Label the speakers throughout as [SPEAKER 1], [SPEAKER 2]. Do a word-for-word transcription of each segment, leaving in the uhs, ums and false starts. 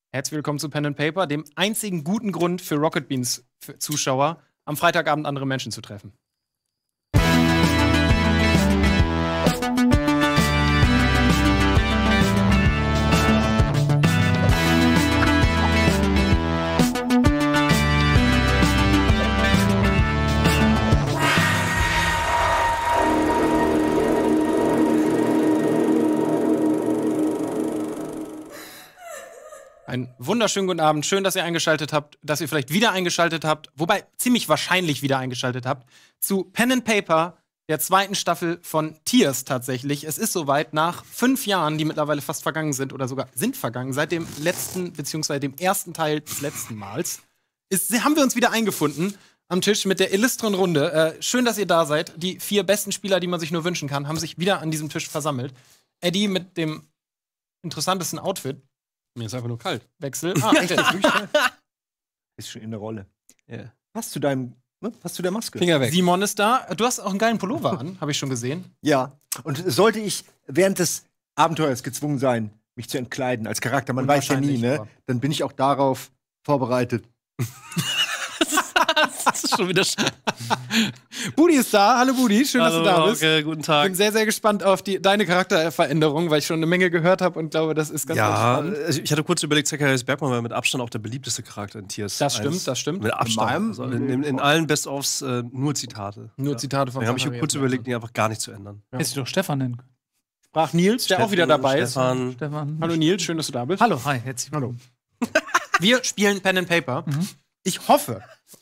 [SPEAKER 1] Herzlich willkommen zu Pen and Paper, dem einzigen guten Grund für Rocket Beans Zuschauer, am Freitagabend andere Menschen zu treffen. Einen wunderschönen guten Abend. Schön, dass ihr eingeschaltet habt, dass ihr vielleicht wieder eingeschaltet habt, wobei ziemlich wahrscheinlich wieder eingeschaltet habt, zu Pen and Paper, der zweiten Staffel von Tears tatsächlich. Es ist soweit, nach fünf Jahren, die mittlerweile fast vergangen sind oder sogar sind vergangen, seit dem letzten, beziehungsweise dem ersten Teil des letzten Mals, ist, haben wir uns wieder eingefunden am Tisch mit der illustren Runde. Äh, schön, dass ihr da seid. Die vier besten Spieler, die man sich nur wünschen kann, haben sich wieder an diesem Tisch versammelt. Eddie mit dem interessantesten Outfit.
[SPEAKER 2] Mir ist einfach nur kalt.
[SPEAKER 1] Wechsel. Ah, echt?
[SPEAKER 3] Ist schon in der Rolle.
[SPEAKER 2] Yeah.
[SPEAKER 3] Passt zu deinem, ne? Passt zu der Maske.
[SPEAKER 2] Finger weg.
[SPEAKER 1] Simon ist da. Du hast auch einen geilen Pullover an, habe ich schon gesehen.
[SPEAKER 3] Ja. Und sollte ich während des Abenteuers gezwungen sein, mich zu entkleiden als Charakter, man weiß ja nie, ne? Dann bin ich auch darauf vorbereitet.
[SPEAKER 2] Das ist schon wieder sch
[SPEAKER 1] Budi ist da. Hallo Budi, schön,
[SPEAKER 2] Hallo,
[SPEAKER 1] dass du da bist.
[SPEAKER 2] Okay, guten
[SPEAKER 1] Ich
[SPEAKER 2] Tag.
[SPEAKER 1] bin sehr, sehr gespannt auf die, deine Charakterveränderung, weil ich schon eine Menge gehört habe und glaube, das ist ganz,
[SPEAKER 2] Ja,
[SPEAKER 1] ganz spannend.
[SPEAKER 2] also ich hatte kurz überlegt, Zacharias Bergman war mit Abstand auch der beliebteste Charakter in Tears.
[SPEAKER 1] Das stimmt,
[SPEAKER 2] eins.
[SPEAKER 1] das stimmt.
[SPEAKER 2] Mit Abstand.
[SPEAKER 3] meinem-
[SPEAKER 2] Also in, in, in allen Best-ofs äh, nur Zitate.
[SPEAKER 1] Nur Zitate von
[SPEAKER 2] Da habe ich mir
[SPEAKER 1] Zacharias
[SPEAKER 2] kurz
[SPEAKER 1] Bergman.
[SPEAKER 2] überlegt, die einfach gar nicht zu ändern.
[SPEAKER 1] Ja.
[SPEAKER 4] Hättest du doch Stefan nennen können.
[SPEAKER 1] Sprach Nils, der auch wieder dabei
[SPEAKER 2] Stefan.
[SPEAKER 4] Stefan.
[SPEAKER 1] ist. Hallo Nils, schön, dass du da bist.
[SPEAKER 4] Hallo, hi, herzlich
[SPEAKER 1] Hallo. Wir spielen Pen and Paper.
[SPEAKER 4] Mhm.
[SPEAKER 1] Ich hoffe,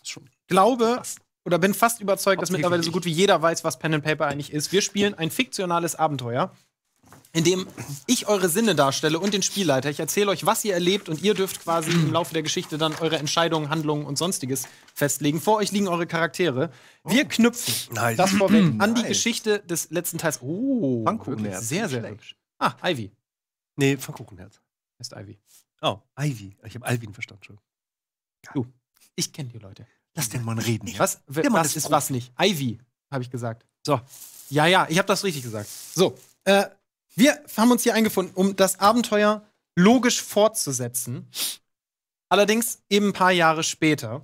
[SPEAKER 1] glaube oder bin fast überzeugt, dass
[SPEAKER 4] Hoffentlich.
[SPEAKER 1] mittlerweile so gut wie jeder weiß, was Pen and Paper eigentlich ist. Wir spielen ein fiktionales Abenteuer, in dem ich eure Sinne darstelle und den Spielleiter. Ich erzähle euch, was ihr erlebt und ihr dürft quasi im Laufe der Geschichte dann eure Entscheidungen, Handlungen und Sonstiges festlegen. Vor euch liegen eure Charaktere. Wir knüpfen
[SPEAKER 2] Nice.
[SPEAKER 1] das vorweg an die
[SPEAKER 3] Nice.
[SPEAKER 1] Geschichte des letzten Teils. Oh,
[SPEAKER 3] Pfannkuchen,
[SPEAKER 1] wirklich
[SPEAKER 3] ja.
[SPEAKER 1] sehr, sehr
[SPEAKER 3] Schlecht.
[SPEAKER 1] hübsch. Ah, Ivy
[SPEAKER 2] Nee, Pfannkuchenherz.
[SPEAKER 1] ist Ivy.
[SPEAKER 2] Oh, Ivy. Ich habe Alvin verstanden schon.
[SPEAKER 1] Du, ich kenne die Leute.
[SPEAKER 3] Lass den Mann reden. Ja?
[SPEAKER 1] Was, w-
[SPEAKER 3] Der Mann
[SPEAKER 1] was
[SPEAKER 3] ist
[SPEAKER 1] ist
[SPEAKER 3] Profi.
[SPEAKER 1] was nicht? Ivy, habe ich gesagt. So. Ja, ja, ich habe das richtig gesagt. So. Äh, wir haben uns hier eingefunden, um das Abenteuer logisch fortzusetzen. Allerdings eben ein paar Jahre später.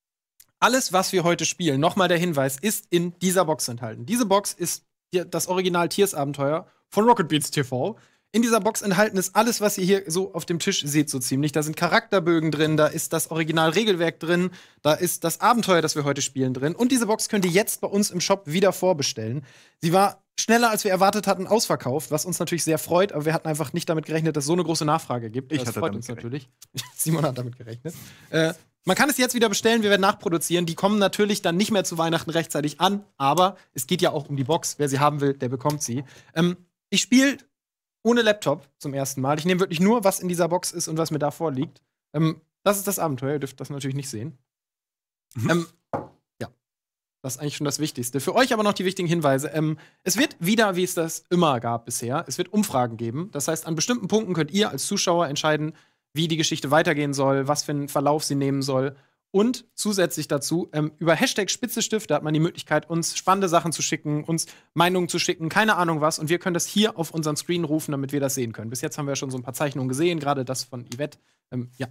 [SPEAKER 1] Alles, was wir heute spielen, nochmal der Hinweis, ist in dieser Box enthalten. Diese Box ist die- das Original Tears-Abenteuer von Rocket Beans T V. In dieser Box enthalten ist alles, was ihr hier so auf dem Tisch seht, so ziemlich. Da sind Charakterbögen drin, da ist das Original-Regelwerk drin, da ist das Abenteuer, das wir heute spielen, drin. Und diese Box könnt ihr jetzt bei uns im Shop wieder vorbestellen. Sie war schneller, als wir erwartet hatten, ausverkauft, was uns natürlich sehr freut, aber wir hatten einfach nicht damit gerechnet, dass es so eine große Nachfrage gibt.
[SPEAKER 3] Ich
[SPEAKER 1] das
[SPEAKER 3] hatte
[SPEAKER 1] freut
[SPEAKER 3] damit
[SPEAKER 1] uns
[SPEAKER 3] gerechnet.
[SPEAKER 1] natürlich. Simon hat damit gerechnet. Äh, man kann es jetzt wieder bestellen, wir werden nachproduzieren. Die kommen natürlich dann nicht mehr zu Weihnachten rechtzeitig an, aber es geht ja auch um die Box. Wer sie haben will, der bekommt sie. Ähm, ich spiele ohne Laptop zum ersten Mal. Ich nehme wirklich nur, was in dieser Box ist und was mir da vorliegt. Ähm, das ist das Abenteuer, ihr dürft das natürlich nicht sehen.
[SPEAKER 2] Mhm.
[SPEAKER 1] Ähm, ja, das ist eigentlich schon das Wichtigste. Für euch aber noch die wichtigen Hinweise. Ähm, es wird wieder, wie es das immer gab bisher, es wird Umfragen geben. Das heißt, an bestimmten Punkten könnt ihr als Zuschauer entscheiden, wie die Geschichte weitergehen soll, was für einen Verlauf sie nehmen soll. Und zusätzlich dazu, ähm, über Hashtag Spitzestift, da hat man die Möglichkeit, uns spannende Sachen zu schicken, uns Meinungen zu schicken, keine Ahnung was. Und wir können das hier auf unseren Screen rufen, damit wir das sehen können. Bis jetzt haben wir schon so ein paar Zeichnungen gesehen, gerade das von Yvette. Ähm, ja,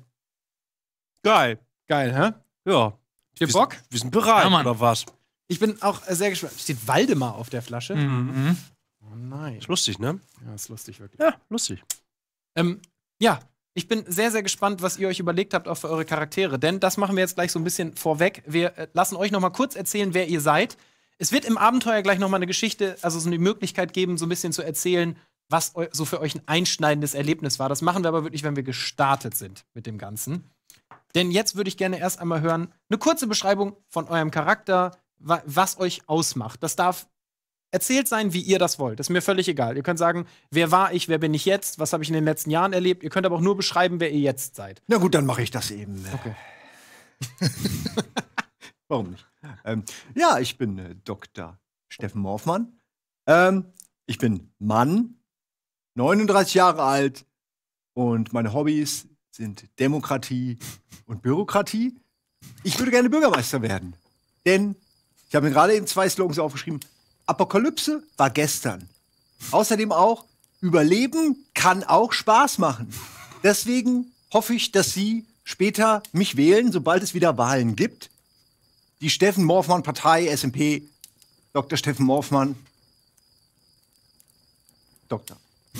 [SPEAKER 2] Geil.
[SPEAKER 1] geil, hä?
[SPEAKER 2] Ja.
[SPEAKER 1] Ihr
[SPEAKER 2] Wir
[SPEAKER 1] Bock?
[SPEAKER 2] sind, wir sind bereit,
[SPEAKER 4] Ja, Mann.
[SPEAKER 2] oder was?
[SPEAKER 1] Ich bin auch äh, sehr gespannt. Steht Waldemar auf der Flasche?
[SPEAKER 4] Mhm.
[SPEAKER 1] Oh nein.
[SPEAKER 2] Ist lustig, ne?
[SPEAKER 1] Ja, ist lustig, wirklich.
[SPEAKER 2] Ja, lustig.
[SPEAKER 1] Ähm, ja, ich bin sehr, sehr gespannt, was ihr euch überlegt habt, auch für eure Charaktere. Denn das machen wir jetzt gleich so ein bisschen vorweg. Wir äh, lassen euch noch mal kurz erzählen, wer ihr seid. Es wird im Abenteuer gleich noch mal eine Geschichte, also so eine Möglichkeit geben, so ein bisschen zu erzählen, was eu- so für euch ein einschneidendes Erlebnis war. Das machen wir aber wirklich, wenn wir gestartet sind mit dem Ganzen. Denn jetzt würde ich gerne erst einmal hören, eine kurze Beschreibung von eurem Charakter, wa was euch ausmacht. Das darf erzählt sein, wie ihr das wollt. Das ist mir völlig egal. Ihr könnt sagen, wer war ich, wer bin ich jetzt, was habe ich in den letzten Jahren erlebt. Ihr könnt aber auch nur beschreiben, wer ihr jetzt seid.
[SPEAKER 3] Na gut, dann mache ich das eben.
[SPEAKER 1] Okay.
[SPEAKER 3] Warum nicht? Ähm, ja, ich bin äh, Doktor Steffen Morfmann. Ähm, ich bin Mann, neununddreißig Jahre alt und meine Hobbys sind Demokratie und Bürokratie. Ich würde gerne Bürgermeister werden, denn ich habe mir gerade eben zwei Slogans aufgeschrieben. Apokalypse war gestern. Außerdem auch, Überleben kann auch Spaß machen. Deswegen hoffe ich, dass Sie später mich wählen, sobald es wieder Wahlen gibt. Die Steffen Morfmann Partei, S M P, Doktor Steffen Morfmann. Doktor.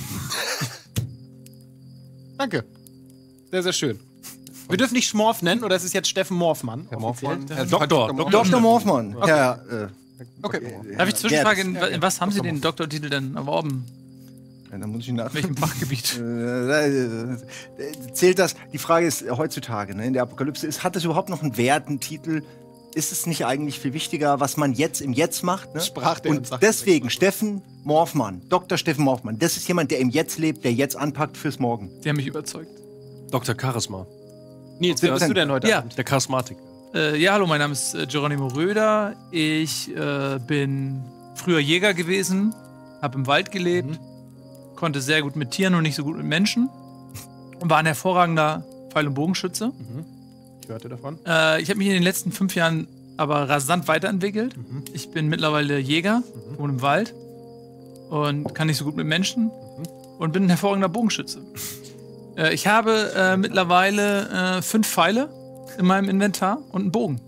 [SPEAKER 1] Danke. Sehr, sehr schön. Wir dürfen nicht Schmorf nennen, oder es ist jetzt Steffen Morfmann?
[SPEAKER 4] Herr Morfmann.
[SPEAKER 2] Herr Doktor.
[SPEAKER 3] Doktor Morfmann.
[SPEAKER 1] Okay.
[SPEAKER 3] Ja, äh,
[SPEAKER 1] Okay.
[SPEAKER 4] Darf ich zwischenfragen,
[SPEAKER 3] Ja,
[SPEAKER 4] in was haben Sie den Doktortitel denn erworben?
[SPEAKER 3] ja, dann muss ich nach.
[SPEAKER 4] In welchem Fachgebiet?
[SPEAKER 3] Äh, Zählt das? Die Frage ist heutzutage, ne, in der Apokalypse, ist, hat das überhaupt noch einen Wert, einen Titel? Ist es nicht eigentlich viel wichtiger, was man jetzt im Jetzt macht? Ne?
[SPEAKER 1] Sprach der und
[SPEAKER 3] Und
[SPEAKER 1] sagte
[SPEAKER 3] deswegen Steffen Morfmann, Doktor Steffen Morfmann, das ist jemand, der im Jetzt lebt, der jetzt anpackt fürs Morgen.
[SPEAKER 4] Sie haben mich überzeugt.
[SPEAKER 2] Doktor Charisma.
[SPEAKER 1] Nils, wer bist du denn heute
[SPEAKER 4] Ja.
[SPEAKER 1] Abend?
[SPEAKER 2] Der Charismatik.
[SPEAKER 4] Äh, ja, hallo, mein Name ist äh, Geronimo Röder. Ich äh, bin früher Jäger gewesen, habe im Wald gelebt, konnte sehr gut mit Tieren und nicht so gut mit Menschen und war ein hervorragender Pfeil- und Bogenschütze.
[SPEAKER 1] Ich hörte davon.
[SPEAKER 4] Äh, ich habe mich in den letzten fünf Jahren aber rasant weiterentwickelt. Ich bin mittlerweile Jäger, wohne im Wald und kann nicht so gut mit Menschen und bin ein hervorragender Bogenschütze. Äh, ich habe äh, mittlerweile äh, fünf Pfeile in meinem Inventar und einen Bogen.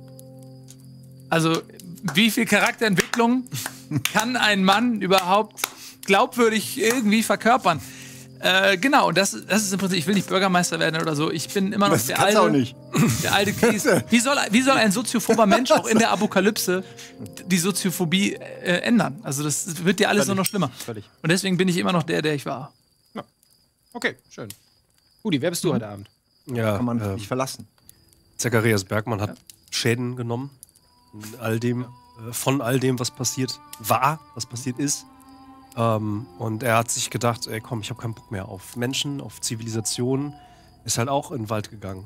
[SPEAKER 4] Also, wie viel Charakterentwicklung kann ein Mann überhaupt glaubwürdig irgendwie verkörpern? Äh, genau, und das, das ist im Prinzip, ich will nicht Bürgermeister werden oder so. Ich bin immer noch
[SPEAKER 3] Das
[SPEAKER 4] der
[SPEAKER 3] kannst
[SPEAKER 4] alte.
[SPEAKER 3] du auch nicht.
[SPEAKER 4] Der alte Kies. Wie soll, wie soll ein soziophober Mensch auch in der Apokalypse die Soziophobie äh, ändern? Also, das wird ja alles nur noch schlimmer.
[SPEAKER 1] Völlig.
[SPEAKER 4] Und deswegen bin ich immer noch der, der ich war.
[SPEAKER 1] Okay, schön. Udi, wer bist du heute Abend?
[SPEAKER 2] Ja,
[SPEAKER 3] Kann man
[SPEAKER 2] äh,
[SPEAKER 3] nicht verlassen.
[SPEAKER 2] Zacharias Bergmann hat Schäden genommen. In all dem, äh, von all dem, was passiert war, was passiert ist. Ähm, und er hat sich gedacht, ey komm, ich habe keinen Bock mehr auf Menschen, auf Zivilisation. Ist halt auch in den Wald gegangen.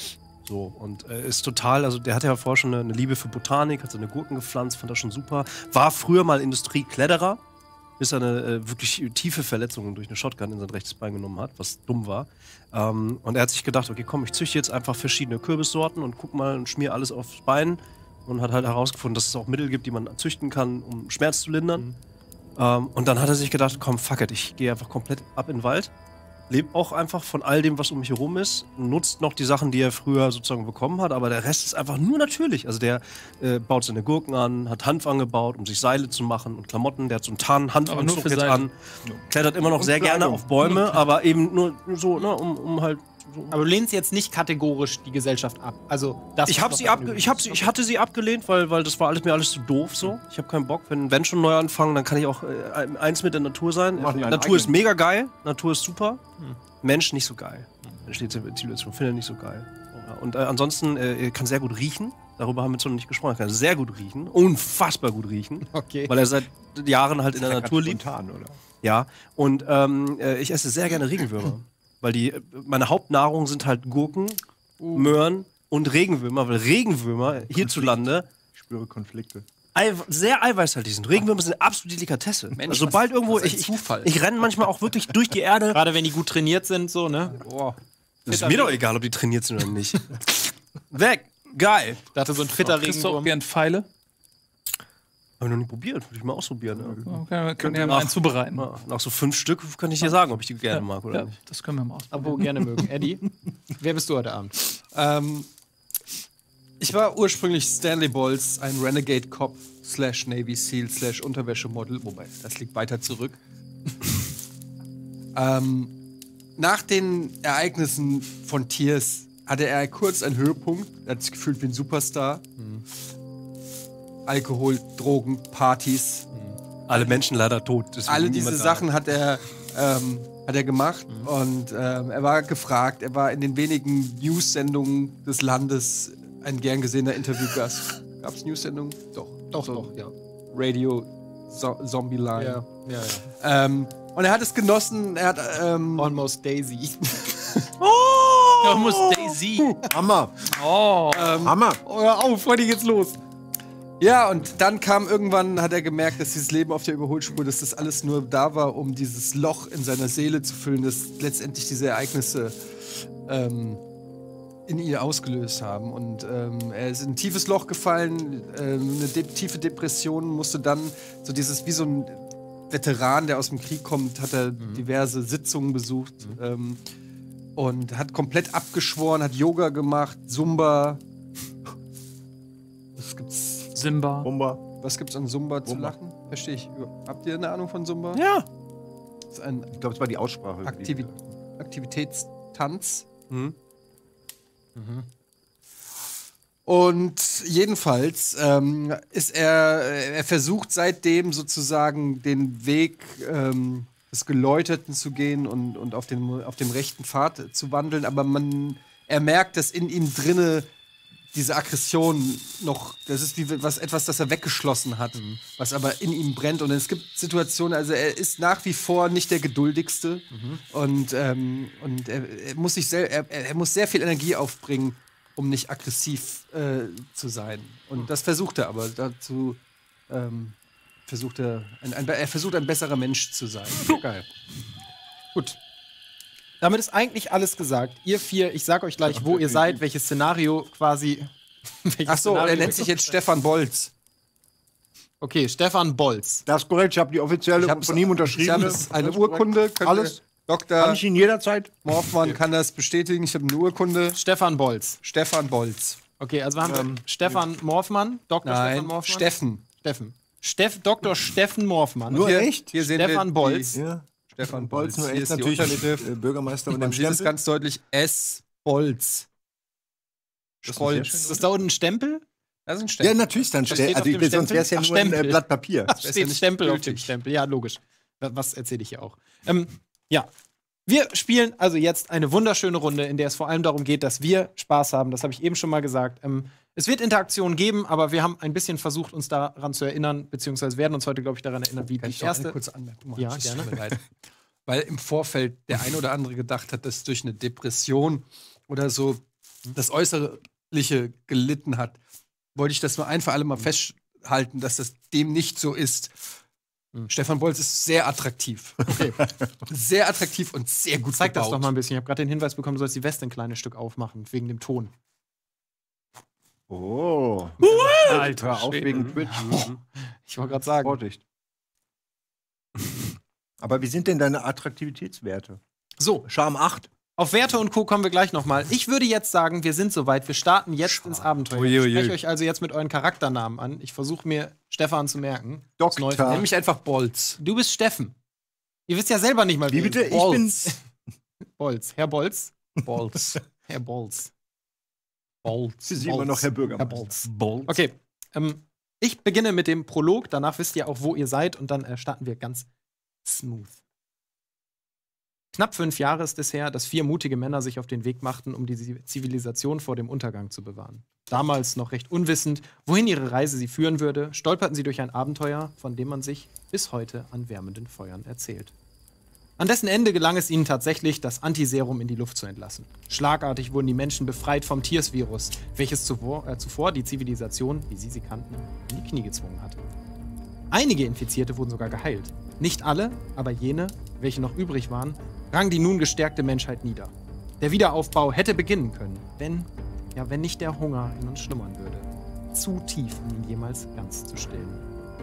[SPEAKER 2] So, und äh, ist total, also der hatte ja vorher schon eine, eine Liebe für Botanik, hat seine Gurken gepflanzt, fand das schon super. War früher mal Industriekletterer, bis er eine äh, wirklich tiefe Verletzung durch eine Shotgun in sein rechtes Bein genommen hat, was dumm war. Ähm, und er hat sich gedacht, okay, komm, ich züchte jetzt einfach verschiedene Kürbissorten und guck mal und schmier alles aufs Bein. Und hat halt herausgefunden, dass es auch Mittel gibt, die man züchten kann, um Schmerz zu lindern.
[SPEAKER 1] Mhm.
[SPEAKER 2] Ähm, und dann hat er sich gedacht, komm, fuck it, ich gehe einfach komplett ab in den Wald. Lebt auch einfach von all dem, was um mich herum ist. Nutzt noch die Sachen, die er früher sozusagen bekommen hat. Aber der Rest ist einfach nur natürlich. Also der äh, baut seine Gurken an, hat Hanf angebaut, um sich Seile zu machen und Klamotten. Der hat so einen
[SPEAKER 4] Aber nur
[SPEAKER 2] Tarn-Hanfanzug
[SPEAKER 4] für
[SPEAKER 2] jetzt
[SPEAKER 4] Seile.
[SPEAKER 2] an. Klettert immer noch sehr gerne
[SPEAKER 3] Kleidung.
[SPEAKER 2] auf Bäume, aber eben nur so, ne, um, um halt so.
[SPEAKER 1] Aber du lehnst jetzt nicht kategorisch die Gesellschaft ab. Also, das
[SPEAKER 2] Ich, hab sie abge ich, hab sie, ich hatte sie abgelehnt, weil, weil das war alles, mir alles zu doof so. Ich habe keinen Bock. Wenn, wenn schon neu anfangen, dann kann ich auch äh, eins mit der Natur sein.
[SPEAKER 3] Machen wir einen
[SPEAKER 2] Natur ist
[SPEAKER 3] eigenen.
[SPEAKER 2] mega geil, Natur ist super. Mensch nicht so geil. Mensch die Zivilisation finde ich nicht so geil. Ja, und äh, ansonsten äh, kann sehr gut riechen. Darüber haben wir jetzt noch nicht gesprochen. Er kann sehr gut riechen. Unfassbar gut riechen.
[SPEAKER 1] Okay.
[SPEAKER 2] Weil er seit Jahren halt in der
[SPEAKER 3] Ja,
[SPEAKER 2] Natur
[SPEAKER 3] ganz
[SPEAKER 2] lebt.
[SPEAKER 3] spontan, oder?
[SPEAKER 2] Ja, und ähm, äh, ich esse sehr gerne Regenwürmer. Weil die, äh, meine Hauptnahrung sind halt Gurken, Möhren und Regenwürmer. Weil Regenwürmer hierzulande
[SPEAKER 3] Ich spüre Konflikte.
[SPEAKER 2] Ei sehr eiweißhaltig sind. Regenwürmer sind eine absolute Delikatesse.
[SPEAKER 4] Mensch,
[SPEAKER 2] also sobald
[SPEAKER 4] was-
[SPEAKER 2] irgendwo,
[SPEAKER 4] was ein
[SPEAKER 2] ich, ich,
[SPEAKER 4] Zufall.
[SPEAKER 2] ich renne manchmal auch wirklich durch die Erde.
[SPEAKER 1] Gerade wenn die gut trainiert sind, so, ne? Boah.
[SPEAKER 2] Das ist mir doch egal, ob die trainiert sind oder nicht. Weg! Geil!
[SPEAKER 1] Da hatte so ein fitter
[SPEAKER 4] Kriegst du auch
[SPEAKER 1] Regenwurm.
[SPEAKER 4] gern Pfeile?
[SPEAKER 2] Hab ich noch nie probiert, würde ich mal ausprobieren. Ja.
[SPEAKER 4] Okay, können wir ja mal einen zubereiten.
[SPEAKER 2] Ja, nach so fünf Stück kann ich dir sagen, ob ich die gerne mag oder
[SPEAKER 4] Ja,
[SPEAKER 2] nicht.
[SPEAKER 4] das können wir mal ausprobieren.
[SPEAKER 1] Abo gerne mögen. Eddie, wer bist du heute Abend?
[SPEAKER 5] Ähm, ich war ursprünglich Stanley Bolz, ein Renegade Cop slash Navy Seal slash Unterwäschemodel, wobei das liegt weiter zurück. ähm, nach den Ereignissen von Tears hatte er kurz einen Höhepunkt. Er hat sich gefühlt wie ein Superstar. Alkohol, Drogen, Partys.
[SPEAKER 2] Alle Menschen leider tot. deswegen
[SPEAKER 5] Alle diese
[SPEAKER 2] niemand da.
[SPEAKER 5] Sachen hat er, ähm, hat er gemacht und ähm, er war gefragt. Er war in den wenigen News-Sendungen des Landes ein gern gesehener Interviewgast. Gab es News-Sendungen? Doch.
[SPEAKER 1] Doch,
[SPEAKER 5] So.
[SPEAKER 1] doch, ja.
[SPEAKER 5] Radio so Zombie Line.
[SPEAKER 1] Ja, ja, ja.
[SPEAKER 5] Ähm, und er hat es genossen. Er hat ähm,
[SPEAKER 1] Almost Daisy.
[SPEAKER 4] Da muss Daisy.
[SPEAKER 3] Hammer!
[SPEAKER 4] Oh.
[SPEAKER 3] Hammer!
[SPEAKER 1] Oh, hör auf, heute geht's los.
[SPEAKER 5] ja, und dann kam irgendwann, hat er gemerkt, dass dieses Leben auf der Überholspur, dass das alles nur da war, um dieses Loch in seiner Seele zu füllen, das letztendlich diese Ereignisse ähm, in ihn ausgelöst haben. Und ähm, er ist in ein tiefes Loch gefallen, ähm, eine de tiefe Depression, musste dann so dieses, wie so ein Veteran, der aus dem Krieg kommt, hat er diverse Sitzungen besucht. Ähm, und hat komplett abgeschworen, hat Yoga gemacht, Zumba. Was gibt's?
[SPEAKER 4] Simba.
[SPEAKER 3] Bomber.
[SPEAKER 5] Was gibt's an Zumba zu
[SPEAKER 3] Zumba.
[SPEAKER 5] lachen? Verstehe ich. Habt ihr eine Ahnung von Zumba?
[SPEAKER 3] Ja.
[SPEAKER 5] Das ist ein
[SPEAKER 3] Ich glaube, es war die Aussprache.
[SPEAKER 5] Aktivi Aktivitätstanz.
[SPEAKER 2] Mhm.
[SPEAKER 5] Und jedenfalls ähm, ist er, er versucht seitdem sozusagen den Weg ähm, des Geläuterten zu gehen und, und auf, den, auf dem rechten Pfad zu wandeln, aber man, er merkt, dass in ihm drinne diese Aggression noch, das ist wie was, etwas, das er weggeschlossen hat, mhm. was aber in ihm brennt. Und es gibt Situationen, also er ist nach wie vor nicht der geduldigste mhm. und, ähm, und er, er, muss sich sel er, er muss sehr viel Energie aufbringen, um nicht aggressiv äh, zu sein. Und das versucht er aber. Dazu ähm, versucht er, ein, ein, er versucht ein besserer Mensch zu sein. Geil.
[SPEAKER 1] Gut. Damit ist eigentlich alles gesagt. Ihr vier, ich sag euch gleich, wo ihr seid, welches Szenario quasi. welches
[SPEAKER 5] Ach so,
[SPEAKER 1] Szenario
[SPEAKER 5] er nennt sich jetzt Stefan Bolz.
[SPEAKER 1] Okay, Stefan Bolz.
[SPEAKER 3] Das ist korrekt, ich habe die offizielle
[SPEAKER 5] Ich hab's-
[SPEAKER 3] von ihm unterschrieben.
[SPEAKER 5] Ich habe eine Urkunde. Könnt ihr-
[SPEAKER 3] Alles.
[SPEAKER 5] Doktor
[SPEAKER 3] Kann ich ihn jederzeit?
[SPEAKER 5] Morfmann kann das bestätigen. Ich habe eine Urkunde.
[SPEAKER 1] Stefan Bolz.
[SPEAKER 5] Stefan Bolz.
[SPEAKER 1] Okay, also haben
[SPEAKER 5] Ähm,
[SPEAKER 1] wir Stefan Morfmann, Doktor Stefan
[SPEAKER 5] Nein,
[SPEAKER 1] Morfmann.
[SPEAKER 5] Steffen.
[SPEAKER 1] Steffen. Steff, Doktor Steffen Morfmann.
[SPEAKER 3] Nur
[SPEAKER 5] Hier,
[SPEAKER 3] echt?
[SPEAKER 5] Hier sehen
[SPEAKER 1] Stefan
[SPEAKER 5] wir
[SPEAKER 1] Bolz.
[SPEAKER 5] Die,
[SPEAKER 3] Ja.
[SPEAKER 5] Stefan
[SPEAKER 3] Bolz,
[SPEAKER 5] Bolz.
[SPEAKER 3] nur
[SPEAKER 5] Hier
[SPEAKER 3] echt
[SPEAKER 5] ist die
[SPEAKER 3] natürlich mit
[SPEAKER 5] Unterschrift.
[SPEAKER 3] äh, Bürgermeister und dem
[SPEAKER 5] Man sieht es
[SPEAKER 3] Stempel.
[SPEAKER 5] ganz deutlich. S. Bolz.
[SPEAKER 3] Das ist
[SPEAKER 5] Bolz.
[SPEAKER 3] sehr
[SPEAKER 1] Ist das da unten ein Stempel?
[SPEAKER 5] Das ist ein
[SPEAKER 3] Ja,
[SPEAKER 5] Stempel.
[SPEAKER 3] natürlich dann
[SPEAKER 1] steht
[SPEAKER 3] Stempel.
[SPEAKER 1] auf
[SPEAKER 3] Also,
[SPEAKER 1] dem
[SPEAKER 3] ich- sonst wäre es ja
[SPEAKER 1] Stempel?
[SPEAKER 3] nur
[SPEAKER 1] Ach,
[SPEAKER 3] ein äh,
[SPEAKER 1] Stempel.
[SPEAKER 3] Blatt Papier.
[SPEAKER 1] Da
[SPEAKER 5] ist ja
[SPEAKER 1] steht
[SPEAKER 5] nicht
[SPEAKER 1] Stempel auf dem
[SPEAKER 5] gültig.
[SPEAKER 1] Stempel. Ja, logisch. Was erzähle ich hier auch? Ähm, ja. Wir spielen also jetzt eine wunderschöne Runde, in der es vor allem darum geht, dass wir Spaß haben. Das habe ich eben schon mal gesagt. Ähm, es wird Interaktion geben, aber wir haben ein bisschen versucht, uns daran zu erinnern, beziehungsweise werden uns heute, glaube ich, daran erinnern, wie
[SPEAKER 5] Kann
[SPEAKER 1] die
[SPEAKER 5] ich noch eine
[SPEAKER 1] erste.
[SPEAKER 5] kurze Anmerkung machen?
[SPEAKER 1] Ja,
[SPEAKER 5] Es
[SPEAKER 1] gerne.
[SPEAKER 5] tut mir leid. Weil im Vorfeld der ein oder andere gedacht hat, dass durch eine Depression oder so das Äußerliche gelitten hat, wollte ich das nur ein für alle Mal festhalten, dass das dem nicht so ist.
[SPEAKER 1] Mhm.
[SPEAKER 5] Stefan Bolz ist sehr attraktiv. Sehr attraktiv und sehr gut
[SPEAKER 1] Zeig das
[SPEAKER 5] gebaut.
[SPEAKER 1] doch mal ein bisschen. Ich habe gerade den Hinweis bekommen, du sollst die Weste ein kleines Stück aufmachen, wegen dem Ton.
[SPEAKER 3] Oh.
[SPEAKER 4] Alter,
[SPEAKER 3] Hör auf
[SPEAKER 4] Schwede.
[SPEAKER 3] wegen Twitch.
[SPEAKER 1] Ich wollte gerade sagen.
[SPEAKER 3] Vorsicht. Aber wie sind denn deine Attraktivitätswerte?
[SPEAKER 1] So,
[SPEAKER 3] Charme acht.
[SPEAKER 1] auf Werte und Co. kommen wir gleich nochmal. Ich würde jetzt sagen, wir sind soweit. Wir starten jetzt ins Abenteuer.
[SPEAKER 2] Oje, oje.
[SPEAKER 1] Ich spreche euch also jetzt mit euren Charakternamen an. Ich versuche mir Stefan zu merken. Das Neue-
[SPEAKER 3] Doktor.
[SPEAKER 5] Nenn mich einfach Bolz.
[SPEAKER 1] Du bist Steffen. Ihr wisst ja selber nicht mal,
[SPEAKER 3] Wie
[SPEAKER 1] wer
[SPEAKER 3] bitte?
[SPEAKER 1] ich
[SPEAKER 3] Ich bin.
[SPEAKER 1] Bolz. Herr Bolz.
[SPEAKER 5] Bolz.
[SPEAKER 1] Herr Bolz.
[SPEAKER 5] Bolz.
[SPEAKER 3] Sie sind immer noch Herr
[SPEAKER 1] Herr
[SPEAKER 3] Bürgermeister.
[SPEAKER 1] Bolz.
[SPEAKER 2] Bolt.
[SPEAKER 1] Okay, ähm, ich beginne mit dem Prolog. Danach wisst ihr auch, wo ihr seid. Und dann äh, starten wir ganz smooth. Knapp fünf Jahre ist es her, dass vier mutige Männer sich auf den Weg machten, um die Zivilisation vor dem Untergang zu bewahren. Damals noch recht unwissend, wohin ihre Reise sie führen würde, stolperten sie durch ein Abenteuer, von dem man sich bis heute an wärmenden Feuern erzählt. An dessen Ende gelang es ihnen tatsächlich, das Antiserum in die Luft zu entlassen. Schlagartig wurden die Menschen befreit vom Tiers-Virus, welches zuvor, äh, zuvor die Zivilisation, wie sie sie kannten, in die Knie gezwungen hatte. Einige Infizierte wurden sogar geheilt. Nicht alle, aber jene, welche noch übrig waren, rang die nun gestärkte Menschheit nieder. Der Wiederaufbau hätte beginnen können, wenn, ja, wenn nicht der Hunger in uns schlummern würde. Zu tief, um ihn jemals ganz zu stillen.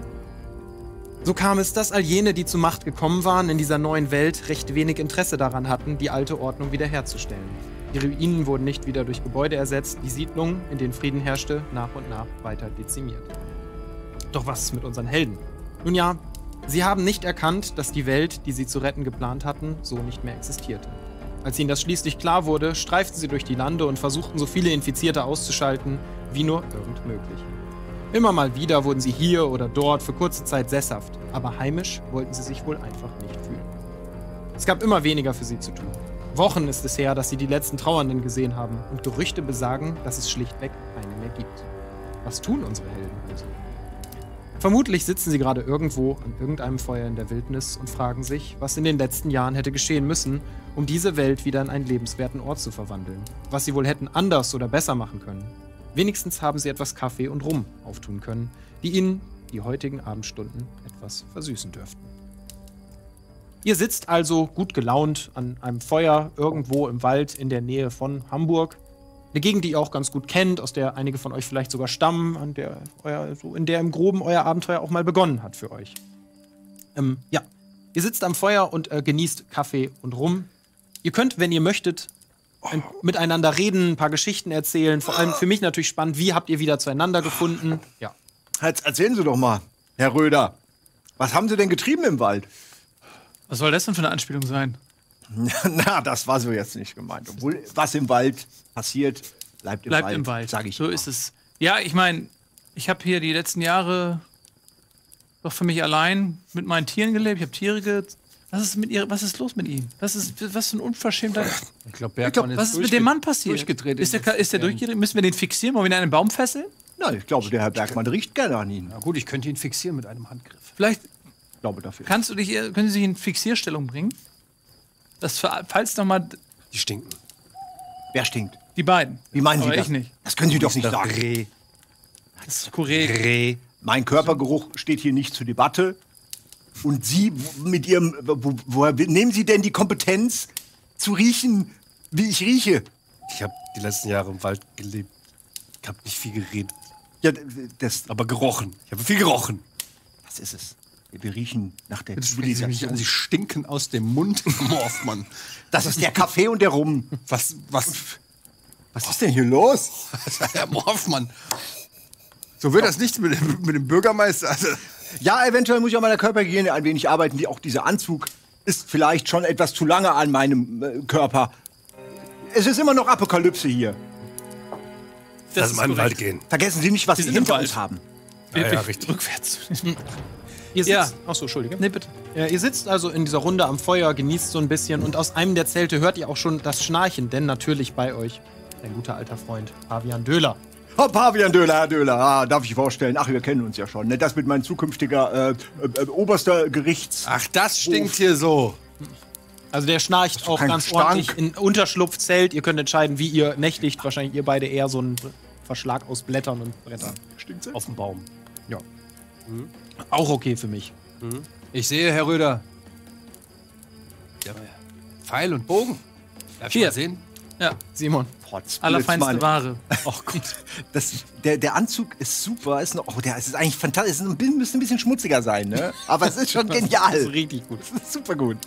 [SPEAKER 1] So kam es, dass all jene, die zur Macht gekommen waren in dieser neuen Welt, recht wenig Interesse daran hatten, die alte Ordnung wiederherzustellen. Die Ruinen wurden nicht wieder durch Gebäude ersetzt, die Siedlungen, in denen Frieden herrschte, nach und nach weiter dezimiert. Doch was ist mit unseren Helden? Nun ja, sie haben nicht erkannt, dass die Welt, die sie zu retten geplant hatten, so nicht mehr existierte. Als ihnen das schließlich klar wurde, streiften sie durch die Lande und versuchten, so viele Infizierte auszuschalten, wie nur irgend möglich. Immer mal wieder wurden sie hier oder dort für kurze Zeit sesshaft, aber heimisch wollten sie sich wohl einfach nicht fühlen. Es gab immer weniger für sie zu tun. Wochen ist es her, dass sie die letzten Trauernden gesehen haben und Gerüchte besagen, dass es schlichtweg keine mehr gibt. Was tun unsere Helden also? Vermutlich sitzen sie gerade irgendwo an irgendeinem Feuer in der Wildnis und fragen sich, was in den letzten Jahren hätte geschehen müssen, um diese Welt wieder in einen lebenswerten Ort zu verwandeln. Was sie wohl hätten anders oder besser machen können. Wenigstens haben sie etwas Kaffee und Rum auftun können, die ihnen die heutigen Abendstunden etwas versüßen dürften. Ihr sitzt also gut gelaunt an einem Feuer irgendwo im Wald in der Nähe von Hamburg. Eine Gegend, die ihr auch ganz gut kennt, aus der einige von euch vielleicht sogar stammen, an der euer, so in der im Groben euer Abenteuer auch mal begonnen hat für euch. Ähm, ja, ihr sitzt am Feuer und äh, genießt Kaffee und Rum. Ihr könnt, wenn ihr möchtet, ein, miteinander reden, ein paar Geschichten erzählen. Vor allem für mich natürlich spannend, wie habt ihr wieder zueinander gefunden? Ja.
[SPEAKER 3] Jetzt erzählen Sie doch mal, Herr Röder, was haben Sie denn getrieben im Wald?
[SPEAKER 4] Was soll das denn für eine Anspielung sein?
[SPEAKER 3] Na, das war so jetzt nicht gemeint. Obwohl, was im Wald passiert, bleibt im
[SPEAKER 4] Bleibt
[SPEAKER 3] Wald.
[SPEAKER 4] im Wald.
[SPEAKER 3] Sag ich
[SPEAKER 4] so
[SPEAKER 3] immer.
[SPEAKER 4] ist es. Ja, ich meine, ich habe hier die letzten Jahre doch für mich allein mit meinen Tieren gelebt. Ich habe Tiere ge Was ist, mit ihr, was ist los mit ihm? Was ist was für ein Unverschämter?
[SPEAKER 5] Ich glaube,
[SPEAKER 3] glaub,
[SPEAKER 5] Bergmann
[SPEAKER 4] Was ist mit dem Mann passiert?
[SPEAKER 5] durchgedreht
[SPEAKER 4] Ist der, ist der
[SPEAKER 5] Ja.
[SPEAKER 4] durchgedreht? Müssen wir den fixieren? Wollen wir ihn an einen Baum fesseln?
[SPEAKER 3] Nein, ich glaube, der Herr Bergmann riecht gerne an Ihnen.
[SPEAKER 5] Na gut, ich könnte ihn fixieren mit einem Handgriff.
[SPEAKER 4] Vielleicht
[SPEAKER 3] Ich glaube dafür.
[SPEAKER 4] kannst du dich, können Sie sich in Fixierstellung bringen? Das für, falls noch mal
[SPEAKER 2] Die stinken.
[SPEAKER 3] Wer stinkt?
[SPEAKER 4] die beiden.
[SPEAKER 3] Wie meinen Sie
[SPEAKER 4] Aber
[SPEAKER 3] das?
[SPEAKER 4] ich nicht.
[SPEAKER 3] Das können Sie doch nicht sagen.
[SPEAKER 2] Reh.
[SPEAKER 4] Das ist korrekt.
[SPEAKER 2] Reh.
[SPEAKER 3] Mein Körpergeruch steht hier nicht zur Debatte. Und Sie w- mit Ihrem, wo, woher nehmen Sie denn die Kompetenz zu riechen, wie ich rieche?
[SPEAKER 2] Ich habe die letzten Jahre im Wald gelebt. Ich habe nicht viel geredet,
[SPEAKER 3] Ja, d- das,
[SPEAKER 2] aber gerochen. Ich habe viel gerochen.
[SPEAKER 3] das ist es. Wir riechen nach der
[SPEAKER 5] Jetzt sprechen Sie mich an, Sie stinken aus dem Mund, Morfmann.
[SPEAKER 3] Das ist der Kaffee und der Rum.
[SPEAKER 5] Was, was,
[SPEAKER 3] Was ist denn hier los?
[SPEAKER 5] Herr Morfmann? So wird das nicht mit dem, mit dem Bürgermeister. Also,
[SPEAKER 3] Ja, eventuell muss ich an meiner Körperhygiene ein wenig arbeiten. Die, auch dieser Anzug ist vielleicht schon etwas zu lange an meinem äh, Körper. Es ist immer noch Apokalypse hier.
[SPEAKER 2] Lass
[SPEAKER 4] ist
[SPEAKER 2] mal in den Wald
[SPEAKER 4] korrekt.
[SPEAKER 2] gehen.
[SPEAKER 3] Vergessen Sie nicht, was
[SPEAKER 4] Wir
[SPEAKER 3] Sie
[SPEAKER 4] sind im
[SPEAKER 3] hinter
[SPEAKER 4] Wald.
[SPEAKER 3] uns haben.
[SPEAKER 4] Wir-
[SPEAKER 2] Ja, ja,
[SPEAKER 4] wir-
[SPEAKER 2] richtig.
[SPEAKER 4] Rückwärts.
[SPEAKER 1] Ihr sitzt,
[SPEAKER 4] Ja.
[SPEAKER 1] Achso, Entschuldige.
[SPEAKER 4] Nee, bitte.
[SPEAKER 1] Ja, ihr sitzt also in dieser Runde am Feuer, genießt so ein bisschen und aus einem der Zelte hört ihr auch schon das Schnarchen, denn natürlich bei euch ein guter alter Freund, Pavian Döhler.
[SPEAKER 3] Oh, Pavian Döhler, Herr Döhler, ah, darf ich vorstellen. Ach, wir kennen uns ja schon. Ne? Das mit mein zukünftiger äh, äh, oberster Gerichts...
[SPEAKER 5] ach, das stinkt hier so.
[SPEAKER 1] Also der schnarcht auch
[SPEAKER 3] keinen
[SPEAKER 1] ganz
[SPEAKER 3] Gestank?
[SPEAKER 1] ordentlich in Unterschlupfzelt. Ihr könnt entscheiden, wie ihr nächtigt. Wahrscheinlich ihr beide eher so einen Verschlag aus Blättern und Brettern.
[SPEAKER 3] Stinkt's?
[SPEAKER 2] Auf dem Baum.
[SPEAKER 1] Auch okay für mich.
[SPEAKER 5] Ich sehe, Herr Röder. Ja, Pfeil und Bogen. Darf ich
[SPEAKER 4] Hier.
[SPEAKER 5] mal sehen?
[SPEAKER 4] Ja,
[SPEAKER 1] Simon.
[SPEAKER 3] Potzblitz,
[SPEAKER 4] allerfeinste
[SPEAKER 3] meine-
[SPEAKER 4] Ware.
[SPEAKER 3] Oh Gott. Das, der, der Anzug ist super. Ist noch, oh, der ist eigentlich fantastisch. Ist ein bisschen, müsste ein bisschen schmutziger sein, ne? Aber es ist schon
[SPEAKER 1] Das ist
[SPEAKER 3] genial.
[SPEAKER 1] richtig gut.
[SPEAKER 3] Das ist super gut.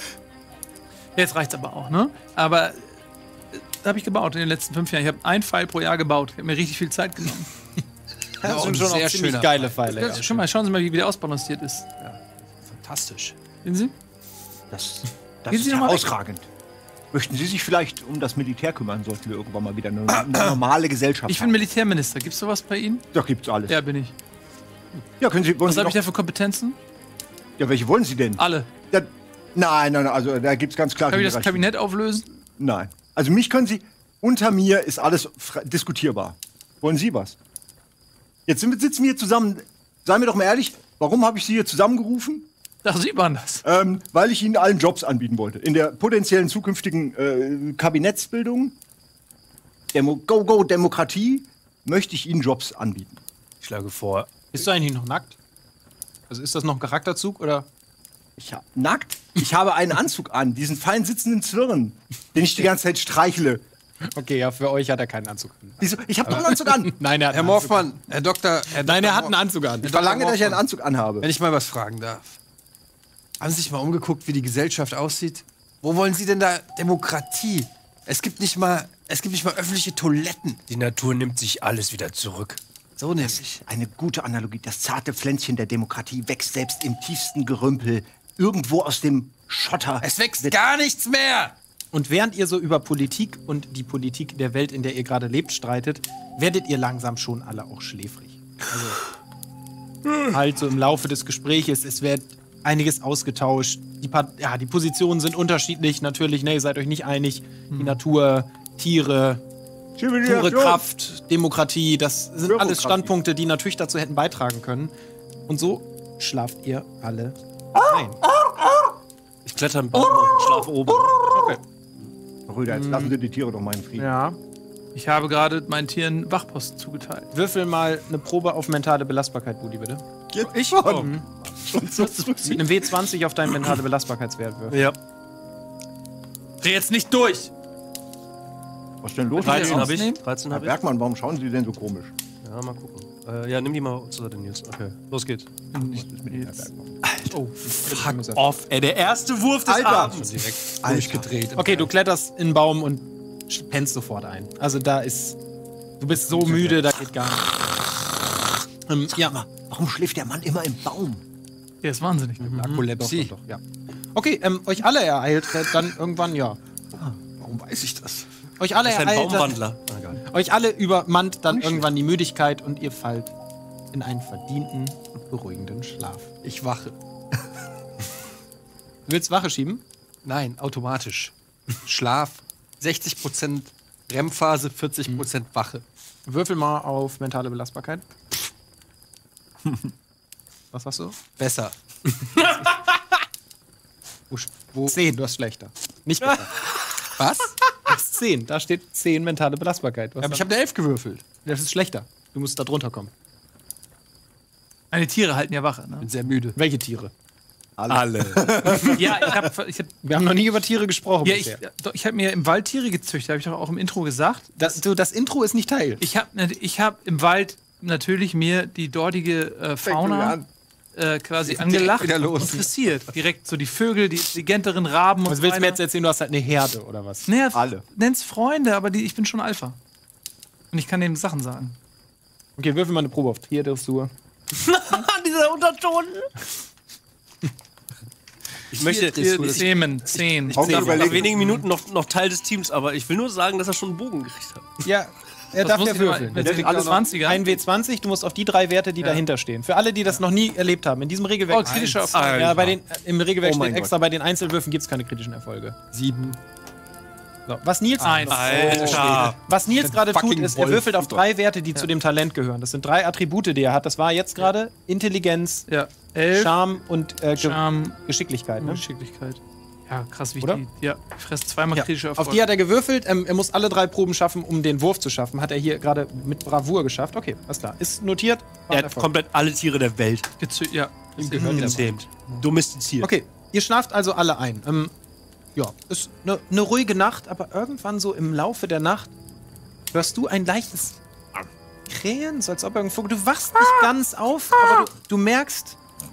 [SPEAKER 4] Jetzt reicht's aber auch, ne? Aber äh, da habe ich gebaut in den letzten fünf Jahren. Ich habe einen Pfeil pro Jahr gebaut. Ich habe mir richtig viel Zeit genommen.
[SPEAKER 1] Das
[SPEAKER 5] auch
[SPEAKER 1] sind
[SPEAKER 5] ein
[SPEAKER 1] schon auch
[SPEAKER 5] sehr
[SPEAKER 1] ziemlich
[SPEAKER 5] schöner
[SPEAKER 1] geile
[SPEAKER 5] Pfeil.
[SPEAKER 1] Pfeile. Ja.
[SPEAKER 4] Ja, schon mal, schauen Sie mal, wie der ausbalanciert ist.
[SPEAKER 5] Fantastisch.
[SPEAKER 4] Sehen Sie?
[SPEAKER 3] Das, das
[SPEAKER 4] Gehen
[SPEAKER 3] ist
[SPEAKER 4] Sie noch mal weg.
[SPEAKER 3] herausragend. Möchten Sie sich vielleicht um das Militär kümmern, sollten wir irgendwann mal wieder eine, eine normale Gesellschaft
[SPEAKER 4] Ich bin
[SPEAKER 3] haben?
[SPEAKER 4] Militärminister. Gibt's sowas bei Ihnen?
[SPEAKER 3] Da gibt's alles.
[SPEAKER 4] Ja, bin ich.
[SPEAKER 3] Ja, können Sie, wollen
[SPEAKER 4] Was
[SPEAKER 3] Sie
[SPEAKER 4] habe
[SPEAKER 3] noch,
[SPEAKER 4] ich da für Kompetenzen?
[SPEAKER 3] ja, welche wollen Sie denn?
[SPEAKER 4] Alle.
[SPEAKER 3] Ja, nein, nein, nein, also da gibt's ganz klar.
[SPEAKER 4] Kann ich das
[SPEAKER 3] Hierarchien.
[SPEAKER 4] Kabinett auflösen?
[SPEAKER 3] Nein. Also mich können Sie, unter mir ist alles fre- diskutierbar. Wollen Sie was? Jetzt sind wir, sitzen wir hier zusammen. Seien wir doch mal ehrlich, warum habe ich Sie hier zusammengerufen?
[SPEAKER 4] Da sieht man das.
[SPEAKER 3] Ähm, weil ich Ihnen allen Jobs anbieten wollte. In der potenziellen zukünftigen äh, Kabinettsbildung, Demo Go Go Demokratie, möchte ich Ihnen Jobs anbieten.
[SPEAKER 2] Ich schlage vor,
[SPEAKER 1] Bist du eigentlich noch nackt? Also ist das noch ein Charakterzug oder?
[SPEAKER 3] Ich hab, nackt? Ich habe einen Anzug an, diesen fein sitzenden Zwirn, den ich die ganze Zeit streichle.
[SPEAKER 1] Okay, ja, für euch hat er keinen Anzug an.
[SPEAKER 3] Wieso? Ich habe doch einen Anzug an.
[SPEAKER 1] Nein, er hat
[SPEAKER 5] Herr
[SPEAKER 1] einen Anzug
[SPEAKER 5] Morfmann, Herr Doktor. Herr
[SPEAKER 1] an. Nein, er
[SPEAKER 5] Doktor
[SPEAKER 1] hat einen Anzug an.
[SPEAKER 3] Ich verlange, dass ich einen Anzug anhabe.
[SPEAKER 5] Wenn ich mal was fragen darf. Haben Sie sich mal umgeguckt, wie die Gesellschaft aussieht? Wo wollen Sie denn da Demokratie? Es gibt nicht mal, es gibt nicht mal öffentliche Toiletten.
[SPEAKER 2] die Natur nimmt sich alles wieder zurück.
[SPEAKER 5] So nämlich.
[SPEAKER 3] Eine gute Analogie. Das zarte Pflänzchen der Demokratie wächst selbst im tiefsten Gerümpel. Irgendwo aus dem Schotter.
[SPEAKER 5] Es wächst gar nichts mehr.
[SPEAKER 1] Und während ihr so über Politik und die Politik der Welt, in der ihr gerade lebt, streitet, werdet ihr langsam schon alle auch schläfrig. Also halt so im Laufe des Gespräches, es wird einiges ausgetauscht. Die, Pa- ja, die Positionen sind unterschiedlich, natürlich, ne, ihr seid euch nicht einig. Die Natur, Tiere, pure Kraft, Demokratie, das sind alles
[SPEAKER 3] Bürokratie.
[SPEAKER 1] Standpunkte, die natürlich dazu hätten beitragen können. Und so schlaft ihr alle ein.
[SPEAKER 2] Ich kletter im Baum und schlafe oben.
[SPEAKER 1] Okay.
[SPEAKER 3] Brüder, jetzt lassen Sie die Tiere doch mal in Frieden.
[SPEAKER 1] Ja.
[SPEAKER 4] Ich habe gerade meinen Tieren Wachposten zugeteilt.
[SPEAKER 1] Würfel mal eine Probe auf mentale Belastbarkeit, Budi, bitte.
[SPEAKER 3] Ich oh.
[SPEAKER 1] Mit einem W zwanzig auf deinen mentale Belastbarkeitswert würfeln.
[SPEAKER 2] Ja.
[SPEAKER 4] Dreh jetzt nicht durch!
[SPEAKER 3] Was ist denn los?
[SPEAKER 2] dreizehn
[SPEAKER 4] rausnehmen?
[SPEAKER 2] habe ich. dreizehn
[SPEAKER 3] Herr
[SPEAKER 2] habe ich.
[SPEAKER 3] Bergmann, warum schauen Sie denn so komisch?
[SPEAKER 2] Ja, mal gucken. Äh, ja, nimm die mal zu den News. Okay, los geht's.
[SPEAKER 1] Oh,
[SPEAKER 2] Fuck off, ey. Der erste Wurf des
[SPEAKER 3] Alter.
[SPEAKER 2] Abends.
[SPEAKER 5] Direkt
[SPEAKER 3] Alter.
[SPEAKER 5] durchgedreht.
[SPEAKER 1] Okay, du kletterst in den Baum und pennst sofort ein. Also da ist, du bist so müde, da geht gar nichts. Ähm, ja,
[SPEAKER 3] mal, warum schläft der Mann immer im Baum?
[SPEAKER 4] Der ist wahnsinnig.
[SPEAKER 5] Narkolepsie.
[SPEAKER 1] Doch, doch, doch, ja. Okay, ähm, euch alle ereilt äh, dann irgendwann, ja.
[SPEAKER 3] Warum weiß ich das?
[SPEAKER 1] Euch alle
[SPEAKER 2] Das ist ein
[SPEAKER 1] ereilt dann,
[SPEAKER 2] Baumwandler. Ah, egal.
[SPEAKER 1] euch alle übermannt dann irgendwann die Müdigkeit und ihr fallt in einen verdienten und beruhigenden Schlaf.
[SPEAKER 5] Ich wache.
[SPEAKER 1] Du willst Wache schieben?
[SPEAKER 5] Nein, automatisch. Schlaf, sechzig Prozent R E M-Phase, vierzig Prozent Wache.
[SPEAKER 1] Würfel mal auf mentale Belastbarkeit. Was hast du?
[SPEAKER 5] Besser.
[SPEAKER 1] Wo, wo? zehn, du hast schlechter. Nicht besser.
[SPEAKER 5] Was?
[SPEAKER 1] Du hast zehn, da steht zehn mentale Belastbarkeit. Du hast
[SPEAKER 5] Aber ich habe eine elf gewürfelt.
[SPEAKER 1] das ist schlechter. Du musst da drunter kommen.
[SPEAKER 4] Meine Tiere halten ja Wache, ne?
[SPEAKER 5] Bin sehr müde.
[SPEAKER 1] Welche Tiere?
[SPEAKER 2] Alle.
[SPEAKER 4] Ja, ich habe ich hab,
[SPEAKER 1] Wir haben noch nie über Tiere gesprochen
[SPEAKER 4] ja, ich,
[SPEAKER 1] bisher.
[SPEAKER 4] doch, ich hab mir im Wald Tiere gezüchtet, habe ich doch auch im Intro gesagt.
[SPEAKER 1] Das, du, das Intro ist nicht Teil.
[SPEAKER 4] Ich habe ich hab im Wald natürlich mir die dortige äh, Fauna äh, quasi
[SPEAKER 5] Direkt
[SPEAKER 4] angelacht
[SPEAKER 5] wieder los.
[SPEAKER 4] und interessiert. Direkt so die Vögel, die intelligenteren Raben und
[SPEAKER 1] Was
[SPEAKER 4] so
[SPEAKER 1] willst du mir
[SPEAKER 4] weiter.
[SPEAKER 1] jetzt erzählen? Du hast halt eine Herde oder was?
[SPEAKER 4] Naja,
[SPEAKER 3] Alle.
[SPEAKER 4] nenn's Freunde, aber die, ich bin schon Alpha. Und ich kann denen Sachen sagen.
[SPEAKER 1] Okay, würfel mal eine Probe auf Tierdressur.
[SPEAKER 2] Dieser Unterton. Ich möchte
[SPEAKER 4] Themen, zehn.
[SPEAKER 2] Ich bin nach, nach
[SPEAKER 3] überlegen.
[SPEAKER 2] wenigen Minuten noch, noch Teil des Teams, aber ich will nur sagen, dass er schon einen Bogen gekriegt hat.
[SPEAKER 1] Ja, er
[SPEAKER 4] Das
[SPEAKER 1] darf
[SPEAKER 4] muss
[SPEAKER 1] ja
[SPEAKER 4] ich mal-
[SPEAKER 1] würfeln.
[SPEAKER 4] wenn
[SPEAKER 1] Das
[SPEAKER 4] sie
[SPEAKER 1] sind
[SPEAKER 4] alle
[SPEAKER 1] alles
[SPEAKER 4] zwanziger.
[SPEAKER 1] ein W zwanzig, du musst auf die drei Werte, die dahinter stehen. Für alle, die das noch nie erlebt haben, in diesem Regelwerk.
[SPEAKER 4] Oh, kritischer Erfolg.
[SPEAKER 2] Ah,
[SPEAKER 1] Ja, bei den, im Regelwerk
[SPEAKER 3] Oh mein
[SPEAKER 1] steht extra, bei den Einzelwürfen gibt es keine kritischen Erfolge.
[SPEAKER 5] Sieben.
[SPEAKER 1] So, was Nils,
[SPEAKER 4] Eins.
[SPEAKER 2] Alter.
[SPEAKER 1] was Nils gerade tut,
[SPEAKER 5] fucking
[SPEAKER 1] ist, er
[SPEAKER 5] Wolf.
[SPEAKER 1] würfelt auf drei Werte, die zu dem Talent gehören. Das sind drei Attribute, die er hat. Das war jetzt gerade Intelligenz,
[SPEAKER 4] Ja, elf.
[SPEAKER 1] Charme und äh, Ge
[SPEAKER 4] Charme,
[SPEAKER 1] Geschicklichkeit. Ne?
[SPEAKER 4] Geschicklichkeit. Ja, krass, wie ich
[SPEAKER 1] Oder?
[SPEAKER 4] die. Ja, ich fresse zweimal
[SPEAKER 1] Ja.
[SPEAKER 4] kritische Erfolg.
[SPEAKER 1] Auf die hat er gewürfelt. Ähm, er muss alle drei Proben schaffen, um den Wurf zu schaffen. Hat er hier gerade mit Bravour geschafft. Okay, alles klar. Ist notiert. War
[SPEAKER 2] Er
[SPEAKER 1] ein
[SPEAKER 2] hat
[SPEAKER 1] Erfolg.
[SPEAKER 2] komplett alle Tiere der Welt
[SPEAKER 4] Gezü ja.
[SPEAKER 2] gezähmt. Domestiziert.
[SPEAKER 1] Okay, ihr schlaft also alle ein. Ähm, ja, ist eine ne ruhige Nacht, aber irgendwann so im Laufe der Nacht hörst du ein leichtes Krähen, so als ob irgendwo. Du wachst nicht ganz auf, aber du, du merkst.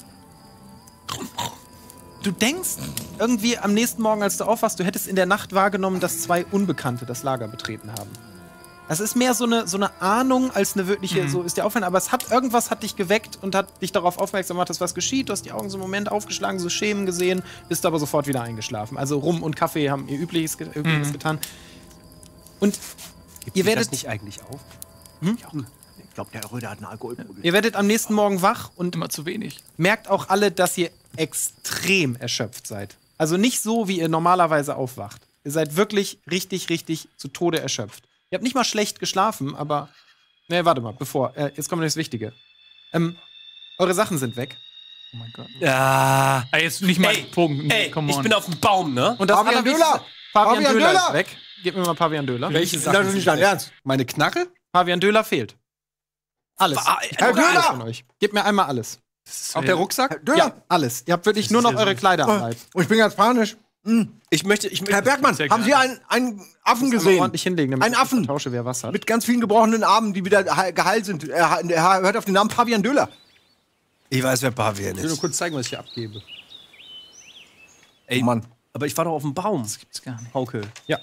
[SPEAKER 1] Du denkst irgendwie am nächsten Morgen, als du aufwachst, du hättest in der Nacht wahrgenommen, dass zwei Unbekannte das Lager betreten haben. Das ist mehr so eine, so eine Ahnung als eine wirkliche, so ist dir aufgefallen, aber es hat irgendwas hat dich geweckt und hat dich darauf aufmerksam gemacht, dass was geschieht. Du hast die Augen so einen Moment aufgeschlagen, so Schemen gesehen, bist aber sofort wieder eingeschlafen. Also Rum und Kaffee haben ihr Übliches, ge Übliches getan. Und
[SPEAKER 2] Gibt
[SPEAKER 1] ihr
[SPEAKER 2] sich
[SPEAKER 1] werdet,
[SPEAKER 2] das nicht eigentlich auf?
[SPEAKER 3] Ich glaube, der Röder hat ein Alkoholproblem.
[SPEAKER 1] ihr werdet am nächsten Morgen wach und
[SPEAKER 4] Immer zu wenig.
[SPEAKER 1] merkt auch alle, dass ihr extrem erschöpft seid. Also nicht so, wie ihr normalerweise aufwacht. Ihr seid wirklich richtig, richtig zu Tode erschöpft. Ihr habt nicht mal schlecht geschlafen, aber. Ne, warte mal, bevor. Äh, jetzt kommt das Wichtige. Ähm, eure Sachen sind weg.
[SPEAKER 4] Oh mein Gott.
[SPEAKER 2] Ja.
[SPEAKER 4] Ah, jetzt nicht mal
[SPEAKER 2] Ey,
[SPEAKER 4] Punkt.
[SPEAKER 2] Ey,
[SPEAKER 4] Come
[SPEAKER 2] ich
[SPEAKER 4] on.
[SPEAKER 2] bin auf dem Baum, ne?
[SPEAKER 1] Und das
[SPEAKER 3] Fabian
[SPEAKER 1] Allerwichtigste-
[SPEAKER 3] Döler!
[SPEAKER 1] Fabian,
[SPEAKER 3] Fabian
[SPEAKER 1] Döler,
[SPEAKER 3] Döler!
[SPEAKER 1] ist weg. Gib mir mal Fabian Döler.
[SPEAKER 5] Welche
[SPEAKER 3] Das
[SPEAKER 5] Sachen
[SPEAKER 3] ist nicht
[SPEAKER 5] sind
[SPEAKER 3] dein
[SPEAKER 5] weg?
[SPEAKER 3] Ernst.
[SPEAKER 5] Meine Knarre?
[SPEAKER 1] Fabian Döler fehlt. Alles.
[SPEAKER 2] Ah,
[SPEAKER 3] Herr
[SPEAKER 1] Alles
[SPEAKER 3] Döler!
[SPEAKER 1] von euch. Gebt mir einmal alles.
[SPEAKER 5] Auch der Rucksack?
[SPEAKER 3] Döler!
[SPEAKER 1] Ja, alles. Ihr habt wirklich nur noch eure Kleider am Leib.
[SPEAKER 3] Oh, ich bin ganz panisch.
[SPEAKER 2] Ich möchte, ich möchte.
[SPEAKER 3] Herr Bergmann,
[SPEAKER 4] sehr
[SPEAKER 3] haben Sie
[SPEAKER 4] gerne.
[SPEAKER 3] einen, einen Affen
[SPEAKER 1] Einmal
[SPEAKER 3] gesehen?
[SPEAKER 1] ordentlich hinlegen, damit
[SPEAKER 3] Ein
[SPEAKER 1] ich
[SPEAKER 3] Affen.
[SPEAKER 1] tausche, wer was hat.
[SPEAKER 3] Mit ganz vielen gebrochenen Armen, die wieder he- geheilt sind. Er, er hört auf den Namen Fabian Döler.
[SPEAKER 2] Ich weiß, wer Pavian
[SPEAKER 5] Ich will nur
[SPEAKER 2] ist.
[SPEAKER 5] kurz zeigen, was ich hier abgebe.
[SPEAKER 2] Ey,
[SPEAKER 3] Oh Mann.
[SPEAKER 2] aber ich war doch auf dem Baum.
[SPEAKER 4] Gibt's gar nicht.
[SPEAKER 2] Hauke.
[SPEAKER 1] Ja.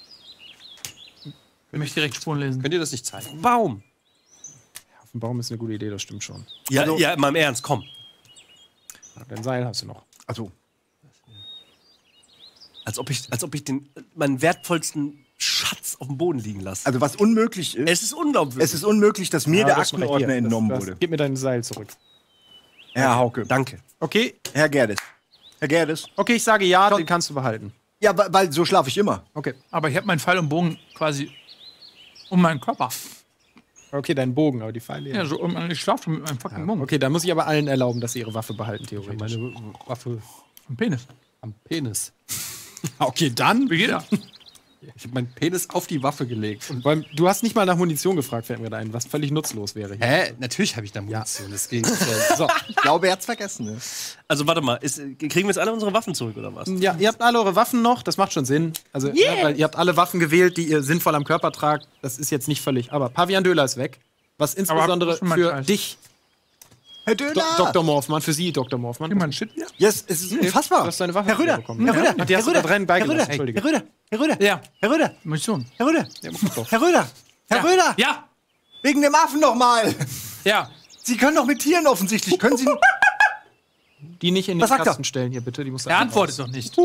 [SPEAKER 4] Ich möchte direkt Spuren lesen.
[SPEAKER 5] Könnt ihr das nicht zeigen?
[SPEAKER 2] Baum.
[SPEAKER 1] Auf dem Baum ist eine gute Idee, das stimmt schon.
[SPEAKER 2] Ja,
[SPEAKER 3] Also-
[SPEAKER 2] ja, in meinem Ernst, komm.
[SPEAKER 1] Dein Seil hast du noch.
[SPEAKER 3] Also,
[SPEAKER 2] Als ob ich, als ob ich den, meinen wertvollsten Schatz auf dem Boden liegen lasse.
[SPEAKER 3] also was unmöglich ist,
[SPEAKER 2] Es ist unglaublich.
[SPEAKER 3] es ist unmöglich, dass mir
[SPEAKER 1] Ja,
[SPEAKER 3] der
[SPEAKER 1] du hast schon recht.
[SPEAKER 3] Aktenordner
[SPEAKER 1] Hier, das-
[SPEAKER 3] entnommen
[SPEAKER 1] das-
[SPEAKER 3] wurde.
[SPEAKER 1] Gib mir dein Seil zurück.
[SPEAKER 3] Herr Hauke.
[SPEAKER 2] Danke.
[SPEAKER 1] Okay,
[SPEAKER 3] Herr Gerdes. Herr Gerdes.
[SPEAKER 1] okay, ich sage ja, den kannst du behalten.
[SPEAKER 3] Ja, weil, weil so schlafe ich immer.
[SPEAKER 1] Okay.
[SPEAKER 4] Aber ich habe meinen Pfeil und Bogen quasi um meinen Körper.
[SPEAKER 1] Okay, dein Bogen, aber die Pfeile.
[SPEAKER 4] Ja, so, um- ich schlafe schon mit meinem fucking Bogen.
[SPEAKER 1] Okay, dann muss ich aber allen erlauben, dass sie ihre Waffe behalten, theoretisch.
[SPEAKER 5] Meine Waffe
[SPEAKER 4] Am Penis.
[SPEAKER 5] am Penis.
[SPEAKER 1] Okay, dann.
[SPEAKER 4] Wie geht das?
[SPEAKER 5] Ich habe meinen Penis auf die Waffe gelegt. Und
[SPEAKER 1] Weil du hast nicht mal nach Munition gefragt, fällt mir da ein, was völlig nutzlos wäre hier.
[SPEAKER 5] hä? Natürlich habe ich da Munition. Das geht.
[SPEAKER 1] So.
[SPEAKER 3] Ich glaube, er hat's vergessen. Ne?
[SPEAKER 2] Also warte mal, ist, kriegen wir jetzt alle unsere Waffen zurück oder was?
[SPEAKER 1] Ja, ihr habt alle eure Waffen noch, das macht schon Sinn. Also, ja, weil ihr habt alle Waffen gewählt, die ihr sinnvoll am Körper tragt. Das ist jetzt nicht völlig. Aber Pavian Döler ist weg. Was insbesondere
[SPEAKER 4] schon mal
[SPEAKER 1] für
[SPEAKER 4] Scheiß.
[SPEAKER 1] dich
[SPEAKER 3] Herr Döner!
[SPEAKER 1] Do Doktor Morfmann, für Sie, Doktor Morfmann.
[SPEAKER 4] Gib mal einen Shit wieder.
[SPEAKER 3] Yes, es ist unfassbar.
[SPEAKER 1] Du hast deine Waffe
[SPEAKER 3] Herr Röder,
[SPEAKER 1] bekommen.
[SPEAKER 3] Herr Röder,
[SPEAKER 1] Ja, die hast
[SPEAKER 3] Herr
[SPEAKER 1] du
[SPEAKER 3] Röder,
[SPEAKER 1] da drin
[SPEAKER 3] Herr
[SPEAKER 1] beigelassen,
[SPEAKER 3] Röder,
[SPEAKER 1] Entschuldige.
[SPEAKER 3] Herr Röder, Herr Röder,
[SPEAKER 4] Ja,
[SPEAKER 3] Herr Röder,
[SPEAKER 4] Munition.
[SPEAKER 3] Herr Röder,
[SPEAKER 1] Ja, mach doch.
[SPEAKER 3] Herr Röder, Herr
[SPEAKER 4] Ja.
[SPEAKER 3] Röder,
[SPEAKER 4] Ja,
[SPEAKER 3] wegen dem Affen nochmal.
[SPEAKER 4] ja.
[SPEAKER 3] Sie können doch mit Tieren offensichtlich. Können Sie.
[SPEAKER 1] Die nicht in den
[SPEAKER 3] Was sagt er?
[SPEAKER 1] Kasten stellen hier, bitte. Die musst du
[SPEAKER 4] Er
[SPEAKER 1] einfach
[SPEAKER 4] antwortet
[SPEAKER 1] raus.
[SPEAKER 4] doch nicht.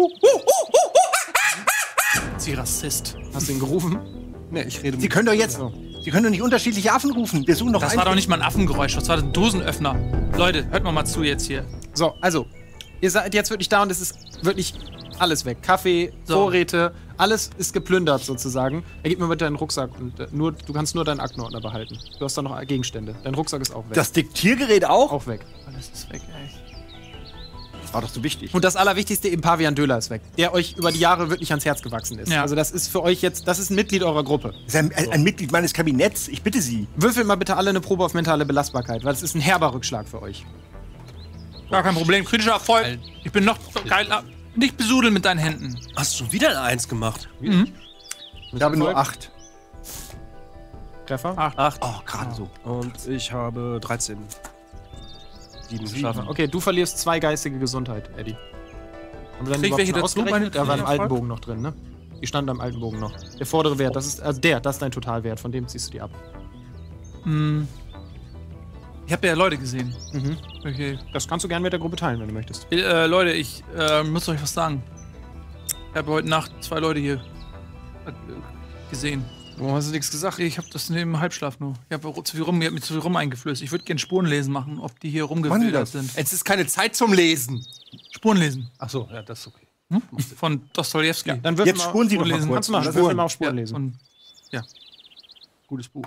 [SPEAKER 4] Sie Rassist.
[SPEAKER 1] Hast du ihn gerufen?
[SPEAKER 5] Nee, ich rede
[SPEAKER 3] Sie können doch jetzt. Sie können doch nicht unterschiedliche Affen rufen. Wir suchen doch
[SPEAKER 4] Das
[SPEAKER 3] einen.
[SPEAKER 4] war doch nicht mal ein Affengeräusch, das war ein Dosenöffner. Leute, hört mal mal zu jetzt hier.
[SPEAKER 1] So, also, ihr seid jetzt wirklich da und es ist wirklich alles weg. Kaffee,
[SPEAKER 4] So.
[SPEAKER 1] Vorräte, alles ist geplündert sozusagen. Er gibt mir bitte deinen Rucksack und äh, nur, du kannst nur deinen Aktenordner behalten. Du hast da noch Gegenstände. Dein Rucksack ist auch weg.
[SPEAKER 3] Das Diktiergerät auch?
[SPEAKER 1] auch weg.
[SPEAKER 4] Alles ist weg, ey.
[SPEAKER 3] Das war doch so wichtig.
[SPEAKER 1] Und das Allerwichtigste, eben Pavian Döler ist weg, der euch über die Jahre wirklich ans Herz gewachsen ist.
[SPEAKER 4] Ja.
[SPEAKER 1] Also das ist für euch jetzt, das ist ein Mitglied eurer Gruppe.
[SPEAKER 3] Das ist ein, ein, ein Mitglied meines Kabinetts. Ich bitte Sie.
[SPEAKER 1] Würfelt mal bitte alle eine Probe auf mentale Belastbarkeit, weil es ist ein herber Rückschlag für euch.
[SPEAKER 4] Gar kein Problem, kritischer Erfolg. Ich bin noch geiler. Nicht besudeln mit deinen Händen.
[SPEAKER 2] Hast du schon wieder eine Eins gemacht?
[SPEAKER 4] Mhm.
[SPEAKER 3] Ich habe nur acht.
[SPEAKER 1] Treffer?
[SPEAKER 4] Acht.
[SPEAKER 2] Acht.
[SPEAKER 3] Oh, gerade so.
[SPEAKER 2] Und ich habe dreizehn. Sieben geschaffen.
[SPEAKER 1] Okay, du verlierst zwei geistige Gesundheit, Eddie. Haben wir dann
[SPEAKER 4] Krieg ich
[SPEAKER 1] überhaupt
[SPEAKER 4] welche
[SPEAKER 1] schon
[SPEAKER 4] dazu,
[SPEAKER 1] ausgerechnet?
[SPEAKER 4] meine
[SPEAKER 1] Da war im
[SPEAKER 4] Erfolg?
[SPEAKER 1] alten Bogen noch drin, ne? Die standen am alten Bogen noch. Der vordere Wert, das ist, also der, das ist dein Totalwert, von dem ziehst du die ab.
[SPEAKER 4] Hm. Ich habe ja Leute gesehen.
[SPEAKER 1] Mhm.
[SPEAKER 4] Okay.
[SPEAKER 1] Das kannst du gerne mit der Gruppe teilen, wenn du möchtest.
[SPEAKER 4] Äh, Leute, ich äh, muss euch was sagen. Ich habe heute Nacht zwei Leute hier äh, gesehen.
[SPEAKER 5] Warum hast du nichts gesagt?
[SPEAKER 4] Ich habe das neben Halbschlaf nur. Ich habe zu viel rum, ich hab mir zu viel rum eingeflößt. Ich würde gerne Spurenlesen machen, ob die hier
[SPEAKER 3] Machen Sie
[SPEAKER 4] rumgewildert
[SPEAKER 3] das?
[SPEAKER 4] sind.
[SPEAKER 5] Es ist keine Zeit zum Lesen.
[SPEAKER 4] Spurenlesen.
[SPEAKER 5] Ach so, ja, das ist okay.
[SPEAKER 4] Hm? Von Dostojewski.
[SPEAKER 1] Dann würfel
[SPEAKER 3] Jetzt
[SPEAKER 1] mal
[SPEAKER 3] spuren Sie doch mal
[SPEAKER 4] Spurenlesen.
[SPEAKER 3] kurz.
[SPEAKER 1] Kannst du mal
[SPEAKER 3] Das
[SPEAKER 1] Würfel
[SPEAKER 3] ist-
[SPEAKER 1] mal auf Spuren
[SPEAKER 4] Ja,
[SPEAKER 1] lesen.
[SPEAKER 4] und
[SPEAKER 5] Gutes Buch.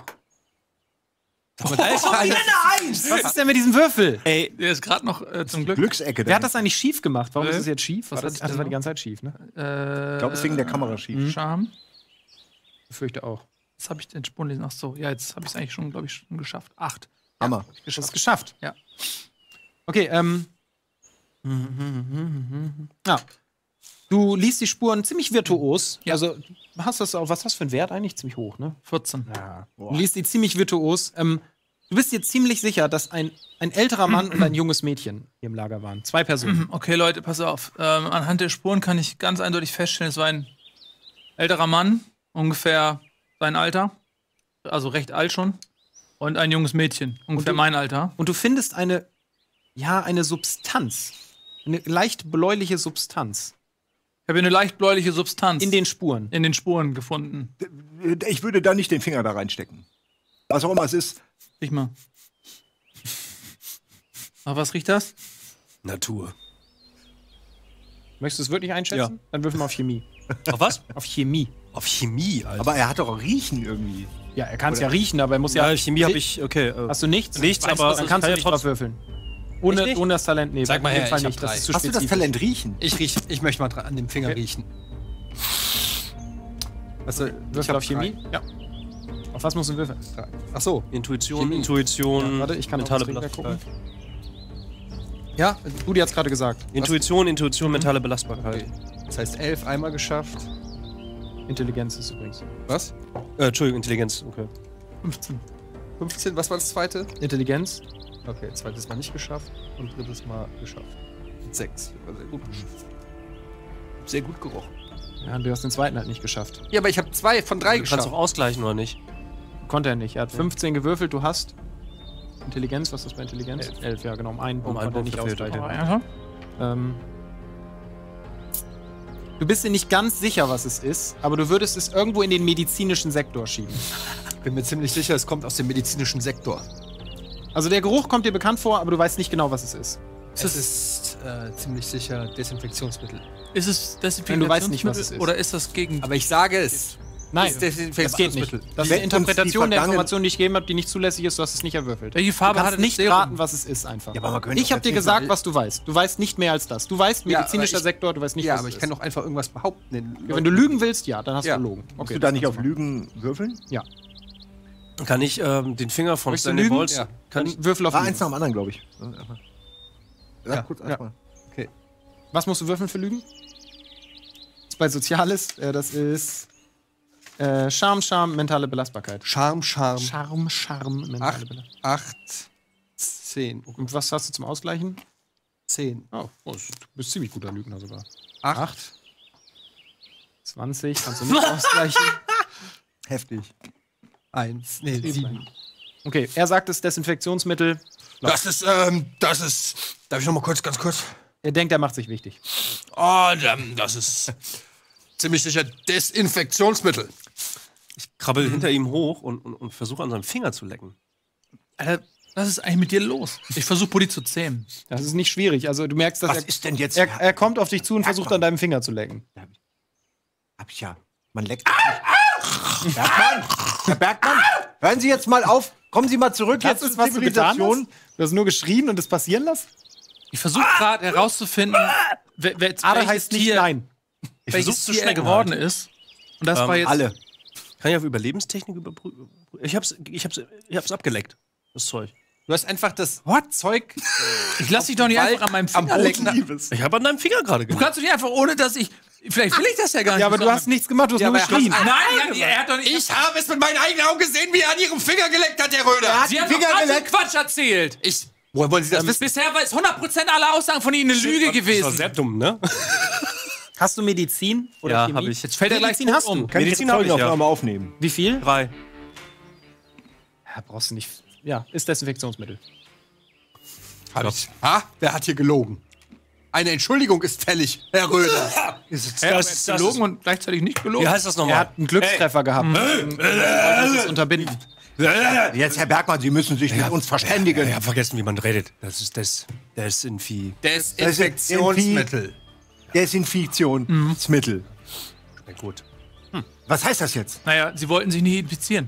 [SPEAKER 1] Was ist denn mit diesem Würfel?
[SPEAKER 2] Ey,
[SPEAKER 4] der ist gerade noch äh, zum Glück.
[SPEAKER 3] Glücksecke.
[SPEAKER 1] Wer hat das eigentlich schief gemacht? Warum
[SPEAKER 4] Äh?
[SPEAKER 1] ist das jetzt schief?
[SPEAKER 4] Was
[SPEAKER 1] War das,
[SPEAKER 4] hat ich
[SPEAKER 1] ach, das
[SPEAKER 4] denn
[SPEAKER 1] war die
[SPEAKER 4] noch?
[SPEAKER 1] ganze Zeit schief, ne?
[SPEAKER 4] Äh,
[SPEAKER 3] Ich glaube, es ist wegen der Kamera schief.
[SPEAKER 4] Charme.
[SPEAKER 1] Ich fürchte auch.
[SPEAKER 4] Was habe ich denn Spurenlesen? Ach so, ja, jetzt habe ich es eigentlich schon, glaube ich, schon geschafft. Acht.
[SPEAKER 3] Hammer.
[SPEAKER 1] Du hast es geschafft.
[SPEAKER 4] Ja.
[SPEAKER 1] Okay, ähm. Ja. Du liest die Spuren ziemlich virtuos.
[SPEAKER 4] Ja.
[SPEAKER 1] Also, hast das auch, was hast du für einen Wert eigentlich? Ziemlich hoch, ne?
[SPEAKER 4] vierzehn.
[SPEAKER 1] Ja. Du liest die ziemlich virtuos. Ähm, du bist dir ziemlich sicher, dass ein, ein älterer Mann und ein junges Mädchen hier im Lager waren. Zwei Personen.
[SPEAKER 4] Okay, Leute, pass auf. Ähm, anhand der Spuren kann ich ganz eindeutig feststellen, es war ein älterer Mann, ungefähr sein Alter, also recht alt schon, und ein junges Mädchen, ungefähr
[SPEAKER 1] du-
[SPEAKER 4] mein Alter.
[SPEAKER 1] Und du findest eine, ja, eine Substanz. Eine leicht bläuliche Substanz
[SPEAKER 4] Ich habe hier eine leicht bläuliche Substanz
[SPEAKER 1] in den Spuren.
[SPEAKER 4] in den Spuren gefunden.
[SPEAKER 3] Ich würde da nicht den Finger da reinstecken. Was auch immer es ist.
[SPEAKER 4] Riech mal. Aber was riecht das?
[SPEAKER 2] Natur.
[SPEAKER 1] Möchtest du es wirklich einschätzen? Dann würfel mal auf Chemie.
[SPEAKER 2] Auf was?
[SPEAKER 1] Auf Chemie.
[SPEAKER 2] Auf Chemie, Alter.
[SPEAKER 3] Aber er hat doch auch Riechen irgendwie.
[SPEAKER 1] Ja, er kann es ja riechen, aber er muss ja.
[SPEAKER 2] ja, Chemie habe ich, okay. Äh,
[SPEAKER 1] Hast du nichts?
[SPEAKER 2] Nichts,
[SPEAKER 1] Weißt
[SPEAKER 2] aber
[SPEAKER 1] du, dann
[SPEAKER 2] ich
[SPEAKER 1] kannst
[SPEAKER 2] kann
[SPEAKER 1] du
[SPEAKER 2] ja
[SPEAKER 1] nicht drauf
[SPEAKER 2] trotzdem-
[SPEAKER 1] würfeln. Ohne,
[SPEAKER 2] Echt nicht?
[SPEAKER 1] ohne das Talent, nee.
[SPEAKER 5] Sag mal
[SPEAKER 1] auf jeden
[SPEAKER 5] her,
[SPEAKER 1] Fall
[SPEAKER 5] ich hab
[SPEAKER 1] nicht. Das
[SPEAKER 5] drei.
[SPEAKER 1] ist zu
[SPEAKER 3] Hast du das
[SPEAKER 1] spezifisch.
[SPEAKER 3] Talent Riechen?
[SPEAKER 5] Ich riech, ich möchte mal dran an dem Finger
[SPEAKER 1] Okay.
[SPEAKER 5] riechen. Also, ich
[SPEAKER 1] Würfel
[SPEAKER 5] hab
[SPEAKER 1] auf Chemie? Ja. Auf was musst du würfeln?
[SPEAKER 5] drei. Ach so.
[SPEAKER 2] Intuition,
[SPEAKER 5] Chemie.
[SPEAKER 2] Intuition,
[SPEAKER 1] Warte, ich kann auf
[SPEAKER 2] mentale
[SPEAKER 1] das Regelwerk
[SPEAKER 2] Belastbarkeit.
[SPEAKER 1] Ja, Rudi hat's gerade gesagt.
[SPEAKER 2] Intuition, Intuition, mentale Belastbarkeit.
[SPEAKER 5] Okay. Das heißt, elf einmal geschafft.
[SPEAKER 1] Intelligenz ist übrigens.
[SPEAKER 5] Was?
[SPEAKER 2] Äh, Entschuldigung, Intelligenz, okay.
[SPEAKER 4] fünfzehn.
[SPEAKER 5] fünfzehn, was war das zweite?
[SPEAKER 1] Intelligenz?
[SPEAKER 5] Okay, zweites Mal nicht geschafft und drittes Mal geschafft. Sechs. War sehr gut. Sehr gut gerochen.
[SPEAKER 1] Ja, du hast den zweiten halt nicht geschafft.
[SPEAKER 5] Ja, aber ich habe zwei von drei
[SPEAKER 2] Du kannst
[SPEAKER 5] geschafft.
[SPEAKER 2] auch ausgleichen, oder nicht?
[SPEAKER 1] Konnte er nicht. Er hat fünfzehn gewürfelt, du hast Intelligenz, was ist das bei Intelligenz?
[SPEAKER 5] Elf.
[SPEAKER 1] Elf, ja genau. Um einen Punkt
[SPEAKER 2] einen
[SPEAKER 1] konnte er
[SPEAKER 2] Punkt
[SPEAKER 1] nicht
[SPEAKER 2] verfehlt,
[SPEAKER 1] ausgleichen.
[SPEAKER 4] Ja.
[SPEAKER 1] Ähm, du bist dir nicht ganz sicher, was es ist, aber du würdest es irgendwo in den medizinischen Sektor schieben.
[SPEAKER 5] Bin mir ziemlich sicher, es kommt aus dem medizinischen Sektor.
[SPEAKER 1] Also der Geruch kommt dir bekannt vor, aber du weißt nicht genau, was es ist.
[SPEAKER 5] Es ist äh, ziemlich sicher Desinfektionsmittel.
[SPEAKER 4] Ist es
[SPEAKER 1] Wenn du weißt nicht, was es ist.
[SPEAKER 4] Oder ist das gegen.
[SPEAKER 5] Aber ich sage es.
[SPEAKER 1] Nein,
[SPEAKER 5] Ist
[SPEAKER 1] das geht nicht.
[SPEAKER 5] Desinfektionsmittel.
[SPEAKER 1] Das ist
[SPEAKER 3] Wenn
[SPEAKER 1] eine
[SPEAKER 3] uns die
[SPEAKER 1] Interpretation der
[SPEAKER 3] vergangen-
[SPEAKER 1] Information, die ich gegeben habe, die nicht zulässig ist, du hast es nicht erwürfelt.
[SPEAKER 4] Welche
[SPEAKER 1] Du
[SPEAKER 4] Farbe hat
[SPEAKER 1] kannst
[SPEAKER 4] das
[SPEAKER 1] nicht
[SPEAKER 4] Serum?
[SPEAKER 1] raten, was es ist einfach.
[SPEAKER 3] Ja, aber man könnte
[SPEAKER 1] ich
[SPEAKER 3] doch
[SPEAKER 1] habe dir
[SPEAKER 3] jetzt
[SPEAKER 1] gesagt,
[SPEAKER 3] nicht-
[SPEAKER 1] was du weißt. Du weißt nicht mehr als das. Du weißt
[SPEAKER 5] Ja,
[SPEAKER 1] medizinischer
[SPEAKER 5] aber ich-
[SPEAKER 1] Sektor, du weißt nicht,
[SPEAKER 5] Ja,
[SPEAKER 1] was
[SPEAKER 5] aber
[SPEAKER 1] es
[SPEAKER 5] ich kann
[SPEAKER 1] ist.
[SPEAKER 5] doch einfach irgendwas behaupten.
[SPEAKER 1] Ja, wenn du lügen willst, ja, dann hast
[SPEAKER 5] Ja.
[SPEAKER 1] du gelogen.
[SPEAKER 3] Musst du da
[SPEAKER 1] das
[SPEAKER 3] nicht
[SPEAKER 1] kannst
[SPEAKER 3] auf
[SPEAKER 1] du
[SPEAKER 3] Lügen würfeln?
[SPEAKER 1] Ja.
[SPEAKER 2] Kann ich ähm, den Finger von
[SPEAKER 1] Möchtest du
[SPEAKER 2] Stanley
[SPEAKER 1] lügen?
[SPEAKER 2] Balls...
[SPEAKER 5] Ja.
[SPEAKER 2] Kann ich,
[SPEAKER 1] machen. Würfel auf
[SPEAKER 3] Ah,
[SPEAKER 1] Lügen.
[SPEAKER 3] eins nach dem anderen, glaube ich. Sag
[SPEAKER 5] Ja.
[SPEAKER 3] kurz
[SPEAKER 1] Ja.
[SPEAKER 3] erstmal.
[SPEAKER 1] Was musst du würfeln für Lügen? Das ist bei Soziales, äh, das ist äh, Charme, Charme, mentale Belastbarkeit.
[SPEAKER 5] Charme, Charme.
[SPEAKER 1] Charme, Charme, mentale
[SPEAKER 5] Acht,
[SPEAKER 1] Belastbarkeit.
[SPEAKER 5] acht, Zehn.
[SPEAKER 1] Und was hast du zum Ausgleichen?
[SPEAKER 5] Zehn.
[SPEAKER 1] Oh, oh, du bist ziemlich guter Lügner sogar.
[SPEAKER 5] Acht.
[SPEAKER 1] Acht. zwanzig, kannst du nicht ausgleichen.
[SPEAKER 3] Heftig.
[SPEAKER 5] Eins. Nee, sieben.
[SPEAKER 1] Okay, er sagt, es ist Desinfektionsmittel.
[SPEAKER 5] Das ist, ähm, das ist. Darf ich noch mal kurz, ganz kurz?
[SPEAKER 1] Er denkt, er macht sich wichtig.
[SPEAKER 5] Oh, ähm, das ist ziemlich sicher Desinfektionsmittel.
[SPEAKER 2] Ich krabbel hinter ihm hoch und, und, und versuche an seinem Finger zu lecken.
[SPEAKER 4] Alter, was ist eigentlich mit dir los? Ich versuche Buddy zu zähmen.
[SPEAKER 1] Das ist nicht schwierig. Also du merkst, dass
[SPEAKER 3] Was
[SPEAKER 1] er,
[SPEAKER 3] ist denn jetzt?
[SPEAKER 1] er, er kommt auf dich zu und versucht an deinem Finger zu lecken.
[SPEAKER 3] Hab ich ja. Man leckt. Bergmann! Herr Bergmann! Hören Sie jetzt mal auf. Kommen Sie mal zurück
[SPEAKER 1] Das
[SPEAKER 3] jetzt
[SPEAKER 1] ist,
[SPEAKER 3] zur
[SPEAKER 1] was du getan
[SPEAKER 3] Zivilisation.
[SPEAKER 1] hast? Du hast nur geschrien und es passieren lassen?
[SPEAKER 4] Ich versuche gerade herauszufinden, wer, wer,
[SPEAKER 1] Aber
[SPEAKER 4] welches
[SPEAKER 1] heißt nicht
[SPEAKER 4] Tier,
[SPEAKER 1] nein.
[SPEAKER 2] Ich
[SPEAKER 4] welches
[SPEAKER 2] versuch's zu
[SPEAKER 4] Tier er
[SPEAKER 2] schmecken
[SPEAKER 4] geworden
[SPEAKER 2] halt.
[SPEAKER 4] ist. Und das
[SPEAKER 2] Ähm,
[SPEAKER 4] war jetzt.
[SPEAKER 3] Alle.
[SPEAKER 2] Kann ich auf Überlebenstechnik überprüfen? Ich hab's, ich hab's, ich hab's abgeleckt, das Zeug.
[SPEAKER 5] Du hast einfach das
[SPEAKER 1] Zeug.
[SPEAKER 4] Ich lass dich doch nicht einfach an meinem Finger lecken.
[SPEAKER 2] Ich habe an deinem Finger gerade
[SPEAKER 4] Du
[SPEAKER 2] gemacht.
[SPEAKER 4] kannst doch nicht einfach, ohne dass ich. Vielleicht will ich das ja gar nicht.
[SPEAKER 1] Ja, aber du hast nichts gemacht, du hast
[SPEAKER 5] Ja,
[SPEAKER 1] nur
[SPEAKER 5] aber er
[SPEAKER 1] geschrien.
[SPEAKER 5] hat's-
[SPEAKER 4] Nein, er, er hat doch nicht.
[SPEAKER 5] Ich habe es mit meinen eigenen Augen gesehen, wie er an ihrem Finger geleckt hat, der Röder.
[SPEAKER 4] Sie haben
[SPEAKER 3] Finger
[SPEAKER 4] doch gerade
[SPEAKER 3] geleckt.
[SPEAKER 4] Quatsch erzählt.
[SPEAKER 5] Ich. Woher wollen Sie das wissen?
[SPEAKER 4] Bisher war es hundert Prozent aller Aussagen von Ihnen eine Lüge
[SPEAKER 2] Das war
[SPEAKER 4] gewesen.
[SPEAKER 2] sehr dumm, ne?
[SPEAKER 1] Hast du Medizin? Oder
[SPEAKER 2] Ja,
[SPEAKER 1] Chemie?
[SPEAKER 2] hab ich.
[SPEAKER 4] Jetzt fällt er gleich
[SPEAKER 1] Medizin hast
[SPEAKER 4] um.
[SPEAKER 1] du.
[SPEAKER 3] Kann ich jetzt
[SPEAKER 2] Medizin hab ich, ja.
[SPEAKER 3] Folgenaufnahme aufnehmen?
[SPEAKER 1] Wie viel?
[SPEAKER 2] Drei.
[SPEAKER 1] Ja, brauchst du nicht. Ja, ist Desinfektionsmittel.
[SPEAKER 5] Hab ich. Ha? Wer hat hier gelogen? Eine Entschuldigung ist fällig, Herr Röder.
[SPEAKER 2] Ist
[SPEAKER 4] Er hat
[SPEAKER 2] das,
[SPEAKER 4] gelogen und gleichzeitig nicht gelogen.
[SPEAKER 2] wie heißt das
[SPEAKER 1] Er
[SPEAKER 2] nochmal?
[SPEAKER 1] hat einen Glückstreffer gehabt. Deswegen wollte ich das unterbinden.
[SPEAKER 3] Jetzt, Herr Bergmann, Sie müssen sich mit uns verständigen.
[SPEAKER 2] Ich habe vergessen, wie man redet. Das ist das. Desinfi.
[SPEAKER 5] Desinfektionsmittel.
[SPEAKER 3] Desinfektionsmittel.
[SPEAKER 2] Schmeckt gut.
[SPEAKER 3] Was heißt das jetzt?
[SPEAKER 4] Naja, Sie wollten sich nicht infizieren.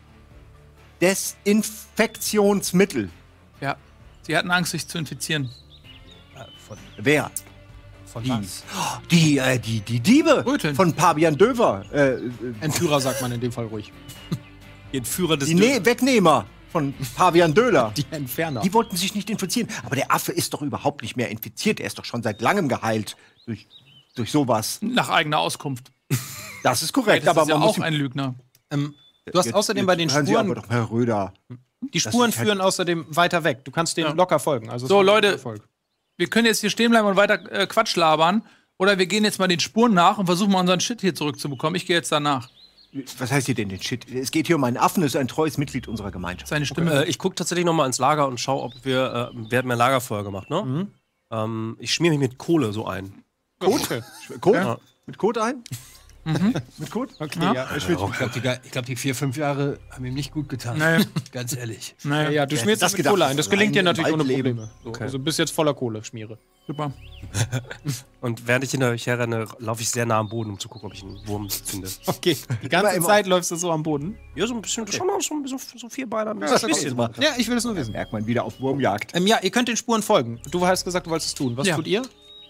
[SPEAKER 3] Desinfektionsmittel.
[SPEAKER 4] Ja. Sie hatten Angst, sich zu infizieren.
[SPEAKER 3] Wer?
[SPEAKER 2] Von
[SPEAKER 3] Die,
[SPEAKER 2] was?
[SPEAKER 3] die, äh, die, die Diebe
[SPEAKER 4] Röteln.
[SPEAKER 3] von Pavian Döver. Äh, äh,
[SPEAKER 1] Entführer sagt man in dem Fall ruhig.
[SPEAKER 2] Den Führer des
[SPEAKER 3] die ne Wegnehmer von Pavian Döler.
[SPEAKER 1] Die Entferner.
[SPEAKER 3] Die wollten sich nicht infizieren. Aber der Affe ist doch überhaupt nicht mehr infiziert. Er ist doch schon seit langem geheilt durch, durch sowas.
[SPEAKER 4] Nach eigener Auskunft.
[SPEAKER 3] Das ist korrekt.
[SPEAKER 4] Das
[SPEAKER 3] aber
[SPEAKER 4] ist ja
[SPEAKER 3] man muss
[SPEAKER 4] auch ein Lügner.
[SPEAKER 1] ähm, du hast
[SPEAKER 3] Jetzt-
[SPEAKER 1] außerdem
[SPEAKER 3] jetzt
[SPEAKER 1] bei den
[SPEAKER 3] hören Sie aber
[SPEAKER 1] Spuren.
[SPEAKER 3] doch, Herr Röder.
[SPEAKER 1] Die Spuren
[SPEAKER 3] ist halt-
[SPEAKER 1] führen außerdem weiter weg. Du kannst denen
[SPEAKER 4] Ja.
[SPEAKER 1] locker folgen. Also es
[SPEAKER 4] So,
[SPEAKER 1] ist ein
[SPEAKER 4] Leute.
[SPEAKER 1] Erfolg.
[SPEAKER 4] Wir können jetzt hier stehen bleiben und weiter äh, Quatsch labern. Oder wir gehen jetzt mal den Spuren nach und versuchen mal unseren Shit hier zurückzubekommen. Ich gehe jetzt danach.
[SPEAKER 3] Was heißt hier denn den Shit? Es geht hier um einen Affen, das ist ein treues Mitglied unserer Gemeinschaft.
[SPEAKER 4] Seine Stimme.
[SPEAKER 2] Äh, ich gucke tatsächlich noch mal ins Lager und schaue, ob wir. Äh, wir hatten ja Lagerfeuer gemacht, ne? Ähm, ich schmier mich mit Kohle so ein.
[SPEAKER 3] Kot? Kot?
[SPEAKER 2] Ja.
[SPEAKER 3] Mit Kot ein? Mit Kot?
[SPEAKER 1] Okay,
[SPEAKER 4] Ja.
[SPEAKER 1] ja.
[SPEAKER 5] Ich glaube, die, ich glaub, die vier, fünf Jahre haben ihm nicht gut getan.
[SPEAKER 4] Nee.
[SPEAKER 5] Ganz ehrlich.
[SPEAKER 1] Ja,
[SPEAKER 4] Naja,
[SPEAKER 1] ja, du
[SPEAKER 3] Wer
[SPEAKER 1] schmierst
[SPEAKER 3] hätte das
[SPEAKER 1] das mit
[SPEAKER 3] gedacht,
[SPEAKER 1] Kohle
[SPEAKER 3] dass
[SPEAKER 1] ein. Das
[SPEAKER 3] das
[SPEAKER 1] gelingt dir
[SPEAKER 3] allein im
[SPEAKER 1] natürlich ohne
[SPEAKER 3] Wald leben?
[SPEAKER 1] Probleme. So,
[SPEAKER 2] Okay.
[SPEAKER 1] Also du bist jetzt voller Kohle, Schmiere.
[SPEAKER 4] super.
[SPEAKER 2] Und während ich hinter euch herrenne, laufe ich sehr nah am Boden, um zu gucken, ob ich einen Wurm finde.
[SPEAKER 1] Okay. Die ganze
[SPEAKER 3] Immer-
[SPEAKER 1] Zeit läufst du so am Boden.
[SPEAKER 2] Ja, so ein bisschen, schon auch so ein bisschen, so vier Beine. Ein
[SPEAKER 3] das
[SPEAKER 2] bisschen.
[SPEAKER 3] ist
[SPEAKER 1] Ja, ich will es nur wissen.
[SPEAKER 3] Merkt man wieder auf Wurmjagd.
[SPEAKER 1] Ähm, ja, ihr könnt den Spuren folgen. Du hast gesagt, du wolltest es tun. Was
[SPEAKER 4] Ja.
[SPEAKER 1] tut ihr?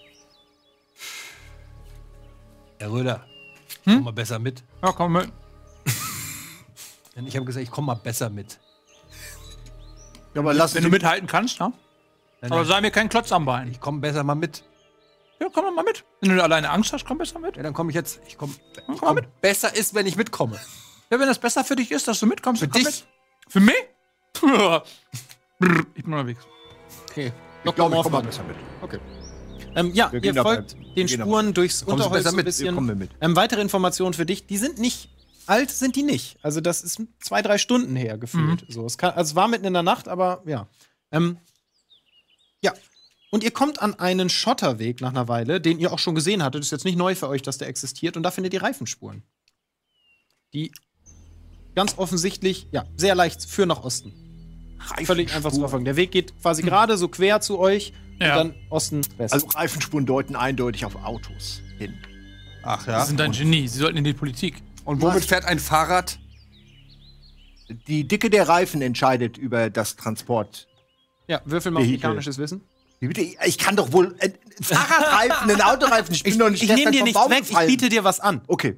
[SPEAKER 5] Herr Röder, komm mal besser mit.
[SPEAKER 4] Ja, komm mit.
[SPEAKER 5] Denn ich habe gesagt, ich komme mal besser mit.
[SPEAKER 3] Ja, aber lassen
[SPEAKER 4] Wenn du mithalten kannst, ja.
[SPEAKER 5] Nein,
[SPEAKER 4] Aber
[SPEAKER 5] nein,
[SPEAKER 4] sei mir kein Klotz am Bein.
[SPEAKER 5] ich komme besser mal mit.
[SPEAKER 4] Ja, komm doch mal mit. Wenn du alleine Angst hast, komm besser mit.
[SPEAKER 5] Ja, dann komme ich jetzt. Ich komme.
[SPEAKER 4] Komm mal mit.
[SPEAKER 5] Besser ist, wenn ich mitkomme.
[SPEAKER 4] Ja, wenn das besser für dich ist, dass du mitkommst,
[SPEAKER 5] Für
[SPEAKER 4] dann komm
[SPEAKER 5] dich?
[SPEAKER 4] mit. Für mich? Brr, ich bin unterwegs.
[SPEAKER 1] Okay.
[SPEAKER 3] Ich glaube, ich komme mal
[SPEAKER 1] Morphan.
[SPEAKER 3] besser mit.
[SPEAKER 1] Okay. Ähm, ja,
[SPEAKER 3] Wir
[SPEAKER 1] ihr
[SPEAKER 3] gehen
[SPEAKER 1] folgt
[SPEAKER 3] dabei-
[SPEAKER 1] den
[SPEAKER 3] wir gehen
[SPEAKER 1] Spuren durchs
[SPEAKER 3] Kommen Sie
[SPEAKER 1] Unterholz
[SPEAKER 3] besser
[SPEAKER 1] so ein
[SPEAKER 3] mit?
[SPEAKER 1] bisschen.
[SPEAKER 3] Kommen wir mit.
[SPEAKER 1] Ähm, weitere Informationen für dich, die sind nicht alt, sind die nicht. Also das ist zwei, drei Stunden her gefühlt. So, es, kann, also es war mitten in der Nacht, aber ja. Ähm, ja. Und ihr kommt an einen Schotterweg nach einer Weile, den ihr auch schon gesehen hattet. Das ist jetzt nicht neu für euch, dass der existiert. Und da findet ihr Reifenspuren. Die ganz offensichtlich, ja, sehr leicht führen nach Osten. Völlig einfach zu verfolgen. Der Weg geht quasi gerade so quer zu euch
[SPEAKER 4] Ja.
[SPEAKER 1] und dann Osten, West.
[SPEAKER 3] Also Reifenspuren deuten eindeutig auf Autos hin.
[SPEAKER 5] Ach
[SPEAKER 4] Sie sind ein Genie. Sie sollten in die Politik.
[SPEAKER 5] Und womit fährt ein Fahrrad?
[SPEAKER 3] Die Dicke der Reifen entscheidet über das Transport.
[SPEAKER 1] ja, würfel mal auf
[SPEAKER 3] Vehikel.
[SPEAKER 1] mechanisches Wissen.
[SPEAKER 3] Wie bitte? Ich kann doch wohl ein Fahrradreifen, einen Autoreifen. Ich bin
[SPEAKER 1] Ich,
[SPEAKER 3] doch nicht
[SPEAKER 1] ich nehme
[SPEAKER 3] gestern
[SPEAKER 1] dir
[SPEAKER 3] vom
[SPEAKER 1] nichts
[SPEAKER 3] Baum
[SPEAKER 1] weg, ich
[SPEAKER 3] gefallen.
[SPEAKER 1] biete dir was an.
[SPEAKER 3] Okay.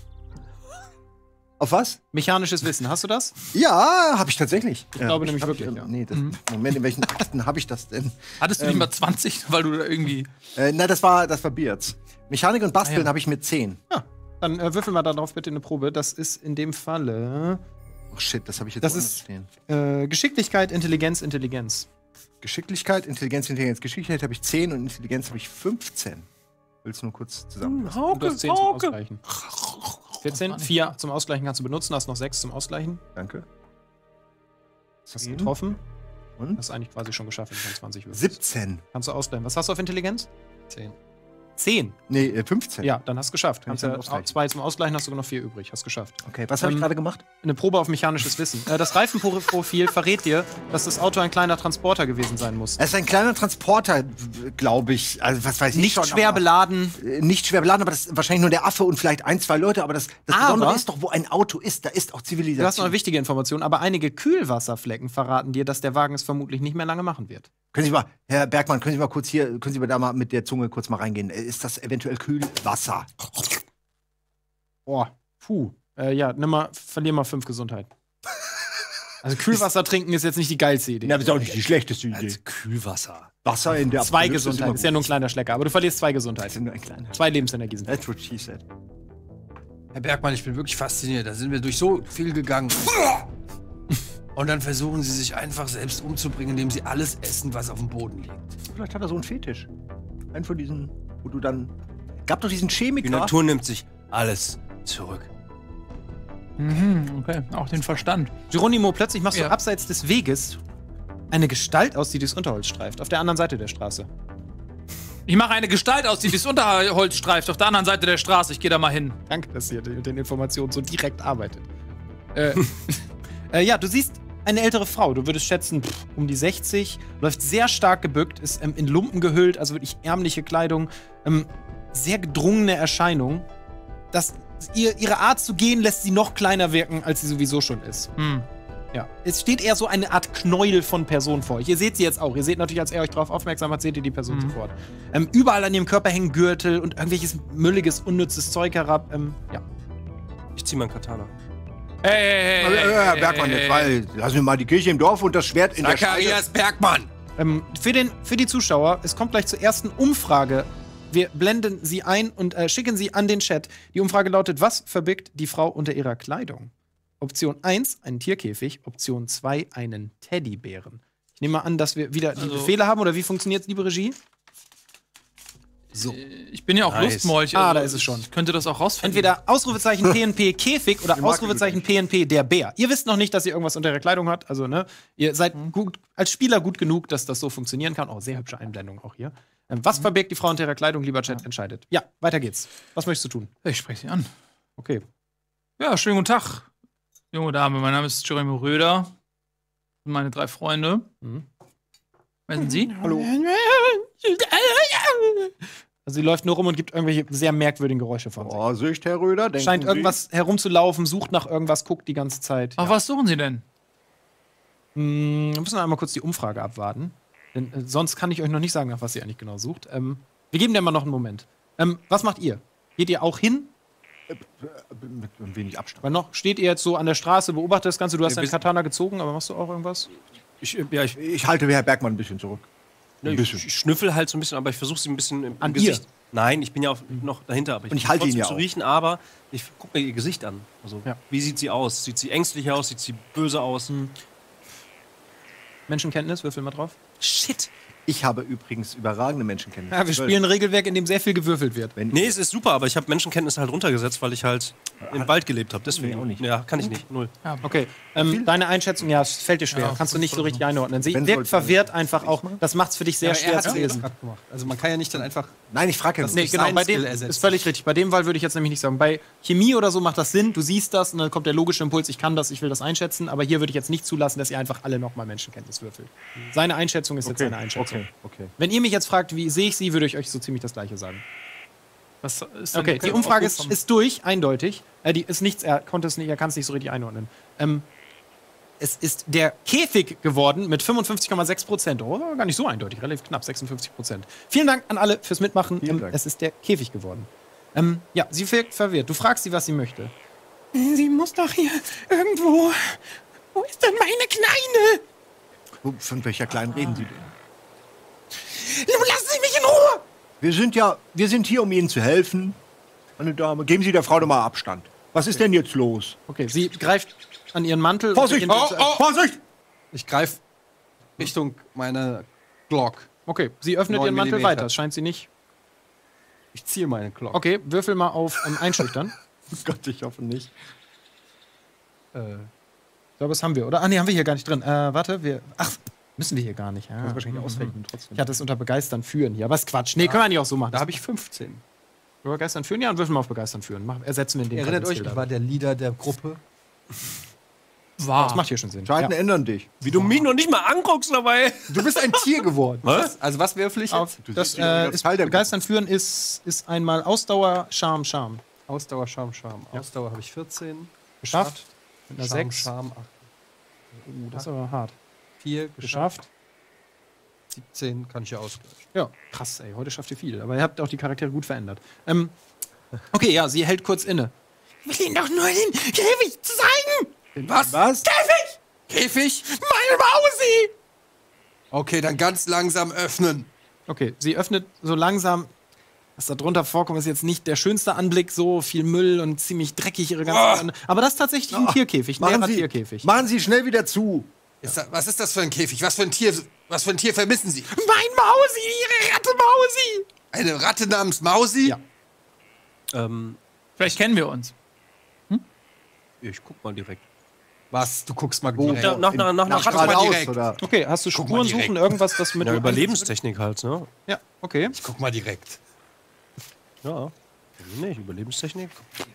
[SPEAKER 3] Auf was?
[SPEAKER 1] Mechanisches Wissen, hast du das?
[SPEAKER 3] Ja, habe ich tatsächlich. Ich
[SPEAKER 1] glaube nämlich
[SPEAKER 3] hab,
[SPEAKER 1] wirklich,
[SPEAKER 3] ähm,
[SPEAKER 1] ja.
[SPEAKER 3] Nee, das, Moment, in welchen Akten habe ich das denn?
[SPEAKER 4] Hattest du nicht mal zwanzig, weil du da irgendwie.
[SPEAKER 3] Äh, na, das war, das war Beards. Mechanik und Basteln
[SPEAKER 4] Ah, ja.
[SPEAKER 3] habe ich mit zehn.
[SPEAKER 1] Dann äh, würfel mal darauf bitte eine Probe. Das ist in dem Falle
[SPEAKER 3] Oh shit, das habe ich jetzt
[SPEAKER 1] Das
[SPEAKER 3] woanders
[SPEAKER 1] ist-
[SPEAKER 3] stehen.
[SPEAKER 1] äh, Geschicklichkeit, Intelligenz, Intelligenz.
[SPEAKER 3] Geschicklichkeit, Intelligenz, Intelligenz, Geschicklichkeit habe ich zehn und Intelligenz habe ich fünfzehn. Willst du nur kurz zusammenfassen?
[SPEAKER 1] Und du hast zehn zum Ausgleichen. vierzehn, vier zum Ausgleichen kannst du benutzen, hast noch sechs zum Ausgleichen.
[SPEAKER 3] Danke.
[SPEAKER 1] Hast du getroffen?
[SPEAKER 3] Und?
[SPEAKER 1] Hast du eigentlich quasi schon geschafft, wenn du von zwanzig würdest.
[SPEAKER 3] siebzehn.
[SPEAKER 1] Kannst du ausgleichen. Was hast du auf Intelligenz?
[SPEAKER 5] zehn.
[SPEAKER 1] zehn.
[SPEAKER 3] Nee, äh, fünfzehn.
[SPEAKER 1] Ja, dann hast du geschafft.
[SPEAKER 3] Kann ich
[SPEAKER 1] Kannst
[SPEAKER 3] dann
[SPEAKER 1] ja
[SPEAKER 3] ausgleichen?
[SPEAKER 1] zwei zum Ausgleichen, hast du sogar noch vier übrig. Hast geschafft.
[SPEAKER 3] Okay, was habe ich
[SPEAKER 1] Ähm,
[SPEAKER 3] gerade gemacht?
[SPEAKER 1] Eine Probe auf mechanisches Wissen. Äh, das Reifenprofil verrät dir, dass das Auto ein kleiner Transporter gewesen sein muss.
[SPEAKER 3] Es ist ein kleiner Transporter, glaube ich. Also, was weiß ich
[SPEAKER 1] Nicht
[SPEAKER 3] schon,
[SPEAKER 1] schwer
[SPEAKER 3] aber-
[SPEAKER 1] beladen.
[SPEAKER 3] Äh, Nicht schwer beladen, aber das ist wahrscheinlich nur der Affe und vielleicht ein, zwei Leute. Aber das, das
[SPEAKER 1] Aber-
[SPEAKER 3] Besondere ist doch, wo ein Auto ist, da ist auch Zivilisation.
[SPEAKER 1] Du hast noch eine wichtige Information, aber einige Kühlwasserflecken verraten dir, dass der Wagen es vermutlich nicht mehr lange machen wird.
[SPEAKER 3] Können Sie mal, Herr Bergmann, können Sie mal kurz hier, können Sie mal da mal mit der Zunge kurz mal reingehen? Äh, Ist das eventuell Kühlwasser?
[SPEAKER 1] Boah, puh. Äh, ja, nimm mal, verlier mal fünf Gesundheit. Also Kühlwasser trinken ist jetzt nicht die geilste Idee.
[SPEAKER 3] Na, das ist auch nicht die schlechteste Idee.
[SPEAKER 2] Als Kühlwasser.
[SPEAKER 3] Wasser in der
[SPEAKER 1] Zwei
[SPEAKER 3] Apokalypse
[SPEAKER 1] Gesundheit.
[SPEAKER 3] immer
[SPEAKER 1] Ist ja nur ein kleiner Schlecker, aber du verlierst zwei
[SPEAKER 3] gut. Das
[SPEAKER 1] Gesundheit.
[SPEAKER 3] ist nur ein kleiner.
[SPEAKER 1] Zwei Lebensenergie sind.
[SPEAKER 3] That's what she said.
[SPEAKER 5] Herr Bergmann, ich bin wirklich fasziniert. Da sind wir durch so viel gegangen. Und dann versuchen sie sich einfach selbst umzubringen, indem sie alles essen, was auf dem Boden liegt.
[SPEAKER 3] Vielleicht hat er so einen Fetisch. Einen von diesen, wo du dann. Gab doch diesen
[SPEAKER 2] Die
[SPEAKER 3] Chemiker.
[SPEAKER 2] Natur nimmt sich alles zurück.
[SPEAKER 4] Mhm, okay, auch den Verstand.
[SPEAKER 1] Geronimo, plötzlich machst
[SPEAKER 4] Ja.
[SPEAKER 1] du abseits des Weges eine Gestalt aus, die durchs Unterholz streift. Auf der anderen Seite der Straße.
[SPEAKER 4] Ich mache eine Gestalt aus, die durchs Unterholz streift, auf der anderen Seite der Straße. Ich gehe da mal hin.
[SPEAKER 1] Danke, dass ihr mit den Informationen so direkt arbeitet. Äh, äh, ja, du siehst eine ältere Frau. Du würdest schätzen, pff, um die sechzig. Läuft sehr stark gebückt, ist ähm, in Lumpen gehüllt, also wirklich ärmliche Kleidung. Ähm, sehr gedrungene Erscheinung. Das, ihr, ihre Art zu gehen lässt sie noch kleiner wirken, als sie sowieso schon ist.
[SPEAKER 4] Hm.
[SPEAKER 1] Ja. Es steht eher so eine Art Knäuel von Person vor euch. Ihr seht sie jetzt auch. Ihr seht natürlich, als er euch darauf aufmerksam hat, seht ihr die Person
[SPEAKER 4] Mhm.
[SPEAKER 1] sofort. Ähm, überall an ihrem Körper hängen Gürtel und irgendwelches mülliges, unnützes Zeug herab. Ähm, ja.
[SPEAKER 2] Ich zieh mein Katana.
[SPEAKER 4] Hey, hey,
[SPEAKER 3] Äh,
[SPEAKER 4] hey,
[SPEAKER 3] äh, Herr
[SPEAKER 4] hey,
[SPEAKER 3] Bergmann,
[SPEAKER 4] hey,
[SPEAKER 3] jetzt
[SPEAKER 4] hey.
[SPEAKER 3] mal, lassen wir mal die Kirche im Dorf und das Schwert in der Scheide.
[SPEAKER 5] Zacharias Bergmann!
[SPEAKER 1] Ähm, für, den, für die Zuschauer, es kommt gleich zur ersten Umfrage. Wir blenden sie ein und äh, schicken sie an den Chat. Die Umfrage lautet: Was verbirgt die Frau unter ihrer Kleidung? Option eins, einen Tierkäfig. Option zwei, einen Teddybären. Ich nehme mal an, dass wir wieder die
[SPEAKER 4] Also-
[SPEAKER 1] Befehle haben, oder wie funktioniert liebe Regie?
[SPEAKER 5] So.
[SPEAKER 4] Ich bin ja auch
[SPEAKER 2] Nice.
[SPEAKER 4] Lustmolch.
[SPEAKER 1] Ah,
[SPEAKER 4] also
[SPEAKER 1] da ist es schon.
[SPEAKER 4] Ich könnte das auch rausfinden.
[SPEAKER 1] Entweder Ausrufezeichen P N P Käfig oder
[SPEAKER 3] Ich mag
[SPEAKER 1] Ausrufezeichen P N P der Bär. Ihr wisst noch nicht, dass ihr irgendwas unter ihrer Kleidung habt. Also, ne, ihr seid gut, als Spieler gut genug, dass das so funktionieren kann. Oh, sehr hübsche Einblendung auch hier. Ähm, was verbirgt die Frau unter ihrer Kleidung, lieber Chat, entscheidet. Ja, weiter geht's. Was möchtest du tun?
[SPEAKER 4] Ich spreche sie an.
[SPEAKER 1] Okay.
[SPEAKER 4] Ja, schönen guten Tag, junge Dame. Mein Name ist Jeremy Röder. Das sind meine drei Freunde.
[SPEAKER 1] Mhm.
[SPEAKER 4] Wer sind Sie?
[SPEAKER 3] Hallo.
[SPEAKER 1] Also, sie läuft nur rum und gibt irgendwelche sehr merkwürdigen Geräusche von sich.
[SPEAKER 3] Vorsicht, Herr Röder. denken
[SPEAKER 1] Scheint
[SPEAKER 3] Sie-
[SPEAKER 1] irgendwas herumzulaufen, sucht nach irgendwas, guckt die ganze Zeit.
[SPEAKER 4] Ach, was suchen Sie denn?
[SPEAKER 1] Hm, wir müssen einmal kurz die Umfrage abwarten. Denn äh, sonst kann ich euch noch nicht sagen, nach was ihr eigentlich genau sucht. Ähm, wir geben dir mal noch einen Moment. Ähm, was macht ihr? Geht ihr auch hin?
[SPEAKER 3] Mit ein wenig Abstand.
[SPEAKER 1] Weil noch steht ihr jetzt so an der Straße, beobachtet das Ganze. Du hast
[SPEAKER 2] Ja,
[SPEAKER 1] deinen
[SPEAKER 2] bis-
[SPEAKER 1] Katana gezogen, aber machst du auch irgendwas?
[SPEAKER 2] Ich, ja, ich,
[SPEAKER 3] Ich halte Herr Bergmann ein bisschen zurück. Ein
[SPEAKER 2] ich,
[SPEAKER 3] bisschen.
[SPEAKER 2] ich schnüffel halt so ein bisschen, aber ich versuche sie ein bisschen im, im
[SPEAKER 1] An dir?
[SPEAKER 2] Gesicht. Nein, ich bin ja auch noch dahinter, aber ich
[SPEAKER 3] Und ich
[SPEAKER 2] versuch
[SPEAKER 3] halte ihn
[SPEAKER 2] trotzdem
[SPEAKER 3] ja
[SPEAKER 2] zu
[SPEAKER 3] auch.
[SPEAKER 2] riechen, aber ich gucke mir ihr Gesicht an. Also,
[SPEAKER 1] Ja.
[SPEAKER 2] wie sieht sie aus? Sieht sie ängstlich aus? Sieht sie böse aus?
[SPEAKER 1] Menschenkenntnis, würfel mal drauf.
[SPEAKER 2] Shit!
[SPEAKER 3] Ich habe übrigens überragende Menschenkenntnis.
[SPEAKER 1] Ja, wir spielen ein Regelwerk, in dem sehr viel gewürfelt wird.
[SPEAKER 3] Wenn
[SPEAKER 2] Nee, es ist super, aber ich habe Menschenkenntnis halt runtergesetzt, weil ich halt im Wald gelebt habe. Deswegen
[SPEAKER 3] Nee, auch nicht.
[SPEAKER 2] Ja, kann ich nicht. Null.
[SPEAKER 1] Okay, ähm, deine Einschätzung, ja, es fällt dir schwer.
[SPEAKER 4] Ja,
[SPEAKER 1] Kannst du nicht so richtig einordnen. Sie
[SPEAKER 3] Wenn
[SPEAKER 1] wirkt
[SPEAKER 3] soll-
[SPEAKER 1] verwirrt einfach auch. Das macht es für dich sehr
[SPEAKER 5] Aber er
[SPEAKER 1] schwer
[SPEAKER 5] hat
[SPEAKER 1] zu
[SPEAKER 5] es ja
[SPEAKER 1] lesen.
[SPEAKER 5] gerade gemacht. Also man kann ja nicht dann einfach.
[SPEAKER 3] Nein, ich frage ja
[SPEAKER 5] Das
[SPEAKER 3] nur.
[SPEAKER 1] Nee, genau,
[SPEAKER 5] seinen
[SPEAKER 1] bei dem
[SPEAKER 5] Skill ersetzen.
[SPEAKER 1] ist völlig richtig. Bei dem Fall würde ich jetzt nämlich nicht sagen. Bei Chemie oder so macht das Sinn, du siehst das und dann kommt der logische Impuls, ich kann das, ich will das einschätzen, aber hier würde ich jetzt nicht zulassen, dass ihr einfach alle nochmal Menschenkenntnis würfelt. Seine Einschätzung ist jetzt seine Einschätzung.
[SPEAKER 3] Okay, okay.
[SPEAKER 1] Wenn ihr mich jetzt fragt, wie sehe ich sie, würde ich euch so ziemlich das Gleiche sagen.
[SPEAKER 4] Was ist denn
[SPEAKER 1] Okay, die Umfrage ist, ist durch, eindeutig. Äh, die ist nichts, er konnte es nicht, er kann es nicht so richtig einordnen. Ähm, es ist der Käfig geworden mit fünfundfünfzig Komma sechs Prozent. Oh, gar nicht so eindeutig, relativ knapp, sechsundfünfzig Prozent. Vielen Dank an alle fürs Mitmachen.
[SPEAKER 3] Vielen
[SPEAKER 1] Ähm,
[SPEAKER 3] Dank.
[SPEAKER 1] Es ist der Käfig geworden. Ähm, ja, sie wirkt verwirrt. Du fragst sie, was sie möchte. Sie muss doch hier irgendwo. Wo ist denn meine Kleine?
[SPEAKER 3] Wo- Von welcher kleinen reden Sie denn?
[SPEAKER 1] Nun lassen Sie mich in Ruhe!
[SPEAKER 3] Wir sind ja, wir sind hier, um Ihnen zu helfen. Meine Dame, geben Sie der Frau doch mal Abstand. Was ist denn jetzt los?
[SPEAKER 1] Okay, sie greift an ihren Mantel. und
[SPEAKER 3] Vorsicht!
[SPEAKER 1] beginnt-
[SPEAKER 3] Oh, oh, Vorsicht!
[SPEAKER 5] Ich greife Richtung meiner Glock.
[SPEAKER 1] Okay, sie öffnet
[SPEAKER 5] Neun
[SPEAKER 1] ihren Mantel
[SPEAKER 5] Millimeter.
[SPEAKER 1] weiter. Das scheint sie nicht.
[SPEAKER 5] Ich ziehe meine Glock.
[SPEAKER 1] Okay, würfel mal auf um, Einschüchtern.
[SPEAKER 3] Oh Gott, ich hoffe nicht.
[SPEAKER 5] Äh,
[SPEAKER 1] Ich glaube, das haben wir, oder? Ah, nee, haben wir hier gar nicht drin. Äh, warte, wir. Ach, müssen wir hier gar nicht. Ah.
[SPEAKER 3] Wahrscheinlich ausrechnen trotzdem.
[SPEAKER 1] Ich hatte es unter Begeistern führen hier, aber ist Quatsch. Nee, können wir nicht auch so machen.
[SPEAKER 5] da habe ich fünfzehn.
[SPEAKER 1] Über Begeistern führen, ja, und würfeln mal auf Begeistern führen. Mach, ersetzen wir in den
[SPEAKER 5] Erinnert euch,
[SPEAKER 1] Kadenziel
[SPEAKER 5] ich war der Leader der Gruppe.
[SPEAKER 4] War.
[SPEAKER 1] Das macht hier schon Sinn.
[SPEAKER 3] Zeiten
[SPEAKER 1] Ja.
[SPEAKER 3] ändern dich.
[SPEAKER 2] Wie du mich noch nicht mal anguckst dabei.
[SPEAKER 5] Du bist ein Tier geworden.
[SPEAKER 2] Was?
[SPEAKER 5] Also was würfel ich
[SPEAKER 1] Auf,
[SPEAKER 5] jetzt?
[SPEAKER 1] das
[SPEAKER 3] siehst dich doch
[SPEAKER 1] äh,
[SPEAKER 3] als
[SPEAKER 1] ist
[SPEAKER 3] Teil der
[SPEAKER 1] Begeistern führen ist, ist einmal Ausdauer, Charme, Charme.
[SPEAKER 5] Ausdauer, Charme, Charme. Ausdauer habe ich vierzehn.
[SPEAKER 1] Geschafft. Mit einer
[SPEAKER 5] Charme,
[SPEAKER 1] sechs.
[SPEAKER 5] Charme, acht.
[SPEAKER 1] Uh, das ist aber hart.
[SPEAKER 5] vier. Geschafft.
[SPEAKER 1] Geschafft.
[SPEAKER 5] siebzehn kann ich ja ausgleichen.
[SPEAKER 1] Ja, krass, ey. Heute schafft ihr viel. Aber ihr habt auch die Charaktere gut verändert. Ähm, okay, ja, sie hält kurz inne. Ich will Ihnen doch nur den Käfig zeigen!
[SPEAKER 5] Was?
[SPEAKER 3] Was?
[SPEAKER 5] Käfig? Käfig?
[SPEAKER 1] Meine Mausi!
[SPEAKER 5] Okay, dann ganz langsam öffnen.
[SPEAKER 1] Okay, sie öffnet so langsam. Was da drunter vorkommt, ist jetzt nicht der schönste Anblick. So viel Müll und ziemlich dreckig ihre ganzen. Aber das ist tatsächlich ein Tierkäfig, ein
[SPEAKER 3] Machen
[SPEAKER 1] leerer
[SPEAKER 3] Sie,
[SPEAKER 1] Tierkäfig.
[SPEAKER 3] machen Sie schnell wieder zu.
[SPEAKER 5] Ist da, was ist das für ein Käfig? Was für ein Tier, was für ein Tier vermissen Sie?
[SPEAKER 1] Mein Mausi, ihre Ratte Mausi!
[SPEAKER 5] Eine Ratte namens Mausi?
[SPEAKER 1] Ja.
[SPEAKER 2] Ähm,
[SPEAKER 4] Vielleicht kennen wir uns.
[SPEAKER 2] ich guck mal direkt.
[SPEAKER 5] Was? Du guckst mal
[SPEAKER 3] Wo?
[SPEAKER 5] direkt.
[SPEAKER 2] Ja, nach einer nach, nach,
[SPEAKER 5] Nach-
[SPEAKER 2] nach,
[SPEAKER 5] mal direkt.
[SPEAKER 3] oder?
[SPEAKER 1] Okay, hast du
[SPEAKER 5] Guck
[SPEAKER 1] Spuren
[SPEAKER 5] mal direkt.
[SPEAKER 1] suchen, irgendwas, das mit
[SPEAKER 2] ja,
[SPEAKER 1] du-
[SPEAKER 2] Überlebenstechnik halt, ne?
[SPEAKER 1] Ja, okay.
[SPEAKER 5] Ich guck mal direkt.
[SPEAKER 2] Ja. Nicht, Überlebenstechnik.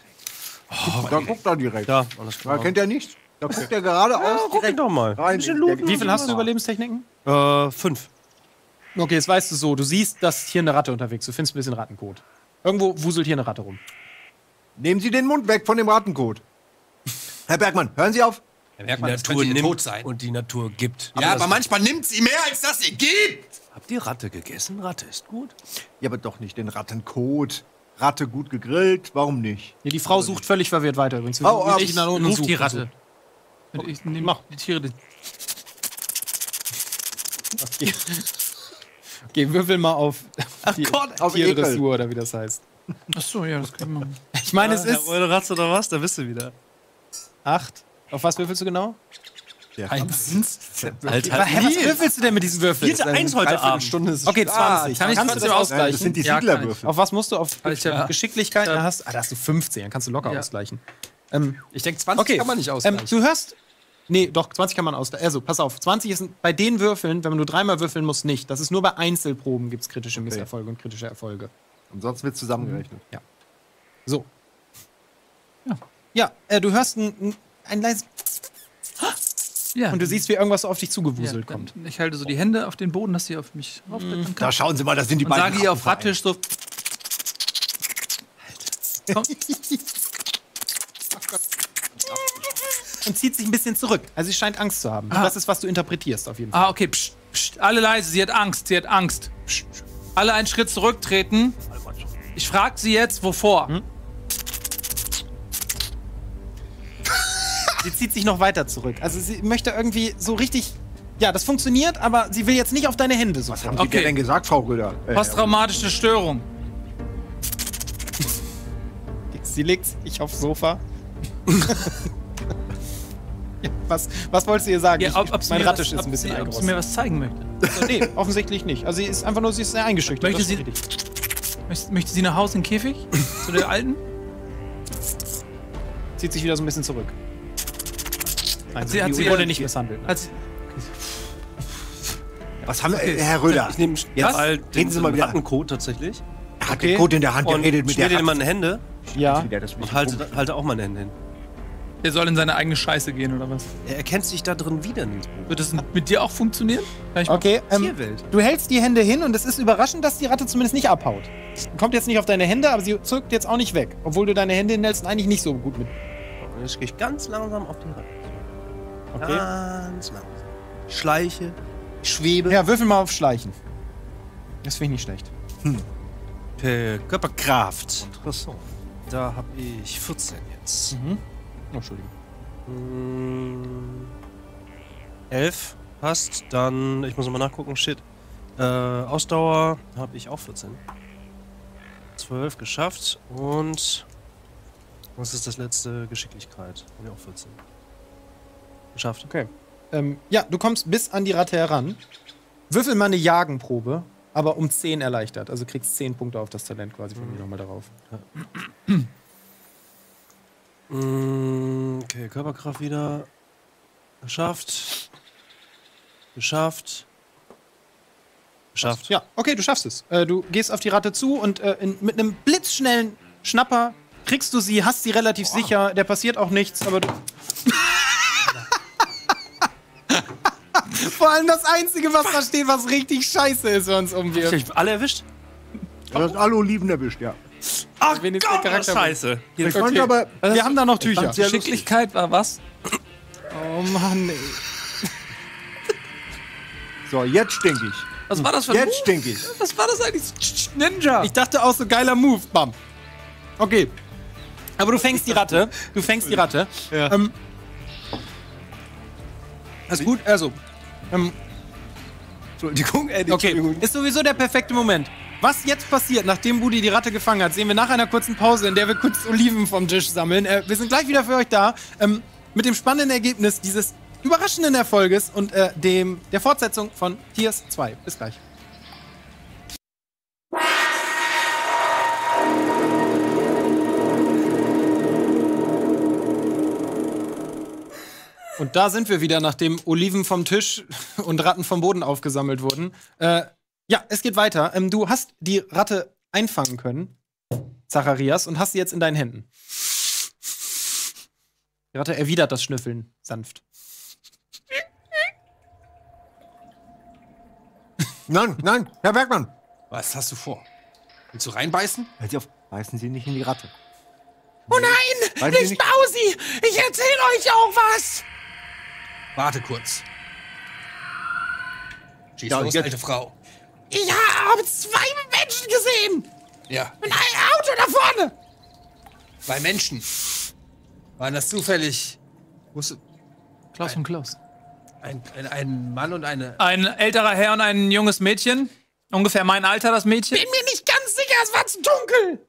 [SPEAKER 3] Da guckt er direkt.
[SPEAKER 2] Ja, alles
[SPEAKER 3] Da
[SPEAKER 2] klar.
[SPEAKER 3] kennt er nicht. Da guckt er geradeaus
[SPEAKER 2] guck
[SPEAKER 3] direkt
[SPEAKER 2] doch mal.
[SPEAKER 3] rein.
[SPEAKER 2] Bisschen
[SPEAKER 3] Der-
[SPEAKER 2] looten.
[SPEAKER 1] Wie viel hast du Überlebenstechniken?
[SPEAKER 2] Äh, fünf.
[SPEAKER 1] Okay, jetzt weißt du so, du siehst, dass hier eine Ratte unterwegs ist. Du findest ein bisschen Rattenkot. Irgendwo wuselt hier eine Ratte rum.
[SPEAKER 3] Nehmen Sie den Mund weg von dem Rattenkot. Herr Bergmann, hören Sie auf.
[SPEAKER 5] Da merkt
[SPEAKER 2] Die
[SPEAKER 5] man, das
[SPEAKER 2] Natur
[SPEAKER 5] könnte ihr
[SPEAKER 2] nimmt
[SPEAKER 5] tot sein.
[SPEAKER 2] und die Natur gibt.
[SPEAKER 5] Ja, aber
[SPEAKER 2] das-
[SPEAKER 5] manchmal nimmt sie mehr, als das ihr gibt.
[SPEAKER 2] Habt ihr Ratte gegessen? Ratte ist gut.
[SPEAKER 3] Ja, aber doch nicht den Rattenkot. Ratte gut gegrillt, warum nicht?
[SPEAKER 1] Nee, die Frau sucht völlig verwirrt weiter übrigens.
[SPEAKER 3] Au, au,
[SPEAKER 1] Ich nach unten
[SPEAKER 4] Ruf
[SPEAKER 1] suchen
[SPEAKER 4] die
[SPEAKER 1] und
[SPEAKER 4] Ratte. Und ich nehme
[SPEAKER 1] Mach.
[SPEAKER 4] die Tiere. Die
[SPEAKER 1] suchen. Okay, würfel mal auf die
[SPEAKER 3] Gott, auf
[SPEAKER 1] Tierdressur oder wie das heißt.
[SPEAKER 4] Achso, ja, das können wir machen.
[SPEAKER 1] Ich meine, es ist
[SPEAKER 2] Eure Ratze oder was? Da bist du wieder.
[SPEAKER 1] acht. Auf was würfelst du genau?
[SPEAKER 5] Eins.
[SPEAKER 2] Halt,
[SPEAKER 1] Hä, was würfelst du denn mit diesen Würfeln?
[SPEAKER 2] Vierte Eins heute Abend.
[SPEAKER 5] Stunde ist es
[SPEAKER 1] Okay,
[SPEAKER 5] schon-
[SPEAKER 1] zwanzig.
[SPEAKER 4] kann ich
[SPEAKER 1] Kannst du
[SPEAKER 4] trotzdem
[SPEAKER 1] das
[SPEAKER 4] ausgleichen?
[SPEAKER 3] Nein, das sind die
[SPEAKER 4] Ja, kann
[SPEAKER 3] Siedlerwürfel.
[SPEAKER 1] Auf was musst du? Auf
[SPEAKER 4] Ich hab-
[SPEAKER 1] Geschicklichkeit?
[SPEAKER 4] Ja.
[SPEAKER 1] Da hast, ah, da hast du fünfzehn, dann kannst du locker
[SPEAKER 4] Ja.
[SPEAKER 1] ausgleichen. Ähm,
[SPEAKER 5] Ich denke, zwanzig
[SPEAKER 1] okay,
[SPEAKER 5] kann man nicht
[SPEAKER 1] ähm,
[SPEAKER 5] ausgleichen.
[SPEAKER 1] du hörst. Nee, doch, zwanzig kann man ausgleichen. Also, pass auf, zwanzig ist bei den Würfeln, wenn man nur dreimal würfeln muss, nicht. Das ist nur bei Einzelproben gibt es kritische Misserfolge und kritische Erfolge.
[SPEAKER 3] Ansonsten wird zusammengerechnet.
[SPEAKER 1] So. Ja, ja äh, du hörst ein, ein, ein leises.
[SPEAKER 4] Ja.
[SPEAKER 1] Und du siehst, wie irgendwas so auf dich
[SPEAKER 4] ja,
[SPEAKER 1] zugewuselt
[SPEAKER 4] dann-
[SPEAKER 1] kommt.
[SPEAKER 4] Ich halte so die Hände auf den Boden, dass sie auf mich aufblitzen kann.
[SPEAKER 3] Da schauen Sie mal, das sind die
[SPEAKER 4] Und
[SPEAKER 3] beiden.
[SPEAKER 4] sage ihr auf
[SPEAKER 3] Rattenvereine.
[SPEAKER 4] Rattisch so. Komm,
[SPEAKER 1] Und zieht sich ein bisschen zurück. Also, sie scheint Angst zu haben.
[SPEAKER 4] Ah.
[SPEAKER 1] Das ist, was du interpretierst, auf jeden Fall.
[SPEAKER 4] ah, okay, pst, pst, alle leise, sie hat Angst, sie hat Angst. Pst, pst. Alle einen Schritt zurücktreten. Ich frage sie jetzt, wovor?
[SPEAKER 1] Hm? Sie zieht sich noch weiter zurück. Also, sie möchte irgendwie so richtig. Ja, das funktioniert, aber sie will jetzt nicht auf deine Hände so.
[SPEAKER 3] Was haben
[SPEAKER 4] Okay.
[SPEAKER 3] Sie denn gesagt, Frau Röder? Äh,
[SPEAKER 4] Posttraumatische Störung.
[SPEAKER 1] Sie legt sich aufs Sofa. ja, was, was wolltest du ihr sagen?
[SPEAKER 4] Ja,
[SPEAKER 1] Ich-
[SPEAKER 4] ob, ob sie
[SPEAKER 1] mein
[SPEAKER 4] mir
[SPEAKER 1] Rattisch
[SPEAKER 4] was,
[SPEAKER 1] ist ein
[SPEAKER 4] ob
[SPEAKER 1] bisschen
[SPEAKER 4] sie, ob sie
[SPEAKER 1] eingerostet.
[SPEAKER 4] mir was zeigen möchte.
[SPEAKER 1] So, nee, offensichtlich nicht. Also sie ist einfach nur, sie ist sehr eingeschüchtert.
[SPEAKER 4] Möchte
[SPEAKER 1] das ist
[SPEAKER 4] sie-
[SPEAKER 1] richtig.
[SPEAKER 4] Möchte, möchte sie nach Hause in den Käfig? Zu der Alten?
[SPEAKER 1] Zieht sich wieder so ein bisschen zurück. Nein,
[SPEAKER 4] sie- hat
[SPEAKER 1] sie
[SPEAKER 4] sie-
[SPEAKER 1] wurde nicht misshandelt.
[SPEAKER 4] Hat sie,
[SPEAKER 3] Was haben wir, äh, Herr Röder?
[SPEAKER 2] Ich nehme
[SPEAKER 3] Jetzt
[SPEAKER 2] jetzt all
[SPEAKER 3] reden Sie mal wieder.
[SPEAKER 2] Rattenkot tatsächlich.
[SPEAKER 3] Er hat
[SPEAKER 1] okay.
[SPEAKER 3] den Code in der Hand, der
[SPEAKER 2] Und
[SPEAKER 3] redet mit
[SPEAKER 2] schmier
[SPEAKER 3] der
[SPEAKER 2] dir in meine Hände
[SPEAKER 1] Ja.
[SPEAKER 3] Wieder, das
[SPEAKER 2] und halte, halte auch meine Hände hin.
[SPEAKER 4] er soll in seine eigene Scheiße gehen, oder was?
[SPEAKER 2] Er erkennt sich da drin wieder, Nils Bo.
[SPEAKER 4] Wird das mit dir auch funktionieren? Kann ich mal-
[SPEAKER 1] Okay, ähm,
[SPEAKER 2] Tierwelt.
[SPEAKER 1] du hältst die Hände hin und es ist überraschend, dass die Ratte zumindest nicht abhaut. Kommt jetzt nicht auf deine Hände, aber sie zückt jetzt auch nicht weg. Obwohl du deine Hände hinhältst und eigentlich nicht so gut mit.
[SPEAKER 2] Und jetzt gehe ich ganz langsam auf die Ratte.
[SPEAKER 1] Okay.
[SPEAKER 2] Ganz langsam. Schleiche, schwebe.
[SPEAKER 1] Ja, würfel mal auf Schleichen. Das finde ich nicht schlecht.
[SPEAKER 2] Per Körperkraft.
[SPEAKER 3] Interessant.
[SPEAKER 2] Da habe ich vierzehn jetzt.
[SPEAKER 1] Mhm. Oh, Entschuldigung.
[SPEAKER 2] Mm, elf passt. Dann, ich muss nochmal nachgucken, shit. Äh, Ausdauer habe ich auch vierzehn. zwölf geschafft. Und was ist das letzte? Geschicklichkeit. Habe ich auch vierzehn. Geschafft.
[SPEAKER 1] Okay. ähm, ja, du kommst bis an die Ratte heran. Würfel mal eine Jagenprobe, aber um zehn erleichtert. Also kriegst zehn Punkte auf das Talent quasi von mir nochmal darauf.
[SPEAKER 2] Mm, okay, Körperkraft wieder. Geschafft. Geschafft. Geschafft.
[SPEAKER 1] Ja, okay, du schaffst es. Äh, du gehst auf die Ratte zu und äh, in, mit einem blitzschnellen Schnapper kriegst du sie, hast sie relativ oh. sicher. Der passiert auch nichts, aber du. Vor allem das Einzige, was da steht, was richtig scheiße ist, wenn uns umwirft.
[SPEAKER 2] Ich alle erwischt?
[SPEAKER 3] Du hast alle Oliven erwischt, ja.
[SPEAKER 2] Ach
[SPEAKER 1] Gott,
[SPEAKER 2] Gott, scheiße.
[SPEAKER 3] Ich fand aber,
[SPEAKER 1] Wir haben da noch Tücher.
[SPEAKER 4] Geschicklichkeit war was?
[SPEAKER 1] Oh Mann, ey.
[SPEAKER 3] so, jetzt stink ich.
[SPEAKER 4] Was war das für ein
[SPEAKER 3] Jetzt
[SPEAKER 4] Move?
[SPEAKER 3] stink ich.
[SPEAKER 4] Was war das eigentlich? Ninja.
[SPEAKER 1] Ich dachte auch so geiler Move. Bam. Okay. Aber du fängst die Ratte. Du fängst die Ratte.
[SPEAKER 2] Ja.
[SPEAKER 1] Ähm, ist gut, also. Ähm,
[SPEAKER 2] Entschuldigung, Eddie.
[SPEAKER 1] okay, ist sowieso der perfekte Moment. Was jetzt passiert, nachdem Budi die Ratte gefangen hat, sehen wir nach einer kurzen Pause, in der wir kurz Oliven vom Tisch sammeln. Äh, wir sind gleich wieder für euch da. Ähm, mit dem spannenden Ergebnis dieses überraschenden Erfolges und äh, dem, der Fortsetzung von Tears zwei. Bis gleich. Und da sind wir wieder, nachdem Oliven vom Tisch und Ratten vom Boden aufgesammelt wurden. Äh, ja, es geht weiter. Ähm, du hast die Ratte einfangen können, Zacharias, und hast sie jetzt in deinen Händen. Die Ratte erwidert das Schnüffeln sanft.
[SPEAKER 3] Nein, nein, Herr Bergmann.
[SPEAKER 5] Was hast du vor? Willst du reinbeißen?
[SPEAKER 3] Halt Sie auf, beißen Sie nicht in die Ratte.
[SPEAKER 1] Oh nein,
[SPEAKER 3] Beißen Sie nicht.
[SPEAKER 1] Mausi! Ich erzähle euch auch was!
[SPEAKER 5] Warte kurz. Schieß
[SPEAKER 3] Ja,
[SPEAKER 5] los,
[SPEAKER 3] jetzt-
[SPEAKER 5] alte Frau.
[SPEAKER 1] Ich habe zwei Menschen gesehen!
[SPEAKER 5] Ja,
[SPEAKER 1] Und ein Auto da vorne!
[SPEAKER 5] zwei Menschen. Waren das zufällig Wusste,
[SPEAKER 4] Klaus und Klaus.
[SPEAKER 5] ein, ein, ein Mann und eine...
[SPEAKER 4] Ein älterer Herr und ein junges Mädchen. Ungefähr mein Alter, das Mädchen.
[SPEAKER 1] Bin mir nicht ganz sicher, es war zu dunkel!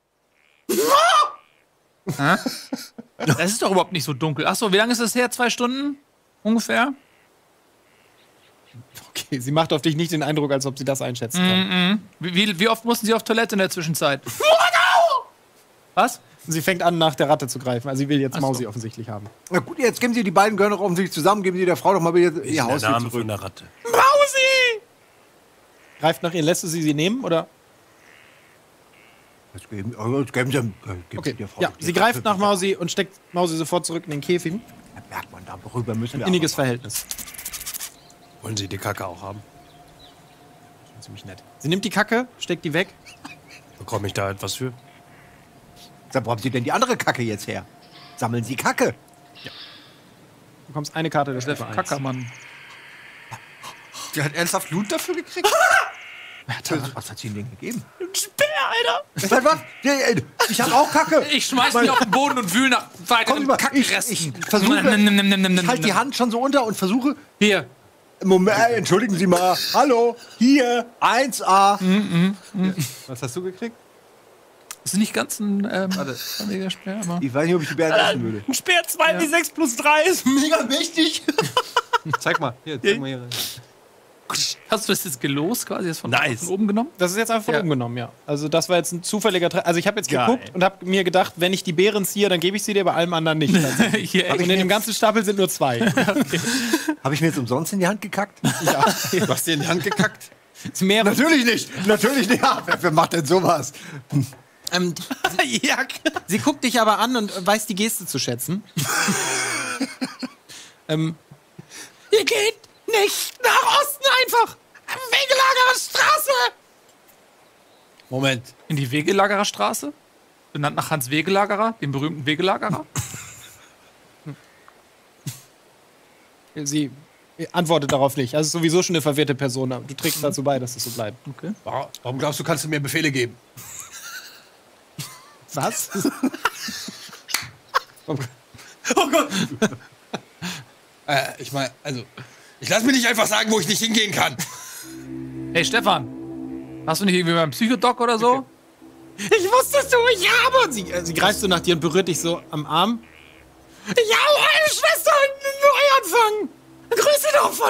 [SPEAKER 4] Das ist doch überhaupt nicht so dunkel. Achso, wie lange ist das her? Zwei Stunden? Ungefähr?
[SPEAKER 1] Okay, sie macht auf dich nicht den Eindruck, als ob sie das einschätzen kann.
[SPEAKER 4] Wie, wie, wie oft mussten Sie auf Toilette in der Zwischenzeit? Was?
[SPEAKER 1] Sie fängt an, nach der Ratte zu greifen. Also sie will jetzt
[SPEAKER 4] Ach so.
[SPEAKER 1] Mausi offensichtlich haben.
[SPEAKER 3] Na gut, jetzt geben Sie die beiden Gehören offensichtlich zusammen, geben Sie der Frau doch mal wieder ihr
[SPEAKER 2] Der
[SPEAKER 3] Haus
[SPEAKER 2] Name
[SPEAKER 3] zurück.
[SPEAKER 2] von der Ratte.
[SPEAKER 1] Mausi! Greift nach ihr. Lässt du sie sie nehmen, oder?
[SPEAKER 3] Jetzt geben, oh, jetzt geben Sie, äh, geben
[SPEAKER 1] Okay.
[SPEAKER 3] Sie der Frau
[SPEAKER 1] Ja,
[SPEAKER 3] doch die
[SPEAKER 1] sie
[SPEAKER 3] Ratte
[SPEAKER 1] greift nach
[SPEAKER 3] wieder.
[SPEAKER 1] Mausi und steckt Mausi sofort zurück in den Käfig.
[SPEAKER 3] Herr Bergmann, darüber müssen wir
[SPEAKER 1] Inniges
[SPEAKER 3] aber-
[SPEAKER 1] Verhältnis.
[SPEAKER 2] Wollen Sie die Kacke auch haben?
[SPEAKER 1] Ziemlich nett. Sie nimmt die Kacke, steckt die weg.
[SPEAKER 2] Bekomme ich da etwas für?
[SPEAKER 3] Sag, wo haben Sie denn die andere Kacke jetzt her? Sammeln Sie Kacke.
[SPEAKER 1] Du bekommst eine Karte der Stufe eins.
[SPEAKER 4] Kackermann.
[SPEAKER 5] Die hat ernsthaft Loot dafür gekriegt?
[SPEAKER 3] Was hat sie Ihnen denn gegeben?
[SPEAKER 1] Speer, Alter!
[SPEAKER 3] Was, was? Ja, ja, Ich hab auch Kacke.
[SPEAKER 4] Ich schmeiß mich auf den Boden und wühl nach
[SPEAKER 3] Kommen
[SPEAKER 4] weiteren
[SPEAKER 3] Sie mal, ich,
[SPEAKER 4] Kackenresten.
[SPEAKER 3] ich versuche,
[SPEAKER 4] Nimm, nimm, nimm, nimm, nimm,
[SPEAKER 3] ich halte die Hand schon so unter und versuche.
[SPEAKER 1] Hier.
[SPEAKER 3] Moment, äh, entschuldigen Sie mal. Hallo, hier, eins A.
[SPEAKER 5] Was hast du gekriegt?
[SPEAKER 4] Das ist nicht ganz ein ähm,
[SPEAKER 5] Warte.
[SPEAKER 4] farbiger Speer, aber.
[SPEAKER 3] Ich weiß nicht, ob ich die Bären essen würde.
[SPEAKER 1] Ein Speer zwei wie sechs plus drei ist mega wichtig.
[SPEAKER 5] Zeig mal. Hier, zeig mal hier rein.
[SPEAKER 4] Hast du das jetzt gelost quasi? Das von,
[SPEAKER 2] Nice.
[SPEAKER 4] von oben genommen?
[SPEAKER 1] Das ist jetzt einfach von
[SPEAKER 4] Ja.
[SPEAKER 1] oben genommen, ja. Also das war jetzt ein zufälliger Treffer. Also ich habe jetzt
[SPEAKER 2] Geil.
[SPEAKER 1] geguckt und habe mir gedacht, wenn ich die Beeren ziehe, dann gebe ich sie dir, bei allem anderen nicht. tatsächlich.
[SPEAKER 4] Hier,
[SPEAKER 1] Und in dem ganzen Stapel sind nur zwei.
[SPEAKER 3] Habe ich mir jetzt umsonst in die Hand gekackt?
[SPEAKER 1] Ja.
[SPEAKER 5] Du hast dir in die Hand gekackt.
[SPEAKER 1] Es sind mehrere.
[SPEAKER 3] Natürlich nicht. Natürlich nicht. Ja, wer, wer macht denn sowas?
[SPEAKER 1] Ähm,
[SPEAKER 2] Ja.
[SPEAKER 1] sie guckt dich aber an und weiß die Geste zu schätzen. ähm, ihr geht nicht nach Osten einfach. Wegelagerer Straße.
[SPEAKER 5] Moment.
[SPEAKER 4] in die Wegelagerer Straße. Benannt nach Hans Wegelagerer, dem berühmten Wegelagerer.
[SPEAKER 1] Sie antwortet darauf nicht. Also ist sowieso schon eine verwirrte Person. aber Du trägst dazu bei, dass es so bleibt.
[SPEAKER 4] Okay.
[SPEAKER 5] Warum glaubst du, kannst du mir Befehle geben?
[SPEAKER 1] Was?
[SPEAKER 5] Oh Gott. äh, ich meine, also, ich lass mir nicht einfach sagen, wo ich nicht hingehen kann.
[SPEAKER 4] Hey Stefan, hast du nicht irgendwie beim Psychodoc oder so?
[SPEAKER 1] Ich wusste es so, ich habe. Und sie, äh, sie greift so nach dir und berührt dich so am Arm. Ich habe eine Schwester und einen Neuanfang.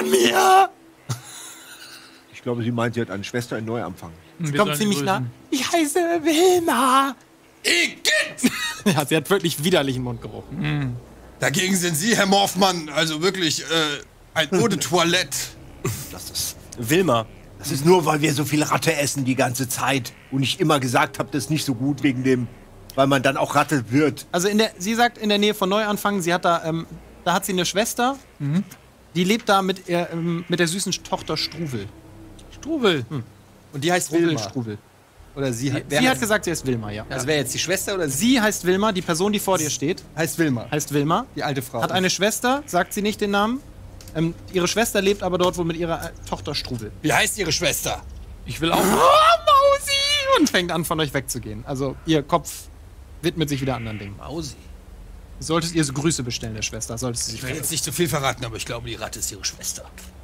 [SPEAKER 3] von mir! Ich glaube, sie meint, sie hat eine Schwester in Neuanfang.
[SPEAKER 1] Sie
[SPEAKER 4] Wir
[SPEAKER 1] kommt
[SPEAKER 4] sollen
[SPEAKER 1] ziemlich
[SPEAKER 4] die
[SPEAKER 1] nah.
[SPEAKER 4] grüßen.
[SPEAKER 1] Ich heiße Wilma.
[SPEAKER 5] Igitt!
[SPEAKER 1] Ja, sie hat wirklich widerlichen Mundgeruch.
[SPEAKER 5] Dagegen sind Sie, Herr Morfmann, also wirklich äh, ein Eau de Toilette.
[SPEAKER 3] Das ist,
[SPEAKER 2] Wilma.
[SPEAKER 3] das ist nur, weil wir so viel Ratte essen die ganze Zeit. Und ich immer gesagt habe, das ist nicht so gut wegen dem, weil man dann auch Ratte wird.
[SPEAKER 1] Also in der, sie sagt in der Nähe von Neuanfang, sie hat da, ähm, da hat sie eine Schwester, die lebt da mit, ihr, ähm, mit der süßen Tochter Struwel.
[SPEAKER 4] Struwel.
[SPEAKER 5] Und die heißt
[SPEAKER 1] Struwel,
[SPEAKER 5] Wilma.
[SPEAKER 1] Struwel.
[SPEAKER 5] Oder sie,
[SPEAKER 1] Sie,
[SPEAKER 5] wer
[SPEAKER 1] sie hat
[SPEAKER 5] heißt-
[SPEAKER 1] gesagt, sie ist Wilma, ja.
[SPEAKER 5] Also wer jetzt die Schwester oder sie
[SPEAKER 1] Sie heißt Wilma, die Person, die vor dir steht,
[SPEAKER 5] heißt Wilma.
[SPEAKER 1] heißt Wilma.
[SPEAKER 5] Die alte Frau.
[SPEAKER 1] Hat eine Schwester, sagt sie nicht den Namen. Ähm, ihre Schwester lebt aber dort wohl mit ihrer äh, Tochter Struwel.
[SPEAKER 5] Wie heißt ihre Schwester?
[SPEAKER 4] Ich will auch.
[SPEAKER 1] Oh, Mausi! Und fängt an, von euch wegzugehen. Also ihr Kopf widmet sich wieder anderen Dingen.
[SPEAKER 5] Mausi.
[SPEAKER 1] Du solltest ihr so Grüße bestellen, der Schwester. Solltest du sich
[SPEAKER 5] Ich will jetzt nicht zu viel verraten, aber ich glaube, die Ratte ist ihre Schwester.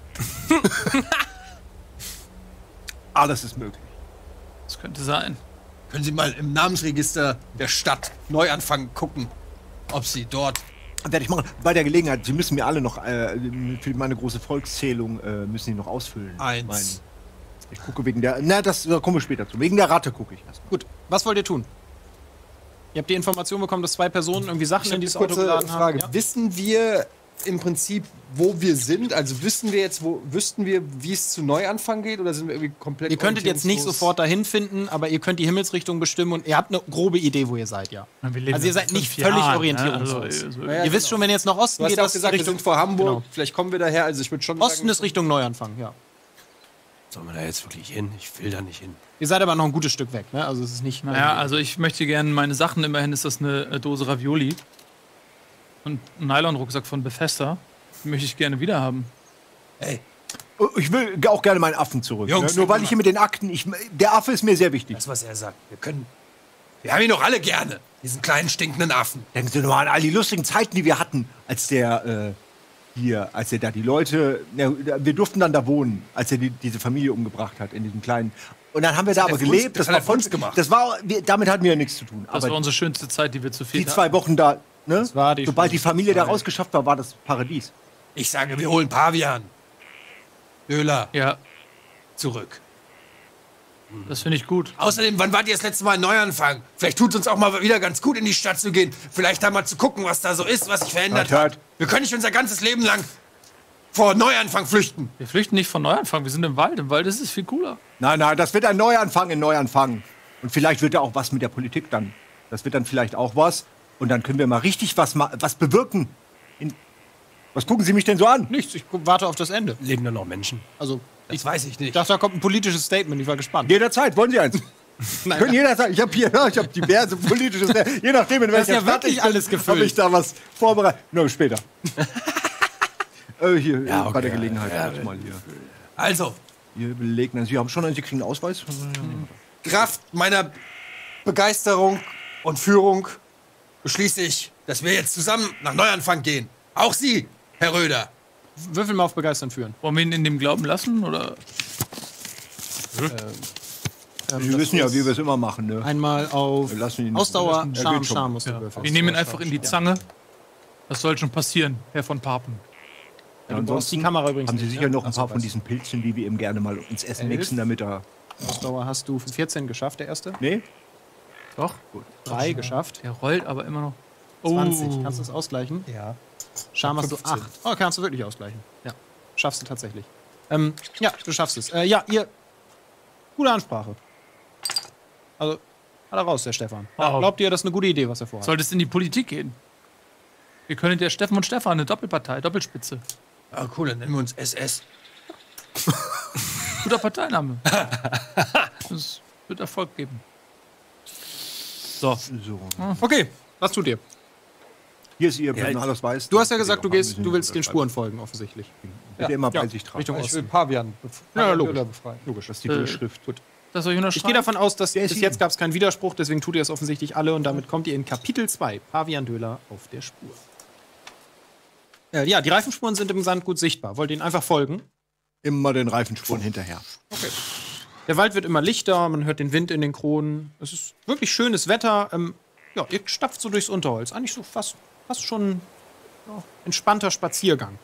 [SPEAKER 3] Alles ist möglich.
[SPEAKER 4] Das könnte sein.
[SPEAKER 5] Können Sie mal im Namensregister der Stadt Neuanfang gucken, ob sie dort...
[SPEAKER 3] Werde ich machen. Bei der Gelegenheit, Sie müssen mir alle noch, äh, für meine große Volkszählung, äh, müssen Sie noch ausfüllen.
[SPEAKER 5] Eins.
[SPEAKER 3] Mein, ich gucke wegen der, na, das da kommen wir später zu. Wegen der Ratte gucke ich erst.
[SPEAKER 1] Gut, was wollt ihr tun? Ihr habt die Information bekommen, dass zwei Personen irgendwie Sachen
[SPEAKER 5] Ich
[SPEAKER 1] in
[SPEAKER 5] habe
[SPEAKER 1] dieses
[SPEAKER 5] eine
[SPEAKER 1] Auto
[SPEAKER 5] kurze
[SPEAKER 1] geladen
[SPEAKER 5] Frage.
[SPEAKER 1] haben. Ja?
[SPEAKER 5] Wissen wir im Prinzip, wo wir sind? Also wüssten wir jetzt, wo, wüssten wir, wie es zu Neuanfang geht? Oder sind wir irgendwie komplett
[SPEAKER 1] Ihr könntet jetzt nicht
[SPEAKER 5] orientierungslos?
[SPEAKER 1] sofort dahin finden, aber ihr könnt die Himmelsrichtung bestimmen und ihr habt eine grobe Idee, wo ihr seid, ja.
[SPEAKER 4] Wir leben
[SPEAKER 1] Also ihr
[SPEAKER 4] seit
[SPEAKER 1] seid nicht
[SPEAKER 4] fünf
[SPEAKER 1] völlig
[SPEAKER 4] Jahren,
[SPEAKER 1] orientierungslos.
[SPEAKER 4] Ne? Also, also,
[SPEAKER 5] Ja,
[SPEAKER 1] ihr wisst schon, wenn ihr jetzt nach Osten
[SPEAKER 5] Du hast
[SPEAKER 1] geht,
[SPEAKER 5] ja auch
[SPEAKER 1] das
[SPEAKER 5] gesagt, wir
[SPEAKER 1] Richtung,
[SPEAKER 5] sind vor Hamburg.
[SPEAKER 1] Genau.
[SPEAKER 5] Vielleicht kommen wir daher. Also ich würde schon
[SPEAKER 1] Osten
[SPEAKER 5] sagen,
[SPEAKER 1] ist Richtung Neuanfang, ja.
[SPEAKER 2] Sollen wir da jetzt wirklich hin? Ich will da nicht hin.
[SPEAKER 1] Ihr seid aber noch ein gutes Stück weg, ne? Also es ist nicht...
[SPEAKER 4] Naja, also ich möchte gerne meine Sachen, immerhin ist das eine äh, Dose Ravioli. Und ein Nylon-Rucksack von Bethesda. Die möchte ich gerne wieder haben.
[SPEAKER 5] Ey,
[SPEAKER 3] Oh, ich will auch gerne meinen Affen zurück.
[SPEAKER 5] Jungs,
[SPEAKER 3] ne? Nur weil
[SPEAKER 5] guck
[SPEAKER 3] ich hier mit den Akten, ich, der Affe ist mir sehr wichtig.
[SPEAKER 5] das, was er sagt. Wir können... Wir haben ihn doch alle gerne. Diesen kleinen, stinkenden Affen.
[SPEAKER 3] Denken Sie nur mal an all die lustigen Zeiten, die wir hatten, als der äh, hier, als er da die Leute, ja, wir durften dann da wohnen, als er die, diese Familie umgebracht hat in diesem kleinen. Und dann haben wir da
[SPEAKER 5] hat
[SPEAKER 3] aber
[SPEAKER 5] er für uns-
[SPEAKER 3] gelebt.
[SPEAKER 5] das
[SPEAKER 3] Das
[SPEAKER 5] hat
[SPEAKER 3] war
[SPEAKER 5] er für
[SPEAKER 3] von,
[SPEAKER 5] uns gemacht.
[SPEAKER 3] das war, wir, damit hatten wir ja nichts zu tun.
[SPEAKER 4] Das war
[SPEAKER 3] Aber
[SPEAKER 4] unsere schönste Zeit, die wir zu viel
[SPEAKER 3] die zwei Wochen da, ne?
[SPEAKER 1] war die
[SPEAKER 3] Sobald die
[SPEAKER 1] schönste
[SPEAKER 3] Familie da
[SPEAKER 1] Zeit.
[SPEAKER 3] rausgeschafft war, war das Paradies.
[SPEAKER 5] Ich sage, wir holen Pavian. Döler
[SPEAKER 4] Ja,
[SPEAKER 5] zurück.
[SPEAKER 4] das finde ich gut.
[SPEAKER 5] Außerdem, wann wart ihr das letzte Mal in Neuanfang? Vielleicht tut es uns auch mal wieder ganz gut, in die Stadt zu gehen. Vielleicht da mal zu gucken, was da so ist, was sich verändert
[SPEAKER 3] Hört,
[SPEAKER 5] hat.
[SPEAKER 3] hört.
[SPEAKER 5] Wir können nicht unser ganzes Leben lang vor Neuanfang flüchten.
[SPEAKER 4] Wir flüchten nicht von Neuanfang, wir sind im Wald. Im Wald ist es viel cooler.
[SPEAKER 3] Nein, nein, das wird ein Neuanfang in Neuanfang. Und vielleicht wird da auch was mit der Politik dann. Das wird dann vielleicht auch was. Und dann können wir mal richtig was, ma was bewirken. In was gucken Sie mich denn so an?
[SPEAKER 1] Nichts, ich gu- warte auf das Ende.
[SPEAKER 2] Leben da noch Menschen?
[SPEAKER 1] Also,
[SPEAKER 5] Das weiß ich
[SPEAKER 1] ich
[SPEAKER 5] nicht.
[SPEAKER 1] dachte, da kommt ein politisches Statement, ich war gespannt.
[SPEAKER 3] Jederzeit, wollen Sie eins? Können jederzeit. Ich habe hier, ich habe diverse politische, je nachdem in
[SPEAKER 1] Das ist
[SPEAKER 3] welcher
[SPEAKER 1] ja
[SPEAKER 3] Stadt
[SPEAKER 1] wirklich
[SPEAKER 3] ich bin,
[SPEAKER 1] alles gefüllt.
[SPEAKER 3] habe ich da was vorbereitet. Nur später. äh, hier
[SPEAKER 2] Ja,
[SPEAKER 3] äh,
[SPEAKER 2] okay,
[SPEAKER 3] bei der Gelegenheit
[SPEAKER 2] ja,
[SPEAKER 3] kurz mal hier.
[SPEAKER 5] Also,
[SPEAKER 3] Hier belegen. Sie haben schon einen, Sie kriegen einen Ausweis.
[SPEAKER 5] Kraft meiner Begeisterung und Führung beschließe ich, dass wir jetzt zusammen nach Neuanfang gehen. Auch Sie, Herr Röder.
[SPEAKER 1] Würfel mal auf Begeistern führen.
[SPEAKER 4] Wollen wir ihn in dem Glauben lassen? Oder?
[SPEAKER 1] Ähm,
[SPEAKER 3] Sie
[SPEAKER 1] das
[SPEAKER 3] wissen ja,
[SPEAKER 1] ist
[SPEAKER 3] wie wir es immer machen. Ne?
[SPEAKER 1] Einmal auf
[SPEAKER 3] Wir lassen ihn-
[SPEAKER 1] Ausdauer,
[SPEAKER 3] er
[SPEAKER 1] Charme,
[SPEAKER 3] geht schon.
[SPEAKER 1] Charme musst du
[SPEAKER 4] Ja.
[SPEAKER 1] würfeln.
[SPEAKER 4] Wir nehmen ihn einfach in die Zange. Was soll schon passieren, Herr von Papen?
[SPEAKER 1] Ja, du brauchst
[SPEAKER 3] Ansonsten
[SPEAKER 1] die Kamera übrigens
[SPEAKER 3] haben Sie
[SPEAKER 1] nicht,
[SPEAKER 3] sicher
[SPEAKER 1] ne?
[SPEAKER 3] noch ein
[SPEAKER 1] Ach so,
[SPEAKER 3] paar von
[SPEAKER 1] weiß.
[SPEAKER 3] diesen Pilzen, die wir eben gerne mal ins Essen
[SPEAKER 1] Elf.
[SPEAKER 3] mixen, damit er.
[SPEAKER 1] Ausdauer hast du vierzehn geschafft, der erste.
[SPEAKER 3] Nee?
[SPEAKER 4] Doch.
[SPEAKER 1] Drei geschafft.
[SPEAKER 4] Der rollt aber immer noch.
[SPEAKER 1] zwanzig.
[SPEAKER 4] Oh.
[SPEAKER 1] Kannst du es ausgleichen?
[SPEAKER 5] Ja.
[SPEAKER 1] Charme hast du
[SPEAKER 5] fünfzehn.
[SPEAKER 1] acht. Oh, kannst du wirklich ausgleichen. Ja. Schaffst du tatsächlich. Ähm, ja, du schaffst es. Äh, ja, ihr. Gute Ansprache. Also, hat er raus, der Stefan.
[SPEAKER 4] Wow.
[SPEAKER 1] Glaubt ihr, das ist eine gute Idee, was er vorhat?
[SPEAKER 4] Sollte es in die Politik gehen? Wir können der Steffen und Stefan, eine Doppelpartei, Doppelspitze.
[SPEAKER 5] Ah, cool, dann nennen wir uns S S.
[SPEAKER 4] Guter Parteiname. Das wird Erfolg geben. So.
[SPEAKER 3] So.
[SPEAKER 1] Okay, was tut ihr?
[SPEAKER 3] Hier ist Ihr Personalausweis.
[SPEAKER 1] Du hast ja gesagt, du
[SPEAKER 3] Den
[SPEAKER 1] gehst,
[SPEAKER 3] haben
[SPEAKER 1] du
[SPEAKER 3] Sie
[SPEAKER 1] willst den
[SPEAKER 3] nicht
[SPEAKER 1] Spuren folgen, offensichtlich.
[SPEAKER 3] Bitte immer
[SPEAKER 1] Ja,
[SPEAKER 3] bei sich tragen.
[SPEAKER 1] Richtung
[SPEAKER 5] Ich will
[SPEAKER 1] Osten.
[SPEAKER 5] Pavian, bef
[SPEAKER 1] Ja,
[SPEAKER 5] Pavian
[SPEAKER 1] logisch.
[SPEAKER 5] Döler befreien.
[SPEAKER 3] Logisch, das ist die
[SPEAKER 4] Äh,
[SPEAKER 3] Durchschrift. Gut.
[SPEAKER 4] Das soll ich unterschreiben?
[SPEAKER 1] Ich gehe davon aus, dass
[SPEAKER 3] Der ist
[SPEAKER 1] bis
[SPEAKER 3] hier.
[SPEAKER 1] jetzt gab es keinen Widerspruch, deswegen tut ihr es offensichtlich alle und damit kommt ihr in Kapitel zwei, Pavian Döler auf der Spur. Äh, ja, die Reifenspuren sind im Sand gut sichtbar. Wollt ihr ihnen einfach folgen?
[SPEAKER 3] Immer den Reifenspuren hinterher.
[SPEAKER 1] Der Wald wird immer lichter, man hört den Wind in den Kronen. Es ist wirklich schönes Wetter. Ähm, ja, ihr stapft so durchs Unterholz. Eigentlich so fast, fast schon ja, entspannter Spaziergang.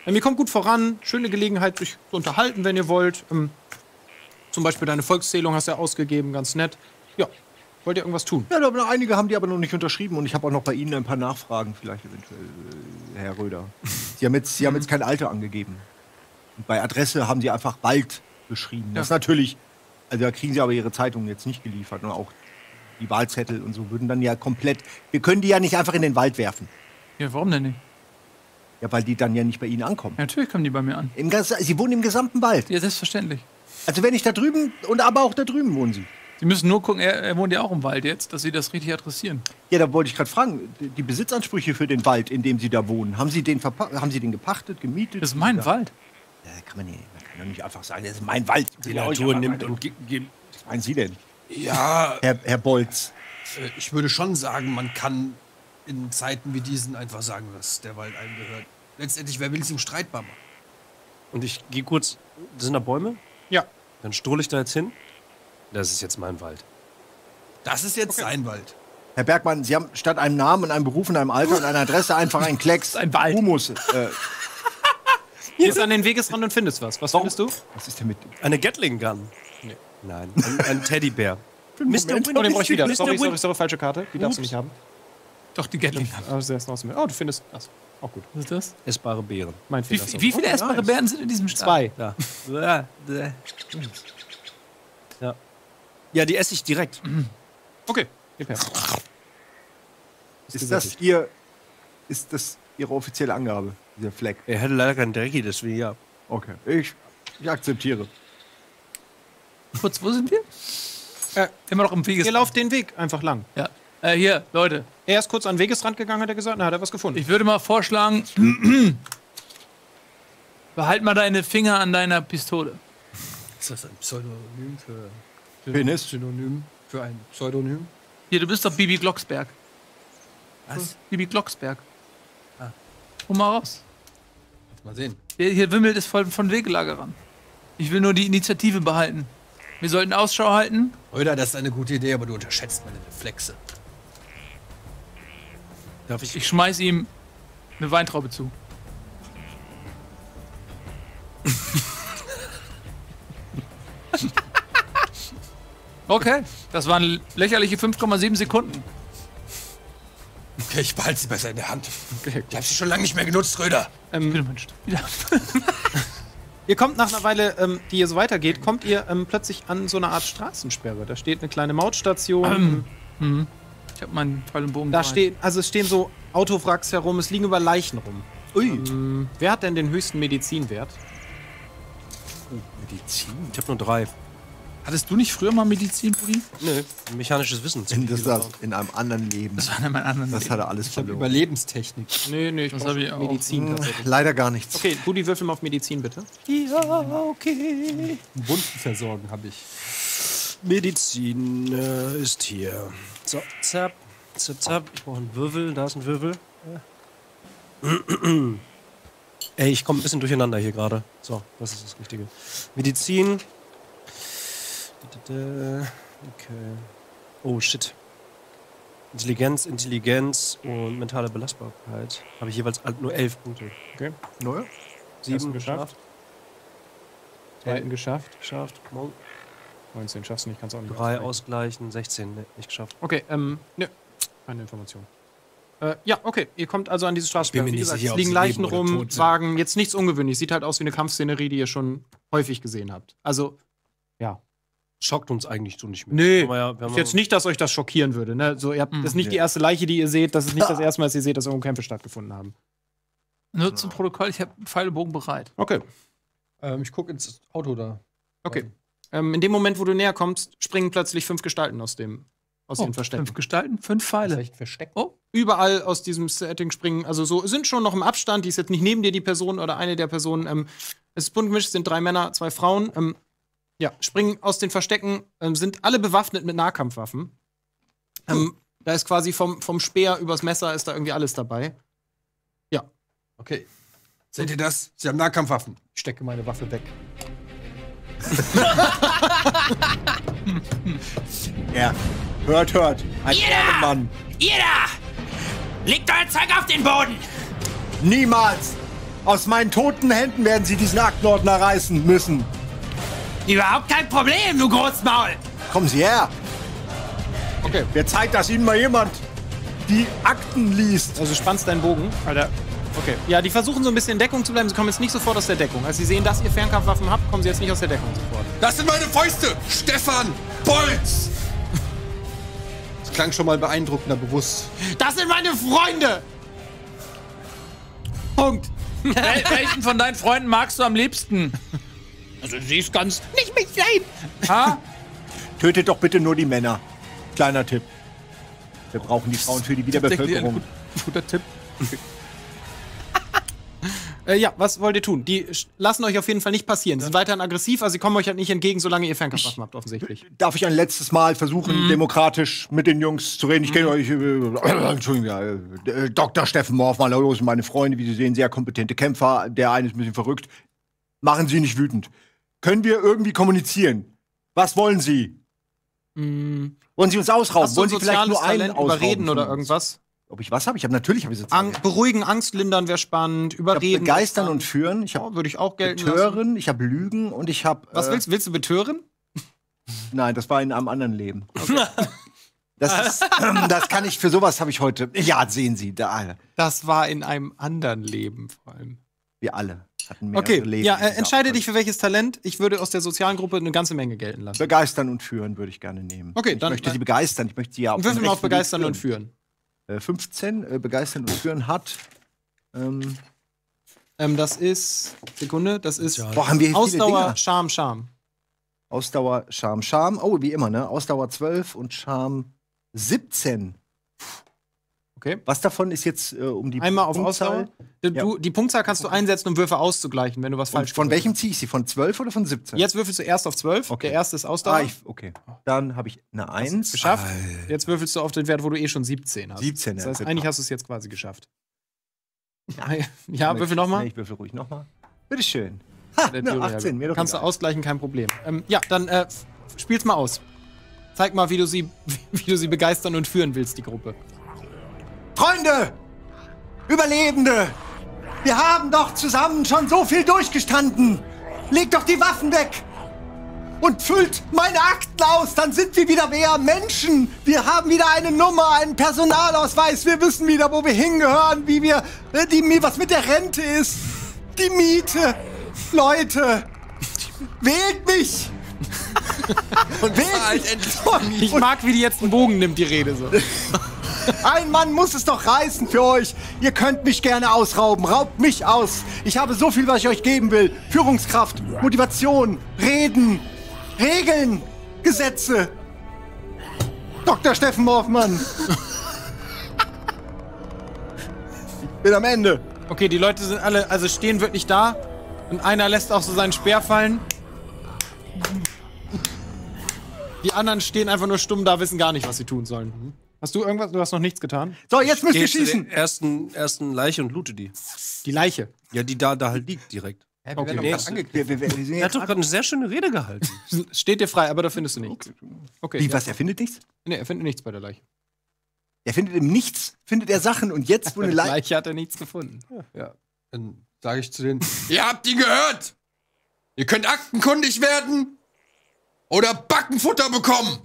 [SPEAKER 1] Ähm, ihr kommt gut voran, schöne Gelegenheit, sich zu unterhalten, wenn ihr wollt. Ähm, zum Beispiel deine Volkszählung hast du ja ausgegeben, ganz nett. Ja, wollt ihr irgendwas tun?
[SPEAKER 3] Ja, aber einige haben die aber noch nicht unterschrieben und ich habe auch noch bei Ihnen ein paar Nachfragen, vielleicht eventuell, äh, Herr Röder. Sie haben jetzt, Sie haben jetzt kein Alter angegeben. Und bei Adresse haben Sie einfach Wald beschrieben. Das ist natürlich, also da kriegen Sie aber Ihre Zeitung jetzt nicht geliefert und auch die Wahlzettel und so würden dann ja komplett, wir können die ja nicht einfach in den Wald werfen.
[SPEAKER 4] Ja, warum denn nicht?
[SPEAKER 3] Ja, weil die dann ja nicht bei Ihnen ankommen.
[SPEAKER 4] Ja, natürlich kommen die bei mir an.
[SPEAKER 3] Im, Gas- Sie wohnen im gesamten Wald.
[SPEAKER 4] Ja, selbstverständlich.
[SPEAKER 3] Also wenn ich da drüben, und aber auch da drüben wohnen Sie.
[SPEAKER 4] Sie müssen nur gucken, er, er wohnt ja auch im Wald jetzt, dass Sie das richtig adressieren.
[SPEAKER 3] Ja, da wollte ich gerade fragen, die- die Besitzansprüche für den Wald, in dem Sie da wohnen, haben Sie den, verpa- haben Sie den gepachtet, gemietet?
[SPEAKER 4] Das ist mein
[SPEAKER 3] Ja.
[SPEAKER 4] Wald.
[SPEAKER 3] Ja, kann man, nicht, man kann doch nicht einfach sagen, das ist mein Wald.
[SPEAKER 2] Die Natur nimmt und gibt.
[SPEAKER 3] Was meinen Sie denn,
[SPEAKER 5] Ja,
[SPEAKER 3] Herr, Herr Bolz?
[SPEAKER 5] äh, ich würde schon sagen, man kann in Zeiten wie diesen einfach sagen, dass der Wald einem gehört. Letztendlich, wer will es ihm streitbar machen?
[SPEAKER 2] Und ich gehe kurz. Sind da Bäume?
[SPEAKER 1] Ja.
[SPEAKER 2] Dann stohle ich da jetzt hin. Das ist jetzt mein Wald.
[SPEAKER 5] Das ist jetzt sein Wald.
[SPEAKER 3] Herr Bergmann, Sie haben statt einem Namen und einem Beruf und einem Alter und einer Adresse einfach einen Klecks
[SPEAKER 4] Ein Wald.
[SPEAKER 3] Humus. Äh,
[SPEAKER 1] Gehst an den Wegesrand und findest was. Was findest du?
[SPEAKER 3] was ist denn mit...
[SPEAKER 2] Eine Gatling Gun.
[SPEAKER 1] Nee.
[SPEAKER 2] Nein, ein, ein Teddybär.
[SPEAKER 3] Mister
[SPEAKER 1] Oh, den brauch ich wieder.
[SPEAKER 2] Mister
[SPEAKER 1] Sorry, sorry,
[SPEAKER 2] Win-
[SPEAKER 1] sorry, falsche Karte. Die darfst du nicht haben.
[SPEAKER 4] Doch, die Gatling.
[SPEAKER 1] Oh, sehr draußen mit. Oh, du findest das. Auch gut.
[SPEAKER 4] Was ist das?
[SPEAKER 2] Essbare Beeren.
[SPEAKER 1] Mein
[SPEAKER 4] Wie,
[SPEAKER 1] Fehler.
[SPEAKER 4] wie viele
[SPEAKER 3] Oh,
[SPEAKER 4] essbare
[SPEAKER 3] nice.
[SPEAKER 4] Bären sind in diesem Stall?
[SPEAKER 1] Zwei.
[SPEAKER 2] Ja. Ja. Ja, die esse ich direkt.
[SPEAKER 1] Okay. Gib her.
[SPEAKER 3] Ist das Ihr... Ist das Ihre offizielle Angabe, dieser Fleck?
[SPEAKER 2] Er hätte leider keinen Drecki, deswegen ja.
[SPEAKER 3] Okay. Ich, ich akzeptiere.
[SPEAKER 4] Kurz, wo sind wir?
[SPEAKER 1] Äh,
[SPEAKER 4] Immer noch im Wegesrand.
[SPEAKER 1] Ihr lauft den Weg einfach lang.
[SPEAKER 4] Ja. Äh, hier, Leute.
[SPEAKER 1] Er ist kurz an den Wegesrand gegangen, hat er gesagt. Na, hat er was gefunden.
[SPEAKER 4] Ich würde mal vorschlagen, behalt mal deine Finger an deiner Pistole.
[SPEAKER 5] Ist das ein Pseudonym für
[SPEAKER 3] Penis?
[SPEAKER 5] Synonym für ein Pseudonym?
[SPEAKER 4] Hier, du bist doch Bibi Glocksberg.
[SPEAKER 5] Was?
[SPEAKER 4] Bibi Glocksberg. Ah. Hol mal raus.
[SPEAKER 5] Mal sehen.
[SPEAKER 4] Hier, hier wimmelt es voll von Wegelagerern. Ich will nur die Initiative behalten. Wir sollten Ausschau halten.
[SPEAKER 5] Röder, das ist eine gute Idee, aber du unterschätzt meine Reflexe.
[SPEAKER 2] Darf ich?
[SPEAKER 4] Ich schmeiß ihm eine Weintraube zu. Okay, das waren lächerliche fünf Komma sieben Sekunden.
[SPEAKER 5] Okay, ich behalte sie besser in der Hand. Ich habe sie schon lange nicht mehr genutzt, Röder.
[SPEAKER 1] Ähm,
[SPEAKER 4] Bitte, Mensch. Wieder.
[SPEAKER 1] Ihr kommt nach einer Weile, ähm, die hier so weitergeht, kommt ihr ähm, plötzlich an so eine Art Straßensperre. Da steht eine kleine Mautstation.
[SPEAKER 4] Mhm. Ich habe meinen Pfeil und Bogen
[SPEAKER 1] Da
[SPEAKER 4] bereit.
[SPEAKER 1] stehen, also es stehen so Autowracks herum, es liegen über Leichen rum.
[SPEAKER 3] Ui.
[SPEAKER 1] Ähm, wer hat denn den höchsten Medizinwert?
[SPEAKER 3] Medizin?
[SPEAKER 2] Ich habe nur drei.
[SPEAKER 4] Hattest du nicht früher mal Medizin, Brudi?
[SPEAKER 2] Nö, mechanisches Wissen.
[SPEAKER 3] In, das das in einem anderen Leben.
[SPEAKER 4] Das war in meinem anderen
[SPEAKER 3] Das
[SPEAKER 4] Leben.
[SPEAKER 3] hat er alles
[SPEAKER 5] Ich habe
[SPEAKER 3] verloren.
[SPEAKER 5] Überlebenstechnik.
[SPEAKER 1] Nee, nee, ich
[SPEAKER 4] Das
[SPEAKER 1] brauch
[SPEAKER 4] hab ich auch.
[SPEAKER 1] Medizin tatsächlich.
[SPEAKER 3] Leider gar nichts.
[SPEAKER 1] Okay, Budi, würfel mal auf Medizin, bitte.
[SPEAKER 2] Ja, okay.
[SPEAKER 5] Wunden versorgen habe ich.
[SPEAKER 2] Medizin äh, ist hier. So, zap, zap, zap. Ich brauche einen Wirbel. Da ist ein Wirbel. Ey, ich komme ein bisschen durcheinander hier gerade. So, das ist das Richtige. Medizin. Okay. Oh, shit. Intelligenz, Intelligenz und mentale Belastbarkeit. Habe ich jeweils nur elf Punkte.
[SPEAKER 1] Okay.
[SPEAKER 3] Neu?
[SPEAKER 1] Sieben
[SPEAKER 2] Sieben
[SPEAKER 1] geschafft. Zweiten geschafft.
[SPEAKER 2] Geschafft. Mo-
[SPEAKER 1] neunzehn schaffst du nicht, kannst auch nicht.
[SPEAKER 2] Drei
[SPEAKER 1] ausgleichen.
[SPEAKER 2] ausgleichen, sechzehn. Ne, nicht geschafft.
[SPEAKER 1] Okay, ähm, ne, keine Information. Äh, ja, okay, ihr kommt also an diese Straße.
[SPEAKER 2] Ich bin mir
[SPEAKER 1] Wie
[SPEAKER 2] nicht
[SPEAKER 1] gesagt,
[SPEAKER 2] sicher,
[SPEAKER 1] es
[SPEAKER 2] ob
[SPEAKER 1] liegen
[SPEAKER 2] sie
[SPEAKER 1] Leichen
[SPEAKER 2] leben oder
[SPEAKER 1] rum,
[SPEAKER 2] tot sind.
[SPEAKER 1] Wagen, jetzt nichts ungewöhnlich. Sieht halt aus wie eine Kampfszenerie, die ihr schon häufig gesehen habt. Also, ja.
[SPEAKER 2] Schockt uns eigentlich so nicht mehr.
[SPEAKER 1] Nee,
[SPEAKER 2] Haben wir ja- wir haben
[SPEAKER 1] ist jetzt
[SPEAKER 2] ja-
[SPEAKER 1] nicht, dass euch das schockieren würde. Ne? So, ihr habt,
[SPEAKER 4] Mhm.
[SPEAKER 1] das ist nicht die
[SPEAKER 3] Nee.
[SPEAKER 1] erste Leiche, die ihr seht. Das ist nicht das erste Mal, dass ihr seht, dass irgendwo Kämpfe stattgefunden haben.
[SPEAKER 4] Nur zum Protokoll, ich habe Pfeil und Bogen bereit.
[SPEAKER 1] Okay.
[SPEAKER 5] Ähm, ich gucke ins Auto da.
[SPEAKER 1] Okay. Ähm, in dem Moment, wo du näher kommst, springen plötzlich fünf Gestalten aus dem aus den Verstecken.
[SPEAKER 4] Fünf Gestalten, fünf
[SPEAKER 5] Das ist
[SPEAKER 4] Pfeile.
[SPEAKER 5] echt versteckt.
[SPEAKER 4] Oh,
[SPEAKER 1] Überall aus diesem Setting springen, also so sind schon noch im Abstand, die ist jetzt nicht neben dir, die Person oder eine der Personen. Ähm, es ist bunt gemischt, es sind drei Männer, zwei Frauen. Ähm, ja, springen aus den Verstecken, ähm, sind alle bewaffnet mit Nahkampfwaffen. Ähm, da ist quasi vom, vom Speer übers Messer ist da irgendwie alles dabei.
[SPEAKER 5] Okay. Seht ihr das? Sie haben Nahkampfwaffen. Ich stecke meine Waffe weg.
[SPEAKER 3] Ja. Hört, hört. Ein Ehrenmann.
[SPEAKER 6] Ihr da! Legt euer Zeug auf den Boden!
[SPEAKER 3] Niemals. Aus meinen toten Händen werden Sie diesen Aktenordner reißen müssen.
[SPEAKER 6] Überhaupt kein Problem, du Großmaul!
[SPEAKER 3] Kommen Sie her.
[SPEAKER 1] Okay.
[SPEAKER 3] Wer zeigt, dass Ihnen mal jemand die Akten liest?
[SPEAKER 1] Also du spannst deinen Bogen. Alter. Okay. Ja, die versuchen so ein bisschen in Deckung zu bleiben. Sie kommen jetzt nicht sofort aus der Deckung. Als sie sehen, dass ihr Fernkampfwaffen habt, kommen sie jetzt nicht aus der Deckung sofort.
[SPEAKER 5] Das sind meine Fäuste! Stefan Bolz! Das klang schon mal beeindruckender bewusst.
[SPEAKER 1] Das sind meine Freunde! Punkt.
[SPEAKER 4] Wel welchen von deinen Freunden magst du am liebsten?
[SPEAKER 1] Also sie ist ganz... Nicht mich sein!
[SPEAKER 4] Ha?
[SPEAKER 3] Tötet doch bitte nur die Männer. Kleiner Tipp. Wir brauchen die Frauen für die Wiederbevölkerung.
[SPEAKER 4] Guter Tipp.
[SPEAKER 1] Äh, ja, was wollt ihr tun? Die lassen euch auf jeden Fall nicht passieren. Sie sind weiterhin aggressiv, also sie kommen euch halt nicht entgegen, solange ihr Fernkampfwaffen habt, offensichtlich.
[SPEAKER 3] Darf ich ein letztes Mal versuchen, mhm. demokratisch mit den Jungs zu reden? Ich kenne euch, äh, Entschuldigung, ja, äh, Doktor Steffen Morfmann, los, meine Freunde, wie Sie sehen, sehr kompetente Kämpfer. Der eine ist ein bisschen verrückt. Machen Sie nicht wütend. Können wir irgendwie kommunizieren? Was wollen Sie?
[SPEAKER 1] Mhm.
[SPEAKER 3] Wollen Sie uns ausrauben?
[SPEAKER 1] Hast du
[SPEAKER 3] wollen Sie vielleicht nur einen
[SPEAKER 1] Talent überreden oder
[SPEAKER 3] von uns?
[SPEAKER 1] irgendwas?
[SPEAKER 3] Ob ich was habe? Ich habe natürlich hab ich
[SPEAKER 1] Ang beruhigen, Angst lindern wäre spannend. Überreden.
[SPEAKER 3] Ich hab begeistern und führen. Ich habe
[SPEAKER 1] oh, würde ich auch gelten
[SPEAKER 3] betören.
[SPEAKER 1] lassen.
[SPEAKER 3] Ich habe lügen und ich habe.
[SPEAKER 1] Was
[SPEAKER 3] äh,
[SPEAKER 1] willst du? Willst du betören?
[SPEAKER 3] Nein, das war in einem anderen Leben. Okay. Das, ist, ähm, das kann ich für sowas habe ich heute. Ja, sehen Sie, da.
[SPEAKER 1] Das war in einem anderen Leben vor allem.
[SPEAKER 3] Wir alle hatten mehrere
[SPEAKER 1] Okay,
[SPEAKER 3] Leben.
[SPEAKER 1] ja, äh, entscheide dich für welches Talent. Ich würde aus der sozialen Gruppe eine ganze Menge gelten lassen.
[SPEAKER 3] Begeistern und führen würde ich gerne nehmen.
[SPEAKER 1] Okay,
[SPEAKER 3] ich
[SPEAKER 1] dann
[SPEAKER 3] möchte Sie begeistern. Ich möchte Sie ja auch.
[SPEAKER 1] Würfel mal auf begeistern und führen.
[SPEAKER 3] Äh, fünfzehn äh, begeistern und führen hat. Ähm,
[SPEAKER 1] ähm, das ist Sekunde. Das ist
[SPEAKER 3] boah, haben wir hier viele
[SPEAKER 1] Ausdauer,
[SPEAKER 3] Dinger.
[SPEAKER 1] Charme, Charme.
[SPEAKER 3] Ausdauer, Charme, Charme. Oh, wie immer, ne? Ausdauer zwölf und Charme siebzehn.
[SPEAKER 1] Okay.
[SPEAKER 3] Was davon ist jetzt äh, um die
[SPEAKER 1] Einmal auf
[SPEAKER 3] Punktzahl?
[SPEAKER 1] Ausdauer. Du,
[SPEAKER 3] Ja.
[SPEAKER 1] Die Punktzahl kannst du einsetzen, um Würfe auszugleichen, wenn du was
[SPEAKER 3] Und
[SPEAKER 1] falsch
[SPEAKER 3] von
[SPEAKER 1] gedrückt
[SPEAKER 3] welchem ziehe ich sie? Von zwölf oder von siebzehn?
[SPEAKER 1] hast. Jetzt würfelst du erst auf zwölf.
[SPEAKER 3] Okay.
[SPEAKER 1] Der erste ist Ausdauer.
[SPEAKER 3] Ah, ich, okay. Dann habe ich eine eins.
[SPEAKER 1] Geschafft. Jetzt würfelst du auf den Wert, wo du eh schon siebzehn hast.
[SPEAKER 3] siebzehn,
[SPEAKER 1] Das
[SPEAKER 3] ja,
[SPEAKER 1] heißt,
[SPEAKER 3] bitte.
[SPEAKER 1] eigentlich hast du es jetzt quasi geschafft. Ja, würfel nochmal.
[SPEAKER 3] Nee, ich würfel ruhig nochmal. Bitteschön. Ha,
[SPEAKER 1] Der
[SPEAKER 3] ne,
[SPEAKER 1] Theorie
[SPEAKER 3] achtzehn,
[SPEAKER 1] halber.
[SPEAKER 3] mir doch
[SPEAKER 1] Kannst du
[SPEAKER 3] egal.
[SPEAKER 1] ausgleichen, kein Problem. Ähm, ja, dann äh, spiel's mal aus. Zeig mal, wie du, sie, wie du sie begeistern und führen willst, die Gruppe.
[SPEAKER 3] Freunde! Überlebende! Wir haben doch zusammen schon so viel durchgestanden! Legt doch die Waffen weg! Und füllt meine Akten aus, dann sind wir wieder mehr Menschen! Wir haben wieder eine Nummer, einen Personalausweis, wir wissen wieder, wo wir hingehören, wie wir, äh, die, was mit der Rente ist, die Miete! Leute! Wählt mich!
[SPEAKER 5] Und
[SPEAKER 3] Wählt
[SPEAKER 5] halt
[SPEAKER 3] mich!
[SPEAKER 5] endlich.
[SPEAKER 1] Ich mag, wie die jetzt einen Bogen nimmt, die Rede so.
[SPEAKER 3] Ein Mann muss es doch reißen für euch. Ihr könnt mich gerne ausrauben. Raubt mich aus. Ich habe so viel, was ich euch geben will. Führungskraft, Motivation, Reden, Regeln, Gesetze. Doktor Steffen Morfmann. Ich bin am Ende.
[SPEAKER 1] Okay, die Leute sind alle, also stehen wirklich da. Und einer lässt auch so seinen Speer fallen. Die anderen stehen einfach nur stumm da, wissen gar nicht, was sie tun sollen. Hast du irgendwas? Du hast noch nichts getan?
[SPEAKER 3] So, jetzt müsst ihr
[SPEAKER 2] Geh zu der
[SPEAKER 3] schießen.
[SPEAKER 2] ersten, ersten Leiche und loote die.
[SPEAKER 1] Die Leiche.
[SPEAKER 2] Ja, die da, da halt liegt direkt.
[SPEAKER 5] Ja,
[SPEAKER 1] Okay.
[SPEAKER 5] wir
[SPEAKER 2] Nee,
[SPEAKER 5] werden doch angekriegt.
[SPEAKER 3] Wir, wir, wir, wir sind
[SPEAKER 2] Er hat
[SPEAKER 3] jetzt
[SPEAKER 2] doch gerade eine sehr schöne Rede gehalten.
[SPEAKER 1] Steht dir frei, aber da findest du nichts. Okay.
[SPEAKER 3] Wie,
[SPEAKER 1] ja.
[SPEAKER 3] was? Er findet nichts?
[SPEAKER 1] Nee, er findet nichts bei der Leiche.
[SPEAKER 3] Er findet im Nichts, findet er Sachen. Und jetzt, wo
[SPEAKER 1] Bei
[SPEAKER 3] eine
[SPEAKER 1] der
[SPEAKER 3] Leiche...
[SPEAKER 1] Leiche hat er nichts gefunden.
[SPEAKER 5] Ja, dann sage ich zu denen: Ihr habt ihn gehört! Ihr könnt aktenkundig werden oder Backenfutter bekommen!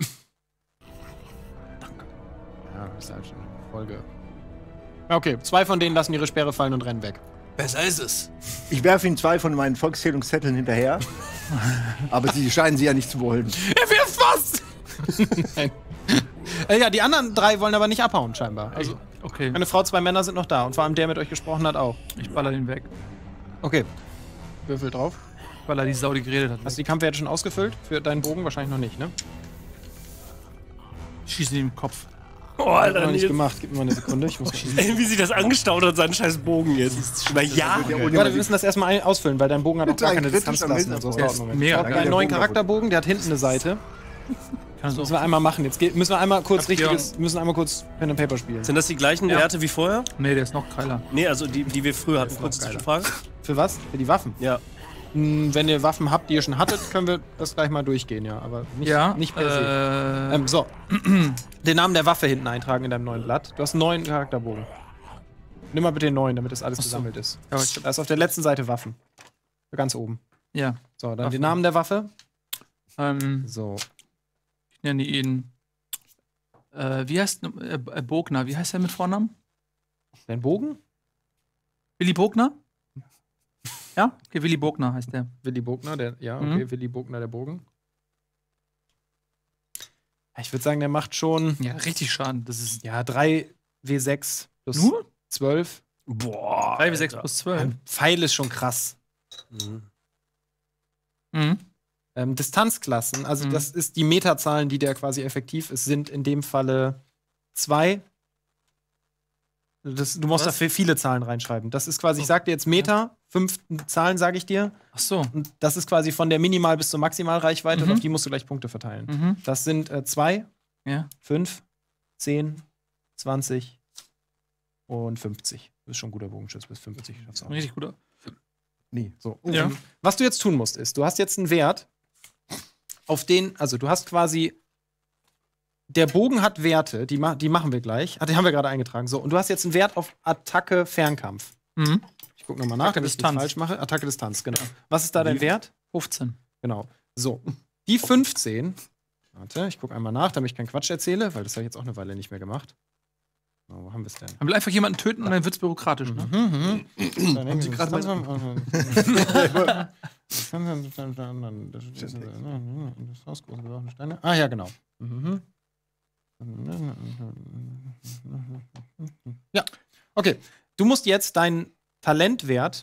[SPEAKER 1] Ja, das ist halt schon eine Folge. Okay, zwei von denen lassen ihre Speere fallen und rennen weg.
[SPEAKER 5] Besser ist es.
[SPEAKER 3] Ich werfe ihm zwei von meinen Volkszählungszetteln hinterher. Aber sie scheinen sie ja nicht zu wollen.
[SPEAKER 1] Er wirft was! Nein. Äh, ja, die anderen drei wollen aber nicht abhauen, scheinbar. Also,
[SPEAKER 4] Okay,
[SPEAKER 1] eine Frau, zwei Männer sind noch da. Und vor allem der mit euch gesprochen hat auch.
[SPEAKER 4] ich baller den weg.
[SPEAKER 1] Okay. Würfel drauf.
[SPEAKER 4] Ich baller die Sau, die geredet hat.
[SPEAKER 1] Hast du die Kampfwerte schon ausgefüllt? Für deinen Bogen wahrscheinlich noch nicht, ne?
[SPEAKER 4] Schießen ihm im Kopf.
[SPEAKER 2] Oh,
[SPEAKER 1] Hab ich noch nicht gemacht. Gib mir mal eine Sekunde. Ich muss
[SPEAKER 2] Ey, wie sie das angestaut hat, seinen scheiß Bogen jetzt. Über Jahre.
[SPEAKER 1] Warte, wir müssen das erstmal ein- ausfüllen, weil dein Bogen hat auch gar keine
[SPEAKER 3] Kritisch
[SPEAKER 1] Distanz
[SPEAKER 3] am
[SPEAKER 1] lassen.
[SPEAKER 3] Ende.
[SPEAKER 1] Also, das
[SPEAKER 3] Der
[SPEAKER 1] dauert
[SPEAKER 4] ist
[SPEAKER 1] einen Moment.
[SPEAKER 4] mega
[SPEAKER 1] Ich hab
[SPEAKER 4] geil.
[SPEAKER 1] einen
[SPEAKER 3] Der
[SPEAKER 1] neuen
[SPEAKER 3] Bogen
[SPEAKER 1] Charakterbogen, der hat hinten eine Seite.
[SPEAKER 4] Kannst du
[SPEAKER 1] Müssen wir einmal machen. Jetzt geht, müssen wir einmal kurz
[SPEAKER 4] Hab ich
[SPEAKER 1] richtiges, müssen einmal kurz Pen and Paper spielen.
[SPEAKER 2] Sind das die gleichen
[SPEAKER 4] Ja.
[SPEAKER 2] Werte wie vorher?
[SPEAKER 4] Nee, der ist noch geiler.
[SPEAKER 2] Nee, also die, die wir früher hatten.
[SPEAKER 1] noch
[SPEAKER 2] Kurze
[SPEAKER 1] geiler.
[SPEAKER 2] Zwischenfrage.
[SPEAKER 1] Für was? Für die Waffen.
[SPEAKER 2] Ja.
[SPEAKER 1] Hm, wenn ihr Waffen habt, die ihr schon hattet, können wir das gleich mal durchgehen, ja. Aber nicht,
[SPEAKER 4] Ja,
[SPEAKER 1] nicht per se.
[SPEAKER 4] äh,
[SPEAKER 1] Ähm, so. Den Namen der Waffe hinten eintragen in deinem neuen Blatt. Du hast einen neuen Charakterbogen. Nimm mal bitte den neuen, damit das alles
[SPEAKER 4] Ach so.
[SPEAKER 1] gesammelt ist.
[SPEAKER 4] Ja, ich hab,
[SPEAKER 1] Da ist auf der letzten Seite Waffen. Ganz oben.
[SPEAKER 4] ja.
[SPEAKER 1] So, dann
[SPEAKER 4] Waffen.
[SPEAKER 1] den Namen der Waffe.
[SPEAKER 4] Ähm,
[SPEAKER 1] So.
[SPEAKER 4] ich nenne ihn. Äh, wie heißt äh, äh, Bogner? Wie heißt er mit Vornamen?
[SPEAKER 1] Dein Bogen?
[SPEAKER 4] Willi Bogner? Ja? Okay, Willi Bogner heißt der.
[SPEAKER 1] Willi Bogner, der, ja,
[SPEAKER 4] Mhm.
[SPEAKER 1] okay, Willi Bogner, der Bogen. Ich würde sagen, der macht schon,
[SPEAKER 4] Ja, richtig Schaden. Das ist
[SPEAKER 1] ja, drei W sechs plus
[SPEAKER 4] nur
[SPEAKER 1] zwölf.
[SPEAKER 2] Boah.
[SPEAKER 4] drei bis sechs plus zwölf.
[SPEAKER 1] Ein Pfeil ist schon krass.
[SPEAKER 2] Mhm.
[SPEAKER 4] Mhm.
[SPEAKER 1] Ähm, Distanzklassen, also
[SPEAKER 4] Mhm.
[SPEAKER 1] das ist die Metazahlen, die der quasi effektiv ist, sind in dem Falle zwei. Das, du musst
[SPEAKER 4] Was?
[SPEAKER 1] da viele Zahlen reinschreiben. Das ist quasi, ich sag dir jetzt Meter, fünf Zahlen sage ich dir.
[SPEAKER 4] Ach so.
[SPEAKER 1] Und das ist quasi von der Minimal- bis zur Maximalreichweite
[SPEAKER 4] Mhm.
[SPEAKER 1] und auf die musst du gleich Punkte verteilen.
[SPEAKER 4] Mhm.
[SPEAKER 1] Das sind äh, zwei,
[SPEAKER 4] Ja.
[SPEAKER 1] fünf, zehn, zwanzig und fünfzig. Du bist schon ein guter Bogenschütze, bis fünfzig. Schaffst du auch.
[SPEAKER 4] Richtig guter.
[SPEAKER 1] Nee, so.
[SPEAKER 4] Ja.
[SPEAKER 1] Ähm, was du jetzt tun musst, ist, du hast jetzt einen Wert, auf den, also du hast quasi, der Bogen hat Werte, die, ma die machen wir gleich. Ah, die haben wir gerade eingetragen. So, und du hast jetzt einen Wert auf Attacke Fernkampf.
[SPEAKER 4] Mhm.
[SPEAKER 1] Ich gucke nochmal nach,
[SPEAKER 4] Attacke
[SPEAKER 1] damit ich
[SPEAKER 4] Distanz.
[SPEAKER 1] das falsch mache. Attacke Distanz, genau. Was ist da dein Wert?
[SPEAKER 4] fünfzehn.
[SPEAKER 1] Genau. So. Die fünfzehn, warte, ich gucke einmal nach, damit ich keinen Quatsch erzähle, weil das habe ich jetzt auch eine Weile nicht mehr gemacht. So, wo haben wir es denn?
[SPEAKER 4] Man will einfach jemanden töten und dann wird's bürokratisch, ne?
[SPEAKER 1] Mhm, mhm.
[SPEAKER 3] Haben Sie gerade
[SPEAKER 1] Steine? Ah ja, genau. Mhm. Ja, okay. Du musst jetzt deinen Talentwert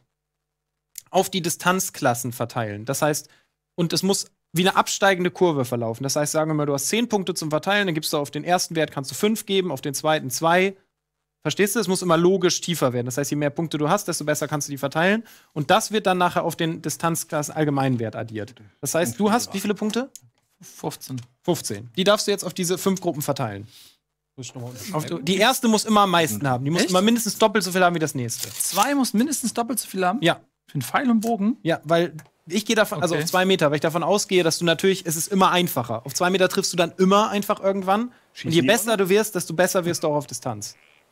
[SPEAKER 1] auf die Distanzklassen verteilen. Das heißt, und es muss wie eine absteigende Kurve verlaufen. Das heißt, sagen wir mal, du hast zehn Punkte zum Verteilen, dann gibst du auf den ersten Wert kannst du fünf geben, auf den zweiten zwei. Verstehst du? Es muss immer logisch tiefer werden. Das heißt, je mehr Punkte du hast, desto besser kannst du die verteilen. Und das wird dann nachher auf den Distanzklassen Allgemeinwert addiert. Das heißt, du hast wie viele Punkte?
[SPEAKER 4] fünfzehn.
[SPEAKER 1] fünfzehn. Die darfst du jetzt auf diese fünf Gruppen verteilen. Auf, die erste muss immer am meisten haben. Die muss
[SPEAKER 4] Echt?
[SPEAKER 1] immer mindestens doppelt so viel haben wie das nächste.
[SPEAKER 4] Zwei muss mindestens doppelt so viel haben?
[SPEAKER 1] Ja,
[SPEAKER 4] Für einen Pfeil und Bogen?
[SPEAKER 1] ja, weil ich gehe davon, also
[SPEAKER 4] Okay.
[SPEAKER 1] auf zwei Meter, weil ich davon ausgehe, dass du natürlich, es ist immer einfacher. Auf zwei Meter triffst du dann immer einfach irgendwann. Und je besser du wirst, desto besser wirst du auch auf Distanz.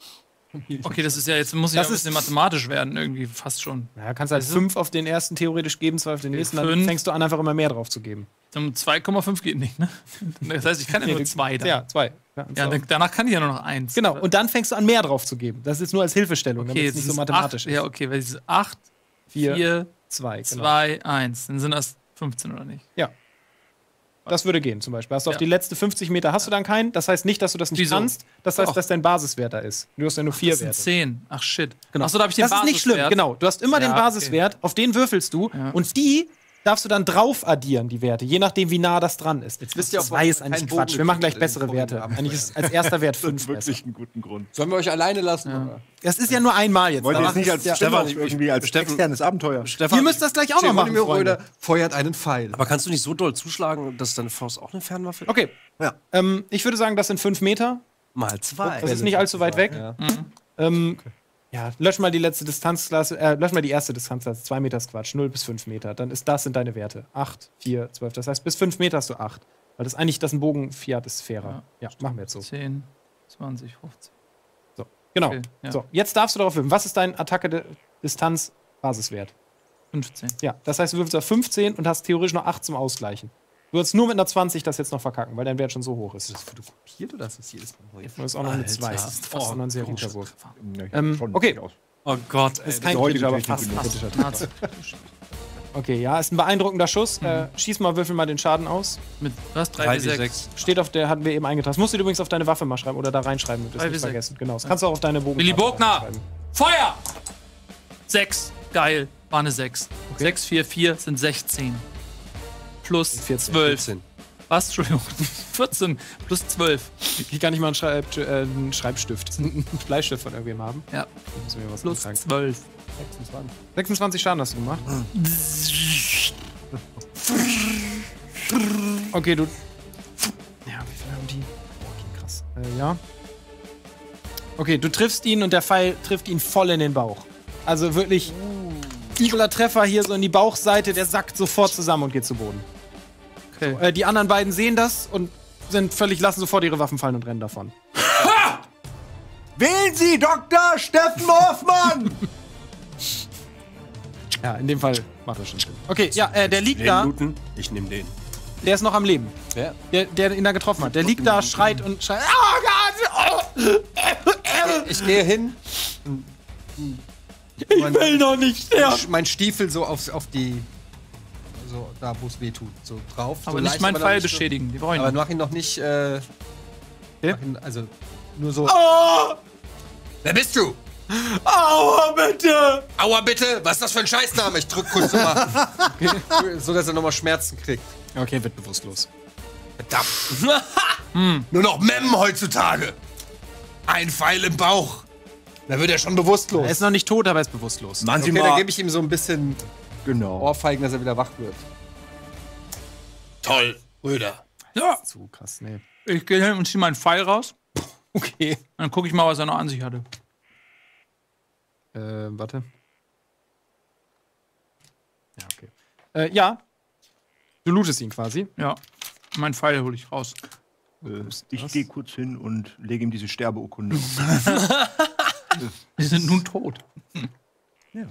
[SPEAKER 4] Okay, das ist ja jetzt, muss
[SPEAKER 1] Das
[SPEAKER 4] ja ein
[SPEAKER 1] ist-
[SPEAKER 4] bisschen mathematisch werden, irgendwie fast schon.
[SPEAKER 1] Ja, kannst halt
[SPEAKER 4] Also-
[SPEAKER 1] fünf auf den ersten theoretisch geben, zwei auf den nächsten, dann
[SPEAKER 4] fünf.
[SPEAKER 1] fängst du an, einfach immer mehr drauf zu geben.
[SPEAKER 4] Dann zwei Komma fünf geht nicht, ne? Das heißt, ich kann ja nur zwei dann.
[SPEAKER 1] Ja, zwei. Ja,
[SPEAKER 4] Ja,
[SPEAKER 1] so.
[SPEAKER 4] dann, danach kann ich ja nur noch eins.
[SPEAKER 1] Genau, und dann fängst du an, mehr drauf zu geben. Das ist jetzt nur als Hilfestellung, damit
[SPEAKER 4] okay,
[SPEAKER 1] es nicht so
[SPEAKER 4] dieses
[SPEAKER 1] mathematisch
[SPEAKER 4] acht, Ja,
[SPEAKER 1] ist.
[SPEAKER 4] okay, weil diese acht,
[SPEAKER 1] Vier,
[SPEAKER 4] vier,
[SPEAKER 1] zwei, genau.
[SPEAKER 4] zwei, eins. Dann sind das fünfzehn oder nicht?
[SPEAKER 1] Das würde gehen, zum Beispiel. Hast du auf
[SPEAKER 4] Ja.
[SPEAKER 1] die letzte fünfzig Meter hast du dann keinen. Das heißt nicht, dass du das nicht
[SPEAKER 4] Wieso?
[SPEAKER 1] kannst. Das heißt,
[SPEAKER 4] Doch.
[SPEAKER 1] dass dein Basiswert da ist. Du hast ja nur vier
[SPEAKER 4] Das sind
[SPEAKER 1] Werte.
[SPEAKER 4] zehn. Ach shit.
[SPEAKER 1] Genau.
[SPEAKER 4] Achso, da habe ich den
[SPEAKER 1] Das ist nicht schlimm,
[SPEAKER 4] Basiswert.
[SPEAKER 1] genau. Du hast immer den
[SPEAKER 4] Ja, okay.
[SPEAKER 1] Basiswert, auf den würfelst du.
[SPEAKER 4] Ja.
[SPEAKER 1] Und die darfst du dann drauf addieren, die Werte, je nachdem, wie nah das dran ist. Jetzt
[SPEAKER 5] wisst ihr
[SPEAKER 1] das
[SPEAKER 5] auch,
[SPEAKER 1] war
[SPEAKER 5] warum
[SPEAKER 1] jetzt
[SPEAKER 5] man
[SPEAKER 1] eigentlich
[SPEAKER 5] keinen
[SPEAKER 1] Quatsch.
[SPEAKER 5] Bogen
[SPEAKER 1] Wir machen gleich
[SPEAKER 5] kriegt
[SPEAKER 1] bessere
[SPEAKER 5] in den
[SPEAKER 1] Werte.
[SPEAKER 5] Abenteuern.
[SPEAKER 1] Eigentlich ist als erster Wert
[SPEAKER 3] Das
[SPEAKER 1] fünf
[SPEAKER 3] ist
[SPEAKER 1] besser.
[SPEAKER 3] wirklich einen guten Grund.
[SPEAKER 5] Sollen wir euch alleine lassen?
[SPEAKER 4] Ja.
[SPEAKER 5] Oder?
[SPEAKER 1] Das ist ja nur einmal jetzt.
[SPEAKER 3] Wollt ihr
[SPEAKER 1] Danach
[SPEAKER 3] jetzt nicht
[SPEAKER 1] ist
[SPEAKER 3] als
[SPEAKER 1] ja,
[SPEAKER 3] Stefan
[SPEAKER 2] ich-
[SPEAKER 3] irgendwie als
[SPEAKER 2] Steffen-
[SPEAKER 3] externes Abenteuer?
[SPEAKER 2] Stefan,
[SPEAKER 1] Ihr müsst das gleich auch noch machen,
[SPEAKER 5] Geronimo
[SPEAKER 1] Freunde.
[SPEAKER 5] Röder feuert einen Pfeil.
[SPEAKER 2] aber kannst du nicht so doll zuschlagen, dass deine Faust auch eine Fernwaffe ist?
[SPEAKER 1] Okay.
[SPEAKER 3] Ja.
[SPEAKER 1] Ähm, ich würde sagen, das sind fünf Meter.
[SPEAKER 2] Mal zwei.
[SPEAKER 1] Das ist nicht allzu weit weg.
[SPEAKER 5] Ja.
[SPEAKER 4] Mhm.
[SPEAKER 1] Ähm, ja, lösch mal die letzte Distanzklasse, äh, lösch mal die erste Distanzklasse. zwei Meter ist Quatsch, null bis fünf Meter. Dann ist das sind deine Werte. acht, vier, zwölf. Das heißt, bis fünf Meter hast du acht. Weil das eigentlich, dass ein Bogen vier hat, ist fairer. Ja, machen wir jetzt so.
[SPEAKER 4] zehn, zwanzig, fünfzehn.
[SPEAKER 1] Genau.
[SPEAKER 4] Okay, ja.
[SPEAKER 1] So, jetzt darfst du darauf würfeln. Was ist dein Attacke-Distanz-Basiswert?
[SPEAKER 4] fünfzehn.
[SPEAKER 1] Ja, das heißt, du würfelst auf fünfzehn und hast theoretisch noch acht zum Ausgleichen. Du würdest nur mit einer zwanzig das jetzt noch verkacken, weil dein Wert schon so hoch ist.
[SPEAKER 5] Fotokopiert oder ist das jedes Mal neu?
[SPEAKER 1] Du hast auch noch eine
[SPEAKER 2] Alter.
[SPEAKER 1] zwei. Das ist fast
[SPEAKER 2] Oh,
[SPEAKER 1] noch ein sehr
[SPEAKER 2] komisch.
[SPEAKER 1] guter Wurf.
[SPEAKER 3] Ja, ich
[SPEAKER 1] Ähm,
[SPEAKER 3] hab schon
[SPEAKER 1] okay.
[SPEAKER 3] aus.
[SPEAKER 2] Oh Gott, ey.
[SPEAKER 1] Ist kein
[SPEAKER 3] die heutige
[SPEAKER 1] kritischer, aber
[SPEAKER 3] Technik
[SPEAKER 1] fast.
[SPEAKER 3] benutzt.
[SPEAKER 1] fast.
[SPEAKER 4] Nahezu.
[SPEAKER 1] Okay, ja, ist ein beeindruckender Schuss. Äh, schieß mal, würfel mal den Schaden aus.
[SPEAKER 4] Mit was? drei
[SPEAKER 2] drei
[SPEAKER 4] bis
[SPEAKER 2] wie
[SPEAKER 4] sechs.
[SPEAKER 2] sechs.
[SPEAKER 1] Steht auf der, hatten wir eben eingetragen. Das musst du übrigens auf deine Waffe mal schreiben oder da reinschreiben, damit du es
[SPEAKER 4] drei
[SPEAKER 1] nicht
[SPEAKER 4] wie sechs.
[SPEAKER 1] vergessen. Genau, das kannst du auch auf deine Bogen.
[SPEAKER 4] Willi Bogner!
[SPEAKER 1] schreiben.
[SPEAKER 4] Feuer! sechs. Geil. War eine sechs. sechs, vier, vier sind sechzehn. Plus
[SPEAKER 1] vierzehn.
[SPEAKER 4] zwölf.
[SPEAKER 2] vierzehn.
[SPEAKER 4] Was? Entschuldigung. vierzehn plus zwölf.
[SPEAKER 1] Ich kann nicht mal einen, Schreib äh, einen Schreibstift, einen Bleistift von irgendwem haben.
[SPEAKER 4] Ja.
[SPEAKER 1] Muss mir was
[SPEAKER 4] Plus
[SPEAKER 1] anzeigen.
[SPEAKER 4] zwölf.
[SPEAKER 1] sechsundzwanzig Schaden hast du gemacht. Okay, du. Ja, wie viel haben die? Boah, okay, krass. Äh, ja. Okay, du triffst ihn und der Pfeil trifft ihn voll in den Bauch. Also wirklich übler Treffer hier so in die Bauchseite, der sackt sofort zusammen und geht zu Boden.
[SPEAKER 4] Okay.
[SPEAKER 1] Äh, die anderen beiden sehen das und sind völlig, lassen sofort ihre Waffen fallen und rennen davon.
[SPEAKER 3] Wählen Sie Doktor Steffen Hoffmann!
[SPEAKER 1] Ja, in dem Fall macht das schon Sinn. Okay, ja, äh, der liegt
[SPEAKER 2] Den
[SPEAKER 1] da.
[SPEAKER 2] looten, ich nehme den.
[SPEAKER 1] Der ist noch am Leben.
[SPEAKER 5] Wer?
[SPEAKER 1] Der, der ihn da getroffen hat. Der liegt da, schreit und schreit. Oh Gott!
[SPEAKER 5] Ich gehe hin.
[SPEAKER 1] Ich will noch nicht sterben.
[SPEAKER 5] Mein Stiefel so auf, auf die. So da, wo es weh tut. So drauf.
[SPEAKER 4] Aber
[SPEAKER 5] so
[SPEAKER 4] nicht
[SPEAKER 5] leicht,
[SPEAKER 4] meinen
[SPEAKER 5] aber noch
[SPEAKER 4] Pfeil
[SPEAKER 5] nicht so-
[SPEAKER 4] beschädigen. Die brauche ich
[SPEAKER 5] Aber
[SPEAKER 4] noch.
[SPEAKER 5] mach ihn noch nicht. Äh,
[SPEAKER 1] Okay.
[SPEAKER 5] mach ihn, also nur so.
[SPEAKER 1] Oh!
[SPEAKER 5] Wer bist du?
[SPEAKER 1] Aua, bitte!
[SPEAKER 5] Aua, bitte! Was ist das für ein Scheißname? Ich drück kurz nochmal. So, dass er nochmal Schmerzen kriegt.
[SPEAKER 1] Okay, wird bewusstlos.
[SPEAKER 5] Verdammt. Nur noch Mem heutzutage. Ein Pfeil im Bauch. Da wird er schon bewusstlos.
[SPEAKER 1] Er ist noch nicht tot, aber er ist bewusstlos.
[SPEAKER 3] Machen Sie
[SPEAKER 5] Okay, dann
[SPEAKER 3] mal.
[SPEAKER 5] gebe ich ihm so ein bisschen
[SPEAKER 3] Genau.
[SPEAKER 5] Ohrfeigen, dass er wieder wach wird. Toll, Brüder.
[SPEAKER 4] Ja,
[SPEAKER 1] Zu krass, nee.
[SPEAKER 4] ich gehe hin und ziehe meinen Pfeil raus.
[SPEAKER 1] Okay.
[SPEAKER 4] Dann gucke ich mal, was er noch an sich hatte.
[SPEAKER 1] Äh, warte. Ja, okay. Äh, ja. Du lootest ihn quasi.
[SPEAKER 4] Ja, meinen Pfeil hole ich raus.
[SPEAKER 3] Äh, ich gehe kurz hin und lege ihm diese Sterbeurkunde.
[SPEAKER 4] Wir sind nun tot.
[SPEAKER 3] Ja.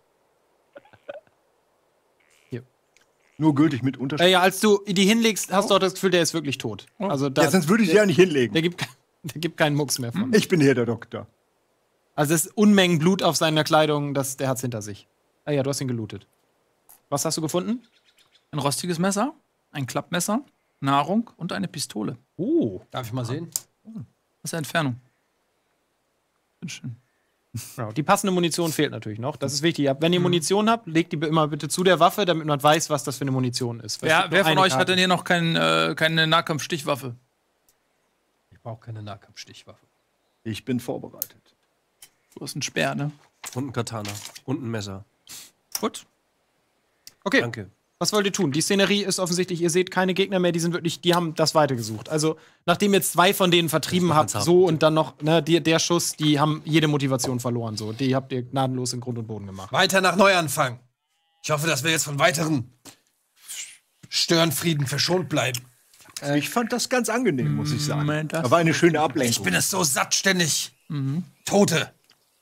[SPEAKER 3] Nur gültig mit Unterschrift.
[SPEAKER 1] Äh, ja, als du die hinlegst, hast du auch das Gefühl, der ist wirklich tot. Also da,
[SPEAKER 3] Ja, sonst würde ich sie ja nicht hinlegen.
[SPEAKER 1] der, gibt, der gibt keinen Mucks mehr von.
[SPEAKER 3] Ich bin hier der Doktor.
[SPEAKER 1] Also es ist Unmengen Blut auf seiner Kleidung, das, der hat's hinter sich. Ah ja, du hast ihn gelootet. Was hast du gefunden?
[SPEAKER 4] Ein rostiges Messer, ein Klappmesser, Nahrung und eine Pistole.
[SPEAKER 1] Oh.
[SPEAKER 5] Darf ich mal sehen?
[SPEAKER 4] Was ist Entfernung? Bitteschön.
[SPEAKER 1] Genau. Die passende Munition fehlt natürlich noch. Das ist wichtig. Wenn ihr Munition habt, legt die immer bitte zu der Waffe, damit man weiß, was das für eine Munition ist. Weil es
[SPEAKER 4] Wer,
[SPEAKER 1] gibt nur
[SPEAKER 4] wer von
[SPEAKER 1] eine
[SPEAKER 4] euch hat
[SPEAKER 1] Karte.
[SPEAKER 4] denn hier noch kein, äh, keine Nahkampfstichwaffe?
[SPEAKER 5] Ich brauche keine Nahkampfstichwaffe.
[SPEAKER 3] Ich bin vorbereitet.
[SPEAKER 4] Du hast einen Speer, ne?
[SPEAKER 2] Und ein Katana. Und ein Messer.
[SPEAKER 1] Gut. Okay.
[SPEAKER 2] Danke.
[SPEAKER 1] Was wollt ihr tun? Die Szenerie ist offensichtlich, ihr seht keine Gegner mehr, die sind wirklich, die haben das weitergesucht. Also, nachdem ihr zwei von denen vertrieben
[SPEAKER 2] Das
[SPEAKER 1] habt,
[SPEAKER 2] ist
[SPEAKER 1] so und dann noch, ne, die, der Schuss, die haben jede Motivation verloren. So. Die habt ihr gnadenlos in Grund und Boden gemacht.
[SPEAKER 5] Weiter nach Neuanfang. Ich hoffe, dass wir jetzt von weiteren Störenfrieden verschont bleiben.
[SPEAKER 3] Ich fand das ganz angenehm, muss ich sagen.
[SPEAKER 4] Moment, das-
[SPEAKER 3] Da war eine schöne
[SPEAKER 5] Ich
[SPEAKER 3] Ablenkung.
[SPEAKER 5] bin es so satt, ständig. Tote.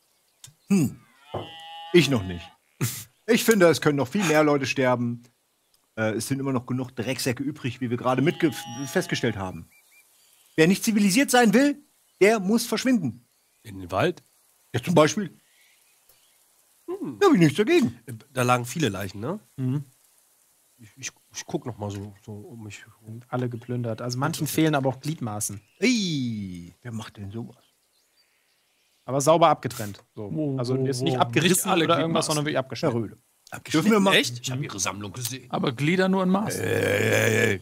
[SPEAKER 3] Ich noch nicht. Ich finde, es können noch viel mehr Leute sterben. Äh, es sind immer noch genug Drecksäcke übrig, wie wir gerade mitge- festgestellt haben. Wer nicht zivilisiert sein will, der muss verschwinden.
[SPEAKER 2] In den Wald?
[SPEAKER 3] Ja, zum Beispiel. Da habe ich nichts dagegen.
[SPEAKER 2] Äh, Da lagen viele Leichen, ne? Ich, ich, ich guck noch mal so, so um mich rum.
[SPEAKER 1] Alle geplündert. Also manchen fehlen aber auch Gliedmaßen.
[SPEAKER 3] Ey, wer macht denn sowas?
[SPEAKER 1] Aber sauber abgetrennt. So.
[SPEAKER 4] Wo,
[SPEAKER 1] Also
[SPEAKER 4] wo,
[SPEAKER 1] ist nicht
[SPEAKER 4] wo?
[SPEAKER 1] abgerissen
[SPEAKER 4] Nicht alle
[SPEAKER 1] oder irgendwas,
[SPEAKER 4] Gliedmaßen.
[SPEAKER 1] sondern wirklich
[SPEAKER 3] Herr
[SPEAKER 1] abgeschnitten.
[SPEAKER 3] Röhle. Dürfen wir mal.
[SPEAKER 2] Echt?
[SPEAKER 5] Ich habe ihre Sammlung gesehen.
[SPEAKER 4] Aber Glieder nur in Maß.
[SPEAKER 2] Äh,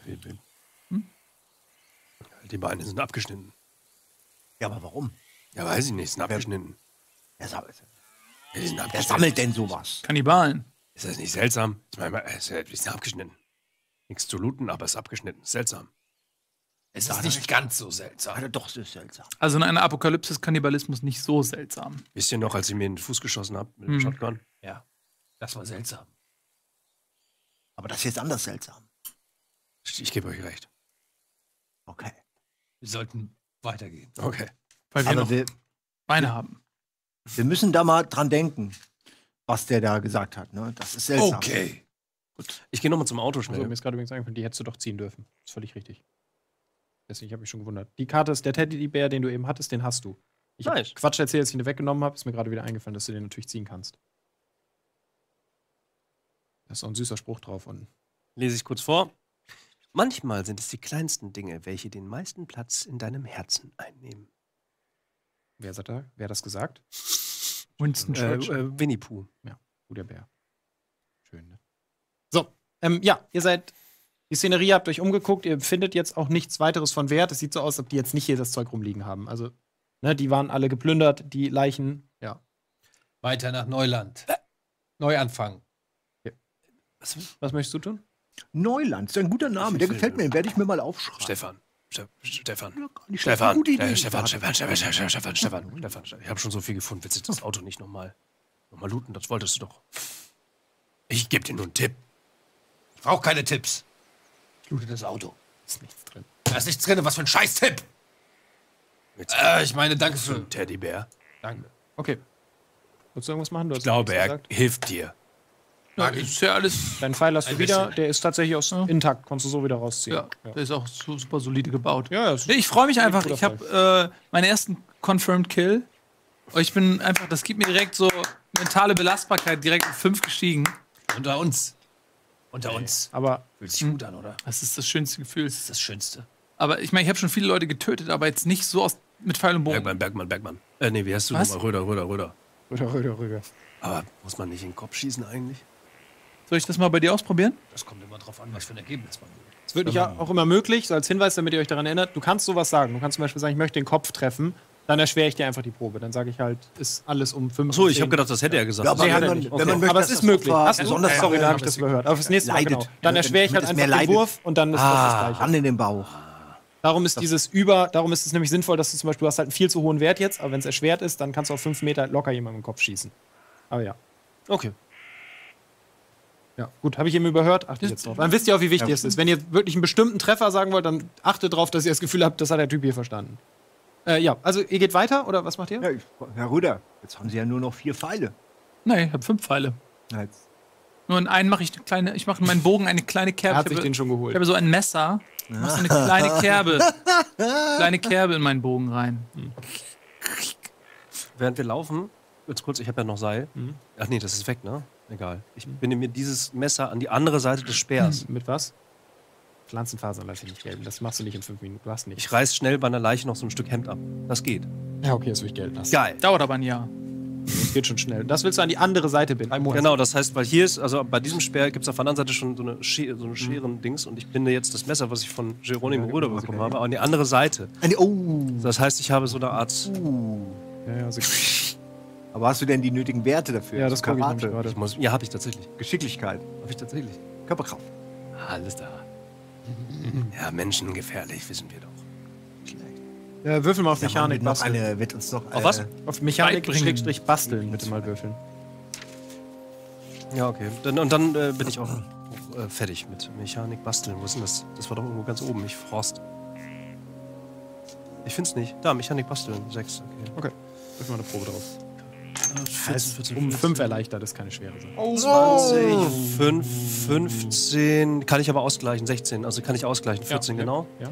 [SPEAKER 2] Die Beine sind abgeschnitten.
[SPEAKER 3] Ja, aber warum?
[SPEAKER 2] Ja, weiß ich nicht, sind abgeschnitten.
[SPEAKER 3] Wer, sammelt,
[SPEAKER 2] Ja, die sind
[SPEAKER 3] wer
[SPEAKER 2] abgeschnitten.
[SPEAKER 3] sammelt denn sowas?
[SPEAKER 4] Kannibalen.
[SPEAKER 2] Ist das nicht seltsam? Ich meine, es ist ja- die sind abgeschnitten. Nichts zu looten, aber es ist abgeschnitten. Ist seltsam.
[SPEAKER 5] Es ist nicht ganz so seltsam.
[SPEAKER 3] Alter, doch, das ist seltsam.
[SPEAKER 4] Also in einer Apokalypse ist Kannibalismus nicht so seltsam.
[SPEAKER 2] Wisst ihr noch, als ich mir in den Fuß geschossen habe mit dem
[SPEAKER 4] Hm.
[SPEAKER 2] Shotgun?
[SPEAKER 5] Ja, das war seltsam.
[SPEAKER 3] Aber das ist jetzt anders seltsam.
[SPEAKER 2] Ich, ich gebe euch recht.
[SPEAKER 3] Okay.
[SPEAKER 5] Wir sollten weitergehen.
[SPEAKER 2] Okay.
[SPEAKER 4] Weil wir
[SPEAKER 3] Aber
[SPEAKER 4] noch
[SPEAKER 3] wir,
[SPEAKER 4] Beine haben.
[SPEAKER 3] wir müssen da mal dran denken, was der da gesagt hat. Ne? Das ist seltsam.
[SPEAKER 5] Okay.
[SPEAKER 2] Ich gehe nochmal zum Auto
[SPEAKER 1] Also,
[SPEAKER 2] schnell.
[SPEAKER 1] mir ist gerade übrigens eingefallen, die hättest du doch ziehen dürfen. Das ist völlig richtig. Deswegen, ich habe mich schon gewundert. Die Karte ist der Teddybär, den du eben hattest, den hast du. Ich hab
[SPEAKER 2] Nice.
[SPEAKER 1] Quatsch erzählt, dass ich ihn weggenommen habe. Ist mir gerade wieder eingefallen, dass du den natürlich ziehen kannst. Da ist auch ein süßer Spruch drauf. Und
[SPEAKER 2] Lese ich kurz vor. Manchmal sind es die kleinsten Dinge, welche den meisten Platz in deinem Herzen einnehmen.
[SPEAKER 1] wer, sagt da? wer hat das gesagt?
[SPEAKER 4] Winston
[SPEAKER 2] Äh,
[SPEAKER 4] Churchill.
[SPEAKER 2] äh, Winnie Pooh.
[SPEAKER 1] Guter Bär. Schön, ne? So, ähm, ja, ihr seid. Die Szenerie habt euch umgeguckt, ihr findet jetzt auch nichts weiteres von Wert. Es sieht so aus, als ob die jetzt nicht hier das Zeug rumliegen haben. Also, ne, die waren alle geplündert, die Leichen, ja.
[SPEAKER 5] Weiter nach Neuland. Neuanfang.
[SPEAKER 2] Was?
[SPEAKER 1] Was möchtest du tun?
[SPEAKER 3] Neuland ist ein guter Name. Der gefällt mir. Den werde ich mir mal aufschreiben.
[SPEAKER 2] Stefan. Ste Stefan.
[SPEAKER 3] Ja, gar nicht schlecht.
[SPEAKER 2] Stefan.
[SPEAKER 3] Gute Idee.
[SPEAKER 2] Äh, Stefan, Stefan, Stefan, Stefan, Stefan, Stefan, Stefan, Stefan. Ich habe schon so viel gefunden. Willst du das Auto nicht nochmal noch mal looten? Das wolltest du doch. Ich gebe dir nur einen Tipp.
[SPEAKER 5] Ich brauche keine Tipps. Ich loote das Auto.
[SPEAKER 1] Ist nichts drin.
[SPEAKER 5] Da ist nichts drin. Was für ein Scheiß-Tipp. Äh, ich meine, danke für.
[SPEAKER 2] Teddybär.
[SPEAKER 1] Danke. Okay. Willst du irgendwas machen? Du hast
[SPEAKER 2] Ich glaube,
[SPEAKER 1] nichts
[SPEAKER 2] er
[SPEAKER 1] gesagt.
[SPEAKER 2] hilft dir.
[SPEAKER 4] Ja, das ist ja alles.
[SPEAKER 1] Deinen Pfeil hast du
[SPEAKER 5] Ein
[SPEAKER 1] wieder.
[SPEAKER 5] bisschen.
[SPEAKER 1] Der ist tatsächlich aus intakt. Konntest du so wieder rausziehen.
[SPEAKER 4] Ja, der ist auch so super solide gebaut.
[SPEAKER 1] Ja, ja, es ist
[SPEAKER 4] Nee, ich freue mich einfach.
[SPEAKER 1] guter
[SPEAKER 4] Ich habe äh, meinen ersten Confirmed Kill. Und ich bin einfach, das gibt mir direkt so mentale Belastbarkeit direkt auf fünf gestiegen.
[SPEAKER 5] Unter uns. Unter uns.
[SPEAKER 1] Aber
[SPEAKER 5] Fühlt sich gut an, oder?
[SPEAKER 4] Das ist das schönste Gefühl.
[SPEAKER 5] Das ist das Schönste.
[SPEAKER 4] Aber ich meine, ich habe schon viele Leute getötet, aber jetzt nicht so aus, mit Pfeil und Bogen.
[SPEAKER 2] Bergmann, Bergmann, Bergmann. Äh, nee, wie heißt du
[SPEAKER 4] Was?
[SPEAKER 2] nochmal? Röder, Röder, Röder.
[SPEAKER 1] Rüder, Rüder, Rüder.
[SPEAKER 2] Aber muss man nicht in den Kopf schießen eigentlich?
[SPEAKER 4] Soll ich das mal bei dir ausprobieren?
[SPEAKER 5] Das kommt immer drauf an, was für ein Ergebnis man will.
[SPEAKER 1] Es wird ja auch immer möglich, so als Hinweis, damit ihr euch daran erinnert, du kannst sowas sagen. Du kannst zum Beispiel sagen, ich möchte den Kopf treffen. Dann erschwere ich dir einfach die Probe. Dann sage ich halt, ist alles um fünf.
[SPEAKER 2] Achso, ich habe gedacht, das hätte er gesagt.
[SPEAKER 3] Ja, aber
[SPEAKER 1] Nee, hat
[SPEAKER 3] wenn
[SPEAKER 1] er
[SPEAKER 3] man,
[SPEAKER 1] nicht.
[SPEAKER 3] wenn man
[SPEAKER 1] Okay.
[SPEAKER 3] möchte,
[SPEAKER 1] Aber es
[SPEAKER 3] dass
[SPEAKER 1] ist
[SPEAKER 3] das
[SPEAKER 1] möglich.
[SPEAKER 3] Opfer
[SPEAKER 1] Hast du-
[SPEAKER 3] besonders
[SPEAKER 1] Sorry, da habe ich
[SPEAKER 3] äh,
[SPEAKER 1] das überhört. Aber fürs nächste Mal,
[SPEAKER 3] leidet.
[SPEAKER 1] genau. Dann
[SPEAKER 3] Ja,
[SPEAKER 1] erschwere ich halt
[SPEAKER 3] damit es
[SPEAKER 1] einfach
[SPEAKER 3] mehr
[SPEAKER 1] den
[SPEAKER 3] leidet.
[SPEAKER 1] Wurf und dann ist das das Gleiche.
[SPEAKER 3] Ran in den Bauch.
[SPEAKER 1] Darum ist dieses Über, darum ist es nämlich sinnvoll, dass du zum Beispiel, du hast halt einen viel zu hohen Wert jetzt, aber wenn es erschwert ist, dann kannst du auf fünf Meter locker jemandem im Kopf schießen. Aber ja.
[SPEAKER 2] Okay.
[SPEAKER 1] Ja, gut, habe ich eben überhört, achte ich jetzt drauf. Dann wisst ihr auch, wie wichtig
[SPEAKER 3] Ja.
[SPEAKER 1] es ist. Wenn ihr wirklich einen bestimmten Treffer sagen wollt, dann achtet drauf, dass ihr das Gefühl habt, das hat der Typ hier verstanden. Äh, ja, also ihr geht weiter, oder was macht ihr?
[SPEAKER 3] Ja, ich, Herr Rüder, jetzt haben Sie ja nur noch vier Pfeile.
[SPEAKER 4] Nee, ich habe fünf Pfeile.
[SPEAKER 3] Ja, jetzt-
[SPEAKER 4] Nur in einen mache ich eine kleine, ich mache in meinen Bogen eine kleine Kerbe.
[SPEAKER 1] Er hat
[SPEAKER 4] Ich
[SPEAKER 1] sich
[SPEAKER 4] habe-
[SPEAKER 1] den schon
[SPEAKER 4] Ich
[SPEAKER 1] geholt.
[SPEAKER 4] habe so ein Messer, mach so eine kleine Kerbe. kleine Kerbe in meinen Bogen rein.
[SPEAKER 2] Während wir laufen, jetzt kurz, ich habe ja noch Seil. Ach nee, das ist weg, ne? Egal. Ich binde mir dieses Messer an die andere Seite des Speers.
[SPEAKER 1] Mit was? Pflanzenfasern lasse ich nicht gelten. Das machst du nicht in fünf Minuten. Du hast nicht.
[SPEAKER 2] Ich reiß schnell bei einer Leiche noch so ein Stück Hemd ab. Das geht.
[SPEAKER 1] Ja, okay, das will ich gelten lassen.
[SPEAKER 2] Geil.
[SPEAKER 4] Dauert aber ein Jahr.
[SPEAKER 1] Das geht schon schnell. Das willst du an die andere Seite binden.
[SPEAKER 2] Genau, das heißt, weil hier ist, also bei diesem Speer gibt es auf der anderen Seite schon so eine, Sche so eine Scheren-Dings und ich binde jetzt das Messer, was ich von Geronimo
[SPEAKER 1] Ja,
[SPEAKER 2] Röder
[SPEAKER 1] genau,
[SPEAKER 2] bekommen
[SPEAKER 1] okay.
[SPEAKER 2] habe, an die andere Seite.
[SPEAKER 3] Eine, oh.
[SPEAKER 2] Das heißt, ich habe so eine Art.
[SPEAKER 1] Ja, ja, so
[SPEAKER 3] Aber hast du denn die nötigen Werte dafür?
[SPEAKER 1] ja, das gucke ich nämlich
[SPEAKER 3] Karate,
[SPEAKER 1] gerade.
[SPEAKER 2] Ich muss, ja, habe ich tatsächlich.
[SPEAKER 3] Geschicklichkeit,
[SPEAKER 2] Habe ich tatsächlich.
[SPEAKER 3] Körperkraft.
[SPEAKER 2] Alles da. Ja, Menschen gefährlich, wissen wir doch.
[SPEAKER 1] Ja, würfel mal auf
[SPEAKER 3] Sag mal,
[SPEAKER 1] Mechanik
[SPEAKER 3] wird noch
[SPEAKER 1] basteln.
[SPEAKER 3] eine, wird uns noch
[SPEAKER 2] Auf was?
[SPEAKER 1] Auf Mechanik
[SPEAKER 4] Beibringen.
[SPEAKER 1] Schrägstrich basteln, bitte mal würfeln.
[SPEAKER 2] Ja, okay. Dann, und dann äh, bin ich auch äh, fertig mit Mechanik basteln. Wo ist denn das? Das war doch irgendwo ganz oben, ich Frost. Ich find's nicht. Da, Mechanik basteln. Sechs, okay.
[SPEAKER 1] Okay, würfel mal eine Probe drauf.
[SPEAKER 2] vierzehn,
[SPEAKER 1] Heißt,
[SPEAKER 2] vierzehn,
[SPEAKER 1] um
[SPEAKER 2] fünfzehn.
[SPEAKER 1] fünf erleichtert ist keine schwere Sache.
[SPEAKER 2] zwanzig, fünf, fünfzehn. Kann ich aber ausgleichen. sechzehn. Also kann ich ausgleichen. vierzehn,
[SPEAKER 1] Ja,
[SPEAKER 2] genau.
[SPEAKER 1] Ja.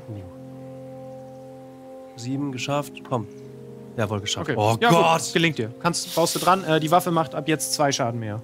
[SPEAKER 2] sieben geschafft. Komm. Jawohl, geschafft.
[SPEAKER 1] Okay.
[SPEAKER 2] Oh
[SPEAKER 1] ja,
[SPEAKER 2] Gott!
[SPEAKER 1] Gut, gelingt dir. Kannst, baust du dran. Äh, die Waffe macht ab jetzt zwei Schaden mehr.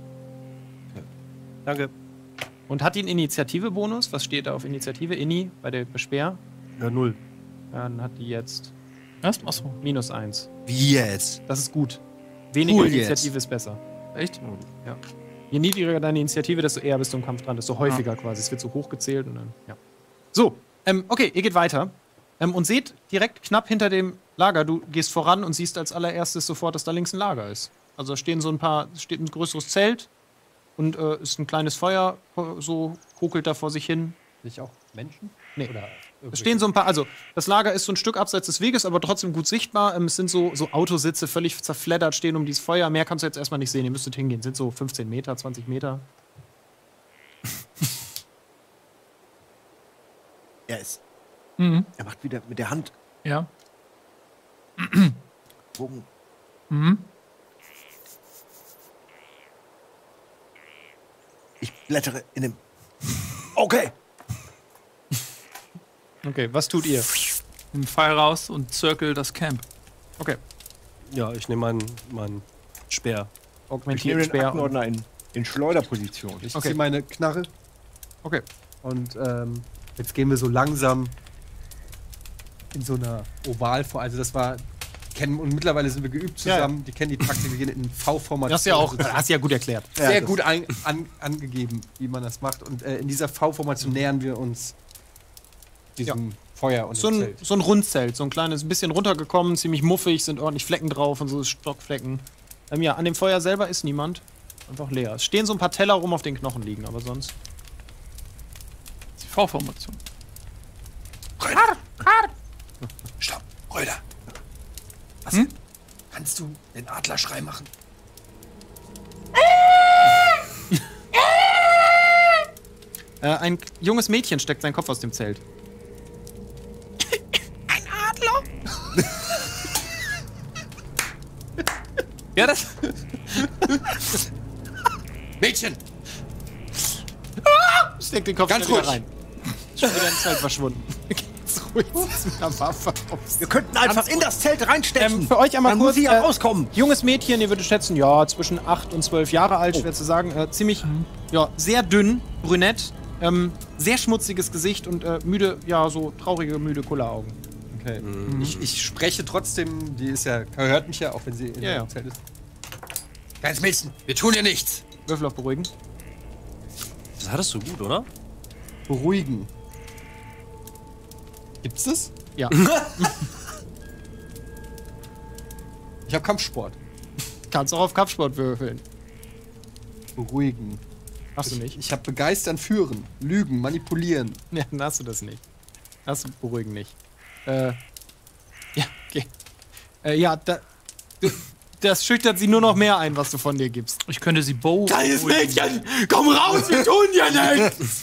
[SPEAKER 2] Danke.
[SPEAKER 1] Und hat die einen Initiative-Bonus? Was steht da auf Initiative? Inni bei der Bespeer.
[SPEAKER 2] Ja, null.
[SPEAKER 1] Dann hat die jetzt
[SPEAKER 4] Was? Achso.
[SPEAKER 1] minus eins.
[SPEAKER 2] Wie jetzt?
[SPEAKER 1] Das ist gut. Weniger
[SPEAKER 2] Cool
[SPEAKER 1] Initiative
[SPEAKER 2] jetzt.
[SPEAKER 1] ist besser.
[SPEAKER 4] Echt?
[SPEAKER 1] Ja. Je niedriger deine Initiative, desto eher bist du im Kampf dran, desto häufiger quasi. Es wird so hochgezählt und dann, ja. So, ähm, okay, ihr geht weiter. Ähm, und seht direkt knapp hinter dem Lager, du gehst voran und siehst als allererstes sofort, dass da links ein Lager ist. Also da stehen so ein paar, steht ein größeres Zelt und äh, ist ein kleines Feuer, so kokelt da vor sich hin.
[SPEAKER 5] Nicht auch Menschen?
[SPEAKER 1] Nee.
[SPEAKER 5] Oder
[SPEAKER 1] Es stehen so ein paar, also das Lager ist so ein Stück abseits des Weges, aber trotzdem gut sichtbar. Ähm, es sind so, so Autositze, völlig zerfleddert, stehen um dieses Feuer. Mehr kannst du jetzt erstmal nicht sehen, ihr müsstet hingehen. Sind so fünfzehn Meter, zwanzig Meter.
[SPEAKER 3] Er ist.
[SPEAKER 4] Mhm.
[SPEAKER 3] Er macht wieder mit der Hand
[SPEAKER 4] Ja.
[SPEAKER 3] Bogen.
[SPEAKER 4] Mhm.
[SPEAKER 3] Ich blättere in dem. Okay.
[SPEAKER 1] Okay, was tut ihr?
[SPEAKER 4] Nimm Pfeil raus und circle das Camp.
[SPEAKER 1] Okay,
[SPEAKER 2] Ja, ich nehme meinen meinen Speer.
[SPEAKER 3] Ich nehme
[SPEAKER 1] augmentiert
[SPEAKER 3] den
[SPEAKER 1] Speer. und-
[SPEAKER 3] Aktenordner in, in Schleuderposition.
[SPEAKER 5] Ich
[SPEAKER 1] Okay.
[SPEAKER 5] ziehe meine Knarre
[SPEAKER 1] Okay.
[SPEAKER 5] und ähm, jetzt gehen wir so langsam in so einer Oval vor. Also das war kennen und mittlerweile sind wir geübt
[SPEAKER 1] Ja, ja.
[SPEAKER 5] zusammen. Die kennen die Taktik. Wir gehen in V-Formation.
[SPEAKER 1] Das hast du ja auch, hast du ja gut erklärt.
[SPEAKER 5] sehr
[SPEAKER 3] Ja,
[SPEAKER 5] gut ein, an, angegeben, wie man das macht. Und äh, in dieser V-Formation nähern wir uns diesem Feuer und
[SPEAKER 1] So
[SPEAKER 5] dem
[SPEAKER 1] ein,
[SPEAKER 5] Zelt.
[SPEAKER 1] so ein Rundzelt, so ein kleines, ein bisschen runtergekommen, ziemlich muffig, sind ordentlich Flecken drauf und so Stockflecken. Ähm, ja, an dem Feuer selber ist niemand. Einfach leer. Es stehen so ein paar Teller rum, auf den Knochen liegen, aber sonst.
[SPEAKER 4] Die V-Formation.
[SPEAKER 5] Stopp, Röder. Was?
[SPEAKER 4] Hm?
[SPEAKER 5] Kannst du den Adlerschrei machen?
[SPEAKER 1] Äh, ein junges Mädchen steckt seinen Kopf aus dem Zelt.
[SPEAKER 5] Ja, das. Mädchen!
[SPEAKER 1] Steck den Kopf
[SPEAKER 5] Ganz
[SPEAKER 1] schnell wieder
[SPEAKER 5] ruhig.
[SPEAKER 1] rein. Schon wieder ins Zelt verschwunden. Ganz ruhig. Mit einer Waffe aufs-
[SPEAKER 3] Wir könnten einfach in das Zelt reinstechen.
[SPEAKER 1] Ähm, für euch einmal
[SPEAKER 3] Dann
[SPEAKER 1] kurz,
[SPEAKER 3] muss sie ja
[SPEAKER 1] äh,
[SPEAKER 3] rauskommen.
[SPEAKER 1] Junges Mädchen, ihr würdet schätzen, ja, zwischen acht und zwölf Jahre alt, schwer zu sagen. Äh, ziemlich, ja, sehr dünn, brünett, ähm, sehr schmutziges Gesicht und äh, müde, ja, so traurige, müde Kulleraugen.
[SPEAKER 5] Okay. Ich, ich spreche trotzdem, die ist ja, hört mich ja, auch wenn sie in
[SPEAKER 1] Ja,
[SPEAKER 5] der
[SPEAKER 1] ja.
[SPEAKER 5] Zelt ist. Kleines Mädchen, wir tun dir nichts.
[SPEAKER 1] Würfel auf beruhigen.
[SPEAKER 2] Das hattest du gut, oder?
[SPEAKER 5] Beruhigen. Gibt's das?
[SPEAKER 1] Ja.
[SPEAKER 5] Ich habe Kampfsport.
[SPEAKER 1] Kannst auch auf Kampfsport würfeln.
[SPEAKER 5] Beruhigen.
[SPEAKER 1] Hast du nicht?
[SPEAKER 5] Ich habe begeistern, führen, lügen, manipulieren.
[SPEAKER 1] Ja, dann hast du das nicht. Hast du beruhigen nicht. Äh, ja, okay. Äh, ja, da, du, das schüchtert sie nur noch mehr ein, was du von dir gibst.
[SPEAKER 4] Ich könnte sie Bo.
[SPEAKER 6] Kleines Mädchen, komm raus, wir tun dir nichts!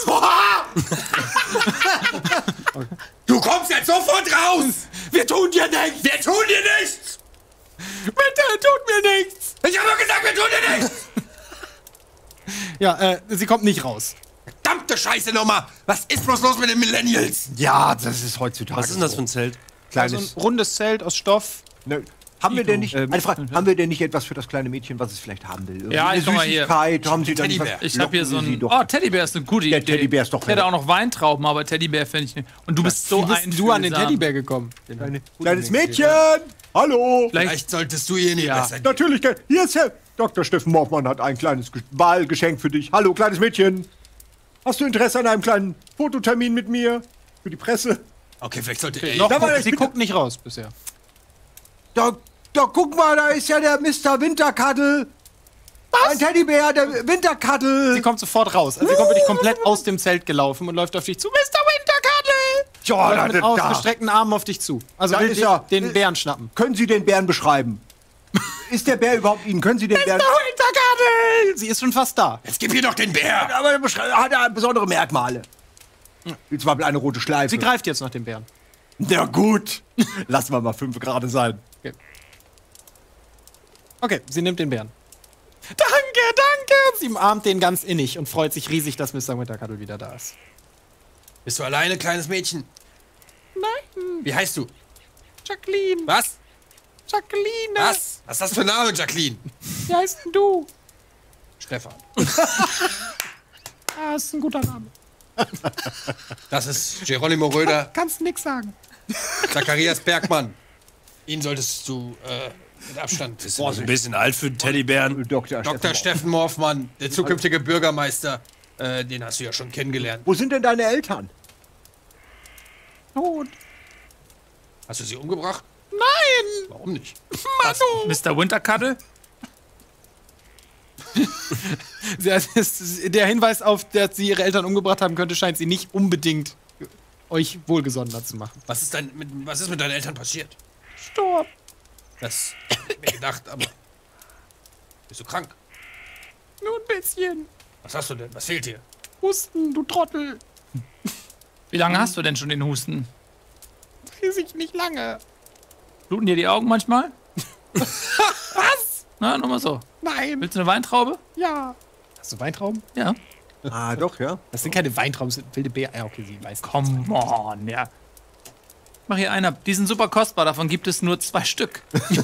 [SPEAKER 6] Du kommst jetzt sofort raus! Wir tun dir nichts! Wir tun dir nichts! Bitte, tut mir nichts! Ich habe gesagt, wir tun dir nichts!
[SPEAKER 1] Ja, äh, sie kommt nicht raus.
[SPEAKER 6] Verdammte Scheiße nochmal! Was ist bloß los mit den Millennials?
[SPEAKER 3] Ja, das ist heutzutage.
[SPEAKER 2] Was ist denn das für ein Zelt?
[SPEAKER 1] Also
[SPEAKER 3] kleines?
[SPEAKER 1] ein rundes Zelt aus Stoff.
[SPEAKER 3] Ne, haben wir denn nicht?
[SPEAKER 2] Ähm,
[SPEAKER 3] Eine Frage, haben wir denn nicht etwas für das kleine Mädchen, was es vielleicht haben will? Irgendwie
[SPEAKER 4] Ja,
[SPEAKER 3] eine
[SPEAKER 4] ich guck mal hier.
[SPEAKER 3] Süßigkeit? Haben Sie dann
[SPEAKER 5] Teddybär.
[SPEAKER 4] Ich habe hier so
[SPEAKER 3] Locken Sie
[SPEAKER 4] ein.
[SPEAKER 3] doch.
[SPEAKER 4] Oh, Teddybär ist eine gute
[SPEAKER 3] Der
[SPEAKER 4] Idee.
[SPEAKER 3] Teddybär ist doch
[SPEAKER 4] Ich hätte auch noch Weintrauben, aber Teddybär fände ich nicht. Und du bist so
[SPEAKER 1] Wie bist
[SPEAKER 4] ein
[SPEAKER 1] du an den Teddybär gekommen?
[SPEAKER 3] Kleine, kleines Mädchen! Hallo!
[SPEAKER 4] Vielleicht,
[SPEAKER 5] Vielleicht solltest du ihr nicht
[SPEAKER 4] Ja.
[SPEAKER 5] besser.
[SPEAKER 3] Natürlich, ke- hier ist Herr Doktor Steffen Morfmann hat ein kleines Ge- Wahlgeschenk für dich. Hallo, kleines Mädchen. Hast du Interesse an einem kleinen Fototermin mit mir? Für die Presse?
[SPEAKER 5] Okay, vielleicht sollte er.
[SPEAKER 1] Noch,
[SPEAKER 3] Da war
[SPEAKER 1] guck,
[SPEAKER 3] ich
[SPEAKER 1] sie
[SPEAKER 3] bitte-
[SPEAKER 1] guckt nicht raus bisher.
[SPEAKER 3] Da, da guck mal, da ist ja der Mister Winterkaddel. Was? Ein Teddybär, der Winterkaddel.
[SPEAKER 1] Sie kommt sofort raus. Also sie kommt wirklich komplett aus dem Zelt gelaufen und läuft auf dich zu. Mister Winterkaddel!
[SPEAKER 3] Ja,
[SPEAKER 1] Läuft mit
[SPEAKER 3] da, da.
[SPEAKER 1] ausgestreckten Armen auf dich zu. Also
[SPEAKER 3] Da
[SPEAKER 1] will
[SPEAKER 3] ist
[SPEAKER 1] den,
[SPEAKER 3] er.
[SPEAKER 1] den Bären schnappen.
[SPEAKER 3] Können Sie den Bären beschreiben? Ist der Bär überhaupt Ihnen? Können Sie den Bären...
[SPEAKER 1] Winterkaddel! Sie ist schon fast da.
[SPEAKER 5] Jetzt gib ihr doch den Bär!
[SPEAKER 3] Aber er beschrei- hat er besondere Merkmale. Wie zum Beispiel eine rote Schleife.
[SPEAKER 1] Sie greift jetzt nach dem Bären.
[SPEAKER 3] Na gut. Lassen wir mal fünf gerade sein.
[SPEAKER 1] Okay, sie nimmt den Bären. Danke, danke! Sie umarmt den ganz innig und freut sich riesig, dass Mister Winterkaddel wieder da ist.
[SPEAKER 5] Bist du alleine, kleines Mädchen?
[SPEAKER 1] Nein,
[SPEAKER 5] Wie heißt du?
[SPEAKER 1] Jacqueline.
[SPEAKER 5] Was?
[SPEAKER 1] Jacqueline.
[SPEAKER 5] Was? Was ist das für ein Name, Jacqueline?
[SPEAKER 1] Wie heißt denn du?
[SPEAKER 5] Stefan.
[SPEAKER 1] Ah, ist ein guter Name.
[SPEAKER 5] Das ist Geronimo Röder,
[SPEAKER 1] Kannst nix sagen.
[SPEAKER 5] Zacharias Bergmann. Ihn solltest du äh, mit Abstand.
[SPEAKER 2] Ist ein bisschen alt für einen Teddybären.
[SPEAKER 3] Doktor,
[SPEAKER 5] Doktor Steffen Morfmann, der zukünftige Bürgermeister. Äh, den hast du ja schon kennengelernt.
[SPEAKER 3] Wo sind denn deine Eltern?
[SPEAKER 1] Tot.
[SPEAKER 5] Hast du sie umgebracht?
[SPEAKER 1] Nein!
[SPEAKER 5] Warum nicht?
[SPEAKER 4] Mister Wintercuddle?
[SPEAKER 1] Sie- es ist- Der Hinweis auf, dass sie ihre Eltern umgebracht haben könnte, scheint sie nicht unbedingt euch wohlgesonnener zu machen.
[SPEAKER 5] Was ist, dein, mit, was ist mit deinen Eltern passiert?
[SPEAKER 1] Stopp.
[SPEAKER 5] Das hab ich mir gedacht, aber. Bist du krank?
[SPEAKER 1] Nur ein bisschen.
[SPEAKER 5] Was hast du denn? Was fehlt dir?
[SPEAKER 1] Husten, du Trottel.
[SPEAKER 4] Wie lange hast du denn schon den Husten?
[SPEAKER 1] Weiß ich nicht lange.
[SPEAKER 4] Bluten dir die Augen manchmal? Was? Na, nochmal so.
[SPEAKER 1] Nein.
[SPEAKER 4] Willst du eine Weintraube?
[SPEAKER 1] Ja. Hast du Weintrauben?
[SPEAKER 4] Ja.
[SPEAKER 3] Ah, doch, ja.
[SPEAKER 1] Das sind keine Weintrauben, das sind wilde Beeren. Ja, okay, sie weiß.
[SPEAKER 4] Come on, ja. Mach hier einer. Die sind super kostbar, davon gibt es nur zwei Stück.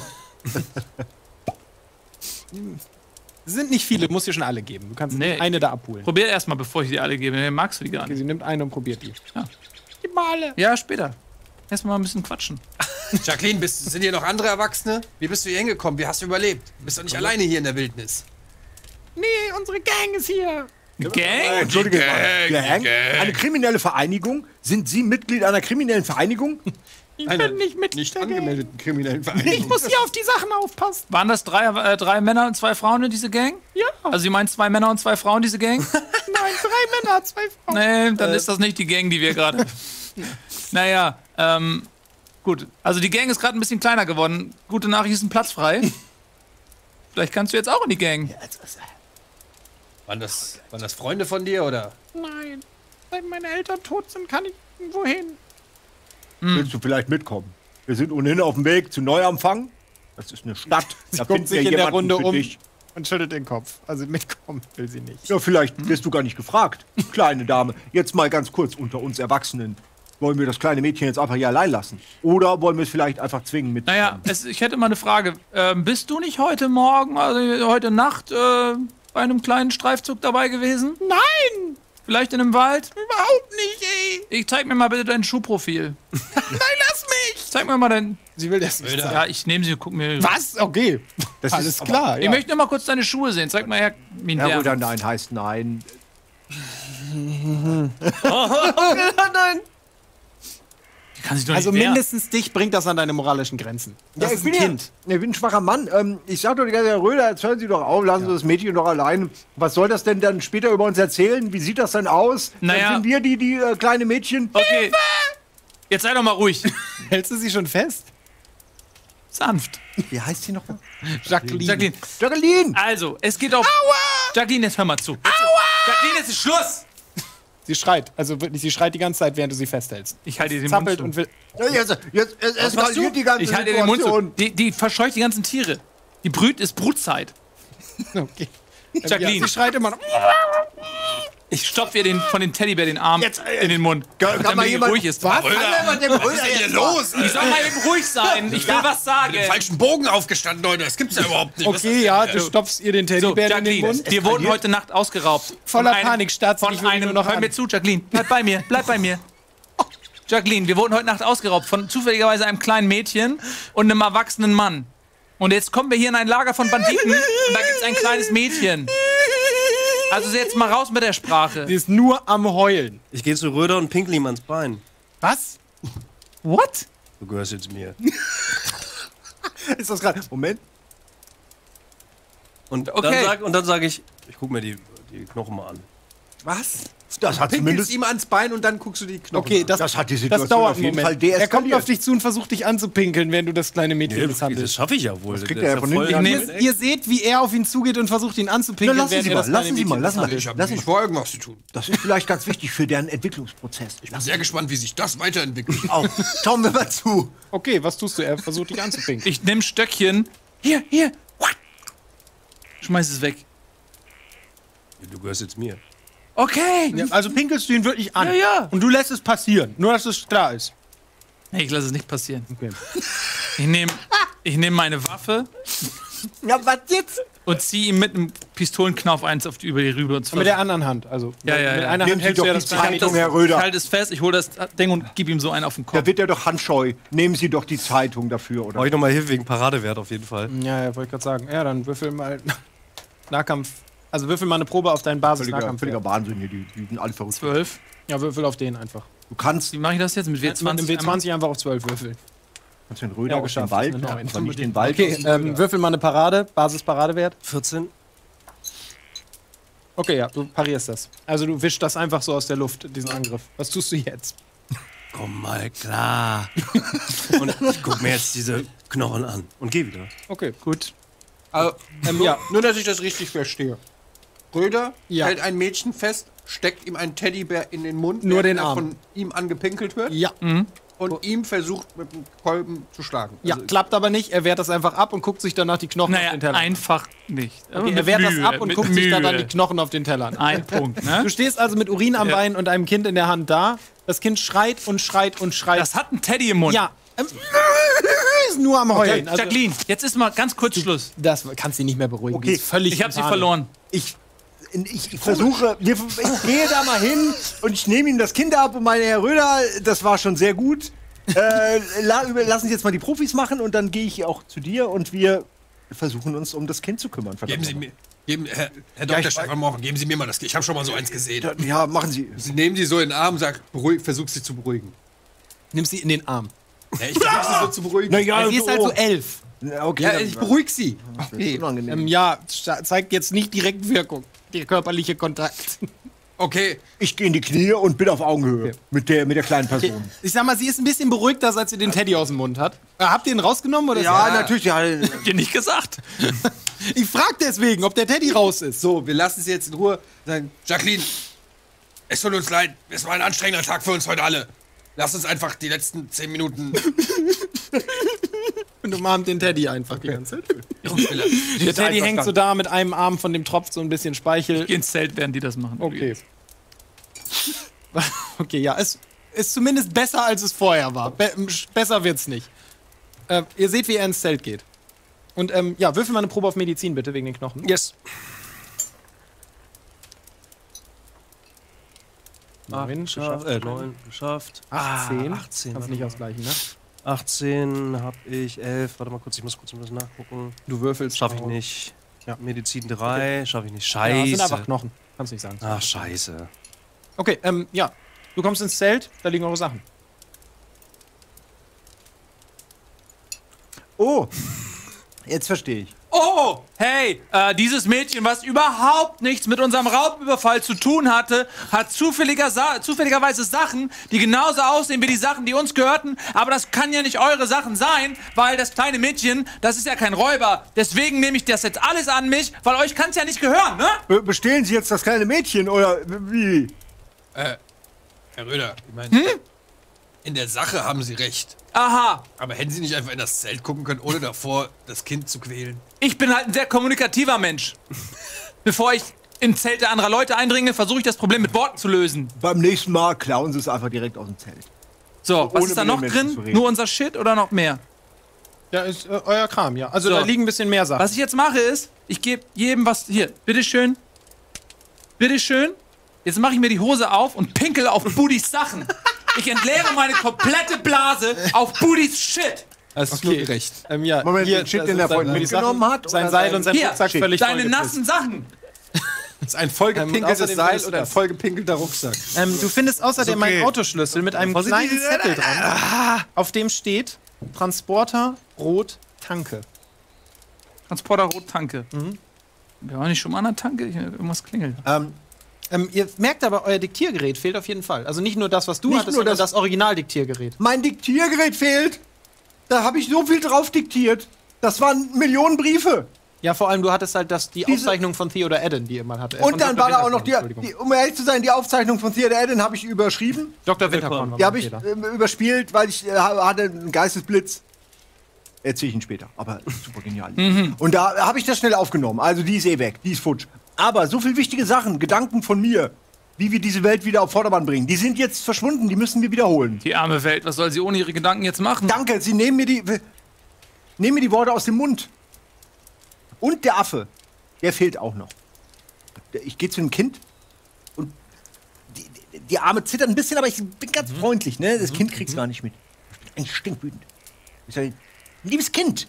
[SPEAKER 1] Es sind nicht viele, muss dir schon alle geben. Du kannst
[SPEAKER 4] Nee.
[SPEAKER 1] eine da abholen.
[SPEAKER 4] Probier erst mal, bevor ich dir alle gebe. Nee, magst du die gar
[SPEAKER 1] Okay,
[SPEAKER 4] nicht.
[SPEAKER 1] sie nimmt eine und probiert die.
[SPEAKER 4] Ja.
[SPEAKER 1] Gib mal alle.
[SPEAKER 4] Ja, später. Erstmal ein bisschen quatschen.
[SPEAKER 5] Jacqueline, bist, sind hier noch andere Erwachsene? Wie bist du hier hingekommen? Wie hast du überlebt? Du bist doch nicht alleine hier in der Wildnis.
[SPEAKER 1] Nee, unsere Gang ist hier.
[SPEAKER 4] Gang?
[SPEAKER 3] Entschuldige,
[SPEAKER 5] Gang,
[SPEAKER 3] Gang?
[SPEAKER 5] Gang.
[SPEAKER 3] Eine kriminelle Vereinigung? Sind Sie Mitglied einer kriminellen Vereinigung?
[SPEAKER 1] Ich
[SPEAKER 5] Eine
[SPEAKER 1] bin nicht mit
[SPEAKER 5] nicht
[SPEAKER 1] der Gang.
[SPEAKER 5] angemeldeten kriminellen
[SPEAKER 1] Ich
[SPEAKER 5] Vereinigung.
[SPEAKER 1] muss hier auf die Sachen aufpassen.
[SPEAKER 4] Waren das drei, äh, drei Männer und zwei Frauen in diese Gang?
[SPEAKER 1] Ja.
[SPEAKER 4] Also, Sie meinen zwei Männer und zwei Frauen diese Gang?
[SPEAKER 1] Nein, drei Männer, zwei Frauen.
[SPEAKER 4] Nee, dann ist das nicht die Gang, die wir gerade. Naja, ähm, gut. Also die Gang ist gerade ein bisschen kleiner geworden. Gute Nachricht, ist ein Platz frei. Vielleicht kannst du jetzt auch in die Gang.
[SPEAKER 5] Waren das, waren das Freunde von dir oder?
[SPEAKER 1] Nein. Seit meine Eltern tot sind, kann ich irgendwo hin.
[SPEAKER 3] Willst du vielleicht mitkommen? Wir sind ohnehin auf dem Weg zu Neuanfang. Das ist eine Stadt.
[SPEAKER 1] Sie
[SPEAKER 3] Da
[SPEAKER 1] guckt
[SPEAKER 3] finden
[SPEAKER 1] sich
[SPEAKER 3] wir
[SPEAKER 1] in der
[SPEAKER 3] jemanden
[SPEAKER 1] Runde
[SPEAKER 3] für
[SPEAKER 1] um
[SPEAKER 3] dich.
[SPEAKER 1] und schüttelt den Kopf. Also mitkommen will sie nicht.
[SPEAKER 3] Ja, vielleicht wirst du gar nicht gefragt, kleine Dame. Jetzt mal ganz kurz unter uns Erwachsenen. Wollen wir das kleine Mädchen jetzt einfach hier allein lassen? Oder wollen wir es vielleicht einfach zwingen mit?
[SPEAKER 4] Naja, es, ich hätte mal eine Frage. Ähm, bist du nicht heute Morgen, also heute Nacht, äh, bei einem kleinen Streifzug dabei gewesen? Nein! Vielleicht in einem Wald?
[SPEAKER 6] Überhaupt nicht, ey.
[SPEAKER 4] Ich zeig mir mal bitte dein Schuhprofil.
[SPEAKER 6] Nein, lass mich.
[SPEAKER 4] Zeig mir mal dein.
[SPEAKER 1] Sie will das nicht sagen.
[SPEAKER 4] Ja, ich nehme sie, guck mir.
[SPEAKER 1] Was? Okay.
[SPEAKER 3] Das
[SPEAKER 1] Alles
[SPEAKER 3] ist
[SPEAKER 1] klar.
[SPEAKER 4] Ich
[SPEAKER 1] Ja.
[SPEAKER 4] möchte nur mal kurz deine Schuhe sehen. Zeig mal her, mein
[SPEAKER 3] Ja,
[SPEAKER 4] Herr.
[SPEAKER 3] oder nein heißt nein.
[SPEAKER 4] Die kann sich doch
[SPEAKER 1] Also
[SPEAKER 4] nicht wehren.
[SPEAKER 1] mindestens dich bringt das an deine moralischen Grenzen. Das
[SPEAKER 3] Ja,
[SPEAKER 1] ist ein
[SPEAKER 3] bin
[SPEAKER 1] Kind.
[SPEAKER 3] Ja, ich bin ein schwacher Mann. Ähm, ich sag doch die ganze Zeit, Herr Röder, jetzt hören Sie doch auf, lassen Sie das Mädchen doch allein. Was soll das denn dann später über uns erzählen? Wie sieht das denn aus?
[SPEAKER 4] Naja.
[SPEAKER 3] Dann sind wir die, die äh, kleine Mädchen.
[SPEAKER 4] Okay. Jetzt sei doch mal ruhig.
[SPEAKER 1] Hältst du sie schon fest?
[SPEAKER 4] Sanft.
[SPEAKER 3] Wie heißt sie noch mal?
[SPEAKER 1] Jacqueline.
[SPEAKER 4] Jacqueline.
[SPEAKER 3] Jacqueline!
[SPEAKER 4] Also, es geht auf. Jacqueline, jetzt hör mal zu. Aua! Jacqueline, jetzt ist Schluss!
[SPEAKER 1] Sie schreit. Also wirklich, sie schreit die ganze Zeit, während du sie festhältst.
[SPEAKER 4] Ich halte ihr den
[SPEAKER 1] Zappelt
[SPEAKER 4] Mund
[SPEAKER 1] und
[SPEAKER 4] zu.
[SPEAKER 1] will.
[SPEAKER 3] Ja, jetzt, jetzt, jetzt
[SPEAKER 4] Was machst du?
[SPEAKER 3] eskaliert die ganze
[SPEAKER 4] Ich halte ihr den Mund zu.
[SPEAKER 3] Situation.
[SPEAKER 4] Die, die verscheucht die ganzen Tiere. Die Brüt ist Brutzeit.
[SPEAKER 1] Okay.
[SPEAKER 4] Jacqueline.
[SPEAKER 1] Ja, sie schreit immer noch.
[SPEAKER 4] Ich stopfe ihr den, von den Teddybär den Arm
[SPEAKER 3] Jetzt, äh,
[SPEAKER 4] in den Mund.
[SPEAKER 3] Kann, kann
[SPEAKER 4] damit
[SPEAKER 3] mal
[SPEAKER 4] sie
[SPEAKER 3] jemand,
[SPEAKER 4] ruhig ist.
[SPEAKER 3] Was?
[SPEAKER 6] Röder,
[SPEAKER 3] Kann jemand dem
[SPEAKER 6] was
[SPEAKER 3] Röder
[SPEAKER 6] ist denn hier
[SPEAKER 3] jetzt mal-
[SPEAKER 6] los?
[SPEAKER 4] Ich soll mal eben ruhig sein. Ich will was sagen.
[SPEAKER 6] Den falschen Bogen aufgestanden, Leute. Das gibt's ja überhaupt nicht. Was ist
[SPEAKER 1] Okay,
[SPEAKER 6] das
[SPEAKER 1] ja,
[SPEAKER 6] denn
[SPEAKER 1] du
[SPEAKER 6] hier?
[SPEAKER 1] stopfst ihr den
[SPEAKER 4] So,
[SPEAKER 1] Teddybär in den
[SPEAKER 4] Jacqueline,
[SPEAKER 1] Mund.
[SPEAKER 4] wir wurden heute Nacht ausgeraubt.
[SPEAKER 1] Voller
[SPEAKER 4] Von einem-
[SPEAKER 1] Panik starrt sie
[SPEAKER 4] Von
[SPEAKER 1] dich wirklich
[SPEAKER 4] einem,
[SPEAKER 1] nur noch
[SPEAKER 4] hör
[SPEAKER 1] an.
[SPEAKER 4] mir zu, Jacqueline. Bleib bei mir, bleib bei mir. Jacqueline, wir wurden heute Nacht ausgeraubt von zufälligerweise einem kleinen Mädchen und einem erwachsenen Mann. Und jetzt kommen wir hier in ein Lager von Banditen und da gibt's ein kleines Mädchen. Also jetzt mal raus mit der Sprache.
[SPEAKER 1] Sie ist nur am Heulen.
[SPEAKER 2] Ich gehe zu Röder und pinkel ihm ans Bein.
[SPEAKER 1] Was? What?
[SPEAKER 2] Du gehörst jetzt mir.
[SPEAKER 3] Ist das gerade? Moment.
[SPEAKER 2] Und
[SPEAKER 4] Okay.
[SPEAKER 2] dann sag, und dann sage ich, ich guck mir die, die Knochen mal an.
[SPEAKER 5] Was?
[SPEAKER 3] Das hat
[SPEAKER 5] Pinkelst
[SPEAKER 3] zumindest.
[SPEAKER 5] ihm ans Bein und dann guckst du die Knochen
[SPEAKER 1] Okay,
[SPEAKER 5] an.
[SPEAKER 1] das,
[SPEAKER 3] Das hat die
[SPEAKER 1] das
[SPEAKER 3] Situation
[SPEAKER 1] dauert
[SPEAKER 3] auf
[SPEAKER 1] einen
[SPEAKER 3] jeden
[SPEAKER 1] Moment.
[SPEAKER 3] Fall deeskaliert.
[SPEAKER 1] Er kommt auf dich zu und versucht dich anzupinkeln, während du das kleine Mädchen
[SPEAKER 2] Nee, das, das
[SPEAKER 1] misshandelst.
[SPEAKER 2] schaffe ich ja wohl.
[SPEAKER 3] kriegt
[SPEAKER 2] Der
[SPEAKER 3] er
[SPEAKER 2] ist
[SPEAKER 3] ja von
[SPEAKER 2] voll
[SPEAKER 3] hinten
[SPEAKER 2] in
[SPEAKER 3] an.
[SPEAKER 2] der
[SPEAKER 1] Ihr, ihr seht, wie er auf ihn zugeht und versucht, ihn
[SPEAKER 3] Na,
[SPEAKER 1] anzupinkeln,
[SPEAKER 3] lassen
[SPEAKER 1] während
[SPEAKER 3] Sie
[SPEAKER 1] ihr
[SPEAKER 3] mal,
[SPEAKER 1] das kleine
[SPEAKER 3] lassen Sie
[SPEAKER 1] Mädchen
[SPEAKER 3] mal, lassen
[SPEAKER 1] misshandelt.
[SPEAKER 6] Ich habe
[SPEAKER 3] Lass
[SPEAKER 6] nicht
[SPEAKER 3] uns-
[SPEAKER 6] vor, irgendwas zu tun.
[SPEAKER 3] Das ist vielleicht ganz wichtig für deren Entwicklungsprozess.
[SPEAKER 6] Ich bin sehr gespannt, wie sich das weiterentwickelt.
[SPEAKER 3] Auch. Schauen wir mal zu.
[SPEAKER 1] Okay, was tust du? Er versucht dich anzupinkeln.
[SPEAKER 4] Ich nehme Stöckchen. Hier, hier. Schmeiß es weg.
[SPEAKER 2] Du gehörst jetzt mir.
[SPEAKER 4] Okay.
[SPEAKER 1] Ja, also pinkelst du ihn wirklich an.
[SPEAKER 4] Ja, ja.
[SPEAKER 1] Und du lässt es passieren. Nur, dass es klar ist.
[SPEAKER 4] Nee, ich lasse es nicht passieren.
[SPEAKER 1] Okay.
[SPEAKER 4] Ich nehme ich nehm meine Waffe
[SPEAKER 3] Ja, was jetzt?
[SPEAKER 4] und ziehe ihm mit einem Pistolenknauf eins auf die, über die Rübe. Und zwar
[SPEAKER 1] Mit der anderen Hand. Also
[SPEAKER 4] Ja, ja,
[SPEAKER 1] mit
[SPEAKER 4] ja.
[SPEAKER 1] einer
[SPEAKER 3] Nehmen
[SPEAKER 1] Hand
[SPEAKER 3] Sie
[SPEAKER 1] hältst du
[SPEAKER 3] doch
[SPEAKER 1] ja
[SPEAKER 3] die
[SPEAKER 1] das kleine
[SPEAKER 3] Zeitung,
[SPEAKER 1] Mädchen.
[SPEAKER 3] Herr
[SPEAKER 4] ich
[SPEAKER 3] Röder.
[SPEAKER 4] halte es fest, ich hole das Ding und gebe ihm so einen auf den Kopf.
[SPEAKER 3] Da wird er doch handscheu. Nehmen Sie doch die Zeitung dafür, oder?
[SPEAKER 2] Brauche ich nochmal Hilfe wegen Paradewert auf jeden Fall.
[SPEAKER 1] Ja, ja, wollte ich gerade sagen. Ja, dann würfel mal Nahkampf. Also würfel mal eine Probe auf deinen
[SPEAKER 3] Völliger,
[SPEAKER 1] Basis-Nahkampf.
[SPEAKER 3] völliger Wahnsinn hier. Die, die sind alle verrückt.
[SPEAKER 4] zwölf.
[SPEAKER 1] Ja, würfel auf den einfach.
[SPEAKER 3] Du kannst,
[SPEAKER 4] Wie mache ich das jetzt? Mit W
[SPEAKER 1] Mit
[SPEAKER 4] zwanzig?
[SPEAKER 1] einem W zwanzig einfach auf zwölf würfeln.
[SPEAKER 3] kannst den Röder
[SPEAKER 1] Ja,
[SPEAKER 3] aus
[SPEAKER 1] geschafft.
[SPEAKER 3] dem Wald,
[SPEAKER 1] Eine neun.
[SPEAKER 3] aber nicht den Wald.
[SPEAKER 1] Okay,
[SPEAKER 3] aus-
[SPEAKER 1] ähm, würfel mal eine Parade. Basis-Paradewert.
[SPEAKER 2] vierzehn.
[SPEAKER 1] Okay, ja, du parierst das. Also du wischst das einfach so aus der Luft, diesen Angriff. Was tust du jetzt?
[SPEAKER 2] Komm mal klar. Und ich guck mir jetzt diese Knochen an und geh wieder.
[SPEAKER 1] Okay, gut.
[SPEAKER 5] Also,
[SPEAKER 1] Ähm,
[SPEAKER 5] nur,
[SPEAKER 1] ja.
[SPEAKER 5] nur, dass ich das richtig verstehe. Röder
[SPEAKER 1] Ja.
[SPEAKER 5] hält ein Mädchen fest, steckt ihm einen Teddybär in den Mund,
[SPEAKER 1] Nur
[SPEAKER 5] während
[SPEAKER 1] den
[SPEAKER 5] er
[SPEAKER 1] Arm.
[SPEAKER 5] von ihm angepinkelt wird
[SPEAKER 1] Ja,
[SPEAKER 5] und ihm versucht, mit dem Kolben zu schlagen.
[SPEAKER 1] ja,
[SPEAKER 5] Also,
[SPEAKER 1] klappt aber nicht. Er wehrt das einfach ab und guckt sich danach die Knochen
[SPEAKER 4] Naja,
[SPEAKER 1] auf den Teller.
[SPEAKER 4] einfach nicht. Aber
[SPEAKER 1] Okay, er
[SPEAKER 4] mit
[SPEAKER 1] wehrt das
[SPEAKER 4] Mühe,
[SPEAKER 1] ab und
[SPEAKER 4] mit
[SPEAKER 1] guckt sich dann, dann
[SPEAKER 4] Mühe.
[SPEAKER 1] die Knochen auf den Teller an.
[SPEAKER 4] Ein Punkt, ne?
[SPEAKER 1] Du stehst also mit Urin am
[SPEAKER 4] Ja.
[SPEAKER 1] Bein und einem Kind in der Hand da. Das Kind schreit und schreit und schreit.
[SPEAKER 4] Das hat ein Teddy im Mund.
[SPEAKER 1] ja, ähm, ist nur am Heulen. Also,
[SPEAKER 4] Jacqueline, jetzt ist mal ganz kurz Schluss.
[SPEAKER 1] das kannst du nicht mehr beruhigen.
[SPEAKER 3] Okay,
[SPEAKER 1] Die ist völlig
[SPEAKER 4] Ich habe sie
[SPEAKER 1] in Panik.
[SPEAKER 4] verloren.
[SPEAKER 3] Ich, ich, ich versuche, wir- ich gehe da mal hin und ich nehme ihm das Kind ab und meine Herr Röder, das war schon sehr gut. Äh, la, lassen Sie jetzt mal die Profis machen und dann gehe ich auch zu dir und wir versuchen uns um das Kind zu kümmern.
[SPEAKER 6] Geben Sie
[SPEAKER 3] verdammt
[SPEAKER 6] mir. Geben, Herr, Herr Doktor
[SPEAKER 3] ich-
[SPEAKER 6] Stefan Morgen, geben Sie mir mal das. Ich habe schon mal so eins gesehen.
[SPEAKER 3] nochmal. Ja, machen Sie.
[SPEAKER 5] Sie nehmen sie so in den Arm und sagt, beruhig, versuch sie zu beruhigen.
[SPEAKER 1] Nimm sie in den Arm.
[SPEAKER 5] Ja, ich versuch sie so zu beruhigen.
[SPEAKER 3] Na ja,
[SPEAKER 1] Ja, sie ist halt so elf.
[SPEAKER 3] Ja, okay,
[SPEAKER 5] ja,
[SPEAKER 3] dann-
[SPEAKER 5] ich beruhig sie.
[SPEAKER 3] das ist unangenehm.
[SPEAKER 1] Ähm, ja, sta- zeigt jetzt nicht direkt Wirkung. Der körperliche Kontakt.
[SPEAKER 6] Okay,
[SPEAKER 3] Ich gehe in die Knie und bin auf Augenhöhe mit, der, mit der kleinen Person.
[SPEAKER 1] Ich sag mal, sie ist ein bisschen beruhigter, seit sie den Teddy aus dem Mund hat. Äh, habt ihr ihn rausgenommen oder?
[SPEAKER 3] Ja,
[SPEAKER 1] ist-
[SPEAKER 3] natürlich. Ja,
[SPEAKER 4] Dir nicht gesagt.
[SPEAKER 1] Ich frag deswegen, ob der Teddy raus ist.
[SPEAKER 5] So, wir lassen sie jetzt in Ruhe. Sagen,
[SPEAKER 6] Jacqueline, es tut uns leid. Es war ein anstrengender Tag für uns heute alle.
[SPEAKER 5] Lass uns einfach die letzten zehn Minuten.
[SPEAKER 1] Und umarmt den Teddy einfach die ganze Zeit.
[SPEAKER 5] Ich
[SPEAKER 1] Der Teddy hängt so da mit einem Arm, von dem tropft so ein bisschen Speichel.
[SPEAKER 4] Ich geh ins Zelt, während die das machen.
[SPEAKER 1] Okay. Okay, ja, es ist zumindest besser, als es vorher war. Be besser wird's nicht. Äh, ihr seht, wie er ins Zelt geht. Und ähm, ja, würfel mal eine Probe auf Medizin, bitte, wegen den Knochen.
[SPEAKER 2] Yes.
[SPEAKER 1] Neun,
[SPEAKER 2] geschafft. Äh, neun geschafft.
[SPEAKER 1] achtzehn.
[SPEAKER 2] Ah, achtzehn.
[SPEAKER 1] Kannst du nicht ausgleichen, ne?
[SPEAKER 2] achtzehn hab ich, elf. Warte mal kurz, ich muss kurz ein bisschen nachgucken.
[SPEAKER 1] Du würfelst.
[SPEAKER 2] Schaffe ich nicht.
[SPEAKER 1] Ja.
[SPEAKER 2] Medizin drei, schaffe ich nicht.
[SPEAKER 1] Ja,
[SPEAKER 2] Scheiße.
[SPEAKER 1] das sind einfach Knochen. Kannst nicht sagen.
[SPEAKER 2] Ach, scheiße.
[SPEAKER 1] Okay, ähm, ja. Du kommst ins Zelt, da liegen eure Sachen.
[SPEAKER 3] Oh, jetzt verstehe ich.
[SPEAKER 4] Oh, hey, äh, dieses Mädchen, was überhaupt nichts mit unserem Raubüberfall zu tun hatte, hat zufälliger Sa zufälligerweise Sachen, die genauso aussehen wie die Sachen, die uns gehörten. Aber das kann ja nicht eure Sachen sein, weil das kleine Mädchen, das ist ja kein Räuber. Deswegen nehme ich das jetzt alles an mich, weil euch kann es ja nicht gehören, ne?
[SPEAKER 3] Be bestehlen Sie jetzt das kleine Mädchen oder wie?
[SPEAKER 5] Äh, Herr Röder, ich meine, hm? in der Sache haben Sie recht.
[SPEAKER 4] Aha.
[SPEAKER 5] Aber hätten Sie nicht einfach in das Zelt gucken können, ohne davor das Kind zu quälen?
[SPEAKER 4] Ich bin halt ein sehr kommunikativer Mensch. Bevor ich in Zelte anderer Leute eindringe, versuche ich das Problem mit Worten zu lösen.
[SPEAKER 3] Beim nächsten Mal klauen Sie es einfach direkt aus dem Zelt.
[SPEAKER 4] So, was
[SPEAKER 3] Ohne
[SPEAKER 4] ist da
[SPEAKER 3] mit
[SPEAKER 4] noch
[SPEAKER 3] den Menschen zu
[SPEAKER 4] drin?
[SPEAKER 3] reden.
[SPEAKER 4] Nur unser Shit oder noch mehr?
[SPEAKER 1] Ja, ist äh, euer Kram, ja. Also
[SPEAKER 4] So.
[SPEAKER 1] da liegen ein bisschen mehr Sachen.
[SPEAKER 4] Was ich jetzt mache ist, ich gebe jedem was. Hier, bitteschön. Bitteschön. Jetzt mache ich mir die Hose auf und pinkel auf Budis Sachen. Ich entleere meine komplette Blase auf Budis Shit.
[SPEAKER 5] Das ist
[SPEAKER 1] Okay.
[SPEAKER 5] nur gerecht.
[SPEAKER 1] Ähm, ja,
[SPEAKER 3] Moment, den Shit,
[SPEAKER 1] das
[SPEAKER 3] den
[SPEAKER 1] ist
[SPEAKER 3] der
[SPEAKER 1] sein-
[SPEAKER 3] vorhin
[SPEAKER 1] die
[SPEAKER 3] mitgenommen
[SPEAKER 1] Sachen-
[SPEAKER 3] hat,
[SPEAKER 1] Sein
[SPEAKER 3] oder
[SPEAKER 1] Seil
[SPEAKER 3] sein-
[SPEAKER 1] und sein
[SPEAKER 4] Hier,
[SPEAKER 1] Rucksack völlig
[SPEAKER 4] deine
[SPEAKER 1] vollgepisst.
[SPEAKER 4] nassen Sachen.
[SPEAKER 5] Das ist ein vollgepinkeltes
[SPEAKER 1] außerdem
[SPEAKER 5] Seil
[SPEAKER 1] findest du
[SPEAKER 5] oder ein
[SPEAKER 1] das.
[SPEAKER 5] vollgepinkelter Rucksack.
[SPEAKER 1] Ähm, du findest außerdem
[SPEAKER 2] okay.
[SPEAKER 1] einen Autoschlüssel mit einem kleinen Zettel dran, auf dem steht Transporter Rot Tanke.
[SPEAKER 4] Transporter Rot Tanke. Mhm. Wir waren nicht schon mal an der Tanke? Ich, irgendwas klingelt.
[SPEAKER 3] Ähm,
[SPEAKER 1] Ähm, ihr merkt aber, euer Diktiergerät fehlt auf jeden Fall. Also nicht nur das, was du
[SPEAKER 3] Nicht
[SPEAKER 1] hattest,
[SPEAKER 3] nur
[SPEAKER 1] sondern
[SPEAKER 3] das-
[SPEAKER 1] das Original-Diktiergerät.
[SPEAKER 3] mein Diktiergerät fehlt. Da habe ich so viel drauf diktiert. Das waren Millionen Briefe.
[SPEAKER 1] Ja, vor allem, du hattest halt das, die
[SPEAKER 3] Diese-
[SPEAKER 1] Aufzeichnung von Theodor Eden, die ihr mal hatte. Äh,
[SPEAKER 3] Und
[SPEAKER 1] von
[SPEAKER 3] dann
[SPEAKER 1] Doktor
[SPEAKER 3] war da auch noch
[SPEAKER 1] Winterkorn,
[SPEAKER 3] die,
[SPEAKER 1] Entschuldigung.
[SPEAKER 3] die, um ehrlich zu sein, die Aufzeichnung von Theodor Eden habe ich überschrieben.
[SPEAKER 1] Doktor Winterkorn war
[SPEAKER 3] Die
[SPEAKER 1] mein
[SPEAKER 3] habe ich
[SPEAKER 1] Fehler.
[SPEAKER 3] äh, überspielt, weil ich äh, hatte einen Geistesblitz. Erzähle ich ihn später, aber super genial. Und da habe ich das schnell aufgenommen. Also die ist eh weg, die ist futsch. Aber so viele wichtige Sachen, Gedanken von mir, wie wir diese Welt wieder auf Vordermann bringen, die sind jetzt verschwunden, die müssen wir wiederholen.
[SPEAKER 4] Die arme Welt, was soll sie ohne ihre Gedanken jetzt machen?
[SPEAKER 3] Danke, Sie nehmen mir die, nehmen mir die Worte aus dem Mund. Und der Affe, der fehlt auch noch. Der- Ich gehe zu dem Kind und die, die, die Arme zittert ein bisschen, aber ich bin ganz freundlich, ne? Das Kind kriegt's gar nicht mit. Ich bin eigentlich stinkwütend. Ich sage, liebes Kind.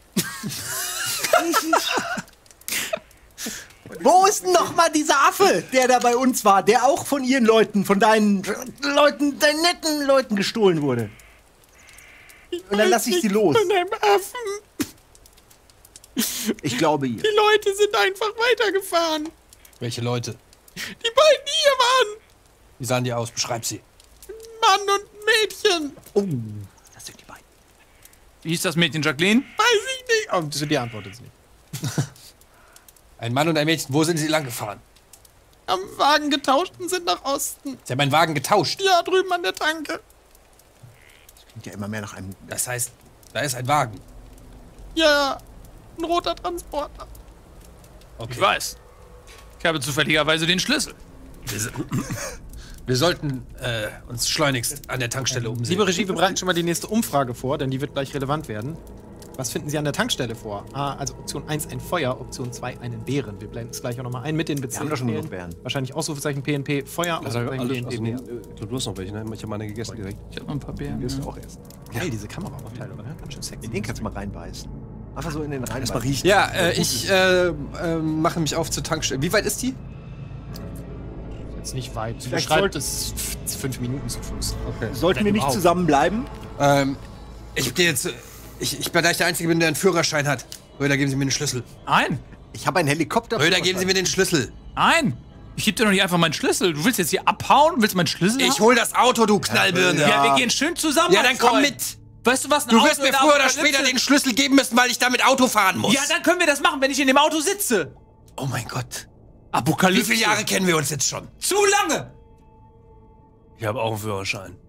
[SPEAKER 3] Wo ist denn noch mal dieser Affe, der da bei uns war, der auch von ihren Leuten, von deinen Leuten, deinen netten Leuten gestohlen wurde? Und dann lasse ich sie los.
[SPEAKER 1] Von einem Affen.
[SPEAKER 3] Ich glaube ihr.
[SPEAKER 1] Die Leute sind einfach weitergefahren.
[SPEAKER 5] Welche Leute?
[SPEAKER 1] Die beiden hier waren
[SPEAKER 5] Wie sahen die aus? Beschreib sie.
[SPEAKER 1] Mann und Mädchen.
[SPEAKER 3] Oh, das sind die beiden.
[SPEAKER 4] Wie hieß das Mädchen, Jacqueline?
[SPEAKER 1] Weiß ich nicht. Oh, das- die antwortet es nicht.
[SPEAKER 5] Ein Mann und ein Mädchen. Wo sind sie lang gefahren?
[SPEAKER 1] Am Wagen getauscht und sind nach Osten.
[SPEAKER 5] Sie haben einen Wagen getauscht.
[SPEAKER 1] Ja, drüben an der Tanke.
[SPEAKER 3] Klingt ja immer mehr nach einem.
[SPEAKER 5] Das heißt, da ist ein Wagen.
[SPEAKER 1] Ja, ein roter Transporter.
[SPEAKER 4] Ich weiß. Ich habe zufälligerweise den Schlüssel.
[SPEAKER 5] Wir, so- wir sollten äh, uns schleunigst an der Tankstelle umsehen.
[SPEAKER 1] Liebe Regie, wir bereiten schon mal die nächste Umfrage vor, denn die wird gleich relevant werden. Was finden Sie an der Tankstelle vor? A, also Option eins ein Feuer, Option zwei einen Bären. Wir blenden es gleich auch nochmal ein mit den Bezirken.
[SPEAKER 3] haben doch schon genug Bären.
[SPEAKER 1] Wahrscheinlich Ausrufezeichen P N P, Feuer,
[SPEAKER 2] Also,
[SPEAKER 1] Ausrufezeichen
[SPEAKER 2] alles,
[SPEAKER 1] P N P,
[SPEAKER 2] also, nee,
[SPEAKER 1] Bär.
[SPEAKER 2] ich glaube, du hast noch welche, ne? Ich habe meine gegessen direkt.
[SPEAKER 4] Ich habe noch ein paar Beeren.
[SPEAKER 3] Wirst
[SPEAKER 4] Ja.
[SPEAKER 3] du auch essen.
[SPEAKER 1] Geil, diese Kameraaufteilung, ne? Ganz schön sexy.
[SPEAKER 3] In den kannst du mal reinbeißen. Einfach so in den rein. Erstmal riechen.
[SPEAKER 5] Ja, äh, ich äh, äh, mache mich auf zur Tankstelle. Wie weit ist die?
[SPEAKER 1] Jetzt nicht weit. Sie
[SPEAKER 3] Vielleicht
[SPEAKER 1] beschreibt es f- fünf Minuten zu Fuß.
[SPEAKER 5] Okay.
[SPEAKER 3] Sollten wir nicht
[SPEAKER 1] überhaupt.
[SPEAKER 3] zusammenbleiben?
[SPEAKER 5] Ähm, ich gehe jetzt. äh, Ich, ich bin gleich der Einzige, bin, der einen Führerschein hat. Röder, geben Sie mir den Schlüssel.
[SPEAKER 4] Nein,
[SPEAKER 3] Ich habe einen Helikopter.
[SPEAKER 5] Röder, geben Sie mir den Schlüssel.
[SPEAKER 4] nein. Ich gebe dir doch nicht einfach meinen Schlüssel. Du willst jetzt hier abhauen? Willst meinen Schlüssel
[SPEAKER 5] Ich
[SPEAKER 4] haben?
[SPEAKER 5] hol das Auto, du Knallbirne.
[SPEAKER 4] Ja,
[SPEAKER 5] Ja,
[SPEAKER 4] wir gehen schön zusammen.
[SPEAKER 5] dann
[SPEAKER 4] mein
[SPEAKER 5] komm
[SPEAKER 4] Freund.
[SPEAKER 5] mit.
[SPEAKER 4] Weißt du, was ein
[SPEAKER 5] Du
[SPEAKER 4] Auto
[SPEAKER 5] wirst mir
[SPEAKER 4] in der
[SPEAKER 5] früher oder
[SPEAKER 4] Apokalypse-
[SPEAKER 5] später den Schlüssel geben müssen, weil ich damit Auto fahren muss.
[SPEAKER 4] Ja, dann können wir das machen, wenn ich in dem Auto sitze.
[SPEAKER 5] Oh mein Gott. Wie
[SPEAKER 4] Apokalypse.
[SPEAKER 5] viele Jahre kennen wir uns jetzt schon?
[SPEAKER 4] Zu lange.
[SPEAKER 2] Ich habe auch einen Führerschein.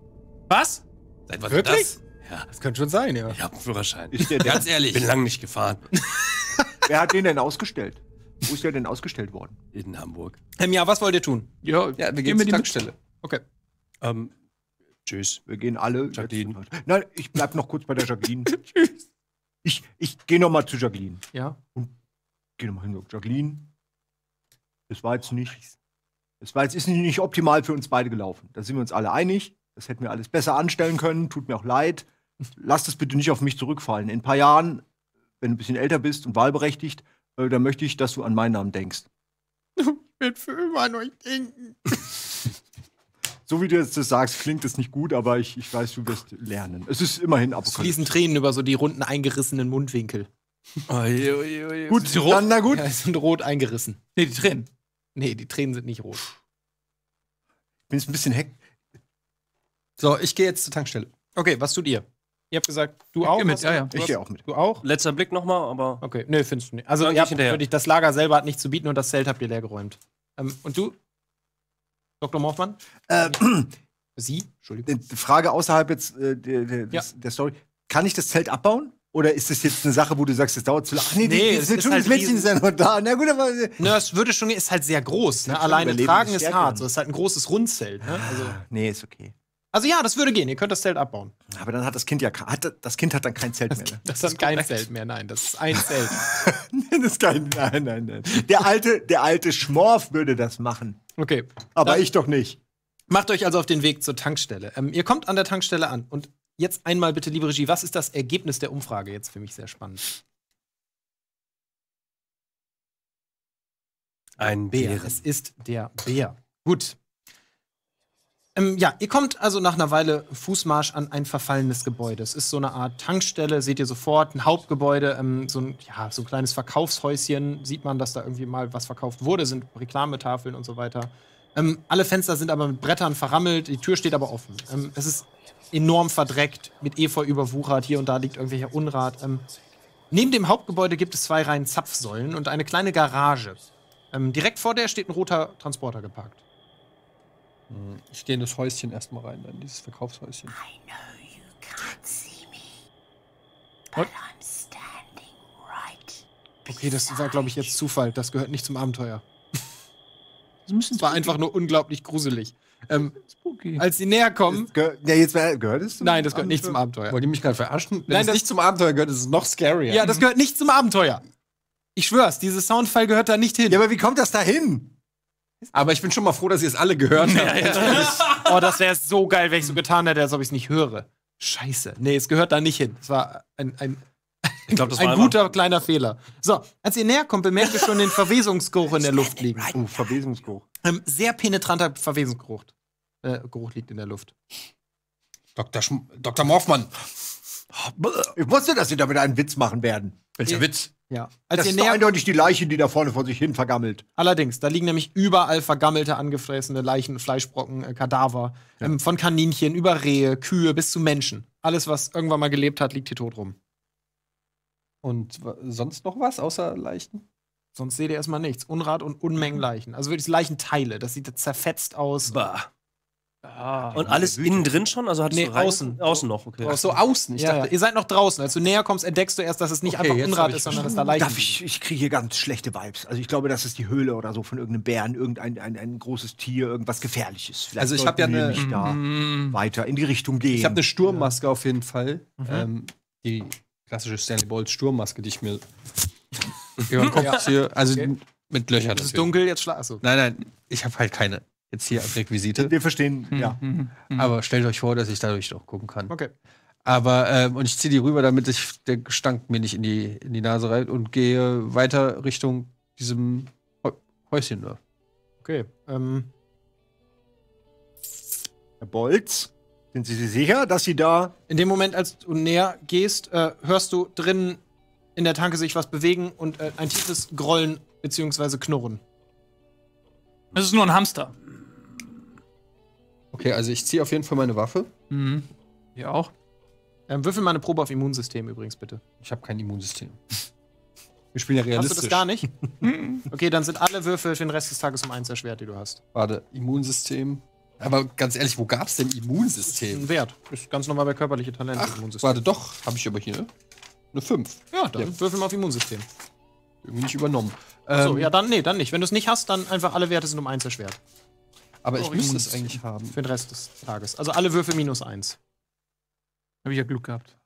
[SPEAKER 1] Was?
[SPEAKER 6] Seit wann
[SPEAKER 1] Wirklich?
[SPEAKER 6] ist das? Ja.
[SPEAKER 1] Das könnte schon sein, ja.
[SPEAKER 6] Ich habe einen Führerschein.
[SPEAKER 3] Ist der,
[SPEAKER 6] Ganz ehrlich.
[SPEAKER 2] Bin lang nicht gefahren.
[SPEAKER 3] wer hat den denn ausgestellt? Wo ist der denn ausgestellt worden?
[SPEAKER 2] In Hamburg.
[SPEAKER 1] Ähm, ja, was wollt ihr tun?
[SPEAKER 4] Ja,
[SPEAKER 5] Ja, wir
[SPEAKER 4] gehen
[SPEAKER 5] gehen
[SPEAKER 4] wir
[SPEAKER 5] zur
[SPEAKER 4] die
[SPEAKER 5] Tankstelle.
[SPEAKER 1] Okay.
[SPEAKER 2] Ähm, tschüss.
[SPEAKER 3] Wir gehen alle.
[SPEAKER 2] Jacqueline.
[SPEAKER 3] Jetzt- Nein, ich bleib noch kurz bei der Jacqueline. Ich, ich gehe noch mal zu Jacqueline.
[SPEAKER 1] Ja.
[SPEAKER 3] Geh noch mal hin. Jacqueline, das war jetzt nicht. Das war jetzt ist nicht, nicht optimal für uns beide gelaufen. Da sind wir uns alle einig. Das hätten wir alles besser anstellen können. Tut mir auch leid. Lass das bitte nicht auf mich zurückfallen. In ein paar Jahren, wenn du ein bisschen älter bist und wahlberechtigt, äh, dann möchte ich, dass du an meinen Namen denkst.
[SPEAKER 1] Ich will für immer an euch denken.
[SPEAKER 3] So wie du jetzt das sagst, klingt das nicht gut, aber ich, ich weiß, du wirst lernen. Es ist immerhin
[SPEAKER 1] Es
[SPEAKER 3] Apokalypse.
[SPEAKER 1] fließen Tränen über so die runden eingerissenen Mundwinkel.
[SPEAKER 2] Oi, oi, oi.
[SPEAKER 3] Gut,
[SPEAKER 1] Sind die rot?
[SPEAKER 3] dann na gut.
[SPEAKER 1] Ja, die sind rot eingerissen.
[SPEAKER 4] Nee, die Tränen.
[SPEAKER 1] Nee, die Tränen sind nicht rot.
[SPEAKER 3] Ich bin jetzt ein bisschen heck.
[SPEAKER 5] So, ich gehe jetzt zur Tankstelle.
[SPEAKER 1] Okay, was tut ihr? Ihr habt gesagt, du auch?
[SPEAKER 4] geh mit,
[SPEAKER 1] Hast du-
[SPEAKER 4] ja, ja.
[SPEAKER 1] Du,
[SPEAKER 3] Ich
[SPEAKER 1] hast-
[SPEAKER 3] gehe auch mit.
[SPEAKER 1] du auch?
[SPEAKER 2] Letzter Blick nochmal, aber.
[SPEAKER 1] Okay, nee, findest du nicht. Also,
[SPEAKER 2] Dann
[SPEAKER 1] ihr
[SPEAKER 2] geh
[SPEAKER 1] habt
[SPEAKER 2] ich hinterher.
[SPEAKER 1] wirklich, das Lager selber hat nichts zu bieten und das Zelt habt ihr leer geräumt. Ähm, und du? Doktor Morfmann?
[SPEAKER 3] Äh,
[SPEAKER 1] Sie? Entschuldigung.
[SPEAKER 3] die Frage außerhalb jetzt äh, der, der,
[SPEAKER 1] Ja.
[SPEAKER 3] des, der Story. Kann ich das Zelt abbauen? Oder ist das jetzt eine Sache, wo du sagst, das dauert zu lange? Ach nee,
[SPEAKER 1] Nee,
[SPEAKER 3] die, die,
[SPEAKER 1] es
[SPEAKER 3] sind
[SPEAKER 1] ist
[SPEAKER 3] schon
[SPEAKER 1] halt
[SPEAKER 3] das Mädchen
[SPEAKER 1] riesen-
[SPEAKER 3] ist ja noch da. Na gut, aber.
[SPEAKER 1] Na, es würde schon, ist halt sehr groß. Ne?
[SPEAKER 3] schon
[SPEAKER 1] Alleine
[SPEAKER 3] überleben,
[SPEAKER 1] tragen
[SPEAKER 3] ist
[SPEAKER 1] ist
[SPEAKER 3] stärker.
[SPEAKER 1] hart. So, es ist halt ein großes Rundzelt. Ne? Also,
[SPEAKER 3] Nee, ist okay.
[SPEAKER 1] also ja, das würde gehen. Ihr könnt das Zelt abbauen.
[SPEAKER 3] Aber dann hat das Kind ja ke- hat, das Kind hat dann kein Zelt mehr. Ne?
[SPEAKER 1] Das ist kein Zelt mehr, nein. Das ist ein Zelt.
[SPEAKER 3] das ist kein, nein, nein, nein. Der alte, der alte Schmorf würde das machen.
[SPEAKER 1] Okay.
[SPEAKER 3] Aber
[SPEAKER 1] Dann-
[SPEAKER 3] ich doch nicht.
[SPEAKER 1] Macht euch also auf den Weg zur Tankstelle. Ähm, ihr kommt an der Tankstelle an. Und jetzt einmal bitte, liebe Regie, was ist das Ergebnis der Umfrage? Jetzt für mich sehr spannend.
[SPEAKER 2] Ein
[SPEAKER 1] Bär.
[SPEAKER 2] Bären.
[SPEAKER 1] Es ist der Bär. Gut. Ähm, ja, ihr kommt also nach einer Weile Fußmarsch an ein verfallenes Gebäude. Es ist so eine Art Tankstelle, seht ihr sofort, ein Hauptgebäude, ähm, so, ein, ja, so ein kleines Verkaufshäuschen. Sieht man, dass da irgendwie mal was verkauft wurde, sind Reklametafeln und so weiter. Ähm, alle Fenster sind aber mit Brettern verrammelt, die Tür steht aber offen. Ähm, es ist enorm verdreckt, mit Efeu überwuchert, hier und da liegt irgendwelcher Unrat. Ähm, neben dem Hauptgebäude gibt es zwei Reihen Zapfsäulen und eine kleine Garage. Ähm, direkt vor der steht ein roter Transporter geparkt.
[SPEAKER 5] Ich gehe in das Häuschen erstmal rein, in dieses Verkaufshäuschen.
[SPEAKER 1] Okay, das war, glaube ich, jetzt Zufall. Das gehört nicht zum Abenteuer.
[SPEAKER 4] Das
[SPEAKER 1] Es war einfach nur unglaublich gruselig. Ähm,
[SPEAKER 4] spooky.
[SPEAKER 1] als sie näher kommen.
[SPEAKER 3] Gehör, ja, jetzt wär- gehört es zum
[SPEAKER 1] Nein, das gehört nicht zum Abenteuer.
[SPEAKER 5] Wollt ihr mich gerade verarschen? Wenn
[SPEAKER 1] Nein,
[SPEAKER 5] es
[SPEAKER 1] das-
[SPEAKER 5] nicht zum Abenteuer gehört, ist es noch scarier.
[SPEAKER 1] Ja, das gehört nicht zum Abenteuer. Ich schwör's, dieses Soundfile gehört da nicht hin.
[SPEAKER 3] Ja, aber wie kommt das da hin?
[SPEAKER 5] Aber ich bin schon mal froh, dass ihr es alle gehört habt.
[SPEAKER 1] Oh, das wäre so geil, wenn ich so getan hätte, als ob ich es nicht höre. Scheiße. Nee, es gehört da nicht hin. Es war ein, ein,
[SPEAKER 2] Ich glaube, das war
[SPEAKER 1] ein
[SPEAKER 2] einfach-
[SPEAKER 1] guter kleiner Fehler. So, als ihr näher kommt, bemerkt ihr schon den Verwesungsgeruch in der Luft liegen.
[SPEAKER 3] Oh, Verwesungsgeruch.
[SPEAKER 1] Ähm, sehr penetranter Verwesungsgeruch. Äh, Geruch liegt in der Luft.
[SPEAKER 5] Doktor, Schm Doktor Morfmann.
[SPEAKER 3] Ich wusste, dass sie damit einen Witz machen werden.
[SPEAKER 5] Welcher Witz?
[SPEAKER 1] Ja. Als
[SPEAKER 3] Das
[SPEAKER 1] ihr
[SPEAKER 3] ist doch
[SPEAKER 1] näher
[SPEAKER 3] eindeutig die Leiche, die da vorne vor sich hin vergammelt.
[SPEAKER 1] Allerdings, da liegen nämlich überall vergammelte, angefressene Leichen, Fleischbrocken, äh, Kadaver. Ähm, von Kaninchen über Rehe, Kühe bis zu Menschen. Alles, was irgendwann mal gelebt hat, liegt hier tot rum.
[SPEAKER 5] Und wa- sonst noch was außer Leichen?
[SPEAKER 1] Sonst seht ihr erstmal nichts. Unrat und Unmengen Leichen. Also wirklich Leichenteile. Das sieht zerfetzt aus.
[SPEAKER 2] Bah.
[SPEAKER 4] Ah.
[SPEAKER 2] Und alles innen drin schon? Also hattest
[SPEAKER 1] Nee,
[SPEAKER 2] du rein-
[SPEAKER 1] außen.
[SPEAKER 2] Außen noch, okay.
[SPEAKER 5] Ach so, außen. Ich
[SPEAKER 1] Ja, ja.
[SPEAKER 5] dachte,
[SPEAKER 1] Ihr seid noch draußen. Als du näher kommst, entdeckst du erst, dass es nicht
[SPEAKER 5] Okay,
[SPEAKER 1] einfach
[SPEAKER 5] jetzt hab
[SPEAKER 1] Unrat
[SPEAKER 5] ich
[SPEAKER 1] ist, sondern dass da Leichen
[SPEAKER 3] Darf ich, ich kriege hier ganz schlechte Vibes. Also ich glaube, das ist die Höhle oder so von irgendeinem Bären, irgendein ein, ein großes Tier, irgendwas Gefährliches. Vielleicht
[SPEAKER 5] Also ich hab
[SPEAKER 3] sollten
[SPEAKER 5] ja
[SPEAKER 3] wir
[SPEAKER 5] eine-
[SPEAKER 3] nicht da
[SPEAKER 4] Mm.
[SPEAKER 3] weiter in die Richtung gehen.
[SPEAKER 5] ich habe eine Sturmmaske auf jeden Fall.
[SPEAKER 1] Mhm.
[SPEAKER 5] Ähm, die klassische Stanley Bolt Sturmmaske, die ich mir über den Kopf ziehe. Also
[SPEAKER 1] Okay.
[SPEAKER 5] mit Löchern.
[SPEAKER 1] Es ist
[SPEAKER 5] natürlich.
[SPEAKER 1] dunkel, jetzt schlag. Achso.
[SPEAKER 5] Nein, nein, ich habe halt keine jetzt hier als Requisite.
[SPEAKER 3] Wir verstehen, ja.
[SPEAKER 4] Mhm. Mhm.
[SPEAKER 5] Aber stellt euch vor, dass ich dadurch doch gucken kann.
[SPEAKER 1] Okay.
[SPEAKER 5] Aber, ähm, und ich ziehe die rüber, damit ich der Gestank mir nicht in die, in die Nase reibt und gehe weiter Richtung diesem Häu- Häuschen da.
[SPEAKER 1] Okay. Ähm,
[SPEAKER 3] Herr Bolz, sind Sie sich sicher, dass Sie da.
[SPEAKER 1] in dem Moment, als du näher gehst, äh, hörst du drinnen in der Tanke sich was bewegen und äh, ein tiefes Grollen bzw. Knurren.
[SPEAKER 4] Es ist nur ein Hamster.
[SPEAKER 5] Okay, also ich ziehe auf jeden Fall meine Waffe.
[SPEAKER 4] Mhm. Ja auch.
[SPEAKER 1] Ähm, würfel mal eine Probe auf Immunsystem übrigens, bitte.
[SPEAKER 5] Ich habe kein Immunsystem. Wir spielen ja
[SPEAKER 1] Hast
[SPEAKER 5] realistisch.
[SPEAKER 1] du das gar nicht? Okay, dann sind alle Würfel für den Rest des Tages um eins erschwert, die du hast.
[SPEAKER 5] Warte, Immunsystem. Aber ganz ehrlich, wo gab's denn Immunsystem?
[SPEAKER 1] Ein Wert. Ist ganz normal bei körperliche Talente.
[SPEAKER 5] Ach, warte, doch. Habe ich aber hier, ne? Eine fünf.
[SPEAKER 1] Ja, dann ja. würfel mal auf Immunsystem.
[SPEAKER 5] Irgendwie nicht übernommen.
[SPEAKER 1] Achso,
[SPEAKER 5] ähm,
[SPEAKER 1] ja, dann, nee, dann nicht. Wenn du es nicht hast, dann einfach alle Werte sind um eins erschwert.
[SPEAKER 5] Aber ich
[SPEAKER 1] Oh,
[SPEAKER 5] müsste es
[SPEAKER 1] Immunsystem.
[SPEAKER 5] eigentlich haben.
[SPEAKER 1] Für den Rest des Tages. Also alle Würfel minus eins.
[SPEAKER 4] Hab ich ja Glück gehabt.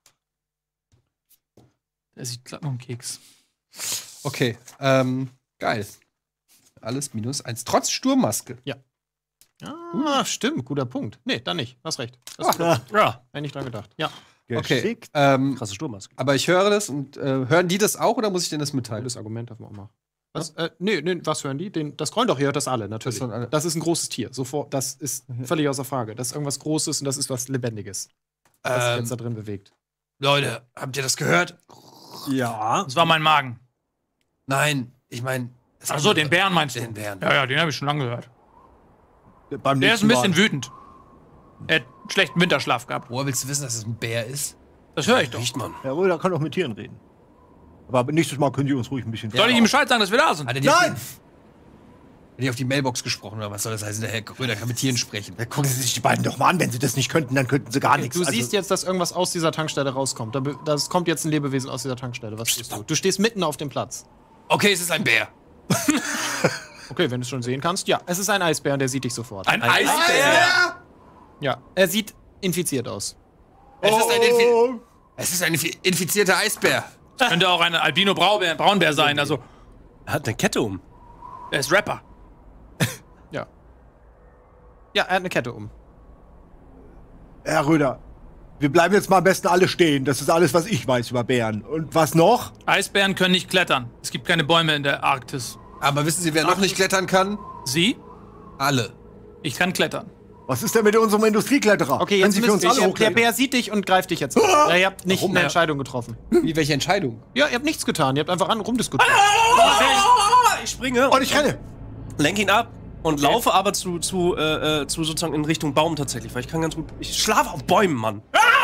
[SPEAKER 4] Der sieht glatt noch einen Keks.
[SPEAKER 5] Okay, ähm, geil. Alles minus eins. Trotz Sturmmaske.
[SPEAKER 1] Ah, stimmt, guter Punkt. Nee, dann nicht. Hast recht. Das ist
[SPEAKER 3] Ah.
[SPEAKER 1] gut. Ja, hätte ich dran gedacht. Ja.
[SPEAKER 5] Okay.
[SPEAKER 3] Geschickt.
[SPEAKER 5] Ähm,
[SPEAKER 2] Krasse Sturmmaske.
[SPEAKER 5] aber ich höre das und äh, hören die das auch oder muss ich denen das mitteilen?
[SPEAKER 1] Gutes Argument darf man auch mal. Was? Äh, nee, nee, was hören die? Den, das Grollendoch, ihr hört das alle, natürlich.
[SPEAKER 5] Das hören alle.
[SPEAKER 1] Das ist ein großes Tier. Sofort, das ist völlig außer Frage. Das ist irgendwas Großes und das ist was Lebendiges. Was sich
[SPEAKER 5] Ähm,
[SPEAKER 1] jetzt da drin bewegt.
[SPEAKER 5] Leute, habt ihr das gehört?
[SPEAKER 3] Ja.
[SPEAKER 4] Das war mein Magen.
[SPEAKER 5] Nein, ich meine.
[SPEAKER 4] Achso, den Bären meinst du?
[SPEAKER 5] Den Bären.
[SPEAKER 4] Ja, ja, den habe ich schon lange gehört.
[SPEAKER 3] Beim
[SPEAKER 4] Der ist ein
[SPEAKER 3] nächsten
[SPEAKER 4] bisschen
[SPEAKER 3] Mal.
[SPEAKER 4] wütend. Er hat einen schlechten Winterschlaf gehabt.
[SPEAKER 5] Woher willst du wissen, dass es ein Bär ist?
[SPEAKER 4] Das höre ich doch.
[SPEAKER 5] Riecht man.
[SPEAKER 3] Ja, Röder kann auch mit Tieren reden. Aber nächstes Mal können die uns ruhig ein bisschen.
[SPEAKER 4] Soll ich ihm Bescheid sagen, dass wir da sind?
[SPEAKER 5] Hat er dir
[SPEAKER 3] Nein!
[SPEAKER 5] Hat er dir auf die Mailbox gesprochen oder was soll das heißen? Der Herr Gröder kann mit Tieren sprechen.
[SPEAKER 3] Ja, gucken Sie sich die beiden doch mal an. Wenn sie das nicht könnten, dann könnten sie gar nichts.
[SPEAKER 1] Du
[SPEAKER 3] Also-
[SPEAKER 1] siehst jetzt, dass irgendwas aus dieser Tankstelle rauskommt. Da, be- das kommt jetzt ein Lebewesen aus dieser Tankstelle. Was siehst du? Du stehst mitten auf dem Platz.
[SPEAKER 5] Okay, es ist ein Bär.
[SPEAKER 1] Okay, wenn du es schon sehen kannst. Ja, es ist ein Eisbär und der sieht dich sofort.
[SPEAKER 4] Ein Eisbär?
[SPEAKER 1] Ja, er sieht infiziert aus.
[SPEAKER 5] Es ist ein, Infi
[SPEAKER 3] Oh.
[SPEAKER 5] es ist ein infi infizierter Eisbär.
[SPEAKER 4] Könnte auch ein Albino-Braunbär Braunbär sein. Also,
[SPEAKER 2] Er hat eine Kette um.
[SPEAKER 4] er ist Rapper.
[SPEAKER 1] Ja. Ja, er hat eine Kette um.
[SPEAKER 3] Herr Röder, wir bleiben jetzt mal am besten alle stehen. Das ist alles, was ich weiß über Bären. Und was noch?
[SPEAKER 4] Eisbären können nicht klettern. Es gibt keine Bäume in der Arktis.
[SPEAKER 5] Aber wissen Sie, wer noch nicht klettern kann?
[SPEAKER 4] Sie?
[SPEAKER 5] Alle.
[SPEAKER 4] Ich kann klettern.
[SPEAKER 3] Was ist denn mit unserem Industriekletterer?
[SPEAKER 1] Okay,
[SPEAKER 3] Können
[SPEAKER 1] jetzt
[SPEAKER 3] Sie für
[SPEAKER 1] müsst
[SPEAKER 3] uns
[SPEAKER 1] ihr,
[SPEAKER 3] alle
[SPEAKER 1] der
[SPEAKER 3] hochklettern?
[SPEAKER 1] Bär sieht dich und greift dich jetzt an. Ja, ihr habt nicht
[SPEAKER 5] Warum?
[SPEAKER 1] eine
[SPEAKER 5] Ja.
[SPEAKER 1] Entscheidung getroffen.
[SPEAKER 5] Wie, welche Entscheidung?
[SPEAKER 1] Ja, ihr habt nichts getan. Ihr habt einfach an rumdiskutiert.
[SPEAKER 2] Ich springe
[SPEAKER 3] Und ich renne.
[SPEAKER 2] lenk ihn ab und laufe aber zu, zu, äh, äh, zu sozusagen in Richtung Baum tatsächlich, weil ich kann ganz gut. Ich schlafe auf Bäumen, Mann.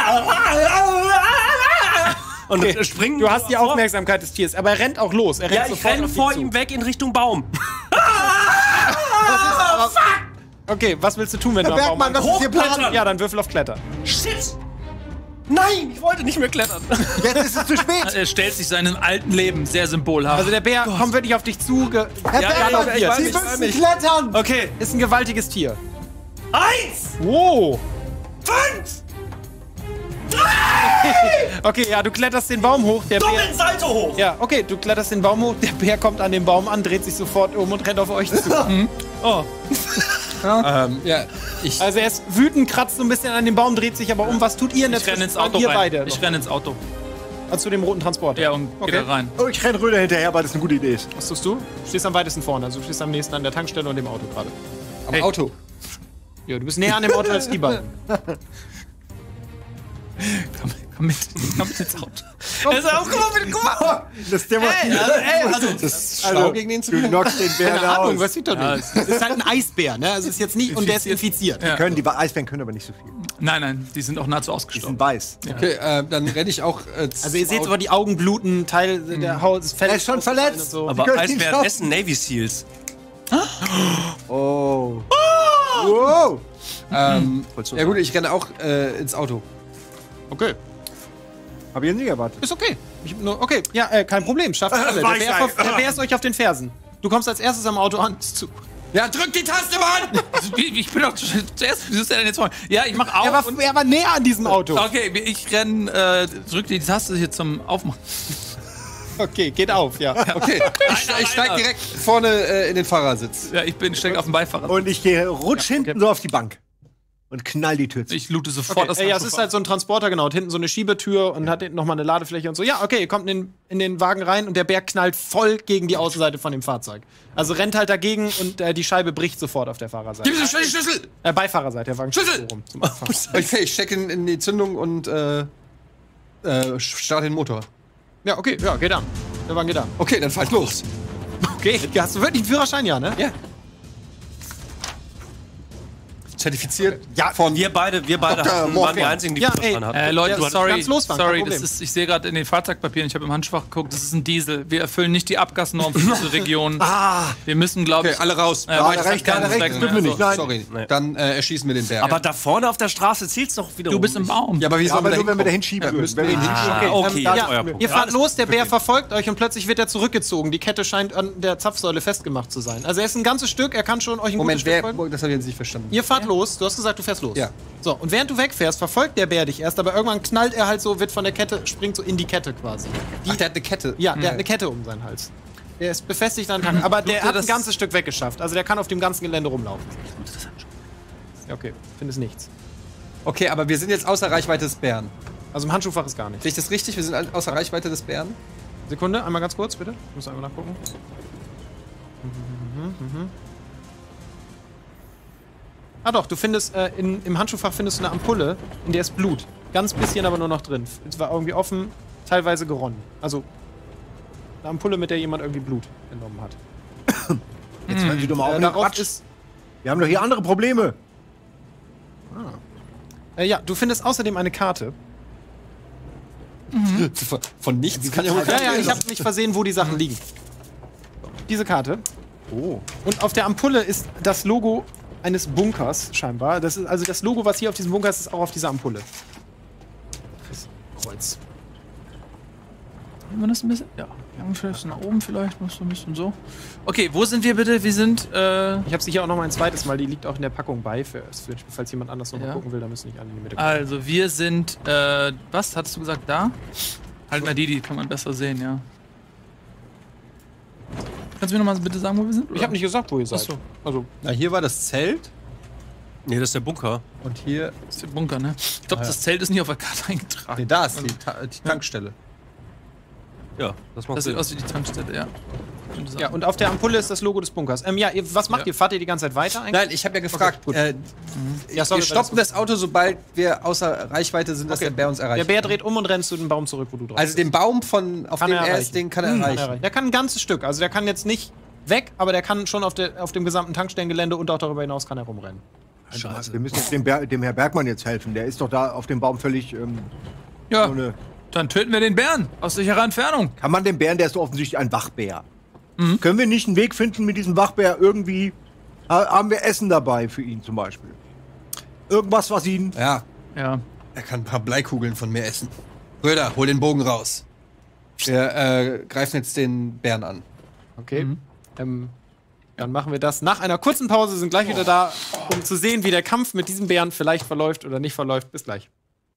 [SPEAKER 2] Und
[SPEAKER 1] Okay,
[SPEAKER 2] äh, springen.
[SPEAKER 1] Du hast die Aufmerksamkeit des Tiers, aber er rennt auch los. Er rennt
[SPEAKER 2] Ja, ich
[SPEAKER 1] sofort
[SPEAKER 2] renne
[SPEAKER 1] auf dich
[SPEAKER 2] vor
[SPEAKER 1] zu.
[SPEAKER 2] ihm weg in Richtung Baum.
[SPEAKER 1] Okay, was willst du tun, wenn
[SPEAKER 3] Herr
[SPEAKER 1] du am Baum
[SPEAKER 3] Bergmann, was ist Ihr
[SPEAKER 2] Hochklettern.
[SPEAKER 3] Plan?
[SPEAKER 1] Ja, dann würfel auf Klettern.
[SPEAKER 2] Shit! Nein, ich wollte nicht mehr klettern.
[SPEAKER 3] Jetzt ist es zu spät.
[SPEAKER 4] Er stellt sich seinem alten Leben sehr symbolhaft.
[SPEAKER 1] Also der Bär kommt wirklich auf dich zu. ge-
[SPEAKER 3] Herr
[SPEAKER 2] Ja,
[SPEAKER 3] Bergmann,
[SPEAKER 2] ja, ich weiß
[SPEAKER 3] Sie
[SPEAKER 2] nicht, ich weiß
[SPEAKER 3] müssen
[SPEAKER 2] nicht.
[SPEAKER 3] klettern.
[SPEAKER 2] Okay.
[SPEAKER 1] Ist ein gewaltiges Tier.
[SPEAKER 2] Eins!
[SPEAKER 1] Wow.
[SPEAKER 2] Fünf!
[SPEAKER 1] Okay, ja, du kletterst den Baum hoch. Der Bär,
[SPEAKER 2] Doppelsalto hoch!
[SPEAKER 1] ja, okay, du kletterst den Baum hoch. Der Bär kommt an den Baum an, dreht sich sofort um und rennt auf euch zu. Oh.
[SPEAKER 5] Ähm, ja, ich.
[SPEAKER 1] Also er ist wütend, kratzt so ein bisschen an dem Baum, dreht sich aber um. Was tut ihr in der
[SPEAKER 4] ich renne ins
[SPEAKER 1] Zwischenzeit?
[SPEAKER 4] Auto
[SPEAKER 1] Ihr
[SPEAKER 4] rein.
[SPEAKER 1] beide.
[SPEAKER 4] Ich renne ins Auto.
[SPEAKER 1] Also zu dem roten Transporter.
[SPEAKER 4] Ja, und
[SPEAKER 1] Okay.
[SPEAKER 4] geh da rein.
[SPEAKER 3] Oh, ich renne Röder hinterher, weil das eine gute Idee ist.
[SPEAKER 1] Was tust du? Du stehst am weitesten vorne. Also du stehst am nächsten an der Tankstelle und dem Auto gerade.
[SPEAKER 5] Am
[SPEAKER 4] Hey.
[SPEAKER 5] Auto.
[SPEAKER 1] Ja, du bist näher an dem Auto als die beiden.
[SPEAKER 4] Komm, komm mit. Komm mit ins Auto.
[SPEAKER 2] Also, oh, guck mal, guck mal.
[SPEAKER 3] Das der
[SPEAKER 2] Ey, also, ey, also,
[SPEAKER 5] Das ist schlau
[SPEAKER 3] Also,
[SPEAKER 5] gegen den zu
[SPEAKER 3] du
[SPEAKER 5] kämpfen.
[SPEAKER 3] knockst den Bären
[SPEAKER 1] Keine Ahnung,
[SPEAKER 3] aus.
[SPEAKER 1] was sieht er denn? Es ist halt ein Eisbär, ne? Also es ist jetzt nicht, und der ist infiziert.
[SPEAKER 4] Ja.
[SPEAKER 3] Können, die Eisbären können aber nicht so viel.
[SPEAKER 4] Nein, nein, die sind auch nahezu
[SPEAKER 3] Die
[SPEAKER 4] ausgestorben.
[SPEAKER 3] sind weiß.
[SPEAKER 5] Okay, äh, dann renne ich auch. Äh,
[SPEAKER 1] Also ihr seht sogar die Augen bluten, Teil der Haut, das Fell
[SPEAKER 3] Er ist schon verletzt.
[SPEAKER 1] und so.
[SPEAKER 2] aber
[SPEAKER 3] können ihn
[SPEAKER 2] Eisbären
[SPEAKER 3] schaffen.
[SPEAKER 2] essen Navy Seals.
[SPEAKER 3] Oh. Wow.
[SPEAKER 5] ähm,
[SPEAKER 2] Wolltest du
[SPEAKER 5] ja gut, ich renne auch äh, ins Auto.
[SPEAKER 1] Okay,
[SPEAKER 3] Hab ich nicht erwartet.
[SPEAKER 1] ist okay. Ich, nur, okay, ja, äh, kein Problem, schafft ihr alle. Der
[SPEAKER 3] Weich
[SPEAKER 1] Bär,
[SPEAKER 3] sein.
[SPEAKER 1] ist auf, der Bär ist euch auf den Fersen. Du kommst als erstes am Auto an. Zu.
[SPEAKER 5] Ja, drück die Taste, Mann!
[SPEAKER 4] Ich ich bin doch zuerst. Wie ist der denn jetzt vor? Ja, ich mach auf.
[SPEAKER 1] Er war,
[SPEAKER 4] und,
[SPEAKER 1] er war näher an diesem Auto.
[SPEAKER 4] okay, ich renn, äh, drück die Taste hier zum Aufmachen.
[SPEAKER 1] Okay, geht auf, ja.
[SPEAKER 5] Okay, ich, ich steig direkt vorne äh, in den Fahrersitz.
[SPEAKER 4] Ja, ich bin steck auf dem Beifahrer.
[SPEAKER 3] Und ich gehe rutsch hinten so auf die Bank. Und knall die Tür zu.
[SPEAKER 4] Ich loote sofort
[SPEAKER 1] Okay, äh, ja, es ist halt so ein Transporter, genau. Und hinten so eine Schiebetür und hat hinten nochmal eine Ladefläche und so. Ja, okay, ihr kommt in den, in den Wagen rein und der Bär knallt voll gegen die Außenseite von dem Fahrzeug. Also rennt halt dagegen und äh, die Scheibe bricht sofort auf der Fahrerseite.
[SPEAKER 5] Gib mir den Schlüssel!
[SPEAKER 1] Äh, Beifahrerseite, der Wagen steht
[SPEAKER 5] Schlüssel!
[SPEAKER 1] so rum. Zum Anfang.
[SPEAKER 5] Okay, ich stecke in, in die Zündung und äh, äh, starte den Motor.
[SPEAKER 1] Ja, okay, ja, geht an. Der Wagen geht an.
[SPEAKER 5] Okay, dann fahr ich los.
[SPEAKER 1] Okay, hast du wirklich einen Führerschein, ja, ne?
[SPEAKER 5] Ja. zertifiziert.
[SPEAKER 1] Ja,
[SPEAKER 5] von
[SPEAKER 2] Wir beide, wir beide
[SPEAKER 3] Doktor
[SPEAKER 2] hatten, waren
[SPEAKER 3] Morpheus.
[SPEAKER 2] die einzigen, die
[SPEAKER 1] Ja,
[SPEAKER 2] Fotos
[SPEAKER 1] ey.
[SPEAKER 2] dran hatten.
[SPEAKER 4] Äh, Leute,
[SPEAKER 1] Ja, du hattest
[SPEAKER 4] sorry,
[SPEAKER 1] ganz losfahren, kein
[SPEAKER 4] sorry,
[SPEAKER 1] Problem.
[SPEAKER 4] das ist, ich sehe gerade in den Fahrzeugpapieren, ich habe im Handschuhfach geguckt, das ist ein Diesel. Wir erfüllen nicht die Abgasnorm für diese Region.
[SPEAKER 3] Ah,
[SPEAKER 4] Wir müssen, glaube
[SPEAKER 5] Okay,
[SPEAKER 4] ich,
[SPEAKER 5] alle raus.
[SPEAKER 4] Ja,
[SPEAKER 3] ja,
[SPEAKER 4] aber
[SPEAKER 3] da
[SPEAKER 4] ich sag
[SPEAKER 3] recht, da
[SPEAKER 4] keinen
[SPEAKER 3] recht,
[SPEAKER 4] Zweck
[SPEAKER 3] das
[SPEAKER 4] mehr.
[SPEAKER 3] dürfen wir nicht. Nein.
[SPEAKER 5] Sorry,
[SPEAKER 2] Nee.
[SPEAKER 5] dann äh, erschießen wir den Bären.
[SPEAKER 2] Aber da vorne auf der Straße zählt's doch wieder.
[SPEAKER 4] du bist im Baum.
[SPEAKER 5] ja, aber wie
[SPEAKER 3] Ja,
[SPEAKER 5] sollen
[SPEAKER 3] aber
[SPEAKER 5] wir
[SPEAKER 3] nur, wenn wir
[SPEAKER 5] da
[SPEAKER 3] dahin schieben
[SPEAKER 5] Ja,
[SPEAKER 3] würden.
[SPEAKER 5] müssen wir
[SPEAKER 3] Wenn wir
[SPEAKER 5] den
[SPEAKER 3] hinschieben-
[SPEAKER 2] Ah, okay,
[SPEAKER 1] ähm,
[SPEAKER 2] ja,
[SPEAKER 1] ja,
[SPEAKER 2] euer Punkt.
[SPEAKER 1] ihr
[SPEAKER 2] Ja,
[SPEAKER 1] fahrt
[SPEAKER 2] alles
[SPEAKER 1] los, der Bär
[SPEAKER 2] verstehen.
[SPEAKER 1] verfolgt euch und plötzlich wird er zurückgezogen. Die Kette scheint an der Zapfsäule festgemacht zu sein. Also er ist ein ganzes Stück, er kann schon euch ein
[SPEAKER 5] Moment,
[SPEAKER 1] gutes Stück
[SPEAKER 5] wer,
[SPEAKER 1] folgen.
[SPEAKER 5] das habe ich jetzt nicht verstanden.
[SPEAKER 1] Ihr fahrt los, du hast gesagt, du fährst los.
[SPEAKER 5] Ja.
[SPEAKER 1] So, und während du wegfährst, verfolgt der Bär dich erst, aber irgendwann knallt er halt so, wird von der Kette, springt so in die Kette quasi. Die,
[SPEAKER 5] Ach, der hat eine Kette.
[SPEAKER 1] ja, der hat eine Kette um seinen Hals. Der ist befestigt an den Tank, aber der
[SPEAKER 4] Tut er
[SPEAKER 1] hat ein
[SPEAKER 4] das-
[SPEAKER 1] ganzes Stück weggeschafft. Also der kann auf dem ganzen Gelände rumlaufen. Ja, okay, findest nichts.
[SPEAKER 5] Okay, aber wir sind jetzt außer Reichweite des Bären.
[SPEAKER 1] Also im Handschuhfach ist gar nichts.
[SPEAKER 5] Sehe ich das richtig? Wir sind all- außer Reichweite des Bären?
[SPEAKER 1] Sekunde, einmal ganz kurz, bitte. Ich muss einmal nachgucken. Ah doch, du findest, äh, in, im Handschuhfach findest du eine Ampulle, in der ist Blut. Ganz bisschen aber nur noch drin. Es war irgendwie offen, teilweise geronnen. Also eine Ampulle, mit der jemand irgendwie Blut entnommen hat.
[SPEAKER 3] Jetzt hören Sie doch mal auf
[SPEAKER 1] Äh,
[SPEAKER 3] mit dem
[SPEAKER 1] darauf
[SPEAKER 3] Quatsch.
[SPEAKER 1] ist,
[SPEAKER 3] Wir haben doch hier andere Probleme.
[SPEAKER 1] äh, ja, du findest außerdem eine Karte.
[SPEAKER 5] Von, von nichts kann ja wohl
[SPEAKER 1] Ja, ja, ich habe mich versehen, wo die Sachen liegen. Diese Karte.
[SPEAKER 3] Oh.
[SPEAKER 1] Und auf der Ampulle ist das Logo eines Bunkers, scheinbar. Das ist, also das Logo, was hier auf diesem Bunker ist, ist auch auf dieser Ampulle. Das Kreuz.
[SPEAKER 4] Haben wir das ein bisschen? Ja. Ja, vielleicht nach oben vielleicht, noch so ein bisschen so. Okay, wo sind wir bitte? Wir sind, äh,
[SPEAKER 1] Ich habe sie hier auch noch mal ein zweites Mal. Die liegt auch in der Packung bei, für, falls jemand anders noch mal
[SPEAKER 4] Ja.
[SPEAKER 1] gucken will. Da müssen nicht alle in die Mitte gucken.
[SPEAKER 4] also wir sind, äh, was hattest du gesagt, da? Halt mal die, die kann man besser sehen, ja. Kannst du mir noch mal bitte sagen, wo wir sind?
[SPEAKER 1] Ich habe nicht gesagt, wo ihr seid.
[SPEAKER 4] Ach so.
[SPEAKER 1] Also,
[SPEAKER 5] Na, hier war das Zelt
[SPEAKER 2] Nee, das ist der Bunker.
[SPEAKER 5] und hier.
[SPEAKER 4] Das ist der Bunker, ne? Ich glaube, das Zelt ist nicht auf der Karte eingetragen.
[SPEAKER 5] Nee, da ist die, Ta die Tankstelle.
[SPEAKER 2] Ja, das macht
[SPEAKER 4] Das sieht
[SPEAKER 2] Sinn.
[SPEAKER 4] aus wie die Tankstelle, ja. Könnte sein.
[SPEAKER 1] ja, und auf der Ampulle ist das Logo des Bunkers. Ähm, ja, ihr, was macht
[SPEAKER 4] Ja.
[SPEAKER 1] ihr? Fahrt ihr die ganze Zeit weiter eigentlich?
[SPEAKER 5] Nein, ich habe ja gefragt.
[SPEAKER 1] gut.
[SPEAKER 5] äh,
[SPEAKER 1] Ja, sorry,
[SPEAKER 5] wir stoppen das Auto, sobald wir außer Reichweite sind, dass
[SPEAKER 1] Okay.
[SPEAKER 5] der Bär uns erreicht.
[SPEAKER 1] Der Bär dreht um und rennt zu dem Baum zurück, wo du drauf
[SPEAKER 5] Also den Baum, von, auf
[SPEAKER 1] Kann
[SPEAKER 5] dem
[SPEAKER 1] er
[SPEAKER 5] er
[SPEAKER 1] erreichen.
[SPEAKER 5] ist, den kann er
[SPEAKER 1] Hm,
[SPEAKER 5] erreichen.
[SPEAKER 1] kann er Der kann ein ganzes Stück. Also der kann jetzt nicht weg, aber der kann schon auf, der, auf dem gesamten Tankstellengelände und auch darüber hinaus kann er rumrennen.
[SPEAKER 3] Scheiße. Wir müssen jetzt dem, Ber dem Herr Bergmann jetzt helfen. Der ist doch da auf dem Baum völlig ähm,
[SPEAKER 4] Ja,
[SPEAKER 3] so eine.
[SPEAKER 4] dann töten wir den Bären aus sicherer Entfernung.
[SPEAKER 3] Kann man den Bären, der ist doch offensichtlich ein Wachbär. Können wir nicht einen Weg finden mit diesem Wachbär irgendwie? Ha- Haben wir Essen dabei für ihn zum Beispiel? Irgendwas, was ihn.
[SPEAKER 5] Ja,
[SPEAKER 4] Ja.
[SPEAKER 5] er kann ein paar Bleikugeln von mir essen. Röder, hol den Bogen raus. Wir äh, greifen jetzt den Bären an.
[SPEAKER 1] Okay. Ähm, dann machen wir das. Nach einer kurzen Pause sind gleich wieder da, um zu sehen, wie der Kampf mit diesem Bären vielleicht verläuft oder nicht verläuft. Bis gleich.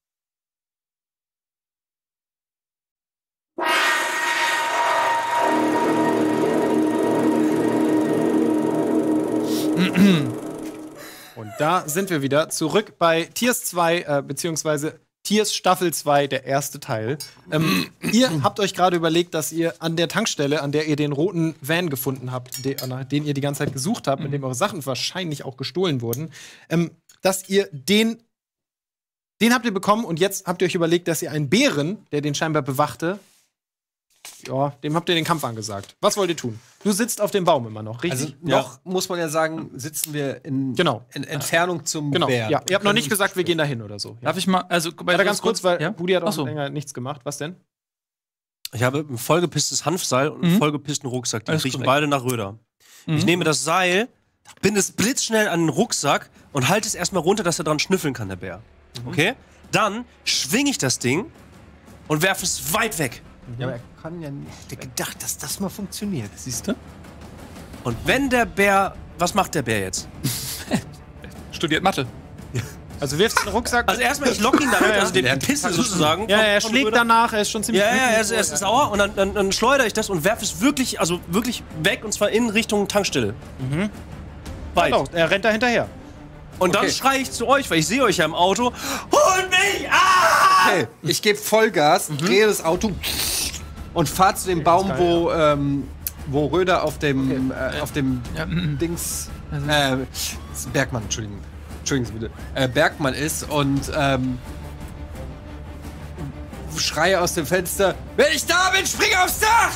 [SPEAKER 1] Und da sind wir wieder zurück bei Tiers zwei, äh, beziehungsweise Tiers Staffel zwei, der erste Teil. Ähm, ihr habt euch gerade überlegt, dass ihr an der Tankstelle, an der ihr den roten Van gefunden habt, de nach den ihr die ganze Zeit gesucht habt, mit dem eure Sachen wahrscheinlich auch gestohlen wurden, ähm, dass ihr den, den habt ihr bekommen und jetzt habt ihr euch überlegt, dass ihr einen Bären, der den scheinbar bewachte, ja, dem habt ihr den Kampf angesagt. Was wollt ihr tun? Du sitzt auf dem Baum immer noch, richtig?
[SPEAKER 5] Also noch, muss man ja sagen, sitzen wir in,
[SPEAKER 1] Genau.
[SPEAKER 5] in Entfernung zum
[SPEAKER 1] Genau,
[SPEAKER 5] Bären.
[SPEAKER 1] ja. Ihr habt noch nicht gesagt, wir gehen dahin oder so. Ja.
[SPEAKER 4] Darf ich mal, also bei
[SPEAKER 1] Warte ganz kurz, weil
[SPEAKER 4] ja?
[SPEAKER 1] Budi hat auch
[SPEAKER 4] Ach so.
[SPEAKER 1] länger nichts gemacht. Was denn?
[SPEAKER 2] Ich habe ein vollgepisstes Hanfseil und einen
[SPEAKER 4] Mhm.
[SPEAKER 2] vollgepissten Rucksack. Die
[SPEAKER 4] Alles
[SPEAKER 2] riechen
[SPEAKER 4] korrekt.
[SPEAKER 2] beide nach Röder.
[SPEAKER 4] Mhm.
[SPEAKER 2] Ich nehme das Seil, binde es blitzschnell an den Rucksack und halte es erstmal runter, dass er dran schnüffeln kann, der Bär. Okay? Dann schwinge ich das Ding und werfe es weit weg.
[SPEAKER 3] Ja, aber er kann ja nicht. Der gedacht, dass das mal funktioniert.
[SPEAKER 4] Siehst du?
[SPEAKER 2] Und wenn der Bär. Was macht der Bär jetzt?
[SPEAKER 4] Studiert Mathe.
[SPEAKER 1] Also wirfst den Rucksack.
[SPEAKER 2] Also erstmal, ich lock ihn damit, also den
[SPEAKER 5] Der
[SPEAKER 2] Pissen sozusagen.
[SPEAKER 1] ja,
[SPEAKER 2] von-
[SPEAKER 1] er
[SPEAKER 2] von
[SPEAKER 1] schlägt
[SPEAKER 2] Röder.
[SPEAKER 1] danach, er ist schon ziemlich
[SPEAKER 2] Ja, ja, er
[SPEAKER 1] wütend.
[SPEAKER 2] ist, er ist sauer und dann, dann, dann schleudere ich das und werfe es wirklich, also wirklich weg und zwar in Richtung Tankstelle. Mhm. Weit.
[SPEAKER 1] Genau, er rennt da hinterher.
[SPEAKER 2] Und dann
[SPEAKER 5] Okay.
[SPEAKER 2] schreie ich zu euch, weil ich sehe euch ja im Auto. Hol mich! Ah!
[SPEAKER 5] Okay, ich gebe Vollgas, drehe das Auto und fahre zu dem Baum,
[SPEAKER 1] geil,
[SPEAKER 5] wo, ähm, wo Röder auf dem, äh, auf dem
[SPEAKER 4] Ja, mm, mm.
[SPEAKER 5] Dings.
[SPEAKER 4] Also-
[SPEAKER 5] Äh, Bergmann, Entschuldigung. Entschuldigen Sie bitte. Äh, Bergmann ist und ähm, schreie aus dem Fenster: Wenn ich da bin, spring aufs Dach!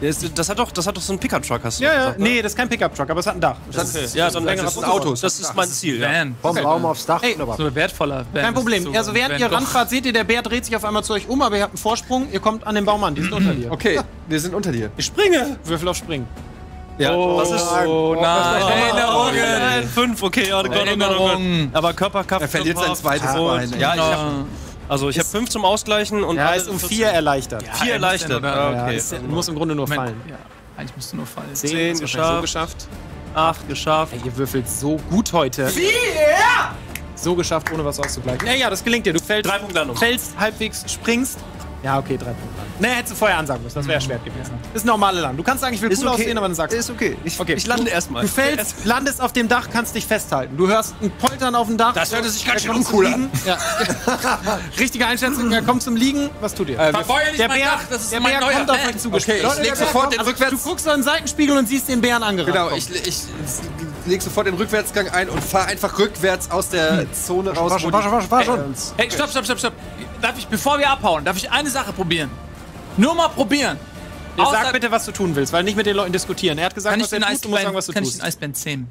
[SPEAKER 2] Das, das, hat doch, das hat doch so einen Pickup-Truck, hast du
[SPEAKER 1] Ja, ja,
[SPEAKER 2] gesagt, ne?
[SPEAKER 1] nee, das ist kein Pickup-Truck, aber es hat ein Dach.
[SPEAKER 2] Das ist, ja, so ein längeres
[SPEAKER 5] ist ein
[SPEAKER 2] Auto.
[SPEAKER 5] Auto.
[SPEAKER 2] Das ist mein Ziel, ja.
[SPEAKER 4] Van.
[SPEAKER 3] Vom Raum aufs Dach.
[SPEAKER 1] Ey,
[SPEAKER 3] aber
[SPEAKER 4] So ein wertvoller Van.
[SPEAKER 1] Kein Problem.
[SPEAKER 4] Das ist so
[SPEAKER 1] Also während
[SPEAKER 4] ein
[SPEAKER 1] ihr
[SPEAKER 4] Van.
[SPEAKER 1] ranfahrt, seht ihr, der Bär dreht sich auf einmal zu euch um, aber ihr habt einen Vorsprung, ihr kommt an den Baum an, die sind unter dir.
[SPEAKER 5] Okay, wir sind unter dir.
[SPEAKER 1] Ich springe! Würfel auf Springen.
[SPEAKER 2] Ja,
[SPEAKER 4] Oh,
[SPEAKER 2] das ist.
[SPEAKER 4] oh nein. Erinnerungen.
[SPEAKER 2] Nein, fünf, okay, ja, Gott, oh Gott, oh Gott.
[SPEAKER 4] Erinnerungen.
[SPEAKER 2] Aber Körperkraft.
[SPEAKER 5] Er verliert sein zweites Bein.
[SPEAKER 2] Ja, ich hab, also ich habe fünf zum Ausgleichen und
[SPEAKER 1] Ja,
[SPEAKER 2] alle
[SPEAKER 1] ist um
[SPEAKER 2] vierzehn
[SPEAKER 1] vier erleichtert.
[SPEAKER 2] vier erleichtert.
[SPEAKER 4] oder?
[SPEAKER 2] Ah,
[SPEAKER 1] Ja,
[SPEAKER 2] okay.
[SPEAKER 1] ist, du musst im Grunde nur
[SPEAKER 4] Moment,
[SPEAKER 1] fallen.
[SPEAKER 4] ja, eigentlich musst du nur fallen.
[SPEAKER 1] Zehn,
[SPEAKER 2] Zehn
[SPEAKER 1] ist wahrscheinlich so geschafft.
[SPEAKER 2] Acht geschafft.
[SPEAKER 1] Ey, ihr würfelt so gut heute. Wie? So geschafft, ohne was auszugleichen. Ja, ja, das gelingt dir. Du fällst,
[SPEAKER 2] Drei Punkte Landung.
[SPEAKER 1] fällst halbwegs, springst. Ja, okay, drei Punkte Landung. Ne, hättest du vorher ansagen müssen. Das wäre schwer gewesen. Ist normale Landung. Du kannst sagen, ich will cool aussehen, aber dann sagst du.
[SPEAKER 3] Ist okay. Ich,
[SPEAKER 1] Okay.
[SPEAKER 2] Ich lande erstmal.
[SPEAKER 1] Du fällst, landest auf dem Dach, kannst dich festhalten. Du hörst ein Poltern auf dem Dach.
[SPEAKER 5] Das hörte sich ganz
[SPEAKER 1] Er
[SPEAKER 5] schön
[SPEAKER 1] kommt zum
[SPEAKER 5] uncool
[SPEAKER 1] Liegen. Ja. Richtige Einschätzung, er kommt zum Liegen. Was tut ihr?
[SPEAKER 5] Äh, wir-
[SPEAKER 4] Verfeuer nicht
[SPEAKER 1] der
[SPEAKER 4] mein
[SPEAKER 1] Bär,
[SPEAKER 4] Dach, das ist
[SPEAKER 1] der
[SPEAKER 4] mein
[SPEAKER 1] Bär
[SPEAKER 4] neuer
[SPEAKER 1] kommt auf
[SPEAKER 4] Van.
[SPEAKER 1] euch zugespielt.
[SPEAKER 5] Okay, ich leg sofort den
[SPEAKER 1] Du
[SPEAKER 5] Rückwärts.
[SPEAKER 1] guckst in den Seitenspiegel und siehst den Bären angerannt.
[SPEAKER 5] Genau,
[SPEAKER 1] kommen.
[SPEAKER 5] ich, ich leg sofort den Rückwärtsgang ein und fahr einfach rückwärts aus der Zone raus.
[SPEAKER 3] war schon,
[SPEAKER 5] wo
[SPEAKER 3] war
[SPEAKER 5] die-
[SPEAKER 3] schon, war schon, war schon.
[SPEAKER 5] Ey, uns-
[SPEAKER 4] Hey, stopp, stopp, stopp, stopp. Darf ich, bevor wir abhauen, darf ich eine Sache probieren? Nur mal probieren.
[SPEAKER 1] Ja,
[SPEAKER 4] Außer-
[SPEAKER 1] sag bitte, was du tun willst, weil nicht mit den Leuten diskutieren. Er hat gesagt,
[SPEAKER 4] Kann ich
[SPEAKER 1] was er
[SPEAKER 4] den
[SPEAKER 1] tut, du musst sagen,
[SPEAKER 4] Eisbären,
[SPEAKER 1] was du
[SPEAKER 4] kann ich
[SPEAKER 1] tust.
[SPEAKER 4] den Eisbären zähmen?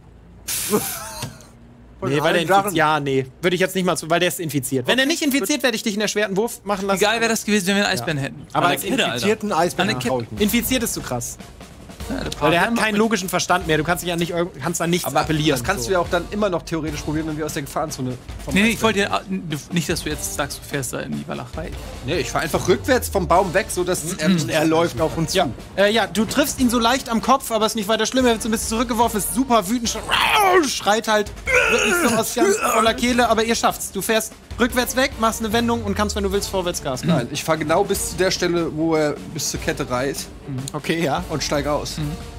[SPEAKER 1] Nee, weil der
[SPEAKER 3] Sachen-
[SPEAKER 1] infiziert. Ja, nee. Würde ich jetzt nicht mal zu, weil der ist infiziert. Wenn er nicht infiziert, werde ich dich einen erschwerten Wurf machen lassen.
[SPEAKER 4] Wie geil wäre das gewesen, wenn wir einen Eisbären hätten?
[SPEAKER 1] Aber
[SPEAKER 2] An
[SPEAKER 1] als
[SPEAKER 2] der Kette, Alter.
[SPEAKER 3] infizierten Eisbären
[SPEAKER 4] An der
[SPEAKER 3] hau ich nicht.
[SPEAKER 1] infiziert ist zu krass.
[SPEAKER 4] Ja, der
[SPEAKER 1] Weil der hat
[SPEAKER 4] Pavian
[SPEAKER 1] keinen
[SPEAKER 4] macht-
[SPEAKER 1] logischen Verstand mehr. Du kannst dich ja nicht, irg- kannst an nichts
[SPEAKER 5] Aber
[SPEAKER 1] appellieren.
[SPEAKER 5] das kannst
[SPEAKER 1] so.
[SPEAKER 5] du ja auch dann immer noch theoretisch probieren, wenn wir aus der Gefahrenzone vom
[SPEAKER 4] Nee, nee,
[SPEAKER 5] Eis
[SPEAKER 4] ich wollte ja nicht, dass du jetzt sagst, du fährst da in die Walachei.
[SPEAKER 5] Nee, ich fahr einfach rückwärts vom Baum weg, sodass er mich
[SPEAKER 3] Er läuft auf uns
[SPEAKER 1] Ja,
[SPEAKER 3] zu.
[SPEAKER 1] äh, ja, du triffst ihn so leicht am Kopf, aber ist nicht weiter schlimm. Er wird so ein bisschen zurückgeworfen, ist super wütend, schreit, schreit halt wirklich so aus ganz voller Kehle, aber ihr schafft's. Du fährst rückwärts weg, machst eine Wendung und kannst, wenn du willst, vorwärts Gas geben.
[SPEAKER 5] Nein, ich fahr genau bis zu der Stelle, wo er bis zur Kette reißt
[SPEAKER 1] Okay, ja,
[SPEAKER 5] und steig aus.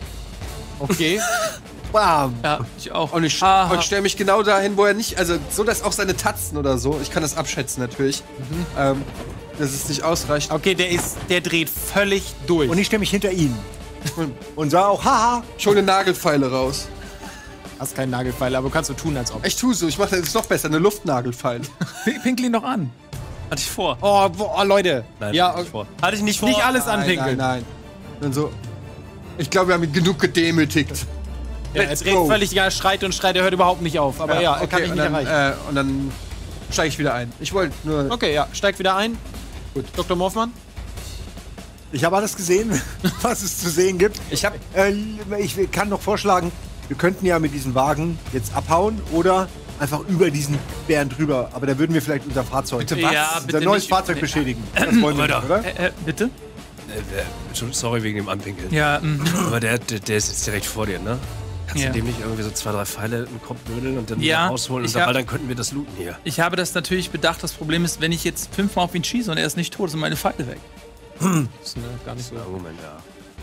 [SPEAKER 1] okay.
[SPEAKER 3] Bam.
[SPEAKER 4] Ja, ich auch.
[SPEAKER 5] Und ich,
[SPEAKER 4] Aha.
[SPEAKER 5] und stelle mich genau dahin, wo er nicht, also so, dass auch seine Tatzen oder so, ich kann das abschätzen natürlich, ähm, dass es nicht ausreicht.
[SPEAKER 1] Okay, der ist, der dreht völlig durch.
[SPEAKER 3] Und ich stelle mich hinter ihn. Und sah auch, haha.
[SPEAKER 5] Ich hole eine Nagelfeile raus.
[SPEAKER 1] hast keinen Nagelpfeil, aber kannst du tun, als ob.
[SPEAKER 5] Ich tu so, ich mache das noch besser, eine Luftnagelfeile.
[SPEAKER 4] Pinkel ihn doch an.
[SPEAKER 2] Hatte ich vor.
[SPEAKER 1] Oh, boah, Leute.
[SPEAKER 2] Nein,
[SPEAKER 1] ja,
[SPEAKER 2] hatte ich nicht vor. Hatte ich nicht vor.
[SPEAKER 1] nicht alles
[SPEAKER 5] Nein,
[SPEAKER 1] anpinkeln.
[SPEAKER 5] nein, nein. Dann so, ich glaube, wir haben ihn genug gedemütigt.
[SPEAKER 1] Ja, er
[SPEAKER 5] Let's
[SPEAKER 1] dreht
[SPEAKER 5] go.
[SPEAKER 1] völlig egal, schreit und schreit, er hört überhaupt nicht auf. Aber ja, er kann dich
[SPEAKER 5] und
[SPEAKER 1] nicht
[SPEAKER 5] dann,
[SPEAKER 1] erreichen.
[SPEAKER 5] äh, und dann steige ich wieder ein. Ich wollte nur.
[SPEAKER 1] Okay, ja, steigt wieder ein. Gut. Doktor Morfmann?
[SPEAKER 3] Ich habe alles gesehen, was es zu sehen gibt.
[SPEAKER 5] Ich hab.
[SPEAKER 3] Äh, ich kann noch vorschlagen, wir könnten ja mit diesem Wagen jetzt abhauen oder einfach über diesen Bären drüber. Aber da würden wir vielleicht unser Fahrzeug,
[SPEAKER 5] Bitte
[SPEAKER 4] was?
[SPEAKER 5] was?
[SPEAKER 4] Ja,
[SPEAKER 3] unser
[SPEAKER 4] bitte
[SPEAKER 3] neues
[SPEAKER 4] nicht-
[SPEAKER 3] Fahrzeug
[SPEAKER 4] nee.
[SPEAKER 3] beschädigen. Das wollen wir nicht, oder?
[SPEAKER 4] Äh, äh, bitte?
[SPEAKER 2] Äh, äh, sorry wegen dem Anpinkeln.
[SPEAKER 4] Ja, mhm.
[SPEAKER 2] Aber der, der, der ist jetzt direkt vor dir, ne? Kannst
[SPEAKER 4] Ja.
[SPEAKER 2] du dem nicht irgendwie so zwei, drei Pfeile in den Kopf bödeln und dann
[SPEAKER 4] Ja,
[SPEAKER 2] wieder rausholen?
[SPEAKER 4] ich
[SPEAKER 2] Und dann,
[SPEAKER 4] hab-
[SPEAKER 2] weil dann könnten wir das looten hier.
[SPEAKER 4] Ich habe das natürlich bedacht. Das Problem ist, wenn ich jetzt fünfmal auf ihn schieße und er ist nicht tot, sind meine Pfeile weg.
[SPEAKER 1] Das ist ne, gar nicht so.
[SPEAKER 2] Argument, ja.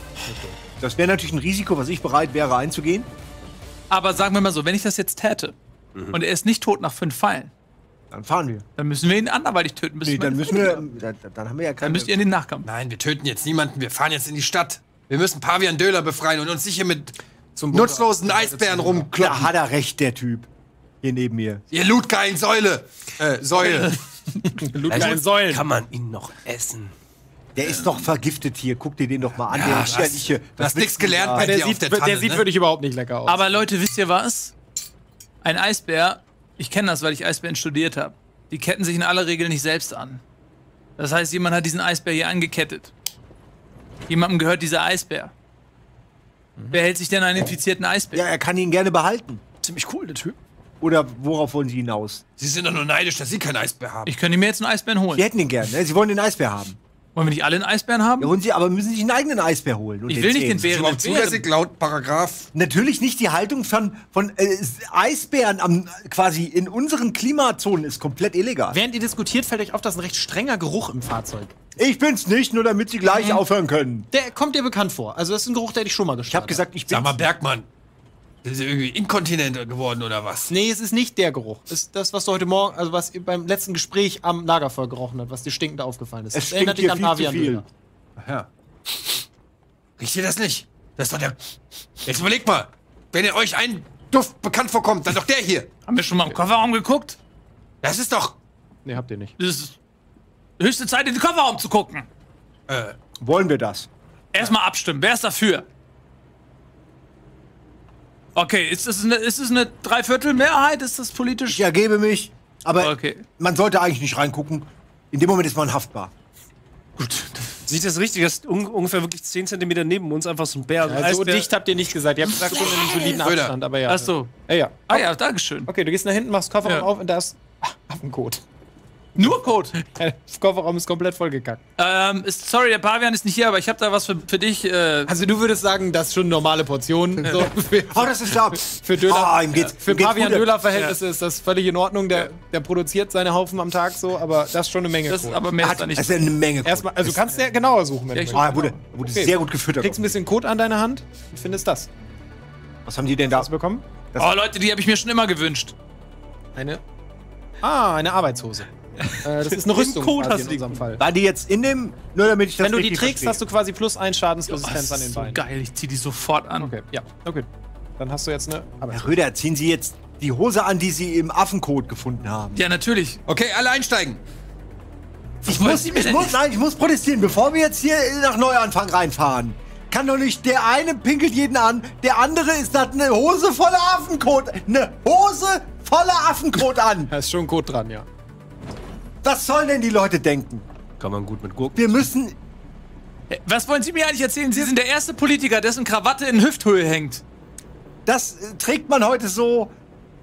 [SPEAKER 3] Das wäre natürlich ein Risiko, was ich bereit wäre einzugehen.
[SPEAKER 4] Aber sagen wir mal so, wenn ich das jetzt täte und er ist nicht tot nach fünf Pfeilen,
[SPEAKER 3] Dann fahren wir.
[SPEAKER 4] dann müssen wir ihn anderweitig töten. Bis
[SPEAKER 3] Nee, dann
[SPEAKER 4] meine
[SPEAKER 3] müssen
[SPEAKER 4] Pfeile
[SPEAKER 3] wir.
[SPEAKER 4] haben.
[SPEAKER 3] Dann, dann haben wir ja
[SPEAKER 4] Dann
[SPEAKER 3] keine.
[SPEAKER 4] müsst ihr in den Nachkampf.
[SPEAKER 5] Nein, wir töten jetzt niemanden, wir fahren jetzt in die Stadt. Wir müssen Pavian Döler befreien und uns nicht hier mit
[SPEAKER 1] Zum Bunker.
[SPEAKER 5] nutzlosen Eisbären
[SPEAKER 3] Da
[SPEAKER 5] rumkloppen.
[SPEAKER 3] hat er recht, der Typ. Hier neben mir.
[SPEAKER 5] Ihr Lootgeilen Säule. Äh, Säule.
[SPEAKER 1] Ludgein Säulen.
[SPEAKER 2] Kann man ihn noch essen?
[SPEAKER 3] Der ist doch vergiftet hier. Guck dir den doch mal an.
[SPEAKER 5] Ja,
[SPEAKER 3] der
[SPEAKER 5] hast-
[SPEAKER 3] widerliche.
[SPEAKER 5] du hast nix gelernt bei
[SPEAKER 1] Der
[SPEAKER 5] dir auf
[SPEAKER 1] sieht,
[SPEAKER 5] der
[SPEAKER 1] der
[SPEAKER 5] Tanne,
[SPEAKER 1] sieht
[SPEAKER 5] ne?
[SPEAKER 1] wirklich überhaupt nicht lecker aus.
[SPEAKER 4] Aber Leute, wisst ihr was? Ein Eisbär, ich kenne das, weil ich Eisbären studiert habe. Die ketten sich in aller Regel nicht selbst an. Das heißt, jemand hat diesen Eisbär hier angekettet. Jemandem gehört dieser Eisbär. Wer hält sich denn einen infizierten Eisbär?
[SPEAKER 3] Ja, er kann ihn gerne behalten.
[SPEAKER 2] Ziemlich cool, der Typ.
[SPEAKER 3] Oder worauf wollen Sie hinaus?
[SPEAKER 5] Sie sind doch nur neidisch, dass Sie keinen Eisbär haben.
[SPEAKER 4] Ich könnte mir jetzt einen Eisbären holen.
[SPEAKER 3] Sie hätten ihn gern, ne? Sie wollen den Eisbär haben.
[SPEAKER 4] Wollen wir nicht alle einen Eisbären haben?
[SPEAKER 3] Ja, holen Sie, aber müssen Sie sich einen eigenen Eisbär holen. und
[SPEAKER 4] Ich will nicht den
[SPEAKER 3] zähmen.
[SPEAKER 4] Bären.
[SPEAKER 5] Überhaupt zulässig laut Paragraph.
[SPEAKER 3] Natürlich nicht die Haltung von, von äh, Eisbären am, quasi in unseren Klimazonen ist komplett illegal.
[SPEAKER 1] Während ihr diskutiert, fällt euch auf, dass ein recht strenger Geruch im Fahrzeug.
[SPEAKER 3] Ich bin's nicht, nur damit Sie gleich aufhören können.
[SPEAKER 1] Der kommt dir bekannt vor. Also das ist ein Geruch, der dich schon mal
[SPEAKER 3] Ich
[SPEAKER 1] gestört
[SPEAKER 3] habe gesagt, ich
[SPEAKER 5] Sag
[SPEAKER 3] bin's.
[SPEAKER 5] mal, Bergmann. Sind Sie irgendwie inkontinent geworden oder was?
[SPEAKER 1] Nee, es ist nicht der Geruch. Es ist das, was du heute Morgen, also was ihr beim letzten Gespräch am Lagerfeuer gerochen hat, was dir stinkend aufgefallen ist.
[SPEAKER 3] Es
[SPEAKER 1] Das
[SPEAKER 3] stinkt hier viel zu
[SPEAKER 1] Pavian
[SPEAKER 3] viel.
[SPEAKER 1] Döner.
[SPEAKER 5] Ja. Riecht ihr das nicht? Das ist doch der. Jetzt überlegt mal. Wenn ihr euch ein Duft bekannt vorkommt, dann doch der hier.
[SPEAKER 4] Haben wir schon mal im Kofferraum geguckt?
[SPEAKER 5] Das ist doch.
[SPEAKER 1] Nee, habt ihr nicht.
[SPEAKER 4] Es ist höchste Zeit, in den Kofferraum zu gucken.
[SPEAKER 5] Äh,
[SPEAKER 3] Wollen wir das?
[SPEAKER 4] Erstmal abstimmen. Wer ist dafür? Okay, ist es eine, ist es eine Dreiviertelmehrheit? Ist das politisch?
[SPEAKER 3] Ich ergebe mich, aber
[SPEAKER 4] Okay.
[SPEAKER 3] man sollte eigentlich nicht reingucken. In dem Moment ist man haftbar.
[SPEAKER 4] Gut.
[SPEAKER 2] Sieht das richtig? Das ist un ungefähr wirklich zehn Zentimeter neben uns einfach so ein Bär.
[SPEAKER 1] Ja, so
[SPEAKER 2] Eisbär.
[SPEAKER 1] dicht habt ihr nicht gesagt. Ihr habt gesagt, schon in einem soliden
[SPEAKER 5] Brüder.
[SPEAKER 1] Abstand, aber ja.
[SPEAKER 4] Ach so.
[SPEAKER 1] Ja, ja.
[SPEAKER 4] Ah ja, dankeschön.
[SPEAKER 1] Okay, du gehst nach hinten, machst Kofferraum
[SPEAKER 4] Ja.
[SPEAKER 1] auf und da ist Ach, Affencode.
[SPEAKER 4] Nur Code.
[SPEAKER 1] Der Kofferraum ist komplett vollgekackt.
[SPEAKER 4] ähm, ist, sorry, der Pavian ist nicht hier, aber ich habe da was für, für dich. Äh,
[SPEAKER 1] Also du würdest sagen, das ist schon normale Portionen. So, für,
[SPEAKER 3] Oh, das ist da.
[SPEAKER 1] für Döner.
[SPEAKER 3] Ah, ihm geht's,
[SPEAKER 1] Für
[SPEAKER 3] ihm geht's gut.
[SPEAKER 1] Pavian-Döner-Verhältnisse ist das völlig in Ordnung. Der, der produziert seine Haufen am Tag so, aber das ist schon eine Menge.
[SPEAKER 4] das
[SPEAKER 1] Code.
[SPEAKER 4] aber mehr
[SPEAKER 3] Er
[SPEAKER 4] ist da
[SPEAKER 3] hat,
[SPEAKER 4] nicht.
[SPEAKER 3] das ist eine Menge.
[SPEAKER 1] Erstmal, also du kannst ja genauer suchen, wenn
[SPEAKER 4] Ja,
[SPEAKER 1] du
[SPEAKER 4] ich-
[SPEAKER 1] möchtest.
[SPEAKER 3] Ah, er wurde, er wurde
[SPEAKER 1] Okay.
[SPEAKER 3] sehr gut gefüttert.
[SPEAKER 1] Kriegst ein bisschen Code an deine Hand und findest das.
[SPEAKER 3] Was haben die denn da?
[SPEAKER 1] Hast du bekommen?
[SPEAKER 4] Oh, Leute, die habe ich mir schon immer gewünscht.
[SPEAKER 1] Eine. Ah, eine Arbeitshose. äh, das ist eine Rüstung
[SPEAKER 2] Code
[SPEAKER 1] quasi
[SPEAKER 2] hast
[SPEAKER 1] in
[SPEAKER 2] du
[SPEAKER 1] unserem Fall.
[SPEAKER 3] War die jetzt in dem, nur damit ich das
[SPEAKER 1] Wenn du die
[SPEAKER 3] richtig
[SPEAKER 1] trägst,
[SPEAKER 3] verstehe.
[SPEAKER 1] hast du quasi plus ein Schadensresistenz
[SPEAKER 4] Das
[SPEAKER 1] an den
[SPEAKER 4] ist so
[SPEAKER 1] Beinen.
[SPEAKER 4] geil, ich zieh die sofort an.
[SPEAKER 1] Okay, ja, okay. Dann hast du jetzt eine
[SPEAKER 3] Herr
[SPEAKER 1] Arbeitshose.
[SPEAKER 3] Röder, ziehen Sie jetzt die Hose an, die Sie im Affenkot gefunden haben.
[SPEAKER 4] Ja, natürlich.
[SPEAKER 5] Okay, alle einsteigen.
[SPEAKER 4] Was
[SPEAKER 3] Ich
[SPEAKER 4] wollen
[SPEAKER 3] muss,
[SPEAKER 4] Sie mir
[SPEAKER 3] ich
[SPEAKER 4] denn
[SPEAKER 3] muss,
[SPEAKER 4] nicht?
[SPEAKER 3] nein, ich muss protestieren, bevor wir jetzt hier nach Neuanfang reinfahren. Kann doch nicht, der eine pinkelt jeden an, der andere ist da eine Hose voller Affenkot. Eine Hose voller Affenkot an.
[SPEAKER 1] Da ist schon ein Code dran, ja.
[SPEAKER 3] Was sollen denn die Leute denken?
[SPEAKER 2] Kann man gut mit Gurken.
[SPEAKER 3] Wir müssen.
[SPEAKER 4] Was wollen Sie mir eigentlich erzählen? Sie sind der erste Politiker, dessen Krawatte in Hüfthöhe hängt.
[SPEAKER 3] Das äh, trägt man heute so.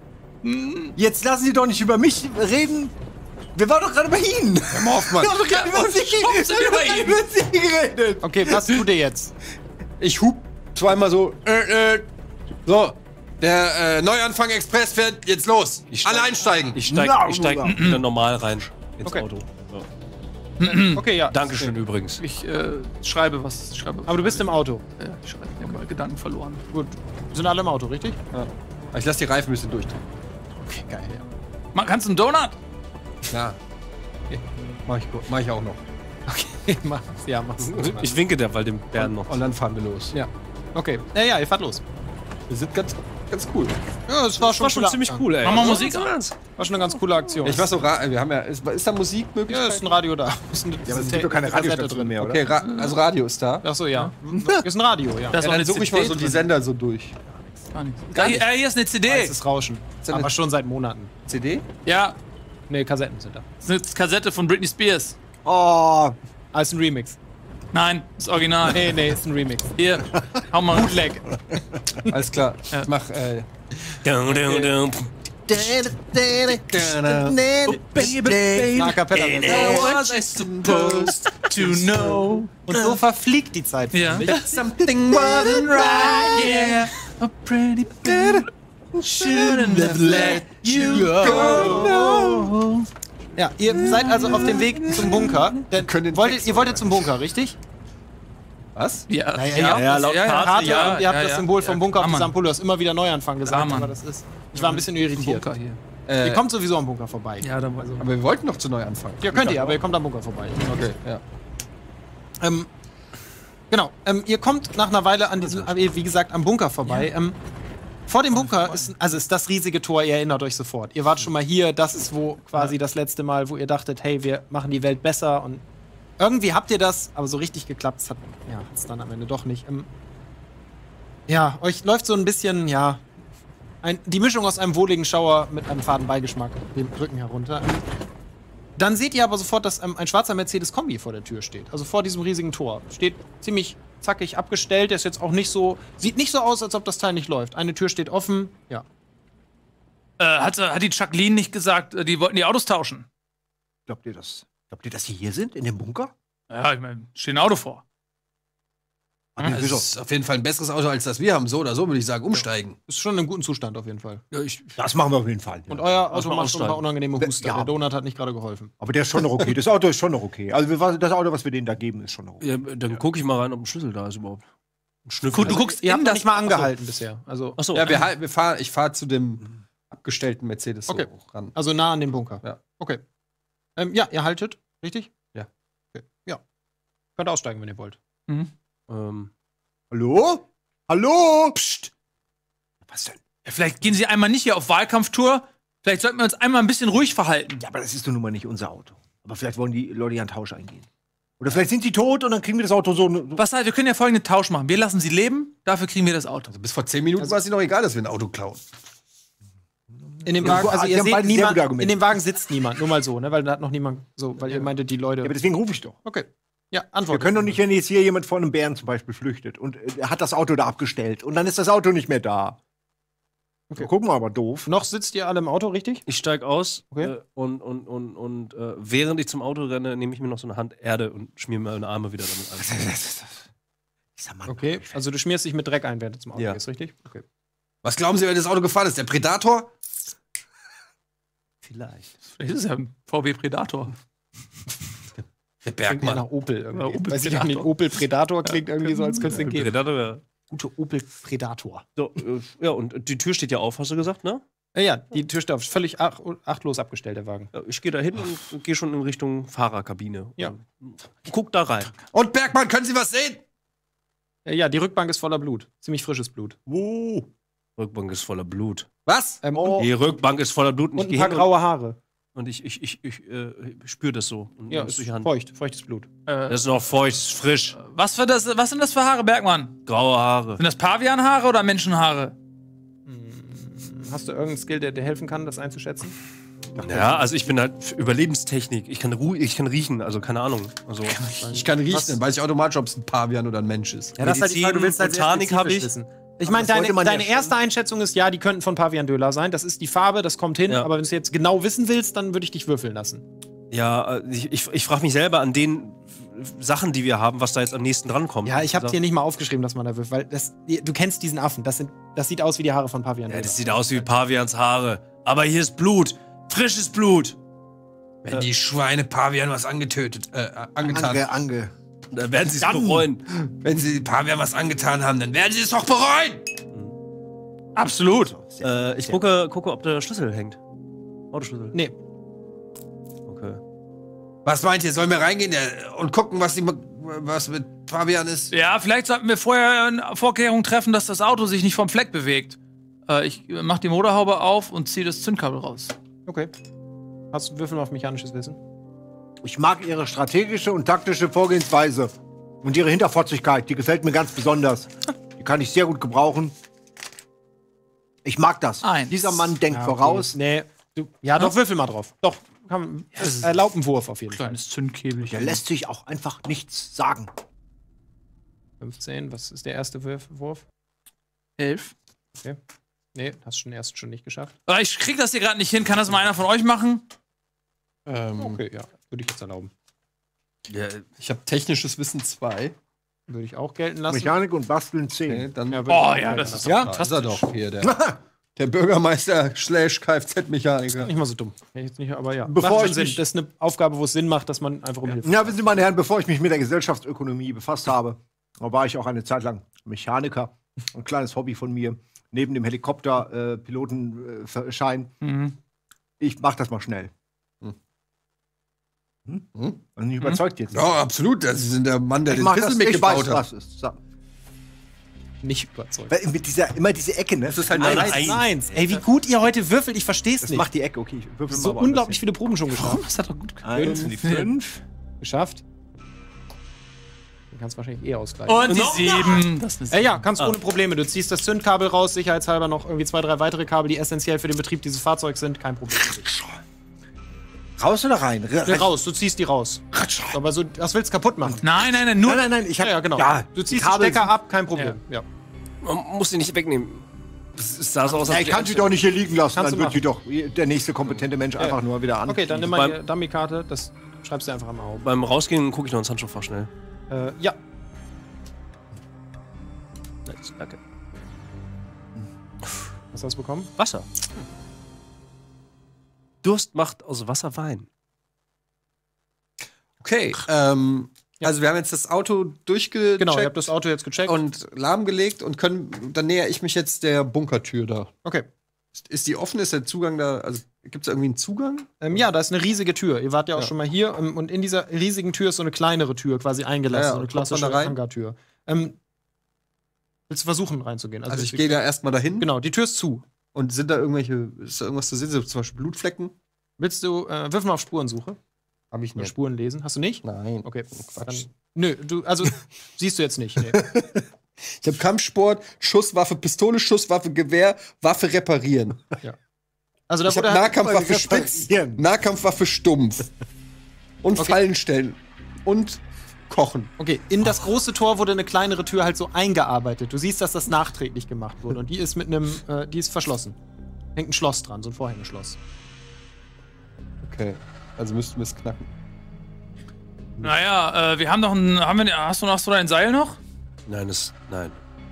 [SPEAKER 3] Jetzt lassen Sie doch nicht über mich reden. Wir waren doch gerade bei Ihnen. Herr
[SPEAKER 5] Hoffmann.
[SPEAKER 3] Wir haben doch gerade
[SPEAKER 4] Ja,
[SPEAKER 3] über Sie,
[SPEAKER 4] schwupps sind wir bei
[SPEAKER 3] wir haben
[SPEAKER 4] Ihnen.
[SPEAKER 3] über Sie geredet.
[SPEAKER 1] Okay, was tut ihr jetzt?
[SPEAKER 5] Ich hub zweimal so. Äh, äh. So. Der äh, Neuanfang Express fährt jetzt los. Alle einsteigen.
[SPEAKER 2] Ich steig,
[SPEAKER 3] Ja,
[SPEAKER 2] ich steig
[SPEAKER 3] ja.
[SPEAKER 2] wieder normal rein ins
[SPEAKER 1] Okay.
[SPEAKER 2] Auto. Ja.
[SPEAKER 1] Okay, ja.
[SPEAKER 2] Dankeschön übrigens.
[SPEAKER 4] Ich äh, schreibe was. Ich schreibe.
[SPEAKER 1] Aber du bist im Auto.
[SPEAKER 4] Ja, ich schreibe. Ich habe Gedanken verloren.
[SPEAKER 1] Gut. Wir sind alle im Auto, richtig?
[SPEAKER 5] Ich lass die Reifen ein bisschen durch.
[SPEAKER 1] Okay, geil, ja.
[SPEAKER 4] Ma- Kannst du einen Donut?
[SPEAKER 5] Ja. Okay. Mach, ich, mach ich auch noch.
[SPEAKER 1] Okay, mach's. Ja, mach's.
[SPEAKER 2] Ich winke derweil dem Bären noch.
[SPEAKER 5] Und dann fahren wir los.
[SPEAKER 1] Ja. Okay. Ja, ja, ihr fahrt los.
[SPEAKER 5] Wir sind ganz, ganz cool.
[SPEAKER 1] Ja, es war
[SPEAKER 2] Das war schon ziemlich cool, ey.
[SPEAKER 4] Machen wir Musik
[SPEAKER 2] an.
[SPEAKER 4] an?
[SPEAKER 1] War schon eine ganz coole Aktion.
[SPEAKER 5] Ich weiß so, Ra wir haben ja. Ist, ist da
[SPEAKER 1] Ja,
[SPEAKER 5] Musikmöglichkeit?
[SPEAKER 1] ist ein Radio da. Ist ein,
[SPEAKER 3] Ja, aber es gibt doch keine Radiostation mehr, oder?
[SPEAKER 5] Okay, Ra also Radio ist da.
[SPEAKER 1] Achso, ja. Ist ein Radio, ja.
[SPEAKER 4] Da ist
[SPEAKER 5] Ja,
[SPEAKER 4] auch
[SPEAKER 5] dann
[SPEAKER 4] eine
[SPEAKER 5] suche ich
[SPEAKER 4] C D
[SPEAKER 5] mal so die
[SPEAKER 4] drin.
[SPEAKER 5] Sender so durch.
[SPEAKER 4] Gar nicht. Ah, hier, äh, hier ist eine C D.
[SPEAKER 1] Weißes Rauschen.
[SPEAKER 5] Ist eine-
[SPEAKER 1] Aber schon seit Monaten.
[SPEAKER 5] C D?
[SPEAKER 4] Ja,
[SPEAKER 1] Nee, Kassetten sind da.
[SPEAKER 4] das ist eine Kassette von Britney Spears.
[SPEAKER 3] Oh,
[SPEAKER 1] Ah, ist ein Remix.
[SPEAKER 4] Nein, das Original.
[SPEAKER 1] Nee, nee, ist ein Remix.
[SPEAKER 4] Hier, hau mal.
[SPEAKER 1] Bootleg.
[SPEAKER 5] Alles klar. Ich mach, äh.
[SPEAKER 2] Dum, dum, dum.
[SPEAKER 1] A cappella.
[SPEAKER 4] was I supposed to know?
[SPEAKER 1] Und so verfliegt die Zeit. für
[SPEAKER 4] Ja.
[SPEAKER 1] mich.
[SPEAKER 4] Something wasn't right, yeah. A pretty girl shouldn't have let you go.
[SPEAKER 1] Ja, ihr seid also auf dem Weg zum Bunker. Denn
[SPEAKER 5] können den
[SPEAKER 1] wolltet,
[SPEAKER 5] Text
[SPEAKER 1] ihr wolltet zum Bunker, richtig?
[SPEAKER 5] Was?
[SPEAKER 4] Ja,
[SPEAKER 1] ja,
[SPEAKER 4] ja,
[SPEAKER 2] ja, laut Karte,
[SPEAKER 1] Karte,
[SPEAKER 4] ja,
[SPEAKER 1] und ihr habt
[SPEAKER 4] ja,
[SPEAKER 1] das
[SPEAKER 4] ja.
[SPEAKER 1] Symbol vom
[SPEAKER 4] Ja,
[SPEAKER 1] Bunker auf
[SPEAKER 4] kann
[SPEAKER 1] dieser
[SPEAKER 4] man.
[SPEAKER 1] Ampulle. Du hast immer wieder Neuanfang gesagt,
[SPEAKER 4] Kann man.
[SPEAKER 1] aber das ist. Ich war ein bisschen irritiert.
[SPEAKER 4] Bunker hier.
[SPEAKER 5] Äh,
[SPEAKER 1] Ihr kommt sowieso am Bunker vorbei.
[SPEAKER 4] Ja, dann also.
[SPEAKER 5] aber wir wollten noch zu neu anfangen.
[SPEAKER 1] Ja, könnt ihr, aber ihr kommt am Bunker vorbei.
[SPEAKER 5] Okay, ja.
[SPEAKER 1] Ähm, genau, ähm, ihr kommt nach einer Weile an diesem, äh, wie gesagt, am Bunker vorbei. Ähm, vor dem Bunker ist, also ist das riesige Tor, ihr erinnert euch sofort. Ihr wart schon mal hier, das ist wo quasi das letzte Mal, wo ihr dachtet, hey, wir machen die Welt besser und irgendwie habt ihr das, aber so richtig geklappt hat ja, hat's dann am Ende doch nicht. Ähm, ja, euch läuft so ein bisschen, ja, ein, die Mischung aus einem wohligen Schauer mit einem faden Beigeschmack den Rücken herunter. Ähm, Dann seht ihr aber sofort, dass ähm, ein schwarzer Mercedes-Kombi vor der Tür steht. Also vor diesem riesigen Tor. Steht ziemlich zackig abgestellt. Der ist jetzt auch nicht so. Sieht nicht so aus, als ob das Teil nicht läuft. Eine Tür steht offen. Ja.
[SPEAKER 4] Äh, hat, hat die Jacqueline nicht gesagt, äh, die wollten die Autos tauschen?
[SPEAKER 3] Glaubt ihr das? Glaubt ihr, dass sie hier sind, in dem Bunker?
[SPEAKER 4] Ja, ich meine, steht ein Auto vor.
[SPEAKER 3] Aber
[SPEAKER 5] Das
[SPEAKER 3] wieso?
[SPEAKER 5] ist auf jeden Fall ein besseres Auto, als das wir haben. So oder so würde ich sagen, umsteigen.
[SPEAKER 1] Ist schon in einem guten Zustand auf jeden Fall.
[SPEAKER 5] Ja, ich,
[SPEAKER 3] Das machen wir auf jeden Fall.
[SPEAKER 1] Und
[SPEAKER 3] Ja.
[SPEAKER 1] euer
[SPEAKER 2] Muss
[SPEAKER 1] Auto
[SPEAKER 2] man
[SPEAKER 1] macht schon ein paar
[SPEAKER 2] aussteigen.
[SPEAKER 1] unangenehme Huster.
[SPEAKER 3] Ja.
[SPEAKER 1] Der Donut hat nicht gerade geholfen.
[SPEAKER 3] Aber der ist schon noch okay. Das Auto ist schon noch okay. Also wir- das Auto, was wir denen da geben, ist schon noch okay.
[SPEAKER 2] Ja, dann gucke ich mal rein, ob ein Schlüssel da ist überhaupt. Ein Schnüffel.
[SPEAKER 4] Gut, du guckst
[SPEAKER 1] Ihr
[SPEAKER 4] in
[SPEAKER 1] habt noch
[SPEAKER 4] das
[SPEAKER 1] nicht mal angehalten bisher. Also,
[SPEAKER 2] Achso.
[SPEAKER 5] ja, wir, halt- wir fahren, ich fahre zu dem abgestellten Mercedes
[SPEAKER 1] Okay.
[SPEAKER 5] so ran.
[SPEAKER 1] also nah an den Bunker.
[SPEAKER 5] Ja.
[SPEAKER 1] Okay. Ähm, ja, ihr haltet, richtig?
[SPEAKER 5] Ja.
[SPEAKER 1] Okay. Ja. Könnt aussteigen, wenn ihr wollt.
[SPEAKER 4] Mhm.
[SPEAKER 2] Ähm,
[SPEAKER 3] Hallo? Hallo? Psst. Was denn?
[SPEAKER 4] Ja, vielleicht gehen sie einmal nicht hier auf Wahlkampftour. Vielleicht sollten wir uns einmal ein bisschen ruhig verhalten.
[SPEAKER 3] Ja, aber das ist doch nun mal nicht unser Auto. Aber vielleicht wollen die Leute ja einen Tausch eingehen. Oder vielleicht sind sie tot und dann kriegen wir das Auto so.
[SPEAKER 4] Was heißt, wir können ja folgenden Tausch machen. Wir lassen sie leben, dafür kriegen wir das Auto.
[SPEAKER 5] Also bis vor zehn Minuten war es ihnen noch egal, dass wir ein Auto klauen.
[SPEAKER 1] In dem
[SPEAKER 3] Ja,
[SPEAKER 1] Wagen,
[SPEAKER 3] also
[SPEAKER 1] also
[SPEAKER 3] die
[SPEAKER 1] ihr
[SPEAKER 3] haben
[SPEAKER 1] seht
[SPEAKER 3] beide sehr
[SPEAKER 1] niemand,
[SPEAKER 3] gute Argumente.
[SPEAKER 1] in dem Wagen sitzt niemand, nur mal so, ne? Weil da hat noch niemand so, weil ihr meintet, die Leute.
[SPEAKER 3] Ja, aber deswegen rufe ich doch.
[SPEAKER 1] Okay. Ja,
[SPEAKER 3] Wir
[SPEAKER 1] Antwort.
[SPEAKER 3] können doch nicht, wenn jetzt hier jemand vor einem Bären zum Beispiel flüchtet und äh, er hat das Auto da abgestellt und dann ist das Auto nicht mehr da. Okay. So, gucken wir aber doof.
[SPEAKER 1] Noch sitzt ihr alle im Auto, richtig?
[SPEAKER 2] Ich steig aus
[SPEAKER 1] Okay.
[SPEAKER 2] äh, und, und, und, und äh, während ich zum Auto renne, nehme ich mir noch so eine Hand Erde und schmier mir meine Arme wieder damit ein.
[SPEAKER 3] Dieser Mann.
[SPEAKER 1] Okay. Also du schmierst dich mit Dreck ein, während du zum Auto
[SPEAKER 2] Ja.
[SPEAKER 1] gehst, richtig? Okay.
[SPEAKER 5] Was glauben Sie, wer das Auto gefahren ist? Der Predator?
[SPEAKER 2] Vielleicht.
[SPEAKER 4] Vielleicht ist es ja ein V W Predator.
[SPEAKER 5] Der
[SPEAKER 1] Klingt eher
[SPEAKER 5] Bergmann.
[SPEAKER 1] nach Opel irgendwie.
[SPEAKER 4] Ja, Opel
[SPEAKER 1] Weiß ich nicht,
[SPEAKER 4] Predator.
[SPEAKER 1] Opel Predator klingt irgendwie so, als könnte es den geben.
[SPEAKER 2] Predator, ja.
[SPEAKER 1] Gute Opel Predator.
[SPEAKER 2] So, äh, ja, und die Tür steht ja auf, hast du gesagt, ne?
[SPEAKER 1] Ja, ja, die Tür steht auf. Völlig ach achtlos abgestellt, der Wagen.
[SPEAKER 2] Ja, ich gehe da hin und gehe schon in Richtung Fahrerkabine.
[SPEAKER 1] Ja.
[SPEAKER 2] Und guck da rein.
[SPEAKER 5] Und Bergmann, können Sie was sehen?
[SPEAKER 1] Ja, ja, die Rückbank ist voller Blut. Ziemlich frisches Blut.
[SPEAKER 2] Wo? Rückbank ist voller Blut.
[SPEAKER 5] Was?
[SPEAKER 1] Ähm, und,
[SPEAKER 2] Die Rückbank ist voller Blut. Und,
[SPEAKER 1] und
[SPEAKER 2] ich
[SPEAKER 1] ein
[SPEAKER 2] geh
[SPEAKER 1] paar
[SPEAKER 2] hin
[SPEAKER 1] graue Haare.
[SPEAKER 2] Und ich, ich, ich, ich äh, spüre das so. Und
[SPEAKER 1] Ja,
[SPEAKER 2] nimm's
[SPEAKER 1] ist
[SPEAKER 2] durch die Hand.
[SPEAKER 1] feucht. Feuchtes Blut.
[SPEAKER 4] Äh,
[SPEAKER 2] Das ist noch feucht, ist frisch.
[SPEAKER 4] was, für das, was sind das für Haare, Bergmann?
[SPEAKER 2] Graue Haare.
[SPEAKER 4] Sind das Pavianhaare oder Menschenhaare?
[SPEAKER 1] Hast du irgendeinen Skill, der dir helfen kann, das einzuschätzen?
[SPEAKER 2] Ja, also ich bin halt für Überlebenstechnik. Ich kann, ru ich kann riechen, also keine Ahnung. Also,
[SPEAKER 5] Ich kann riechen,
[SPEAKER 1] Was?
[SPEAKER 5] dann weiß ich automatisch, ob es ein Pavian oder ein Mensch ist.
[SPEAKER 1] Ja, das ist halt die Frage, du willst halt sehr
[SPEAKER 2] Botanik hab
[SPEAKER 1] spezifisch
[SPEAKER 2] ich.
[SPEAKER 1] wissen. Ich meine,
[SPEAKER 3] das wollte
[SPEAKER 1] deine,
[SPEAKER 3] man ja
[SPEAKER 1] deine
[SPEAKER 3] schon.
[SPEAKER 1] erste Einschätzung ist, ja, die könnten von Pavian Döler sein. Das ist die Farbe, das kommt hin.
[SPEAKER 2] Ja.
[SPEAKER 1] Aber wenn du jetzt genau wissen willst, dann würde ich dich würfeln lassen.
[SPEAKER 2] ja, äh, ich, ich, ich frage mich selber an den Sachen, die wir haben, was da jetzt am nächsten dran kommt.
[SPEAKER 1] Ja, ich habe
[SPEAKER 2] Also,
[SPEAKER 1] dir nicht mal aufgeschrieben, dass man da würfelt, weil das, du kennst diesen Affen. Das, sind, das sieht aus wie die Haare von Pavian
[SPEAKER 2] Ja,
[SPEAKER 1] Döler.
[SPEAKER 2] das sieht aus wie Pavians Haare. Aber hier ist Blut. Frisches Blut.
[SPEAKER 5] Wenn die Schweine Pavian was angetötet, äh, angetan
[SPEAKER 3] Ange, ange.
[SPEAKER 2] Da werden sie es
[SPEAKER 1] Dann-
[SPEAKER 2] bereuen.
[SPEAKER 5] Wenn sie Pavian was angetan haben, dann werden sie es doch bereuen!
[SPEAKER 4] Absolut.
[SPEAKER 2] Äh, ich gucke, gucke, ob der Schlüssel hängt. Autoschlüssel.
[SPEAKER 1] Nee,
[SPEAKER 2] Okay.
[SPEAKER 5] Was meint ihr? Sollen wir reingehen der, und gucken, was, die, was mit Pavian ist?
[SPEAKER 4] Ja, vielleicht sollten wir vorher eine Vorkehrung treffen, dass das Auto sich nicht vom Fleck bewegt. Äh, ich mach die Motorhaube auf und ziehe das Zündkabel raus.
[SPEAKER 1] okay. Hast du Würfel mal auf mechanisches Wissen?
[SPEAKER 3] Ich mag ihre strategische und taktische Vorgehensweise. Und ihre Hinterfotzigkeit, die gefällt mir ganz besonders. Die kann ich sehr gut gebrauchen. Ich mag das.
[SPEAKER 4] Eins.
[SPEAKER 3] Dieser Mann denkt
[SPEAKER 1] Ja, okay.
[SPEAKER 3] voraus.
[SPEAKER 1] Nee. Du, ja, doch, würfel mal drauf. Doch. Kann, erlaubt einen Wurf auf jeden Fall.
[SPEAKER 4] Kleines Zündkäbelchen.
[SPEAKER 3] Der lässt sich auch einfach nichts sagen.
[SPEAKER 1] fünfzehn, was ist der erste Wurf? Wurf?
[SPEAKER 4] Elf.
[SPEAKER 1] Nee, hast du schon erst schon nicht geschafft.
[SPEAKER 4] Aber ich krieg das hier gerade nicht hin. Kann das mal einer von euch machen?
[SPEAKER 5] Ähm,
[SPEAKER 1] Okay, ja. Würde ich jetzt erlauben.
[SPEAKER 2] Ja,
[SPEAKER 5] Ich habe technisches Wissen zwei.
[SPEAKER 1] Würde ich auch gelten lassen.
[SPEAKER 3] Mechanik und Basteln
[SPEAKER 5] Okay,
[SPEAKER 3] zehn.
[SPEAKER 5] dann
[SPEAKER 1] Ja, würde ich
[SPEAKER 4] Oh
[SPEAKER 1] auch
[SPEAKER 4] ja,
[SPEAKER 1] gelten
[SPEAKER 4] das
[SPEAKER 1] lassen.
[SPEAKER 4] ist
[SPEAKER 5] ja, das ist er doch hier, der, der Bürgermeister slash Kfz-Mechaniker.
[SPEAKER 1] Nicht mal so dumm. Ja, Jetzt nicht, aber ja.
[SPEAKER 3] Bevor
[SPEAKER 1] Macht schon
[SPEAKER 3] ich
[SPEAKER 1] Sinn.
[SPEAKER 3] mich-
[SPEAKER 1] Das ist eine Aufgabe, wo es Sinn macht, dass man einfach um Hilfe.
[SPEAKER 3] Ja, wissen Sie, meine Herren, bevor ich mich mit der Gesellschaftsökonomie befasst habe, war ich auch eine Zeit lang Mechaniker. Ein kleines Hobby von mir. Neben dem Helikopter-Pilotenschein.
[SPEAKER 4] Mhm.
[SPEAKER 3] Ich mach das mal schnell.
[SPEAKER 5] Hm.
[SPEAKER 3] Hm?
[SPEAKER 5] Hm?
[SPEAKER 3] Also nicht überzeugt jetzt.
[SPEAKER 5] Ja, absolut. Sie sind der Mann, der
[SPEAKER 3] ich
[SPEAKER 5] den
[SPEAKER 3] mach
[SPEAKER 5] Pissel
[SPEAKER 3] das, ich
[SPEAKER 5] mitgebaut
[SPEAKER 3] weiß,
[SPEAKER 5] hat.
[SPEAKER 3] was ist. So.
[SPEAKER 1] Nicht überzeugt.
[SPEAKER 3] Weil Mit dieser, immer diese Ecke, ne?
[SPEAKER 5] Das ist halt
[SPEAKER 2] Nein,
[SPEAKER 5] eine
[SPEAKER 2] nein.
[SPEAKER 5] Eins.
[SPEAKER 1] Eins. Ey, wie gut ihr heute würfelt, ich versteh's
[SPEAKER 3] Das
[SPEAKER 1] nicht.
[SPEAKER 3] macht die Ecke, okay. Ich würfel
[SPEAKER 1] so
[SPEAKER 3] mal woanders
[SPEAKER 1] unglaublich
[SPEAKER 3] hin.
[SPEAKER 1] viele Proben schon geschafft.
[SPEAKER 4] Das hat doch gut geklappt.
[SPEAKER 3] Eins, fünf.
[SPEAKER 1] Geschafft. Du kannst wahrscheinlich eh ausgleichen.
[SPEAKER 4] Und die
[SPEAKER 2] Noch?
[SPEAKER 4] sieben. Das ist
[SPEAKER 1] Äh,
[SPEAKER 4] eine
[SPEAKER 1] ja, kannst
[SPEAKER 2] Ah.
[SPEAKER 1] ohne Probleme. Du ziehst das Zündkabel raus, sicherheitshalber noch irgendwie zwei, drei weitere Kabel, die essentiell für den Betrieb dieses Fahrzeugs sind. Kein Problem.
[SPEAKER 3] Raus oder rein? Re-
[SPEAKER 1] Nee, raus, du ziehst die raus. Aber so, das willst du kaputt machen.
[SPEAKER 4] Nein, nein, nein, nur.
[SPEAKER 3] Nein, nein, nein, ich hab.
[SPEAKER 1] Ja, ja, genau.
[SPEAKER 3] Ja,
[SPEAKER 1] du ziehst
[SPEAKER 3] die Kabel
[SPEAKER 1] den Stecker
[SPEAKER 3] sind-
[SPEAKER 1] ab, kein Problem. Ja.
[SPEAKER 2] man muss sie nicht wegnehmen. Das ist- sah so aus,
[SPEAKER 3] Ja, ich kann sie doch nicht hier liegen lassen,
[SPEAKER 1] Kannst
[SPEAKER 3] dann
[SPEAKER 1] du
[SPEAKER 3] wird sie doch der nächste kompetente Mensch einfach nur wieder an.
[SPEAKER 1] Okay, dann nimm mal
[SPEAKER 2] Beim-
[SPEAKER 1] die Dummy-Karte, das schreibst du einfach einmal auf.
[SPEAKER 2] Beim Rausgehen gucke ich noch ins Handschuhfach schnell.
[SPEAKER 1] Äh, ja.
[SPEAKER 2] Nice, danke.
[SPEAKER 1] Was hast du bekommen?
[SPEAKER 2] Wasser. Durst macht aus Wasser Wein.
[SPEAKER 5] Okay, ähm, also wir haben jetzt das Auto durchgecheckt
[SPEAKER 1] Genau, ihr habt das Auto jetzt gecheckt.
[SPEAKER 5] und lahmgelegt und können, dann näher ich mich jetzt der Bunkertür da.
[SPEAKER 1] okay.
[SPEAKER 5] Ist, ist die offen? Ist der Zugang da, also gibt es irgendwie einen Zugang?
[SPEAKER 1] Ähm, ja, da ist eine riesige Tür. Ihr wart ja auch
[SPEAKER 5] Ja.
[SPEAKER 1] schon mal hier. Ähm, und in dieser riesigen Tür ist so eine kleinere Tür quasi eingelassen.
[SPEAKER 5] Ja, ja,
[SPEAKER 1] so eine
[SPEAKER 5] und kommt man
[SPEAKER 1] klassische
[SPEAKER 5] da rein?
[SPEAKER 1] Hangartür. Ähm, willst du versuchen reinzugehen?
[SPEAKER 5] Also ich
[SPEAKER 1] die-
[SPEAKER 5] gehe da erstmal dahin.
[SPEAKER 1] Genau, die Tür ist zu.
[SPEAKER 5] Und sind da irgendwelche, ist da irgendwas zu sehen, so zum Beispiel Blutflecken?
[SPEAKER 1] Willst du, äh, wirf mal auf Spurensuche.
[SPEAKER 5] Hab ich nicht.
[SPEAKER 1] Spuren lesen. Hast du nicht?
[SPEAKER 5] Nein.
[SPEAKER 1] Okay.
[SPEAKER 5] Quatsch.
[SPEAKER 1] Dann, nö, du, also siehst du jetzt nicht. Nee.
[SPEAKER 5] Ich habe Kampfsport, Schusswaffe, Pistole, Schusswaffe, Gewehr, Waffe reparieren.
[SPEAKER 1] Also da
[SPEAKER 5] Ich habe
[SPEAKER 1] wurde halt,
[SPEAKER 5] Nahkampfwaffe spitz, Nahkampfwaffe stumpf. Und
[SPEAKER 1] Okay.
[SPEAKER 5] Fallen stellen. Und kochen.
[SPEAKER 1] okay, in das große Tor wurde eine kleinere Tür halt so eingearbeitet. Du siehst, dass das nachträglich gemacht wurde. Und die ist mit einem, äh, die ist verschlossen. Hängt ein Schloss dran, so ein Vorhängeschloss.
[SPEAKER 5] Okay. Also müssten wir es knacken.
[SPEAKER 4] Naja, äh, wir haben doch ein. Haben wir, hast du noch so dein Seil noch?
[SPEAKER 2] Nein, das. Nein.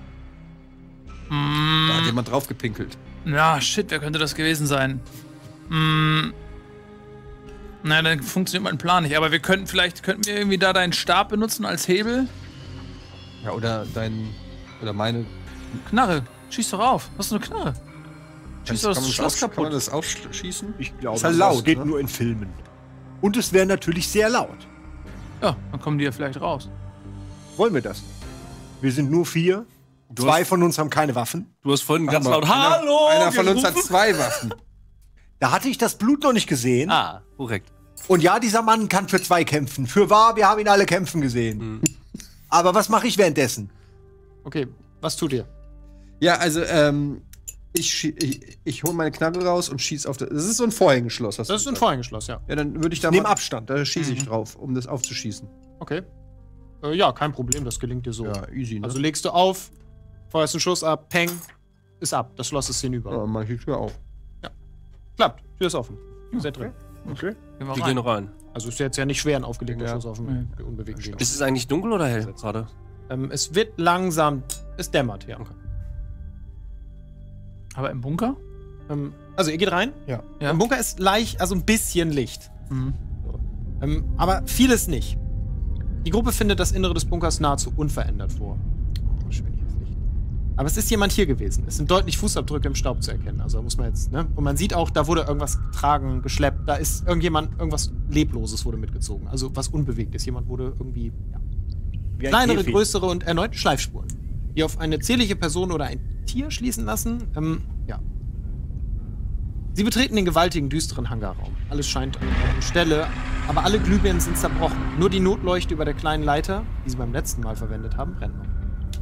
[SPEAKER 4] Mm,
[SPEAKER 5] Da hat jemand draufgepinkelt.
[SPEAKER 4] ja, shit, wer könnte das gewesen sein? Mm, na, dann funktioniert mein Plan nicht. Aber wir könnten vielleicht, könnten wir irgendwie da deinen Stab benutzen als Hebel?
[SPEAKER 5] Ja, oder dein. Oder meine.
[SPEAKER 4] Knarre, schieß doch auf. Was ist eine Knarre? Schieß doch
[SPEAKER 5] Kann
[SPEAKER 4] das
[SPEAKER 5] man
[SPEAKER 4] Schloss
[SPEAKER 5] aufsch- Kann man
[SPEAKER 4] kaputt.
[SPEAKER 5] das aufschießen?
[SPEAKER 3] Ich glaube,
[SPEAKER 5] Ist halt laut,
[SPEAKER 3] das geht
[SPEAKER 5] ne?
[SPEAKER 3] nur in Filmen. Und es wäre natürlich sehr laut.
[SPEAKER 4] Ja, dann kommen die ja vielleicht raus.
[SPEAKER 3] Wollen wir das? Wir sind nur vier.
[SPEAKER 2] Du
[SPEAKER 3] Zwei
[SPEAKER 2] hast-
[SPEAKER 3] von uns haben keine Waffen.
[SPEAKER 2] Du hast vorhin ganz
[SPEAKER 5] Aber
[SPEAKER 2] laut
[SPEAKER 5] einer-
[SPEAKER 2] Hallo!
[SPEAKER 5] Einer von uns hat
[SPEAKER 2] gerufen.
[SPEAKER 5] zwei Waffen.
[SPEAKER 3] Da hatte ich das Blut noch nicht gesehen.
[SPEAKER 2] Ah, korrekt.
[SPEAKER 3] Und ja, dieser Mann kann für zwei kämpfen. Für wahr, wir haben ihn alle kämpfen gesehen. Aber was mache ich währenddessen?
[SPEAKER 1] Okay, was tut ihr?
[SPEAKER 5] Ja, also, ähm. Ich, schie- ich, ich hole meine Knarre raus und schieß auf das. Das ist so ein Vorhängeschloss. hast
[SPEAKER 1] Das
[SPEAKER 5] du
[SPEAKER 1] ist ein
[SPEAKER 5] gesagt.
[SPEAKER 1] Vorhängeschloss, ja.
[SPEAKER 5] Ja, dann würde ich da
[SPEAKER 3] Nehm
[SPEAKER 5] mal.
[SPEAKER 3] Abstand.
[SPEAKER 5] Da schieße ich drauf, um das aufzuschießen.
[SPEAKER 1] Okay. Äh, ja, kein Problem, das gelingt dir so.
[SPEAKER 5] Ja, easy, ne?
[SPEAKER 1] Also legst du auf, feuerst einen Schuss ab, peng, ist ab. Das Schloss ist hinüber.
[SPEAKER 5] ja, dann mach ich die Tür auf.
[SPEAKER 1] Klappt, Tür ist offen. Ihr seid drin.
[SPEAKER 5] Okay.
[SPEAKER 4] Gehen wir
[SPEAKER 2] Die
[SPEAKER 4] rein.
[SPEAKER 2] gehen rein.
[SPEAKER 1] Also ist jetzt ja nicht schwer, ein aufgelegter
[SPEAKER 5] Ja.
[SPEAKER 1] Schuss auf einen unbewegten Gegner.
[SPEAKER 2] Ist es eigentlich dunkel oder hell gerade?
[SPEAKER 1] Ähm, es wird langsam, es dämmert, ja.
[SPEAKER 2] Okay.
[SPEAKER 4] Aber im Bunker?
[SPEAKER 1] Ähm, also ihr geht rein.
[SPEAKER 5] Ja.
[SPEAKER 4] Ja.
[SPEAKER 1] Im Bunker ist leicht, also ein bisschen Licht.
[SPEAKER 4] Mhm.
[SPEAKER 1] Ähm, aber vieles nicht. Die Gruppe findet das Innere des Bunkers nahezu unverändert vor. Oh, schwindiges Licht. Aber es ist jemand hier gewesen. Es sind deutlich Fußabdrücke im Staub zu erkennen. Also muss man jetzt, ne? Und man sieht auch, da wurde irgendwas getragen, geschleppt. Da ist irgendjemand, irgendwas Lebloses wurde mitgezogen. Also was Unbewegtes. Jemand wurde irgendwie, ja.
[SPEAKER 3] Wie ein
[SPEAKER 1] Kleinere,
[SPEAKER 3] Käfig.
[SPEAKER 1] größere und erneut Schleifspuren, die auf eine zierliche Person oder ein Tier schließen lassen. Ähm, ja. Sie betreten den gewaltigen, düsteren Hangarraum. Alles scheint an der Stelle, aber alle Glühbirnen sind zerbrochen. Nur die Notleuchte über der kleinen Leiter, die sie beim letzten Mal verwendet haben, brennt noch.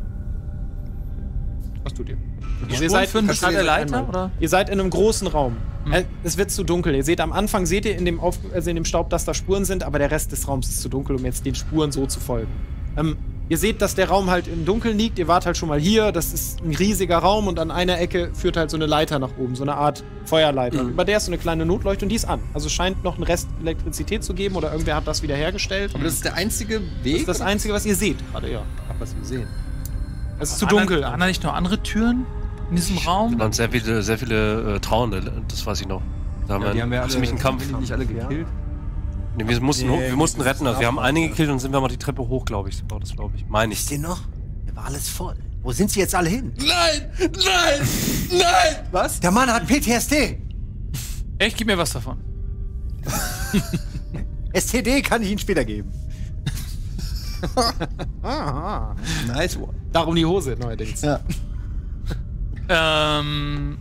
[SPEAKER 1] Was tut ihr? Also ihr, seid,
[SPEAKER 4] für einen
[SPEAKER 1] beschreibt
[SPEAKER 4] Beschreib der
[SPEAKER 1] euch
[SPEAKER 4] Leiter,
[SPEAKER 1] einmal.
[SPEAKER 4] oder?
[SPEAKER 1] Ihr seid in einem großen Raum. Äh, Es wird zu dunkel. Ihr seht am Anfang, seht ihr in dem, Auf also in dem Staub, dass da Spuren sind, aber der Rest des Raums ist zu dunkel, um jetzt den Spuren so zu folgen. Ähm, ihr seht, dass der Raum halt im Dunkeln liegt. Ihr wart halt schon mal hier. Das ist ein riesiger Raum und an einer Ecke führt halt so eine Leiter nach oben, so eine Art Feuerleiter.
[SPEAKER 2] Mhm.
[SPEAKER 1] Über der ist so eine kleine Notleuchte und die ist an. Also es scheint noch einen Rest Elektrizität zu geben oder irgendwer hat das wieder hergestellt.
[SPEAKER 5] Aber das ist der einzige
[SPEAKER 1] Das
[SPEAKER 5] Weg.
[SPEAKER 1] ist das Einzige, was ihr seht gerade, ja.
[SPEAKER 5] Ach, was wir sehen.
[SPEAKER 1] Es ist zu
[SPEAKER 4] Waren da-
[SPEAKER 1] dunkel.
[SPEAKER 4] Waren da nicht noch andere Türen in diesem Raum?
[SPEAKER 2] Und sehr viele, sehr viele äh, Trauernde, das weiß ich noch. Da haben wir einen ziemlichen Kampf.
[SPEAKER 5] Die nicht alle gekillt.
[SPEAKER 2] Nee, wir mussten,
[SPEAKER 3] Nee,
[SPEAKER 2] wir mussten retten. Also wir haben
[SPEAKER 3] Nachbar,
[SPEAKER 2] einige
[SPEAKER 3] ja.
[SPEAKER 2] gekillt und sind wir mal die Treppe hoch, glaube ich. War das, glaube ich. Meine ich.
[SPEAKER 3] Wisst ihr noch? Da war alles voll. Wo sind sie jetzt alle hin?
[SPEAKER 5] Nein! Nein! Nein! Was?
[SPEAKER 3] Der Mann hat P T S D.
[SPEAKER 4] Echt, gib mir was davon.
[SPEAKER 3] S T D kann ich Ihnen später geben.
[SPEAKER 1] Aha.
[SPEAKER 5] Nice one.
[SPEAKER 1] Darum die Hose neuerdings.
[SPEAKER 5] Ja.
[SPEAKER 4] Ähm.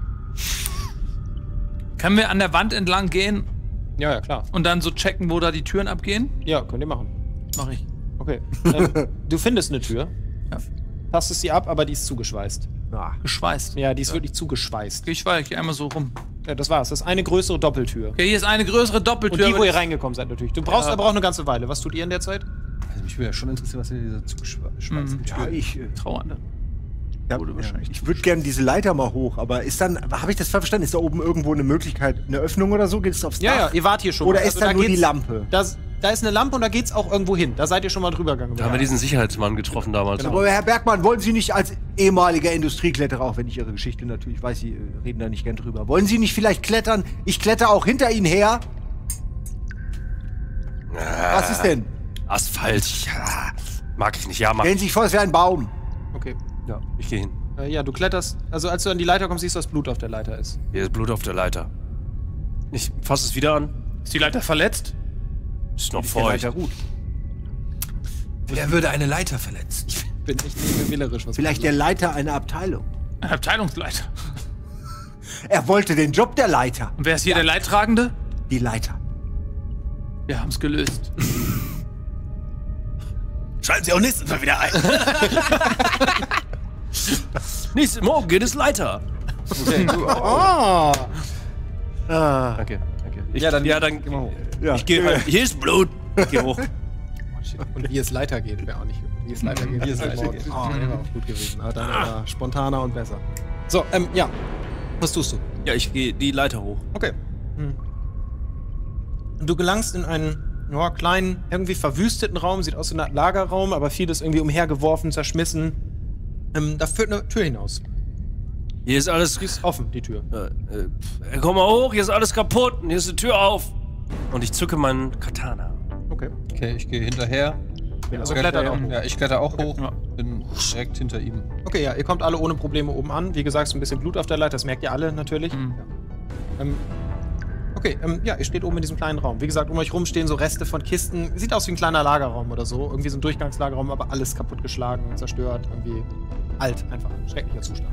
[SPEAKER 4] Können wir an der Wand entlang gehen
[SPEAKER 1] Ja, ja, klar.
[SPEAKER 4] und dann so checken, wo da die Türen abgehen?
[SPEAKER 1] Ja, könnt ihr machen.
[SPEAKER 4] Mach ich.
[SPEAKER 1] Okay. ähm, du findest eine Tür.
[SPEAKER 4] Ja.
[SPEAKER 1] Tastest sie ab, aber die ist zugeschweißt.
[SPEAKER 3] Ah.
[SPEAKER 4] Geschweißt.
[SPEAKER 1] Ja, die ist wirklich zugeschweißt.
[SPEAKER 4] Ich weiß, ich geh einmal so rum.
[SPEAKER 1] Ja, das war's. Das ist eine größere Doppeltür.
[SPEAKER 4] Okay, hier ist eine größere
[SPEAKER 1] Und
[SPEAKER 4] Doppeltür.
[SPEAKER 1] die, wo
[SPEAKER 4] aber
[SPEAKER 1] ihr
[SPEAKER 4] das-
[SPEAKER 1] reingekommen seid, natürlich. Du brauchst
[SPEAKER 4] Ja.
[SPEAKER 1] aber auch eine ganze Weile. Was tut ihr in der Zeit?
[SPEAKER 5] Also mich würde ja schon interessieren, was in dieser zugeschweißten
[SPEAKER 4] Mhm.
[SPEAKER 5] Tür.
[SPEAKER 3] Ja, ich, äh,
[SPEAKER 4] Trauernde.
[SPEAKER 3] ja,
[SPEAKER 4] Wurde wahrscheinlich
[SPEAKER 3] ich würde gerne diese Leiter mal hoch, aber ist dann, habe ich das verstanden? Ist da oben irgendwo eine Möglichkeit, eine Öffnung oder so? Geht es aufs
[SPEAKER 1] Ja, ja,
[SPEAKER 3] Dach?
[SPEAKER 1] ihr wart hier schon.
[SPEAKER 3] Oder
[SPEAKER 1] mal.
[SPEAKER 3] ist
[SPEAKER 1] Also
[SPEAKER 3] da nur die
[SPEAKER 1] geht's-
[SPEAKER 3] Lampe?
[SPEAKER 1] Da, da ist eine Lampe und da geht's auch irgendwo hin. Da seid ihr schon mal drüber gegangen.
[SPEAKER 2] Da haben wir diesen Sicherheitsmann getroffen damals.
[SPEAKER 1] Genau.
[SPEAKER 3] Aber Herr Bergmann, wollen Sie nicht als ehemaliger Industriekletterer, auch wenn ich Ihre Geschichte natürlich weiß, Sie äh, reden da nicht gern drüber, wollen Sie nicht vielleicht klettern? Ich kletter auch hinter Ihnen her. Was ist denn?
[SPEAKER 2] Asphalt. Ja, mag ich nicht. Ja, mach
[SPEAKER 3] Stellen Sie sich vor, es wäre ein Baum.
[SPEAKER 1] Okay.
[SPEAKER 2] Ja, ich gehe hin.
[SPEAKER 1] Äh, ja, du kletterst. Also, als du an die Leiter kommst, siehst du, dass Blut auf der Leiter ist.
[SPEAKER 2] Hier ist Blut auf der Leiter. Ich fasse es wieder an.
[SPEAKER 4] Ist die Leiter verletzt?
[SPEAKER 2] Ist noch
[SPEAKER 3] Ist
[SPEAKER 2] vor
[SPEAKER 3] der
[SPEAKER 2] euch.
[SPEAKER 3] Leiter gut.
[SPEAKER 5] Wer würde eine Leiter verletzen?
[SPEAKER 1] Ich bin echt nicht mehr wählerisch. Was
[SPEAKER 3] Vielleicht der Leiter einer Abteilung.
[SPEAKER 4] Ein Abteilungsleiter.
[SPEAKER 3] Er wollte den Job der Leiter.
[SPEAKER 4] Und wer ist hier der Leidtragende?
[SPEAKER 3] Die Leiter.
[SPEAKER 4] Wir haben es gelöst.
[SPEAKER 6] Schalten Sie auch nächstes Mal wieder ein.
[SPEAKER 2] Nächsten Morgen geht es weiter.
[SPEAKER 5] Okay, du, oh.
[SPEAKER 1] Oh!
[SPEAKER 3] Ah.
[SPEAKER 2] Danke, danke. Ich,
[SPEAKER 5] Ja, dann-
[SPEAKER 2] ja, dann
[SPEAKER 5] geh mal hoch.
[SPEAKER 3] Ja.
[SPEAKER 2] Ich gehe halt. Hier ist Blut. Ich geh hoch.
[SPEAKER 1] Und wie es Leiter geht, wäre auch nicht. Wie es Leiter geht.
[SPEAKER 5] Wie es
[SPEAKER 1] wäre
[SPEAKER 5] Leiter
[SPEAKER 1] auch-
[SPEAKER 5] geht.
[SPEAKER 1] Oh, wäre auch gut gewesen. Aber dann war spontaner und besser. So, ähm, ja. Was tust du?
[SPEAKER 2] Ja, ich gehe die Leiter hoch.
[SPEAKER 1] Okay. Hm. Du gelangst in einen ja, kleinen, irgendwie verwüsteten Raum, sieht aus wie ein Lagerraum, aber vieles irgendwie umhergeworfen, zerschmissen. Ähm, da führt eine Tür hinaus.
[SPEAKER 2] Hier ist alles.
[SPEAKER 1] Die ist offen, die Tür.
[SPEAKER 2] Äh, äh, pf, komm mal hoch, hier ist alles kaputt und hier ist die Tür auf. Und ich zücke meinen Katana.
[SPEAKER 1] Okay.
[SPEAKER 5] Okay, ich gehe hinterher.
[SPEAKER 1] Also
[SPEAKER 5] Kletter-
[SPEAKER 1] klettert auch hoch.
[SPEAKER 5] Ja, ich kletter auch hoch.
[SPEAKER 4] Ja.
[SPEAKER 5] Bin direkt hinter ihm.
[SPEAKER 1] Okay, ja, ihr kommt alle ohne Probleme oben an. Wie gesagt, so ein bisschen Blut auf der Leiter, das merkt ihr alle natürlich.
[SPEAKER 4] Mhm.
[SPEAKER 1] Ja. Ähm, okay, ähm, ja, ihr steht oben in diesem kleinen Raum. Wie gesagt, um euch rum stehen so Reste von Kisten. Sieht aus wie ein kleiner Lagerraum oder so. Irgendwie so ein Durchgangslagerraum, aber alles kaputtgeschlagen, zerstört, irgendwie alt, einfach. Schrecklicher Zustand.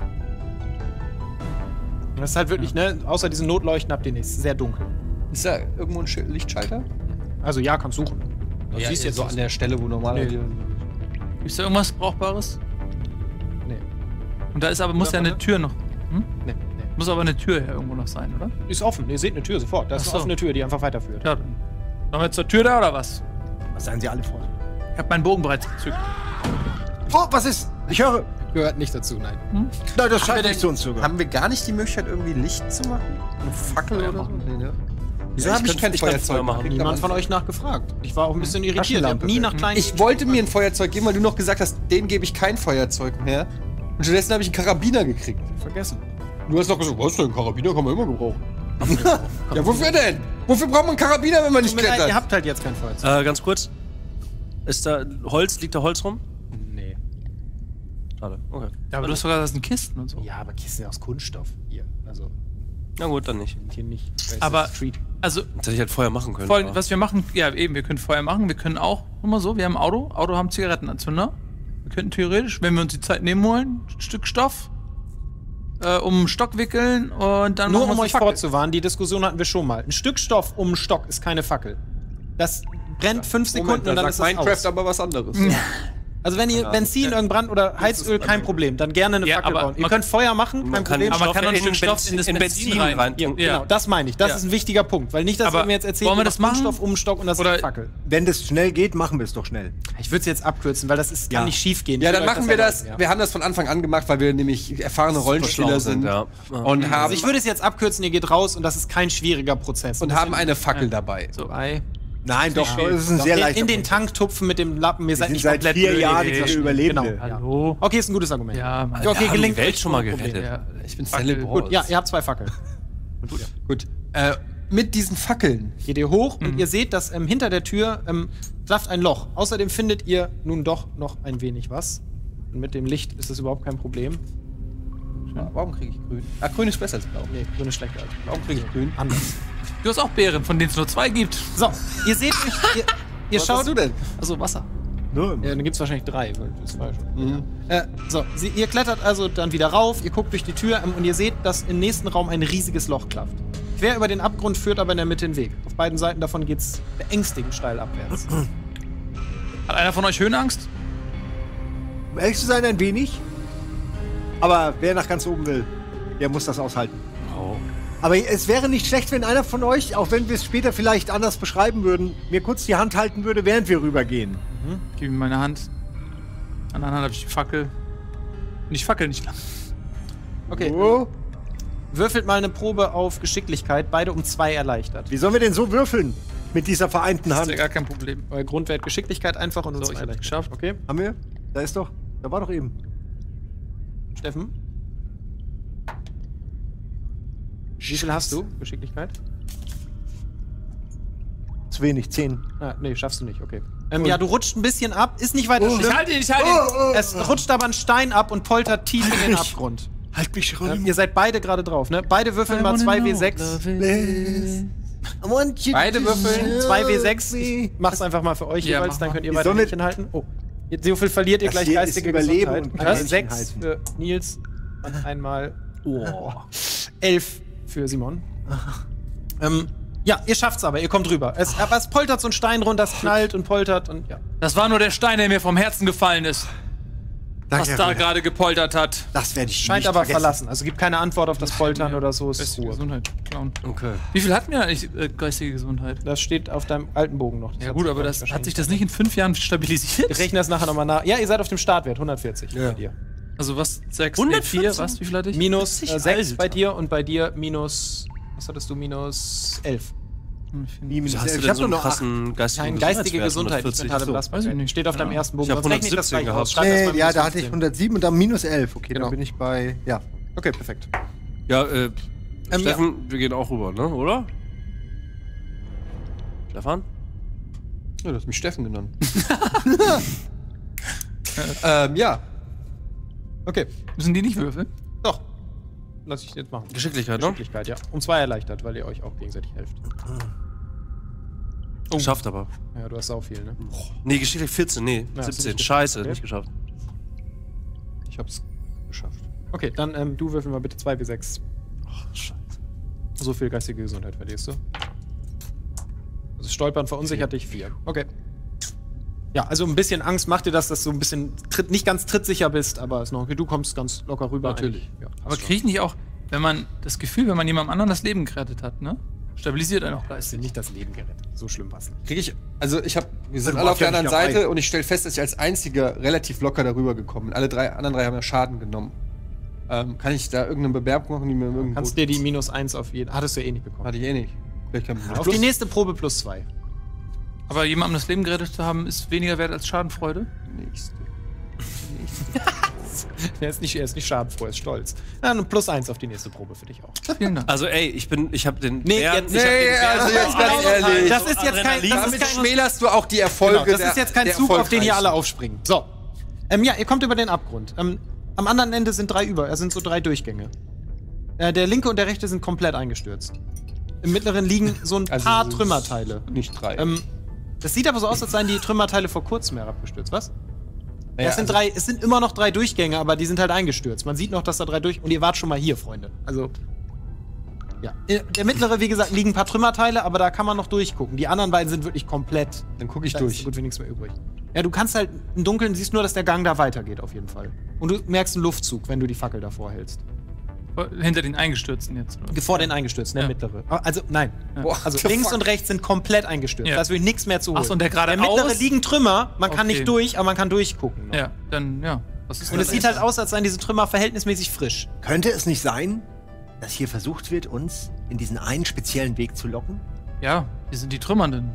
[SPEAKER 1] Und das ist halt wirklich, ne, außer diesen Notleuchten habt ihr nichts. Sehr dunkel.
[SPEAKER 5] Ist da irgendwo ein Sch- Lichtschalter?
[SPEAKER 1] Also ja, kannst suchen. Du
[SPEAKER 5] Ja,
[SPEAKER 1] siehst jetzt
[SPEAKER 5] so
[SPEAKER 1] was.
[SPEAKER 5] an der Stelle, wo normalerweise.
[SPEAKER 4] Ist da irgendwas Brauchbares?
[SPEAKER 1] Nee.
[SPEAKER 4] Und da ist aber, muss ja eine Tür noch. Hm?
[SPEAKER 1] Nee, nee.
[SPEAKER 4] Muss aber eine Tür ja irgendwo noch sein, oder?
[SPEAKER 1] Ist offen. Ihr seht eine Tür sofort. Da ist
[SPEAKER 4] Ach
[SPEAKER 1] eine
[SPEAKER 4] so.
[SPEAKER 1] offene Tür, die einfach weiterführt.
[SPEAKER 4] Ja, dann. Sollen wir zur Tür da oder was?
[SPEAKER 3] Was sagen Sie alle vor?
[SPEAKER 4] Ich habe meinen Bogen bereits gezückt.
[SPEAKER 3] Oh, was ist? Ich höre.
[SPEAKER 1] Gehört nicht dazu, nein.
[SPEAKER 3] Nein, das scheint
[SPEAKER 5] wir
[SPEAKER 3] nicht zu uns zu gehören.
[SPEAKER 5] Haben wir gar nicht die Möglichkeit, irgendwie Licht zu machen? Eine Fackel
[SPEAKER 4] Feuer
[SPEAKER 5] oder so?
[SPEAKER 4] machen.
[SPEAKER 5] Nee, ne? Wieso
[SPEAKER 2] Ja,
[SPEAKER 5] habe
[SPEAKER 2] ich
[SPEAKER 5] ich
[SPEAKER 2] könnte-
[SPEAKER 5] kein
[SPEAKER 2] ich kann
[SPEAKER 5] Feuerzeug
[SPEAKER 2] Feuer machen.
[SPEAKER 5] Kriegt
[SPEAKER 1] Niemand
[SPEAKER 5] man-
[SPEAKER 1] von euch nachgefragt. Ich war auch ein bisschen irritiert. Ich
[SPEAKER 3] Taschenlampe
[SPEAKER 1] habe nie nach
[SPEAKER 3] bitte.
[SPEAKER 1] kleinen.
[SPEAKER 5] Ich wollte mir ein Feuerzeug geben, weil du noch gesagt hast, den gebe ich kein Feuerzeug mehr. Und stattdessen habe ich einen Karabiner gekriegt.
[SPEAKER 1] vergessen.
[SPEAKER 5] Du hast noch gesagt, was denn? Ein Karabiner kann man immer gebrauchen. Ja, wofür denn? Wofür braucht man einen Karabiner, wenn man nicht
[SPEAKER 1] Tut mir leid,
[SPEAKER 5] klettert?
[SPEAKER 1] ihr habt halt jetzt kein Feuerzeug.
[SPEAKER 2] Äh, ganz kurz. Ist da Holz? Liegt da Holz rum?
[SPEAKER 1] Nee.
[SPEAKER 2] Schade. Okay.
[SPEAKER 4] Ja, aber du hast sogar das sind Kisten und so.
[SPEAKER 1] Ja, aber Kisten aus Kunststoff. Hier. Also,
[SPEAKER 2] Na gut, dann nicht.
[SPEAKER 1] hier nicht. Da ist
[SPEAKER 4] Aber-
[SPEAKER 1] das Street.
[SPEAKER 4] Also,
[SPEAKER 2] Jetzt hätte ich halt Feuer machen können.
[SPEAKER 4] voll,
[SPEAKER 2] aber-
[SPEAKER 4] was wir machen, ja eben, wir können Feuer machen, wir können auch, nur mal so, wir haben ein Auto, Auto haben Zigarettenanzünder. Wir könnten theoretisch, wenn wir uns die Zeit nehmen wollen, ein Stück Stoff, äh, um einen Stock wickeln und dann
[SPEAKER 1] Nur
[SPEAKER 4] machen wir
[SPEAKER 1] um
[SPEAKER 4] uns
[SPEAKER 1] euch
[SPEAKER 4] eine Fackel.
[SPEAKER 1] vorzuwarnen, die Diskussion hatten wir schon mal. Ein Stück Stoff um einen Stock ist keine Fackel. Das brennt fünf Sekunden und dann ist es
[SPEAKER 5] Minecraft
[SPEAKER 1] aus.
[SPEAKER 5] aber was anderes.
[SPEAKER 1] Also wenn ihr Benzin, irgendein Brand oder Heizöl, kein Problem. Dann gerne eine
[SPEAKER 4] Ja,
[SPEAKER 1] Fackel
[SPEAKER 4] aber
[SPEAKER 1] bauen. Ihr
[SPEAKER 4] man-
[SPEAKER 1] könnt Feuer machen, kein
[SPEAKER 2] Man kann
[SPEAKER 1] Problem.
[SPEAKER 2] den
[SPEAKER 4] Aber man
[SPEAKER 2] Stoff
[SPEAKER 4] kann auch ein
[SPEAKER 2] in
[SPEAKER 4] Stück Stoff
[SPEAKER 2] Benzin-
[SPEAKER 4] in das
[SPEAKER 2] in
[SPEAKER 4] Benzin
[SPEAKER 2] Benzin
[SPEAKER 4] rein.
[SPEAKER 2] rein.
[SPEAKER 1] Ja,
[SPEAKER 4] Ja.
[SPEAKER 1] genau, das meine ich. Das
[SPEAKER 4] Ja.
[SPEAKER 1] ist ein wichtiger Punkt. Weil nicht, dass
[SPEAKER 4] Aber
[SPEAKER 1] ihr mir jetzt erzählt,
[SPEAKER 4] wollen wir
[SPEAKER 1] ihr
[SPEAKER 4] das
[SPEAKER 1] macht
[SPEAKER 4] machen?
[SPEAKER 1] Kunststoff um einen Stock und das
[SPEAKER 4] Oder-
[SPEAKER 1] ist eine Fackel.
[SPEAKER 3] Wenn das schnell geht, machen wir es doch schnell.
[SPEAKER 1] Ich würde es jetzt abkürzen, weil das ist, kann
[SPEAKER 3] Ja.
[SPEAKER 1] nicht schief gehen.
[SPEAKER 5] Ja,
[SPEAKER 1] Ich
[SPEAKER 5] dann
[SPEAKER 1] will euch
[SPEAKER 5] machen wir das.
[SPEAKER 1] erläutern,
[SPEAKER 5] Wir haben das von Anfang an gemacht, weil wir nämlich erfahrene Rollenspieler
[SPEAKER 2] schlau
[SPEAKER 5] sind.
[SPEAKER 2] sind, ja.
[SPEAKER 5] Und haben,
[SPEAKER 1] Also ich würde es jetzt abkürzen, ihr geht raus und das ist kein schwieriger Prozess.
[SPEAKER 5] und haben eine Fackel dabei.
[SPEAKER 4] So.
[SPEAKER 1] Bei
[SPEAKER 3] Nein, doch,
[SPEAKER 1] Ja.
[SPEAKER 3] es ist ein
[SPEAKER 1] Doch,
[SPEAKER 3] sehr
[SPEAKER 1] in,
[SPEAKER 3] leichter
[SPEAKER 1] in den
[SPEAKER 3] Prozess.
[SPEAKER 1] Tank tupfen mit dem Lappen, ihr
[SPEAKER 3] Wir
[SPEAKER 1] seid
[SPEAKER 3] sind
[SPEAKER 1] nicht
[SPEAKER 3] seit
[SPEAKER 1] komplett
[SPEAKER 3] vier
[SPEAKER 1] blöd.
[SPEAKER 3] Jahren
[SPEAKER 1] Nee,
[SPEAKER 3] die
[SPEAKER 1] nee,
[SPEAKER 3] Überlebende.
[SPEAKER 1] Genau, ja.
[SPEAKER 4] Hallo?
[SPEAKER 1] Okay, ist ein gutes Argument.
[SPEAKER 4] Ja, Mann.
[SPEAKER 1] Ja, okay,
[SPEAKER 2] Wir haben
[SPEAKER 1] gelingt
[SPEAKER 2] die Welt
[SPEAKER 1] euch
[SPEAKER 2] schon mal
[SPEAKER 1] ohne Probleme.
[SPEAKER 2] gerettet.
[SPEAKER 4] Ja.
[SPEAKER 5] Ich bin
[SPEAKER 4] Fackel.
[SPEAKER 5] Celebros.
[SPEAKER 1] Gut, ja, ihr habt zwei Fackeln.
[SPEAKER 5] Gut. Äh, mit diesen Fackeln.
[SPEAKER 1] Geht ihr hoch
[SPEAKER 4] Mhm.
[SPEAKER 1] und ihr seht, dass ähm, hinter der Tür ähm, klafft ein Loch. Außerdem findet ihr nun doch noch ein wenig was. Und mit dem Licht ist das überhaupt kein Problem.
[SPEAKER 5] Warum kriege ich grün? Ah, grün ist besser als blau.
[SPEAKER 1] Nee, grün ist schlechter als blau.
[SPEAKER 5] Warum kriege ich grün?
[SPEAKER 1] Anders.
[SPEAKER 4] Du hast auch Beeren, von denen es nur zwei gibt.
[SPEAKER 1] So, ihr seht euch, ihr, ihr
[SPEAKER 5] Was
[SPEAKER 1] schaut.
[SPEAKER 5] hast du denn?
[SPEAKER 4] Also Wasser.
[SPEAKER 3] Nur
[SPEAKER 1] Ja, dann gibt es wahrscheinlich drei. weil Das war schon.
[SPEAKER 5] Mhm.
[SPEAKER 1] Äh, so, sie, ihr klettert also dann wieder rauf, ihr guckt durch die Tür ähm, und ihr seht, dass im nächsten Raum ein riesiges Loch klafft. Quer über den Abgrund führt aber in der Mitte den Weg. Auf beiden Seiten davon geht's beängstigend steil abwärts.
[SPEAKER 4] Hat einer von euch Höhenangst?
[SPEAKER 3] Um ehrlich zu sein, ein wenig. Aber wer nach ganz oben will, der muss das aushalten.
[SPEAKER 2] Oh.
[SPEAKER 3] Aber es wäre nicht schlecht, wenn einer von euch, auch wenn wir es später vielleicht anders beschreiben würden, mir kurz die Hand halten würde, während wir rübergehen.
[SPEAKER 4] Gib ihm meine Hand. An der anderen habe ich die Fackel. Und ich fackel nicht lang.
[SPEAKER 1] Okay,
[SPEAKER 3] Oh.
[SPEAKER 1] würfelt mal eine Probe auf Geschicklichkeit, beide um zwei erleichtert.
[SPEAKER 3] Wie sollen wir denn so würfeln? Mit dieser vereinten
[SPEAKER 4] Das ist
[SPEAKER 3] Hand.
[SPEAKER 4] ja gar kein Problem.
[SPEAKER 1] Euer Grundwert Geschicklichkeit einfach und um
[SPEAKER 4] So,
[SPEAKER 1] zwei
[SPEAKER 4] ich hab's
[SPEAKER 1] erleichtert.
[SPEAKER 4] geschafft.
[SPEAKER 1] Okay,
[SPEAKER 3] Haben wir? Da ist doch. Da war doch eben.
[SPEAKER 1] Steffen? Wie viel hast du? Geschicklichkeit?
[SPEAKER 3] Zu wenig. Zehn.
[SPEAKER 1] Ah, nee, schaffst du nicht, okay. Ähm, ja, du rutscht ein bisschen ab, ist nicht weiter schlimm.
[SPEAKER 4] Ich halte ihn, ich halte ihn.
[SPEAKER 3] Oh, oh.
[SPEAKER 1] Es rutscht aber ein Stein ab und poltert tief in den
[SPEAKER 3] mich.
[SPEAKER 1] Abgrund.
[SPEAKER 3] Halt mich
[SPEAKER 1] Ähm, ihr seid beide gerade drauf, ne? Beide würfeln mal zwei W sechs.
[SPEAKER 5] Beide würfeln.
[SPEAKER 1] zwei W sechs. Ich mach's einfach mal für euch
[SPEAKER 4] Ja,
[SPEAKER 1] jeweils,
[SPEAKER 4] mach
[SPEAKER 1] dann
[SPEAKER 4] mal.
[SPEAKER 1] könnt ihr
[SPEAKER 3] Die
[SPEAKER 1] weiter
[SPEAKER 3] Sonne-
[SPEAKER 1] Händchen halten. Oh. Jetzt so viel verliert ihr
[SPEAKER 3] Das
[SPEAKER 1] gleich
[SPEAKER 3] hier
[SPEAKER 1] geistige
[SPEAKER 3] ist Überleben
[SPEAKER 1] Gesundheit.
[SPEAKER 3] und kein
[SPEAKER 1] Ja,
[SPEAKER 3] Händchen
[SPEAKER 1] sechs
[SPEAKER 3] halten.
[SPEAKER 1] für Nils und einmal oh. elf für Simon. ähm, Ja, ihr schafft's aber, ihr kommt rüber. Es, aber es poltert so ein Stein runter, es knallt und poltert und ja.
[SPEAKER 4] Das war nur der Stein, der mir vom Herzen gefallen ist.
[SPEAKER 3] Danke,
[SPEAKER 4] was
[SPEAKER 3] Herr
[SPEAKER 4] da
[SPEAKER 3] Rüdiger.
[SPEAKER 4] gerade gepoltert hat.
[SPEAKER 3] Das werde ich
[SPEAKER 1] Scheint
[SPEAKER 3] nicht
[SPEAKER 1] aber
[SPEAKER 3] vergessen.
[SPEAKER 1] verlassen. Also gibt keine Antwort auf das Poltern oder so. Es ist
[SPEAKER 4] Geistige
[SPEAKER 1] Ruhe.
[SPEAKER 4] Gesundheit, Clown.
[SPEAKER 2] Okay.
[SPEAKER 4] Wie viel hatten wir eigentlich äh, geistige Gesundheit?
[SPEAKER 1] Das steht auf deinem alten Bogen noch. Das
[SPEAKER 4] Ja
[SPEAKER 1] hat
[SPEAKER 4] gut,
[SPEAKER 1] sich,
[SPEAKER 4] aber
[SPEAKER 1] glaub ich,
[SPEAKER 4] das, hat sich das nicht in fünf Jahren stabilisiert?
[SPEAKER 1] Ich rechne das nachher nochmal nach. Ja, ihr seid auf dem Startwert, hundertvierzig
[SPEAKER 3] Ja.
[SPEAKER 1] bei dir.
[SPEAKER 4] Also was? sechs,
[SPEAKER 2] hundertvierzehn?
[SPEAKER 4] vier, was? Wie viel hatte ich?
[SPEAKER 1] Minus äh, sechs
[SPEAKER 2] Alter.
[SPEAKER 1] bei dir und bei dir minus, was hattest du, minus elf.
[SPEAKER 3] Wie,
[SPEAKER 2] Wieso hast du
[SPEAKER 3] ich
[SPEAKER 2] denn
[SPEAKER 3] hab
[SPEAKER 2] so einen
[SPEAKER 3] nur noch acht.
[SPEAKER 2] krassen geistigen
[SPEAKER 1] Kein geistige
[SPEAKER 2] Gesundheitswert,
[SPEAKER 1] Gesundheit,
[SPEAKER 2] hundertvierzig?
[SPEAKER 1] mentale
[SPEAKER 2] So.
[SPEAKER 1] Belastbarkeit.
[SPEAKER 4] Weiß ich nicht.
[SPEAKER 1] Steht auf deinem
[SPEAKER 4] Ja.
[SPEAKER 1] ersten Bogen.
[SPEAKER 2] Ich hab
[SPEAKER 1] Sonst rechne ich das
[SPEAKER 2] hundertsiebzehn
[SPEAKER 1] gleich aus.
[SPEAKER 2] gehabt.
[SPEAKER 1] Schreib erst
[SPEAKER 3] Nee,
[SPEAKER 1] mal
[SPEAKER 3] ja,
[SPEAKER 1] minus
[SPEAKER 3] da hatte ich
[SPEAKER 1] fünfzehn.
[SPEAKER 3] hundertsieben und dann minus elf. Okay,
[SPEAKER 1] Genau.
[SPEAKER 3] dann bin ich bei, ja.
[SPEAKER 1] Okay, perfekt.
[SPEAKER 2] Ja, äh,
[SPEAKER 1] Ähm,
[SPEAKER 2] Steffen, wir gehen auch rüber, ne? Oder? Stefan?
[SPEAKER 5] Ja, du hast mich Steffen genannt. ähm, ja.
[SPEAKER 1] Okay,
[SPEAKER 4] Müssen die nicht würfeln?
[SPEAKER 1] doch. Lass ich jetzt machen.
[SPEAKER 2] Geschicklichkeit, ne?
[SPEAKER 1] Geschicklichkeit, ja. Um zwei erleichtert, weil ihr euch auch gegenseitig helft.
[SPEAKER 2] Oh. Schafft aber.
[SPEAKER 1] Ja, du hast sau viel, ne?
[SPEAKER 2] Nee, Geschicklichkeit vierzehn, nee,
[SPEAKER 1] Ja, hast du
[SPEAKER 2] siebzehn.
[SPEAKER 1] nicht
[SPEAKER 2] Scheiße,
[SPEAKER 1] geschafft, okay.
[SPEAKER 2] nicht geschafft.
[SPEAKER 5] Ich hab's geschafft.
[SPEAKER 1] Okay, dann ähm, du würfel mal bitte zwei W sechs.
[SPEAKER 2] Scheiße.
[SPEAKER 1] So viel geistige Gesundheit verlierst du. Also Stolpern verunsichert dich vier. Okay. Ja, also ein bisschen Angst macht dir das, dass du ein bisschen tritt, nicht ganz trittsicher bist, aber ist noch okay. Du kommst ganz locker rüber.
[SPEAKER 5] Natürlich.
[SPEAKER 1] eigentlich. Ja,
[SPEAKER 4] Aber kriege ich nicht auch, wenn man das Gefühl, wenn man jemandem anderen das Leben gerettet hat, ne? Stabilisiert einen auch
[SPEAKER 1] hast du
[SPEAKER 4] geistig.
[SPEAKER 1] nicht das Leben gerettet. So schlimm war's nicht.
[SPEAKER 5] Krieg ich, also ich hab, wir sind
[SPEAKER 3] Also
[SPEAKER 5] alle auf der
[SPEAKER 3] macht ja
[SPEAKER 5] anderen
[SPEAKER 3] nicht
[SPEAKER 5] Seite
[SPEAKER 3] dabei.
[SPEAKER 5] und ich stelle fest, dass ich als einziger relativ locker darüber gekommen bin. Alle drei anderen drei haben ja Schaden genommen. Ähm, kann ich da irgendeine Bewerbung machen, die mir irgendwo...
[SPEAKER 1] Kannst dir die minus eins auf jeden. Hattest du ja eh nicht bekommen.
[SPEAKER 5] Hatte ich eh nicht. Vielleicht kann
[SPEAKER 1] Auf die nächste Probe plus zwei.
[SPEAKER 4] Aber jemandem das Leben gerettet zu haben, ist weniger wert als Schadenfreude.
[SPEAKER 5] nächste.
[SPEAKER 1] Er ist nicht, er ist nicht schadenfroh, er ist stolz. Ja, und plus eins auf die nächste Probe für dich auch.
[SPEAKER 4] Vielen Dank.
[SPEAKER 2] Also ey, ich bin, ich hab den
[SPEAKER 1] Nee,
[SPEAKER 2] Bären,
[SPEAKER 1] jetzt-
[SPEAKER 2] ich hab
[SPEAKER 5] nee,
[SPEAKER 2] den Bären
[SPEAKER 5] also jetzt ganz
[SPEAKER 2] so
[SPEAKER 5] ehrlich.
[SPEAKER 1] Das ist jetzt kein-
[SPEAKER 2] Adrenalin.
[SPEAKER 1] das ist
[SPEAKER 5] Damit
[SPEAKER 1] kein-
[SPEAKER 5] schmälerst du auch die Erfolge
[SPEAKER 1] Genau, das
[SPEAKER 5] der-
[SPEAKER 1] ist jetzt kein
[SPEAKER 5] der
[SPEAKER 1] Zug, auf den hier alle
[SPEAKER 5] Erfolgreichen.
[SPEAKER 1] aufspringen. So. Ähm, ja, ihr kommt über den Abgrund. Ähm, am anderen Ende sind drei über, es sind so drei Durchgänge. Äh, der linke und der rechte sind komplett eingestürzt. Im mittleren liegen so ein
[SPEAKER 5] Also
[SPEAKER 1] paar
[SPEAKER 5] es ist
[SPEAKER 1] Trümmerteile.
[SPEAKER 5] Nicht drei.
[SPEAKER 1] Ähm, das sieht aber so aus, als seien die Trümmerteile vor kurzem herabgestürzt, was?
[SPEAKER 5] Naja,
[SPEAKER 1] es, sind
[SPEAKER 5] also-
[SPEAKER 1] drei, es sind immer noch drei Durchgänge, aber die sind halt eingestürzt. Man sieht noch, dass da drei durch... Und ihr wart schon mal hier, Freunde. Also... Ja. Der mittlere, wie gesagt, liegen ein paar Trümmerteile, aber da kann man noch durchgucken. Die anderen beiden sind wirklich komplett...
[SPEAKER 5] Dann gucke ich
[SPEAKER 1] Da
[SPEAKER 5] durch.
[SPEAKER 1] ist so gut wie nichts mehr übrig. Ja, du kannst halt im Dunkeln siehst nur, dass der Gang da weitergeht, auf jeden Fall. Und du merkst einen Luftzug, wenn du die Fackel davor hältst.
[SPEAKER 4] Hinter den Eingestürzten jetzt. Oder?
[SPEAKER 1] Vor den eingestürzt, der
[SPEAKER 4] Ja.
[SPEAKER 1] mittlere. Also, nein.
[SPEAKER 5] Boah,
[SPEAKER 1] Also
[SPEAKER 5] the
[SPEAKER 1] links
[SPEAKER 5] fuck?
[SPEAKER 1] und rechts sind komplett eingestürzt.
[SPEAKER 4] Ja.
[SPEAKER 1] Da ist wirklich nichts mehr zu holen.
[SPEAKER 4] Ach so, und der
[SPEAKER 1] Der
[SPEAKER 4] geradeaus?
[SPEAKER 1] mittlere liegen Trümmer, man kann
[SPEAKER 4] Okay.
[SPEAKER 1] nicht durch, aber man kann durchgucken. noch.
[SPEAKER 4] Ja, dann, ja. Was ist
[SPEAKER 1] Und
[SPEAKER 4] denn
[SPEAKER 1] es sieht halt aus, als seien diese Trümmer verhältnismäßig frisch.
[SPEAKER 3] Könnte es nicht sein, dass hier versucht wird, uns in diesen einen speziellen Weg zu locken?
[SPEAKER 4] Ja, wir sind die Trümmernden.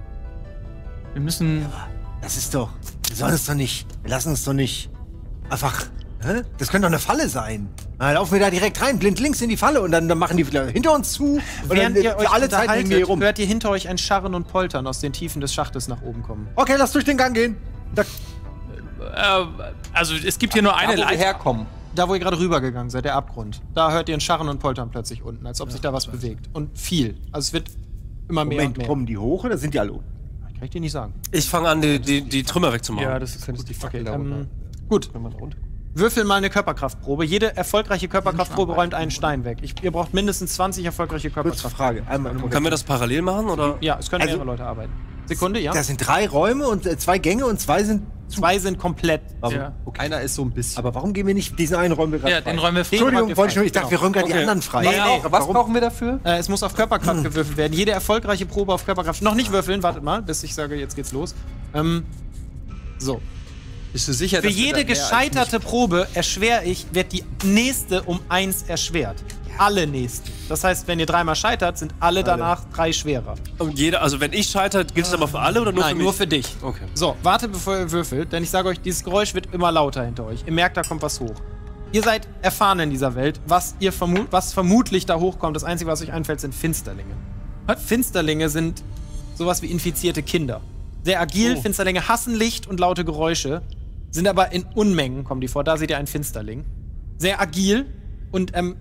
[SPEAKER 4] Wir müssen.
[SPEAKER 3] Das ist doch. Wir sollen es doch nicht. Wir lassen uns doch nicht einfach. Hä? Das könnte doch eine Falle sein. Dann laufen wir da direkt rein, blind links in die Falle und dann, dann machen die wieder hinter uns zu. Und
[SPEAKER 1] Während
[SPEAKER 3] dann
[SPEAKER 1] ihr euch
[SPEAKER 3] für alle Zeit hängen wir hier
[SPEAKER 1] unterhaltet,
[SPEAKER 3] rum.
[SPEAKER 1] hört ihr hinter euch ein Scharren und Poltern aus den Tiefen des Schachtes nach oben kommen.
[SPEAKER 3] Okay, lass durch den Gang gehen. Da,
[SPEAKER 4] Äh, also, es gibt hier nur eine
[SPEAKER 5] da, wo wir
[SPEAKER 4] Leiter.
[SPEAKER 5] herkommen.
[SPEAKER 1] Da, wo ihr gerade rübergegangen seid, der Abgrund. Da hört ihr ein Scharren und Poltern plötzlich unten, als ob sich da was bewegt. Und viel. Also es wird immer mehr
[SPEAKER 3] Moment,
[SPEAKER 1] und mehr.
[SPEAKER 3] kommen die hoch oder sind die alle unten?
[SPEAKER 1] Kann ich dir nicht sagen.
[SPEAKER 2] Ich fange an, die, die, die Trümmer wegzumachen.
[SPEAKER 4] Ja, das ist
[SPEAKER 5] Könntest
[SPEAKER 4] gut.
[SPEAKER 5] die Fackel
[SPEAKER 1] Okay,
[SPEAKER 5] da runter.
[SPEAKER 1] ähm, gut.
[SPEAKER 5] Wenn man da runter.
[SPEAKER 1] Würfel mal eine Körperkraftprobe. Jede erfolgreiche Körperkraftprobe räumt einen Stein weg. Ich, ihr braucht mindestens zwanzig erfolgreiche
[SPEAKER 3] Kurze
[SPEAKER 1] Körperkraft.
[SPEAKER 3] Frage. Einmal
[SPEAKER 2] Können wir das parallel machen, oder?
[SPEAKER 1] Ja, es können
[SPEAKER 3] Also-
[SPEAKER 1] mehrere Leute arbeiten. Sekunde, ja.
[SPEAKER 3] Das sind drei Räume und äh, zwei Gänge und zwei sind zu.
[SPEAKER 1] Zwei sind komplett.
[SPEAKER 3] Warum?
[SPEAKER 4] Ja.
[SPEAKER 3] Okay.
[SPEAKER 5] Einer ist so ein bisschen.
[SPEAKER 3] Aber warum gehen wir nicht diesen einen Räumen wir gerade
[SPEAKER 4] Ja,
[SPEAKER 3] frei?
[SPEAKER 4] den räumen wir frei.
[SPEAKER 1] Den räumt
[SPEAKER 3] Entschuldigung,
[SPEAKER 1] ihr
[SPEAKER 3] wollte ich
[SPEAKER 1] frei,
[SPEAKER 3] nur. Ich dachte,
[SPEAKER 1] genau.
[SPEAKER 3] wir räumen gerade
[SPEAKER 2] Okay.
[SPEAKER 3] die anderen frei.
[SPEAKER 1] Nee, nee,
[SPEAKER 5] was
[SPEAKER 3] warum?
[SPEAKER 5] brauchen wir dafür?
[SPEAKER 1] Äh, es muss auf Körperkraft gewürfelt werden. Jede erfolgreiche Probe auf Körperkraft. Noch nicht würfeln, wartet mal, bis ich sage, jetzt geht's los. Ähm, so.
[SPEAKER 5] Bist du sicher,
[SPEAKER 1] Für
[SPEAKER 5] dass wir
[SPEAKER 1] jede
[SPEAKER 5] da mehr als
[SPEAKER 1] gescheiterte Probe erschwere ich, wird die nächste um eins erschwert. Alle nächsten. Das heißt, wenn ihr dreimal scheitert, sind alle danach drei schwerer.
[SPEAKER 2] Und jeder, also wenn ich scheitere, gilt es aber für alle oder nur
[SPEAKER 1] Nein,
[SPEAKER 2] für mich?
[SPEAKER 1] nur für dich.
[SPEAKER 2] Okay.
[SPEAKER 1] So, wartet, bevor ihr würfelt, denn ich sage euch, dieses Geräusch wird immer lauter hinter euch. Ihr merkt, da kommt was hoch. Ihr seid erfahren in dieser Welt. Was, ihr vermu was vermutlich da hochkommt, das Einzige, was euch einfällt, sind Finsterlinge. Finsterlinge sind sowas wie infizierte Kinder. Sehr agil,
[SPEAKER 5] Oh.
[SPEAKER 1] Finsterlinge hassen Licht und laute Geräusche, sind aber in Unmengen, kommen die vor. Da seht ihr einen Finsterling. Sehr agil und ähm,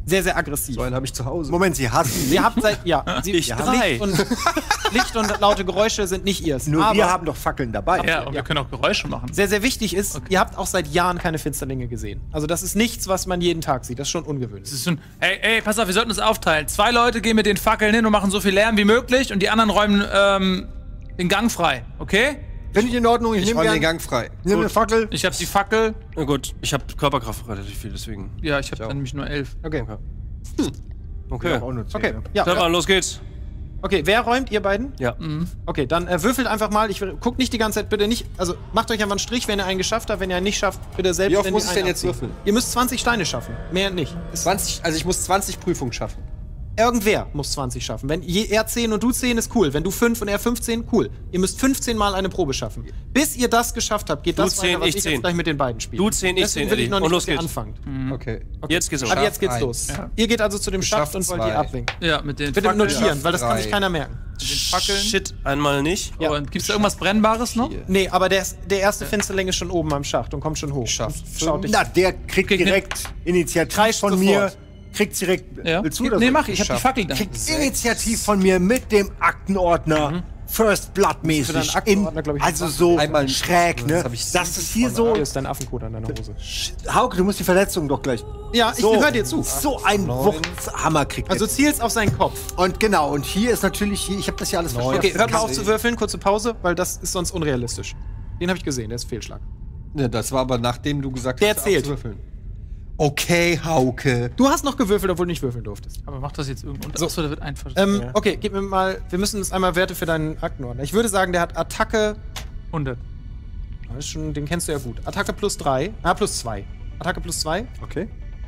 [SPEAKER 1] Sehr, sehr aggressiv.
[SPEAKER 5] So einen habe ich zu Hause.
[SPEAKER 3] Moment, Sie hassen
[SPEAKER 1] Sie habt seit, ja, sie,
[SPEAKER 2] Ich
[SPEAKER 1] ja,
[SPEAKER 2] drei.
[SPEAKER 1] Licht, und, Licht und laute Geräusche sind nicht ihrs.
[SPEAKER 3] Nur
[SPEAKER 1] aber
[SPEAKER 3] wir haben doch Fackeln dabei.
[SPEAKER 4] Ja, und wir können auch Geräusche machen.
[SPEAKER 1] sehr, sehr wichtig ist, ihr habt auch seit Jahren keine Finsterlinge gesehen. Also das ist nichts, was man jeden Tag sieht. Das ist schon ungewöhnlich.
[SPEAKER 4] Das ist schon, ey, ey, pass auf, wir sollten uns aufteilen. Zwei Leute gehen mit den Fackeln hin und machen so viel Lärm wie möglich und die anderen räumen ähm, den Gang frei, okay?
[SPEAKER 3] Finde ich in Ordnung. Ich,
[SPEAKER 5] Ich
[SPEAKER 3] nehme
[SPEAKER 5] räume
[SPEAKER 3] gern-
[SPEAKER 5] den Gang frei.
[SPEAKER 3] Ich nehme eine Fackel.
[SPEAKER 4] Ich habe die Fackel.
[SPEAKER 2] Na gut, ich habe Körperkraft relativ viel, deswegen.
[SPEAKER 4] Ja, ich habe dann nämlich nur elf.
[SPEAKER 1] Okay.
[SPEAKER 2] Okay.
[SPEAKER 3] Ja, auch nur zehn,
[SPEAKER 1] Okay,
[SPEAKER 3] ja.
[SPEAKER 1] ja.
[SPEAKER 2] Stefan, los geht's.
[SPEAKER 1] Okay, wer räumt, ihr beiden?
[SPEAKER 2] Ja.
[SPEAKER 1] Okay, dann äh, würfelt einfach mal. Ich will- guckt nicht die ganze Zeit, bitte nicht. Also macht euch einfach einen Strich, wenn ihr einen geschafft habt. Wenn ihr einen nicht schafft, bitte selbst.
[SPEAKER 5] Wie oft
[SPEAKER 1] wenn
[SPEAKER 5] muss
[SPEAKER 1] die
[SPEAKER 5] ich denn
[SPEAKER 1] einen
[SPEAKER 5] jetzt
[SPEAKER 1] abziehen.
[SPEAKER 5] würfeln?
[SPEAKER 1] Ihr müsst zwanzig Steine schaffen. Mehr nicht. Ist,
[SPEAKER 5] zwanzig, also ich muss zwanzig Prüfungen schaffen.
[SPEAKER 1] irgendwer muss zwanzig schaffen. Wenn je, er zehn und du zehn ist cool. Wenn du fünf und er fünfzehn, cool. Ihr müsst fünfzehn Mal eine Probe schaffen. Bis ihr das geschafft habt, geht
[SPEAKER 2] Du
[SPEAKER 1] das
[SPEAKER 2] zehn,
[SPEAKER 1] weiter, was
[SPEAKER 2] ich
[SPEAKER 1] ich
[SPEAKER 2] zehn.
[SPEAKER 1] jetzt gleich mit den beiden spiele.
[SPEAKER 2] Du zehn, ich
[SPEAKER 1] Deswegen
[SPEAKER 2] zehn,
[SPEAKER 1] will ich
[SPEAKER 2] Eddie.
[SPEAKER 1] noch nicht,
[SPEAKER 2] Und los
[SPEAKER 1] dass ihr
[SPEAKER 2] geht's.
[SPEAKER 1] anfangt.
[SPEAKER 5] Okay.
[SPEAKER 2] Jetzt geht's los.
[SPEAKER 1] Aber jetzt geht's
[SPEAKER 5] Eins.
[SPEAKER 1] los.
[SPEAKER 4] Ja.
[SPEAKER 1] Ihr geht also zu dem Schaft
[SPEAKER 5] Geschafft
[SPEAKER 1] und wollt
[SPEAKER 5] zwei.
[SPEAKER 1] die abwinken.
[SPEAKER 4] Ja, mit den
[SPEAKER 1] Bitte
[SPEAKER 4] Fackeln.
[SPEAKER 1] notieren, weil das kann sich
[SPEAKER 5] drei.
[SPEAKER 1] keiner merken.
[SPEAKER 4] Mit den Fackeln.
[SPEAKER 2] Shit, einmal nicht.
[SPEAKER 1] Ja.
[SPEAKER 4] Und gibt's da irgendwas Brennbares noch?
[SPEAKER 5] Vier.
[SPEAKER 1] Nee, aber der, ist- der erste Finsterling ist schon oben am Schacht und kommt schon hoch.
[SPEAKER 5] Geschafft.
[SPEAKER 1] Schaut dich.
[SPEAKER 3] Na, der kriegt
[SPEAKER 4] Krieg-
[SPEAKER 3] direkt Initiativ
[SPEAKER 1] Kreischt
[SPEAKER 3] von
[SPEAKER 1] sofort.
[SPEAKER 3] mir. Kriegt direkt.
[SPEAKER 4] Ja.
[SPEAKER 3] Willst du
[SPEAKER 4] nee,
[SPEAKER 3] das?
[SPEAKER 4] mach ich. Ich hab die
[SPEAKER 5] Geschafft.
[SPEAKER 4] Fackel da.
[SPEAKER 3] Kriegt Initiativ von mir mit dem Aktenordner. First Blood
[SPEAKER 1] Für deinen
[SPEAKER 3] mäßig.
[SPEAKER 1] Aktenordner,
[SPEAKER 3] In,
[SPEAKER 1] glaub ich,
[SPEAKER 3] also
[SPEAKER 1] was
[SPEAKER 3] so
[SPEAKER 5] Einmal-
[SPEAKER 3] schräg, ne?
[SPEAKER 5] Das hab ich
[SPEAKER 3] Das ist hier so.
[SPEAKER 1] Hier ist dein Affencode an deiner Hose.
[SPEAKER 3] Hauke, du musst die Verletzung doch gleich.
[SPEAKER 1] Ja, ich
[SPEAKER 3] So.
[SPEAKER 1] höre dir zu.
[SPEAKER 3] So ein Wuchthammer kriegt
[SPEAKER 1] Also
[SPEAKER 3] er.
[SPEAKER 1] zielst auf seinen Kopf.
[SPEAKER 3] Und genau, und hier ist natürlich hier, ich habe das ja alles verstanden.
[SPEAKER 1] Okay, hört mal auf zu würfeln, kurze Pause, weil das ist sonst unrealistisch. Den habe ich gesehen, der ist Fehlschlag.
[SPEAKER 5] Ne, das war aber nachdem du gesagt
[SPEAKER 1] Der
[SPEAKER 5] hast,
[SPEAKER 1] zählt.
[SPEAKER 5] aufzuwürfeln. Okay, Hauke.
[SPEAKER 1] Du hast noch gewürfelt, obwohl du nicht würfeln durftest.
[SPEAKER 4] Aber mach das jetzt irgendwo.
[SPEAKER 1] So.
[SPEAKER 4] Achso, der wird einfach.
[SPEAKER 1] Ähm, okay, gib mir mal, wir müssen jetzt einmal Werte für deinen Aktenordner. Ich würde sagen, der hat Attacke,
[SPEAKER 4] hundert.
[SPEAKER 1] das ist schon, den kennst du ja gut. Attacke plus drei, ah, plus zwei. Attacke plus zwei,
[SPEAKER 3] Okay.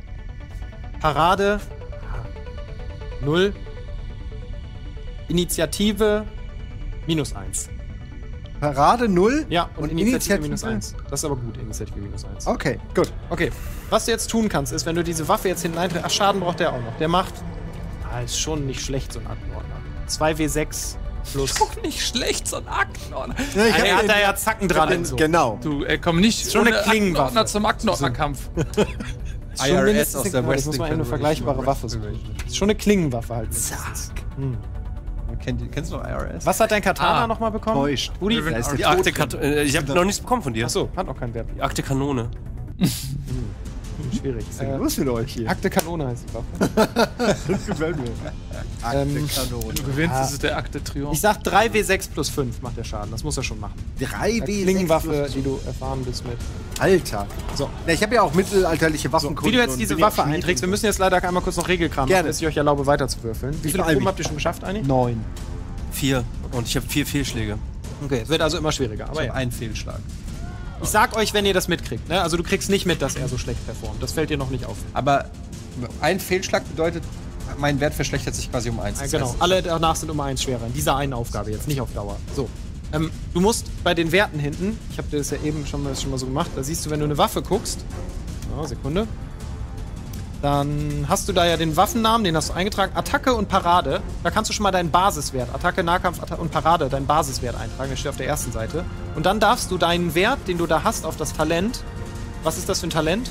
[SPEAKER 1] Parade, null. Initiative, minus eins.
[SPEAKER 3] Parade null.
[SPEAKER 1] Ja, und,
[SPEAKER 3] Und
[SPEAKER 1] Initiative,
[SPEAKER 3] Initiative?
[SPEAKER 1] minus eins. Das ist aber gut, Initiative minus eins.
[SPEAKER 3] Okay, gut.
[SPEAKER 1] Okay, was du jetzt tun kannst, ist, wenn du diese Waffe jetzt hinten einträgst, ach, Schaden braucht der auch noch. Der macht, ah, ist schon nicht schlecht, so ein Aktenordner. zwei W sechs plus.
[SPEAKER 4] Guck nicht schlecht, so ein Aktenordner.
[SPEAKER 3] Ja, ich
[SPEAKER 1] Ah,
[SPEAKER 3] hab
[SPEAKER 1] er hat
[SPEAKER 3] den-
[SPEAKER 1] da ja Zacken dran.
[SPEAKER 3] den-
[SPEAKER 1] und so.
[SPEAKER 3] Genau.
[SPEAKER 4] Du, ey, komm nicht
[SPEAKER 1] Schon eine
[SPEAKER 4] ohne
[SPEAKER 1] Klingenwaffe.
[SPEAKER 4] Aktenordner zum Aktenordnerkampf.
[SPEAKER 1] Ist
[SPEAKER 5] I
[SPEAKER 1] schon
[SPEAKER 5] R S
[SPEAKER 1] mindestens
[SPEAKER 5] aus der
[SPEAKER 1] eine, das muss
[SPEAKER 5] Wrestling
[SPEAKER 1] man eine
[SPEAKER 5] Federation
[SPEAKER 1] vergleichbare
[SPEAKER 5] of
[SPEAKER 1] Waffe sein. Ist schon eine Klingenwaffe halt. Hm.
[SPEAKER 5] Kennt, kennst du noch I R S?
[SPEAKER 1] Was hat dein Katana
[SPEAKER 4] Ah,
[SPEAKER 1] nochmal bekommen?
[SPEAKER 3] täuscht.
[SPEAKER 1] Rudi?
[SPEAKER 3] Da ist
[SPEAKER 2] Die
[SPEAKER 3] der
[SPEAKER 2] Akte
[SPEAKER 3] Tod drin.
[SPEAKER 2] Kat äh, ich habe noch nichts bekommen von dir.
[SPEAKER 1] Achso, hat noch keinen Wert.
[SPEAKER 2] Die Akte Kanone.
[SPEAKER 1] Schwierig.
[SPEAKER 3] Was ist denn
[SPEAKER 1] Äh,
[SPEAKER 3] los mit euch hier?
[SPEAKER 1] Akte Kanone heißt die Waffe.
[SPEAKER 3] Das gefällt mir.
[SPEAKER 1] Ähm,
[SPEAKER 3] Kanone.
[SPEAKER 4] Du gewinnst,
[SPEAKER 1] Ah.
[SPEAKER 4] das ist der Akte Triumph.
[SPEAKER 1] Ich sag drei W sechs plus fünf macht der Schaden. Das muss er schon machen.
[SPEAKER 3] drei W
[SPEAKER 1] Eine
[SPEAKER 3] sechs
[SPEAKER 1] Klingenwaffe,
[SPEAKER 3] plus-
[SPEAKER 1] die du erfahren bist mit.
[SPEAKER 3] Alter.
[SPEAKER 1] So.
[SPEAKER 3] Na, ich habe ja auch mittelalterliche Waffen.
[SPEAKER 1] Wie du jetzt diese Waffe einträgst, wir müssen jetzt leider einmal kurz noch Regelkram
[SPEAKER 3] Gerne.
[SPEAKER 1] machen, dass ich euch erlaube, weiter zu würfeln. Wie viele
[SPEAKER 3] beeil
[SPEAKER 1] Proben
[SPEAKER 3] mich.
[SPEAKER 1] habt ihr schon geschafft eigentlich?
[SPEAKER 3] Neun.
[SPEAKER 2] Vier. Und ich habe vier Fehlschläge.
[SPEAKER 1] Okay, es wird also immer schwieriger. Aber
[SPEAKER 5] Ich
[SPEAKER 1] ja.
[SPEAKER 5] hab einen Fehlschlag.
[SPEAKER 1] Ich sag euch, wenn ihr das mitkriegt. Ne? Also du kriegst nicht mit, dass er so schlecht performt. Das fällt dir noch nicht auf.
[SPEAKER 5] Aber ein Fehlschlag bedeutet, mein Wert verschlechtert sich quasi um eins.
[SPEAKER 1] Ja,
[SPEAKER 5] Das
[SPEAKER 1] genau.
[SPEAKER 5] heißt,
[SPEAKER 1] Alle danach sind um eins schwerer. In dieser einen Aufgabe jetzt, nicht auf Dauer. So. Ähm, du musst bei den Werten hinten, ich habe dir das ja eben schon mal, schon mal so gemacht, da siehst du, wenn du eine Waffe guckst, ja, Sekunde, dann hast du da ja den Waffennamen, den hast du eingetragen, Attacke und Parade. Da kannst du schon mal deinen Basiswert, Attacke, Nahkampf Atta und Parade, deinen Basiswert eintragen, der steht auf der ersten Seite. Und dann darfst du deinen Wert, den du da hast, auf das Talent, was ist das für ein Talent?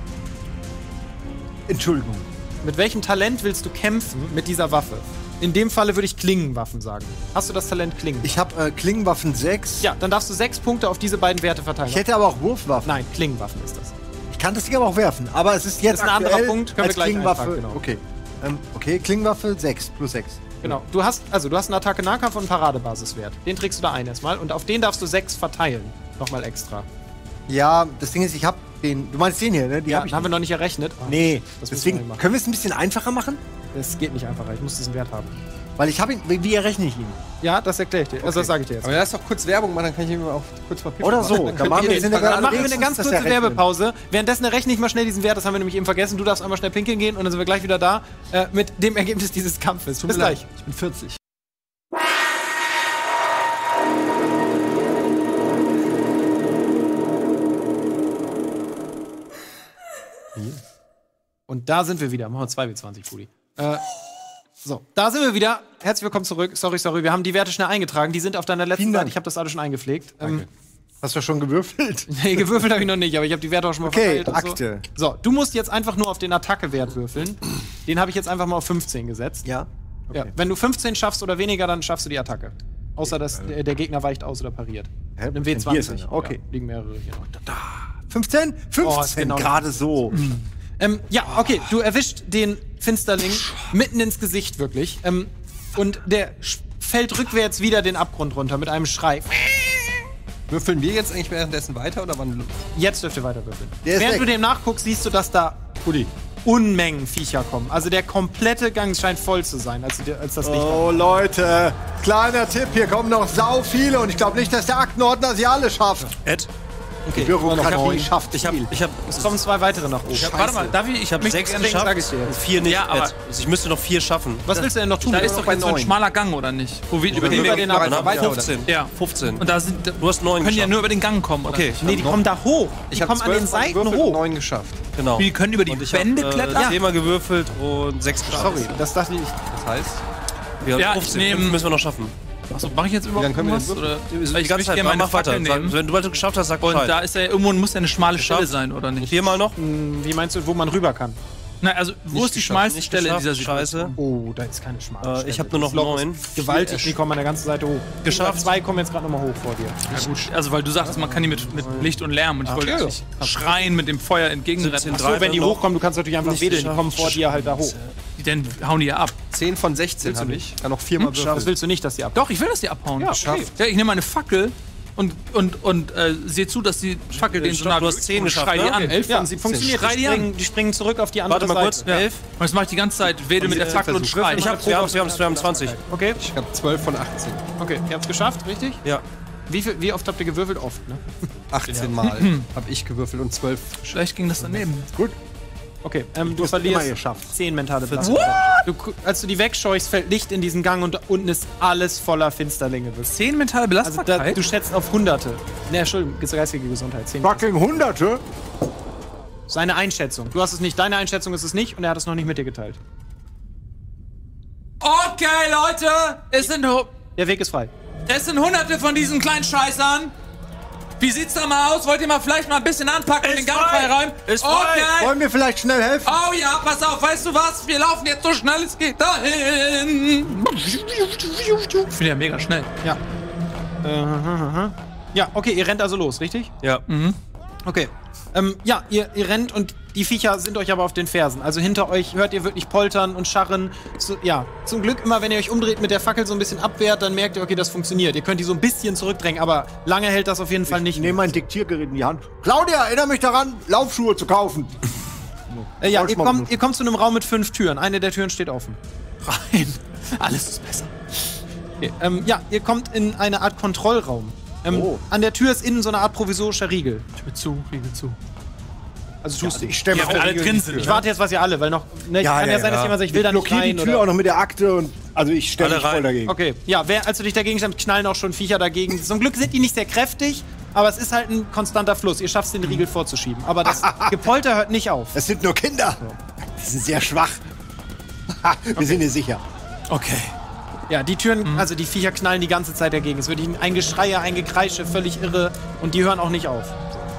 [SPEAKER 3] Entschuldigung.
[SPEAKER 1] Mit welchem Talent willst du kämpfen mit dieser Waffe? In dem Falle würde ich Klingenwaffen sagen. Hast du das Talent Klingen?
[SPEAKER 3] Ich habe äh, Klingenwaffen sechs.
[SPEAKER 1] Ja, dann darfst du sechs Punkte auf diese beiden Werte verteilen.
[SPEAKER 3] Ich hätte aber auch Wurfwaffen.
[SPEAKER 1] Nein, Klingenwaffen ist das.
[SPEAKER 3] Ich kann das Ding aber auch werfen. Aber es ist jetzt
[SPEAKER 1] Das ist ein anderer
[SPEAKER 3] aktuell
[SPEAKER 1] Punkt, können wir
[SPEAKER 3] als
[SPEAKER 1] gleich
[SPEAKER 3] Klingenwaffe.
[SPEAKER 1] eintragen, genau.
[SPEAKER 3] Okay. Ähm, okay, Klingenwaffe sechs plus sechs.
[SPEAKER 1] Genau. Du hast, also du hast einen Attacke-Nahkampf und einen Paradebasiswert. Den trägst du da ein erstmal und auf den darfst du sechs verteilen. Nochmal extra.
[SPEAKER 3] Ja, das Ding ist, ich habe den. Du meinst den hier, ne? Die
[SPEAKER 1] Ja,
[SPEAKER 3] hab ich
[SPEAKER 1] haben wir
[SPEAKER 3] nicht.
[SPEAKER 1] noch nicht errechnet. Ah,
[SPEAKER 3] Nee,
[SPEAKER 1] das müssen wir
[SPEAKER 3] deswegen
[SPEAKER 1] machen.
[SPEAKER 3] können wir es ein bisschen einfacher machen?
[SPEAKER 1] Das geht nicht einfacher. Ich muss diesen Wert haben.
[SPEAKER 3] Weil ich habe ihn. Wie wie errechne ich ihn?
[SPEAKER 1] Ja, das erkläre ich dir. Also das sage ich dir jetzt.
[SPEAKER 5] Aber lass doch kurz Werbung machen, dann kann ich ihm auch kurz mal Pipi
[SPEAKER 3] Oder
[SPEAKER 5] machen.
[SPEAKER 3] so.
[SPEAKER 5] Dann
[SPEAKER 3] Dann machen wir
[SPEAKER 1] Okay,
[SPEAKER 3] jetzt in der
[SPEAKER 1] dann machen wir
[SPEAKER 3] wenigstens
[SPEAKER 1] eine ganz
[SPEAKER 3] das
[SPEAKER 1] kurze
[SPEAKER 3] errechnen.
[SPEAKER 1] Werbepause. Währenddessen errechne ich mal schnell diesen Wert, das haben wir nämlich eben vergessen. Du darfst einmal schnell pinkeln gehen und dann sind wir gleich wieder da äh, mit dem Ergebnis dieses Kampfes. Bis gleich.
[SPEAKER 5] Ich bin vierzig.
[SPEAKER 1] Und da sind wir wieder. Machen wir zwei W zwanzig, Pudi. Äh, so, da sind wir wieder. Herzlich willkommen zurück. Sorry, sorry. Wir haben die Werte schnell eingetragen. Die sind auf deiner letzten
[SPEAKER 3] Vielen Dank.
[SPEAKER 1] Seite. Ich habe das alles schon eingepflegt. Ähm,
[SPEAKER 3] Hast du schon gewürfelt?
[SPEAKER 1] Nee, gewürfelt habe ich noch nicht, aber ich habe die Werte auch schon mal
[SPEAKER 3] Okay,
[SPEAKER 1] verteilt. und
[SPEAKER 3] Akte.
[SPEAKER 1] So. so, du musst jetzt einfach nur auf den Attacke-Wert würfeln. Den habe ich jetzt einfach mal auf fünfzehn gesetzt.
[SPEAKER 3] Ja.
[SPEAKER 1] Ja, wenn du fünfzehn schaffst oder weniger, dann schaffst du die Attacke. Außer, dass der, der Gegner weicht aus oder pariert.
[SPEAKER 3] Hä,
[SPEAKER 1] Nimm
[SPEAKER 3] hier
[SPEAKER 1] W zwanzig.
[SPEAKER 3] ist einer. Okay.
[SPEAKER 1] Ja, liegen mehrere hier noch.
[SPEAKER 3] fünfzehn?
[SPEAKER 1] Oh, ist
[SPEAKER 3] fünfzehn,
[SPEAKER 1] genau-
[SPEAKER 3] gerade so.
[SPEAKER 1] Ähm, ja, okay, du erwischt den Finsterling mitten ins Gesicht, wirklich. Ähm, und der sch- fällt rückwärts wieder den Abgrund runter mit einem Schrei.
[SPEAKER 5] Würfeln wir jetzt eigentlich währenddessen weiter oder wann?
[SPEAKER 1] Jetzt dürft ihr weiter würfeln.
[SPEAKER 3] Der ist
[SPEAKER 1] Während
[SPEAKER 3] weg.
[SPEAKER 1] du dem nachguckst, siehst du, dass da Unmengen Viecher kommen. Also der komplette Gang scheint voll zu sein, als, die, als das Licht
[SPEAKER 3] Oh, Leute. Kleiner Tipp, hier kommen noch sau viele und ich glaube nicht, dass der Aktenordner sie alle schafft.
[SPEAKER 2] Ed,
[SPEAKER 3] Die Bürokratie schafft
[SPEAKER 2] ich hab,
[SPEAKER 3] viel.
[SPEAKER 2] ich hab,
[SPEAKER 1] Es kommen zwei weitere nach oben.
[SPEAKER 4] Warte mal, darf ich?
[SPEAKER 2] ich hab
[SPEAKER 1] Mich
[SPEAKER 2] sechs
[SPEAKER 1] deswegen
[SPEAKER 2] geschafft,
[SPEAKER 1] sag ich dir jetzt.
[SPEAKER 2] vier nicht,
[SPEAKER 4] Ja, aber-
[SPEAKER 2] Ed. Also ich müsste noch vier schaffen.
[SPEAKER 1] Was willst du denn noch tun?
[SPEAKER 4] Da
[SPEAKER 1] Wir
[SPEAKER 4] ist
[SPEAKER 1] sind
[SPEAKER 4] doch
[SPEAKER 1] bei
[SPEAKER 4] jetzt so ein
[SPEAKER 1] neun.
[SPEAKER 4] schmaler Gang, oder nicht? Wo wir, über den
[SPEAKER 1] über
[SPEAKER 4] wir
[SPEAKER 1] den
[SPEAKER 4] noch
[SPEAKER 1] Ab-
[SPEAKER 4] weiter, oder?
[SPEAKER 2] fünfzehn.
[SPEAKER 4] Ja.
[SPEAKER 2] fünfzehn.
[SPEAKER 4] Und da sind,
[SPEAKER 2] Du hast neun
[SPEAKER 4] können die ja
[SPEAKER 2] geschafft.
[SPEAKER 4] nur über den Gang kommen, oder?
[SPEAKER 2] Okay,
[SPEAKER 4] nicht?
[SPEAKER 1] Nee, die kommen da hoch. Die
[SPEAKER 5] Ich habe
[SPEAKER 1] kommen an den Seiten hoch.
[SPEAKER 5] neun geschafft.
[SPEAKER 2] genau.
[SPEAKER 4] Die können über die
[SPEAKER 2] Und ich
[SPEAKER 4] Wände
[SPEAKER 2] hab,
[SPEAKER 4] klettern?
[SPEAKER 2] Äh, zehnmal gewürfelt und sechs geschafft.
[SPEAKER 1] Sorry, das dachte ich.
[SPEAKER 5] Das heißt,
[SPEAKER 2] Wir haben
[SPEAKER 4] Ja, ich
[SPEAKER 2] fünfzehn.
[SPEAKER 4] nehm-
[SPEAKER 2] Fünf müssen wir noch schaffen.
[SPEAKER 4] Achso, mache ich jetzt überhaupt
[SPEAKER 5] Wie lange können wir
[SPEAKER 4] irgendwas?
[SPEAKER 5] denn
[SPEAKER 4] Oder?
[SPEAKER 2] Die
[SPEAKER 4] Weil ich
[SPEAKER 2] ganze
[SPEAKER 4] möchte
[SPEAKER 2] Zeit,
[SPEAKER 4] gerne meine
[SPEAKER 2] mach weiter.
[SPEAKER 4] Fackel nehmen.
[SPEAKER 2] Wenn du weiter geschafft hast, sag
[SPEAKER 4] Und
[SPEAKER 2] Bescheid.
[SPEAKER 4] da ist ja irgendwo muss ja eine schmale
[SPEAKER 2] Geschafft.
[SPEAKER 4] Stelle sein, oder nicht?
[SPEAKER 2] Viermal noch?
[SPEAKER 1] Hm, Wie meinst du, wo man rüber kann?
[SPEAKER 4] Na, also wo
[SPEAKER 5] Nicht
[SPEAKER 4] ist die
[SPEAKER 5] geschafft,
[SPEAKER 4] schmalste
[SPEAKER 2] nicht
[SPEAKER 4] Stelle in
[SPEAKER 2] geschafft,
[SPEAKER 4] dieser Situation?
[SPEAKER 2] Scheiße.
[SPEAKER 1] Oh, da ist keine schmale
[SPEAKER 2] Äh,
[SPEAKER 1] Stelle.
[SPEAKER 2] ich habe nur noch
[SPEAKER 1] Das Loch
[SPEAKER 2] neun.
[SPEAKER 1] ist Gewaltig, die kommen an der ganzen Seite hoch.
[SPEAKER 2] Geschafft.
[SPEAKER 1] Zwei kommen jetzt gerade nochmal hoch vor dir.
[SPEAKER 4] Ja, gut. Also weil du sagst, man kann die mit, mit Licht und Lärm und ich wollte
[SPEAKER 1] ja.
[SPEAKER 4] nicht schreien mit dem Feuer entgegenrennen.
[SPEAKER 2] siebzehn,
[SPEAKER 1] So, wenn die
[SPEAKER 2] noch.
[SPEAKER 1] hochkommen, du kannst natürlich einfach
[SPEAKER 2] Nicht
[SPEAKER 1] wedeln, die
[SPEAKER 2] geschafft.
[SPEAKER 1] kommen vor dir halt da hoch.
[SPEAKER 4] Die dann hauen die ja ab.
[SPEAKER 5] zehn von sechzehn habe ich. Kann noch viermal
[SPEAKER 1] Das
[SPEAKER 5] würfeln.
[SPEAKER 1] willst du nicht, dass die ab.
[SPEAKER 4] Doch, ich will, dass die abhauen.
[SPEAKER 1] Ja,
[SPEAKER 4] Geschafft.
[SPEAKER 1] okay.
[SPEAKER 4] Ja, ich nehme meine Fackel und, und, und äh, sehe zu, dass die Fackel den so
[SPEAKER 2] Stopp,
[SPEAKER 4] nah
[SPEAKER 2] du hast zehn
[SPEAKER 4] und
[SPEAKER 2] geschafft,
[SPEAKER 4] schrei die
[SPEAKER 2] ne?
[SPEAKER 4] an.
[SPEAKER 5] elf
[SPEAKER 1] Ja,
[SPEAKER 5] von siebzehn.
[SPEAKER 1] funktioniert.
[SPEAKER 4] Schrei
[SPEAKER 1] Die
[SPEAKER 4] die an.
[SPEAKER 1] springen, die springen zurück auf die andere
[SPEAKER 2] Warte mal
[SPEAKER 1] Seite.
[SPEAKER 2] kurz. Elf.
[SPEAKER 4] Und das mache ich die ganze Zeit, wedel mit der Fackel und schrei.
[SPEAKER 2] Ich hab, wir haben wir haben's, wir haben zwanzig.
[SPEAKER 1] Okay,
[SPEAKER 5] Ich habe zwölf von achtzehn.
[SPEAKER 1] okay. Ihr habt's geschafft, richtig?
[SPEAKER 2] Ja.
[SPEAKER 1] Wie, viel, wie oft habt ihr gewürfelt? Oft, ne?
[SPEAKER 5] achtzehn Mal habe ich gewürfelt und zwölf.
[SPEAKER 4] Vielleicht ging das daneben.
[SPEAKER 1] Okay, ähm, du
[SPEAKER 3] hast immer
[SPEAKER 1] verlierst
[SPEAKER 3] geschafft.
[SPEAKER 1] zehn mentale Platz. Du, gu- als du die wegscheuchst, fällt Licht in diesen Gang und da unten ist alles voller Finsterlinge. wirklich.
[SPEAKER 4] Zehn mentale
[SPEAKER 1] Also
[SPEAKER 4] Belastbarkeit?
[SPEAKER 1] da, du schätzt auf Hunderte. Ne, Entschuldigung, geistige Gesundheit. Zehn.
[SPEAKER 3] Fucking Hunderte?
[SPEAKER 1] Seine Einschätzung. Du hast es nicht, deine Einschätzung ist es nicht und er hat es noch nicht mit dir geteilt.
[SPEAKER 4] Okay, Leute! Es sind, hu-
[SPEAKER 1] Der Weg ist frei.
[SPEAKER 4] es sind hunderte von diesen kleinen Scheißern. Wie sieht's da mal aus? Wollt ihr mal vielleicht mal ein bisschen anpacken und den Gang freiräumen?
[SPEAKER 2] Ist frei.
[SPEAKER 4] Okay!
[SPEAKER 3] Wollen wir vielleicht schnell helfen?
[SPEAKER 4] Oh ja, pass auf, weißt du was? Wir laufen jetzt so schnell es geht dahin. Ich bin ja mega schnell.
[SPEAKER 1] Ja. Äh, aha, aha. Ja, okay, ihr rennt also los, richtig?
[SPEAKER 2] Ja.
[SPEAKER 1] Okay. Ähm, ja, ihr, ihr rennt und die Viecher sind euch aber auf den Fersen. Also hinter euch hört ihr wirklich poltern und scharren. So, ja, zum Glück immer, wenn ihr euch umdreht mit der Fackel so ein bisschen abwehrt, dann merkt ihr, okay, das funktioniert. Ihr könnt die so ein bisschen zurückdrängen, aber lange hält das auf jeden Fall
[SPEAKER 3] Ich
[SPEAKER 1] nicht.
[SPEAKER 3] nehme mein Diktiergerät in die Hand. Claudia, erinnere mich daran, Laufschuhe zu kaufen.
[SPEAKER 1] Äh, ja,
[SPEAKER 3] Wollt's
[SPEAKER 1] ihr
[SPEAKER 3] mal
[SPEAKER 1] kommt,
[SPEAKER 3] benutzen.
[SPEAKER 1] ihr kommt zu einem Raum mit fünf Türen. Eine der Türen steht offen.
[SPEAKER 4] Rein. Alles ist besser.
[SPEAKER 1] Okay, ähm, ja, ihr kommt in eine Art Kontrollraum. Ähm,
[SPEAKER 3] Oh.
[SPEAKER 1] An der Tür ist innen so eine Art provisorischer Riegel.
[SPEAKER 4] Tür zu, Riegel zu.
[SPEAKER 1] Also tust du.
[SPEAKER 3] Ich stelle
[SPEAKER 4] Ja,
[SPEAKER 3] mal
[SPEAKER 4] wenn
[SPEAKER 3] auf.
[SPEAKER 4] alle drin sind.
[SPEAKER 1] Ich warte jetzt, was ihr alle, weil noch. Ne,
[SPEAKER 3] Ja,
[SPEAKER 1] kann ja,
[SPEAKER 3] ja,
[SPEAKER 1] sein, dass
[SPEAKER 2] ja.
[SPEAKER 1] jemand sagt, ich will da nicht
[SPEAKER 3] blockiere
[SPEAKER 1] rein.
[SPEAKER 3] die Tür
[SPEAKER 1] Oder?
[SPEAKER 3] auch noch mit der Akte und also ich stelle
[SPEAKER 2] Alle
[SPEAKER 3] mich voll
[SPEAKER 2] rein.
[SPEAKER 3] dagegen.
[SPEAKER 1] Okay, ja, wer, als du dich dagegen stemmst, knallen auch schon Viecher dagegen. Zum Glück sind die nicht sehr kräftig, aber es ist halt ein konstanter Fluss. Ihr schafft es, den Riegel vorzuschieben. Aber das Gepolter hört nicht auf.
[SPEAKER 3] Es sind nur Kinder. Die sind sehr schwach. Wir sind hier sicher.
[SPEAKER 4] Okay.
[SPEAKER 1] Ja, die Türen, also die Viecher knallen die ganze Zeit dagegen. Es wird ihnen ein Geschreie, ein Gekreische, völlig irre. Und die hören auch nicht auf.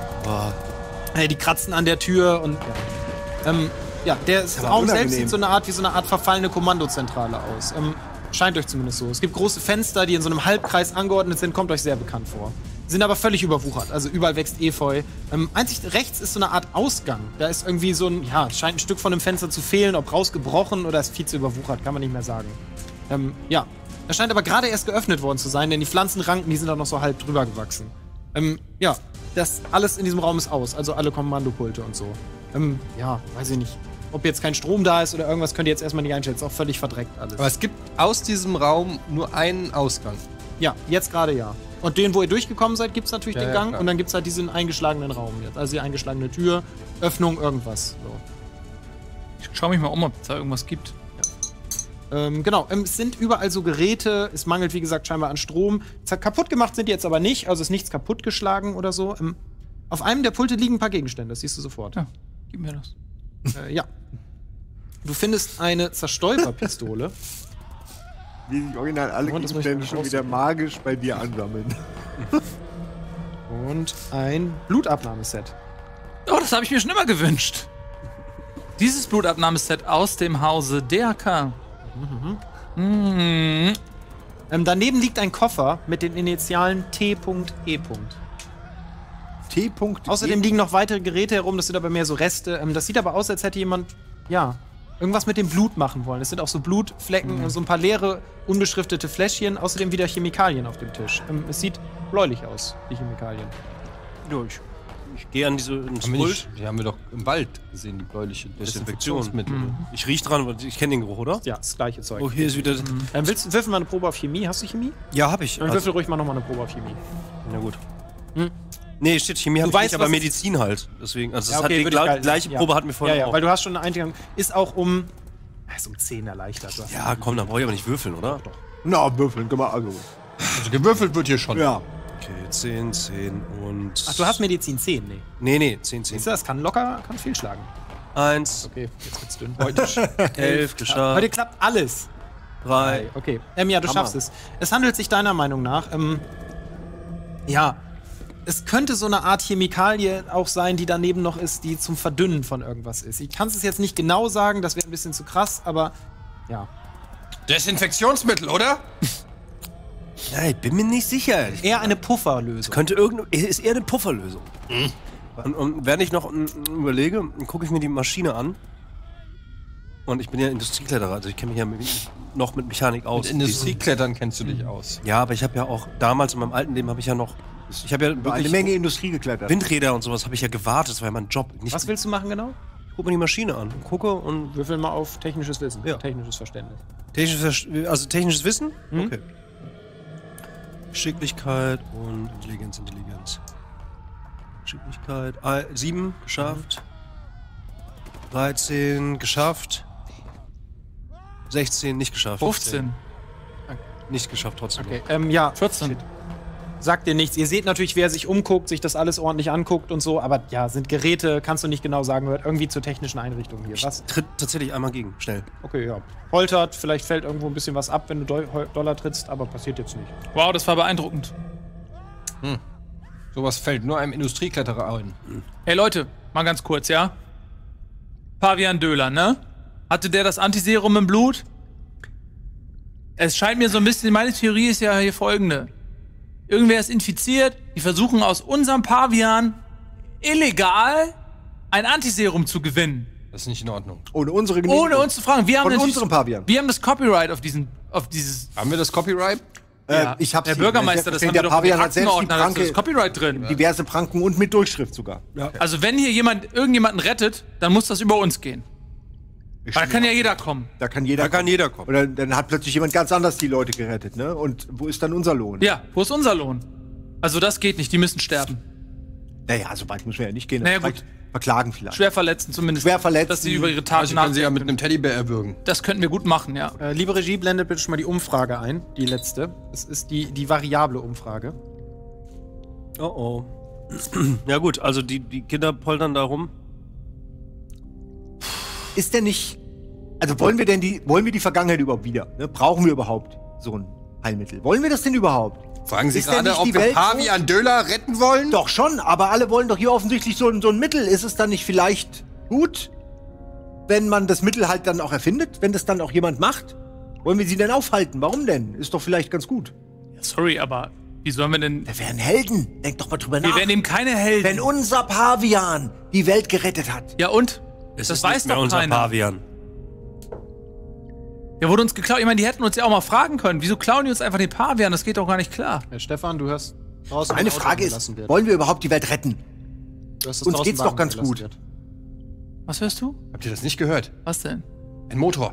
[SPEAKER 1] Äh, die kratzen an der Tür und ja. Ähm, ja, der
[SPEAKER 3] aber
[SPEAKER 1] Raum selbst
[SPEAKER 3] unangenehm.
[SPEAKER 1] sieht so eine Art wie so eine Art verfallene Kommandozentrale aus. Ähm, scheint euch zumindest so. Es gibt große Fenster, die in so einem Halbkreis angeordnet sind, kommt euch sehr bekannt vor. Sind aber völlig überwuchert, also überall wächst Efeu. Ähm, einzig rechts ist so eine Art Ausgang. Da ist irgendwie so ein, ja, scheint ein Stück von einem Fenster zu fehlen, ob rausgebrochen oder ist viel zu überwuchert, kann man nicht mehr sagen. Ähm, ja, das scheint aber gerade erst geöffnet worden zu sein, denn die Pflanzenranken, die sind auch noch so halb drüber gewachsen. Ähm, ja, das alles in diesem Raum ist aus, also alle Kommandopulte und so. Ähm, ja, weiß ich nicht. Ob jetzt kein Strom da ist oder irgendwas, könnt ihr jetzt erstmal nicht einschätzen. Ist auch völlig verdreckt alles.
[SPEAKER 5] Aber es gibt aus diesem Raum nur einen Ausgang.
[SPEAKER 1] Ja, jetzt gerade ja. Und den, wo ihr durchgekommen seid, gibt es natürlich
[SPEAKER 5] Ja,
[SPEAKER 1] den
[SPEAKER 5] ja,
[SPEAKER 1] Gang.
[SPEAKER 5] klar.
[SPEAKER 1] Und dann gibt es halt diesen eingeschlagenen Raum jetzt. Also die eingeschlagene Tür, Öffnung, irgendwas. So.
[SPEAKER 4] Ich schau mich mal um, ob es da irgendwas gibt.
[SPEAKER 1] Ähm, genau, ähm, es sind überall so Geräte. Es mangelt, wie gesagt, scheinbar an Strom. Es hat kaputt gemacht sind die jetzt aber nicht. Also ist nichts kaputtgeschlagen oder so. Ähm, auf einem der Pulte liegen ein paar Gegenstände. Das siehst du sofort.
[SPEAKER 4] Ja, gib mir das.
[SPEAKER 1] Äh, ja. Du findest eine Zerstäuberpistole.
[SPEAKER 3] Wie sich original alle
[SPEAKER 1] Und das muss ich
[SPEAKER 3] Gegenstände
[SPEAKER 1] mal
[SPEAKER 3] schon wieder magisch bei dir ansammeln.
[SPEAKER 1] Und ein Blutabnahmeset.
[SPEAKER 4] Oh, das habe ich mir schon immer gewünscht. Dieses Blutabnahmeset aus dem Hause D R K. Mhm. Mhm.
[SPEAKER 1] Ähm, daneben liegt ein Koffer mit den Initialen T E.
[SPEAKER 3] T.
[SPEAKER 1] Außerdem liegen noch weitere Geräte herum, das sind aber mehr so Reste. Ähm, das sieht aber aus, als hätte jemand, ja, irgendwas mit dem Blut machen wollen. Es sind auch so Blutflecken, mhm. so ein paar leere, unbeschriftete Fläschchen. Außerdem wieder Chemikalien auf dem Tisch. Ähm, es sieht bläulich aus, die Chemikalien.
[SPEAKER 2] Ja, ich, ich gehe an diese ins
[SPEAKER 5] Haben wir
[SPEAKER 2] Pult.
[SPEAKER 5] nicht, die haben wir doch im Wald gesehen, die bläuliche
[SPEAKER 2] Desinfektion.
[SPEAKER 5] Desinfektionsmittel.
[SPEAKER 2] Mhm. Ich riech dran, weil ich kenne den Geruch, oder?
[SPEAKER 1] Ja, das gleiche Zeug.
[SPEAKER 2] Oh, hier ist wieder.
[SPEAKER 1] Mhm. Ähm, willst du würfel mal eine Probe auf Chemie? Hast du Chemie?
[SPEAKER 2] Ja, hab ich.
[SPEAKER 1] Dann würfel ruhig mal nochmal eine Probe auf Chemie.
[SPEAKER 2] Na gut.
[SPEAKER 1] Hm?
[SPEAKER 2] Nee, steht Chemie, hab ich
[SPEAKER 1] weißt,
[SPEAKER 2] nicht, aber
[SPEAKER 1] was
[SPEAKER 2] Medizin halt. Deswegen, also
[SPEAKER 1] Ja,
[SPEAKER 2] das
[SPEAKER 1] okay,
[SPEAKER 2] hat die
[SPEAKER 1] würde ich
[SPEAKER 2] gla
[SPEAKER 1] geil-
[SPEAKER 2] gleiche
[SPEAKER 1] ja.
[SPEAKER 2] Probe hatten wir
[SPEAKER 1] Ja,
[SPEAKER 2] vorhin
[SPEAKER 1] ja,
[SPEAKER 2] auch.
[SPEAKER 1] weil du hast schon eine Einteilung. Ist auch um. Ist um zehn erleichtert. Du hast
[SPEAKER 2] Ja, komm, dann brauche ich aber nicht würfeln, oder?
[SPEAKER 1] Doch.
[SPEAKER 3] Na, würfeln, können wir also.
[SPEAKER 5] Also gewürfelt wird hier schon.
[SPEAKER 3] Ja.
[SPEAKER 2] Okay, zehn, zehn und.
[SPEAKER 1] Ach, du hast Medizin zehn, nee.
[SPEAKER 2] Nee, nee, zehn, zehn.
[SPEAKER 1] Siehst du, das kann locker, kann viel schlagen.
[SPEAKER 2] Eins,
[SPEAKER 1] Okay, jetzt wird's dünn.
[SPEAKER 2] elf, geschafft.
[SPEAKER 1] Heute klappt alles.
[SPEAKER 2] Drei.
[SPEAKER 1] Okay. Ähm, ja, du
[SPEAKER 3] Hammer.
[SPEAKER 1] schaffst es. Es handelt sich deiner Meinung nach, ähm, ja, es könnte so eine Art Chemikalie auch sein, die daneben noch ist, die zum Verdünnen von irgendwas ist. Ich kann es jetzt nicht genau sagen, das wäre ein bisschen zu krass, aber ja.
[SPEAKER 5] Desinfektionsmittel, oder?
[SPEAKER 2] Ja, ich bin mir nicht sicher.
[SPEAKER 1] Eher eine Pufferlösung.
[SPEAKER 2] Könnte irgend ist eher eine Pufferlösung. Und, und während ich noch mm, überlege, gucke ich mir die Maschine an. Und ich bin ja Industriekletterer, also ich kenne mich ja mit, noch mit Mechanik aus.
[SPEAKER 5] Mit Industrieklettern kennst du dich aus.
[SPEAKER 2] Ja, aber ich habe ja auch damals in meinem alten Leben habe ich ja noch, ich habe ja
[SPEAKER 3] Über
[SPEAKER 2] wirklich
[SPEAKER 3] eine Menge Industrie geklettert.
[SPEAKER 2] Windräder und sowas habe ich ja gewartet, das war ja mein Job. Nicht,
[SPEAKER 1] Was willst du machen genau?
[SPEAKER 2] Ich gucke mir die Maschine an, gucke und
[SPEAKER 1] Würfel mal auf technisches Wissen,
[SPEAKER 2] Ja.
[SPEAKER 1] technisches Verständnis.
[SPEAKER 2] technisches, Verst- also technisches Wissen.
[SPEAKER 1] Mhm.
[SPEAKER 2] Okay. Geschicklichkeit und Intelligenz, Intelligenz. Geschicklichkeit, ah, sieben geschafft. dreizehn geschafft. sechzehn nicht geschafft.
[SPEAKER 4] fünfzehn.
[SPEAKER 2] Nicht geschafft trotzdem.
[SPEAKER 1] Okay, ähm, ja.
[SPEAKER 4] vierzehn.
[SPEAKER 1] Sagt dir nichts. Ihr seht natürlich, wer sich umguckt, sich das alles ordentlich anguckt und so, aber ja, sind Geräte, kannst du nicht genau sagen, gehört irgendwie zur technischen Einrichtung hier. Was?
[SPEAKER 2] Tritt tatsächlich einmal gegen, schnell.
[SPEAKER 1] Okay, ja. Poltert, vielleicht fällt irgendwo ein bisschen was ab, wenn du Dol Dollar trittst, aber passiert jetzt nicht.
[SPEAKER 4] Wow, das war beeindruckend.
[SPEAKER 5] Sowas fällt nur einem Industriekletterer ein.
[SPEAKER 4] Hey Leute, mal ganz kurz, ja? Pavian Döler, ne? Hatte der das Antiserum im Blut? Es scheint mir so ein bisschen, meine Theorie ist ja hier folgende. Irgendwer ist infiziert, die versuchen aus unserem Pavian illegal ein Antiserum zu gewinnen.
[SPEAKER 5] Das ist nicht in Ordnung.
[SPEAKER 3] Ohne unsere Genehmigung.
[SPEAKER 4] Ohne uns zu fragen. Wir haben
[SPEAKER 3] Von
[SPEAKER 4] natürlich-
[SPEAKER 3] unserem Pavian.
[SPEAKER 4] Wir haben das Copyright auf diesen, auf dieses.
[SPEAKER 5] Haben wir das Copyright?
[SPEAKER 3] Äh,
[SPEAKER 4] Ja,
[SPEAKER 3] ich hab's
[SPEAKER 4] der
[SPEAKER 3] hier.
[SPEAKER 4] Bürgermeister, das haben wir
[SPEAKER 3] der
[SPEAKER 4] doch in den
[SPEAKER 3] Pavian hat selbst die
[SPEAKER 4] Aktenordner, da ist das
[SPEAKER 3] Pranke,
[SPEAKER 4] Copyright drin.
[SPEAKER 3] diverse Pranken und mit Durchschrift sogar.
[SPEAKER 4] Also wenn hier jemand irgendjemanden rettet, dann muss das über uns gehen. Weil da kann ja jeder kommen.
[SPEAKER 3] Da kann jeder.
[SPEAKER 2] Da kann jeder kommen.
[SPEAKER 3] Oder dann hat plötzlich jemand ganz anders die Leute gerettet, ne? Und wo ist dann unser Lohn?
[SPEAKER 4] Ja, wo ist unser Lohn? Also das geht nicht, die müssen sterben.
[SPEAKER 3] Naja, so weit müssen wir ja nicht gehen.
[SPEAKER 4] Naja,
[SPEAKER 3] Vielleicht
[SPEAKER 4] gut.
[SPEAKER 3] Verklagen vielleicht.
[SPEAKER 4] Schwer verletzen zumindest.
[SPEAKER 3] Schwer verletzen.
[SPEAKER 4] Dass sie über ihre Taten
[SPEAKER 5] Also können sie ja mit
[SPEAKER 4] nachdenken.
[SPEAKER 5] einem Teddybär erwürgen.
[SPEAKER 4] Das könnten wir gut machen, ja.
[SPEAKER 1] Äh, liebe Regie, blendet bitte schon mal die Umfrage ein, die letzte. Es ist die, die variable Umfrage.
[SPEAKER 2] Oh oh. Ja gut, also die, die Kinder poltern da rum.
[SPEAKER 3] Ist denn nicht. Also wollen wir denn die. Wollen wir die Vergangenheit überhaupt wieder? Ne? Brauchen wir überhaupt so ein Heilmittel? Wollen wir das denn überhaupt?
[SPEAKER 5] Fragen Sie
[SPEAKER 3] Ist denn
[SPEAKER 5] gerade,
[SPEAKER 3] nicht
[SPEAKER 5] ob
[SPEAKER 3] die
[SPEAKER 5] wir
[SPEAKER 3] Welt
[SPEAKER 5] Pavian Döler retten wollen?
[SPEAKER 3] Doch schon, aber alle wollen doch hier offensichtlich so, ein- so ein Mittel. Ist es dann nicht vielleicht gut, wenn man das Mittel halt dann auch erfindet? Wenn das dann auch jemand macht? Wollen wir sie denn aufhalten? Warum denn? Ist doch vielleicht ganz gut.
[SPEAKER 4] ja. Sorry, aber wie sollen wir denn.
[SPEAKER 3] Wir wären Helden. Denk doch mal drüber
[SPEAKER 4] Wir
[SPEAKER 3] nach.
[SPEAKER 4] werden eben keine Helden.
[SPEAKER 3] Wenn unser Pavian die Welt gerettet hat.
[SPEAKER 4] Ja und?
[SPEAKER 2] Es
[SPEAKER 4] Das
[SPEAKER 2] ist
[SPEAKER 4] weiß
[SPEAKER 2] nicht mehr
[SPEAKER 4] doch
[SPEAKER 2] unser
[SPEAKER 4] keiner.
[SPEAKER 2] Pavian.
[SPEAKER 4] Der wurde uns geklaut. Ich meine, die hätten uns ja auch mal fragen können. Wieso klauen die uns einfach den Pavian? Das geht doch gar nicht klar.
[SPEAKER 1] Äh, Stefan, du hörst draußen.
[SPEAKER 3] Meine
[SPEAKER 1] wenn Auto
[SPEAKER 3] Frage
[SPEAKER 1] angelassen
[SPEAKER 3] ist,
[SPEAKER 1] wird.
[SPEAKER 3] wollen wir überhaupt die Welt retten?
[SPEAKER 1] Du hörst, dass
[SPEAKER 3] uns
[SPEAKER 1] draußen
[SPEAKER 3] geht's doch
[SPEAKER 1] Wagen
[SPEAKER 3] ganz
[SPEAKER 1] angelassen
[SPEAKER 3] gut.
[SPEAKER 1] wird.
[SPEAKER 4] Was hörst du?
[SPEAKER 5] Habt ihr das nicht gehört?
[SPEAKER 4] Was denn?
[SPEAKER 5] Ein Motor.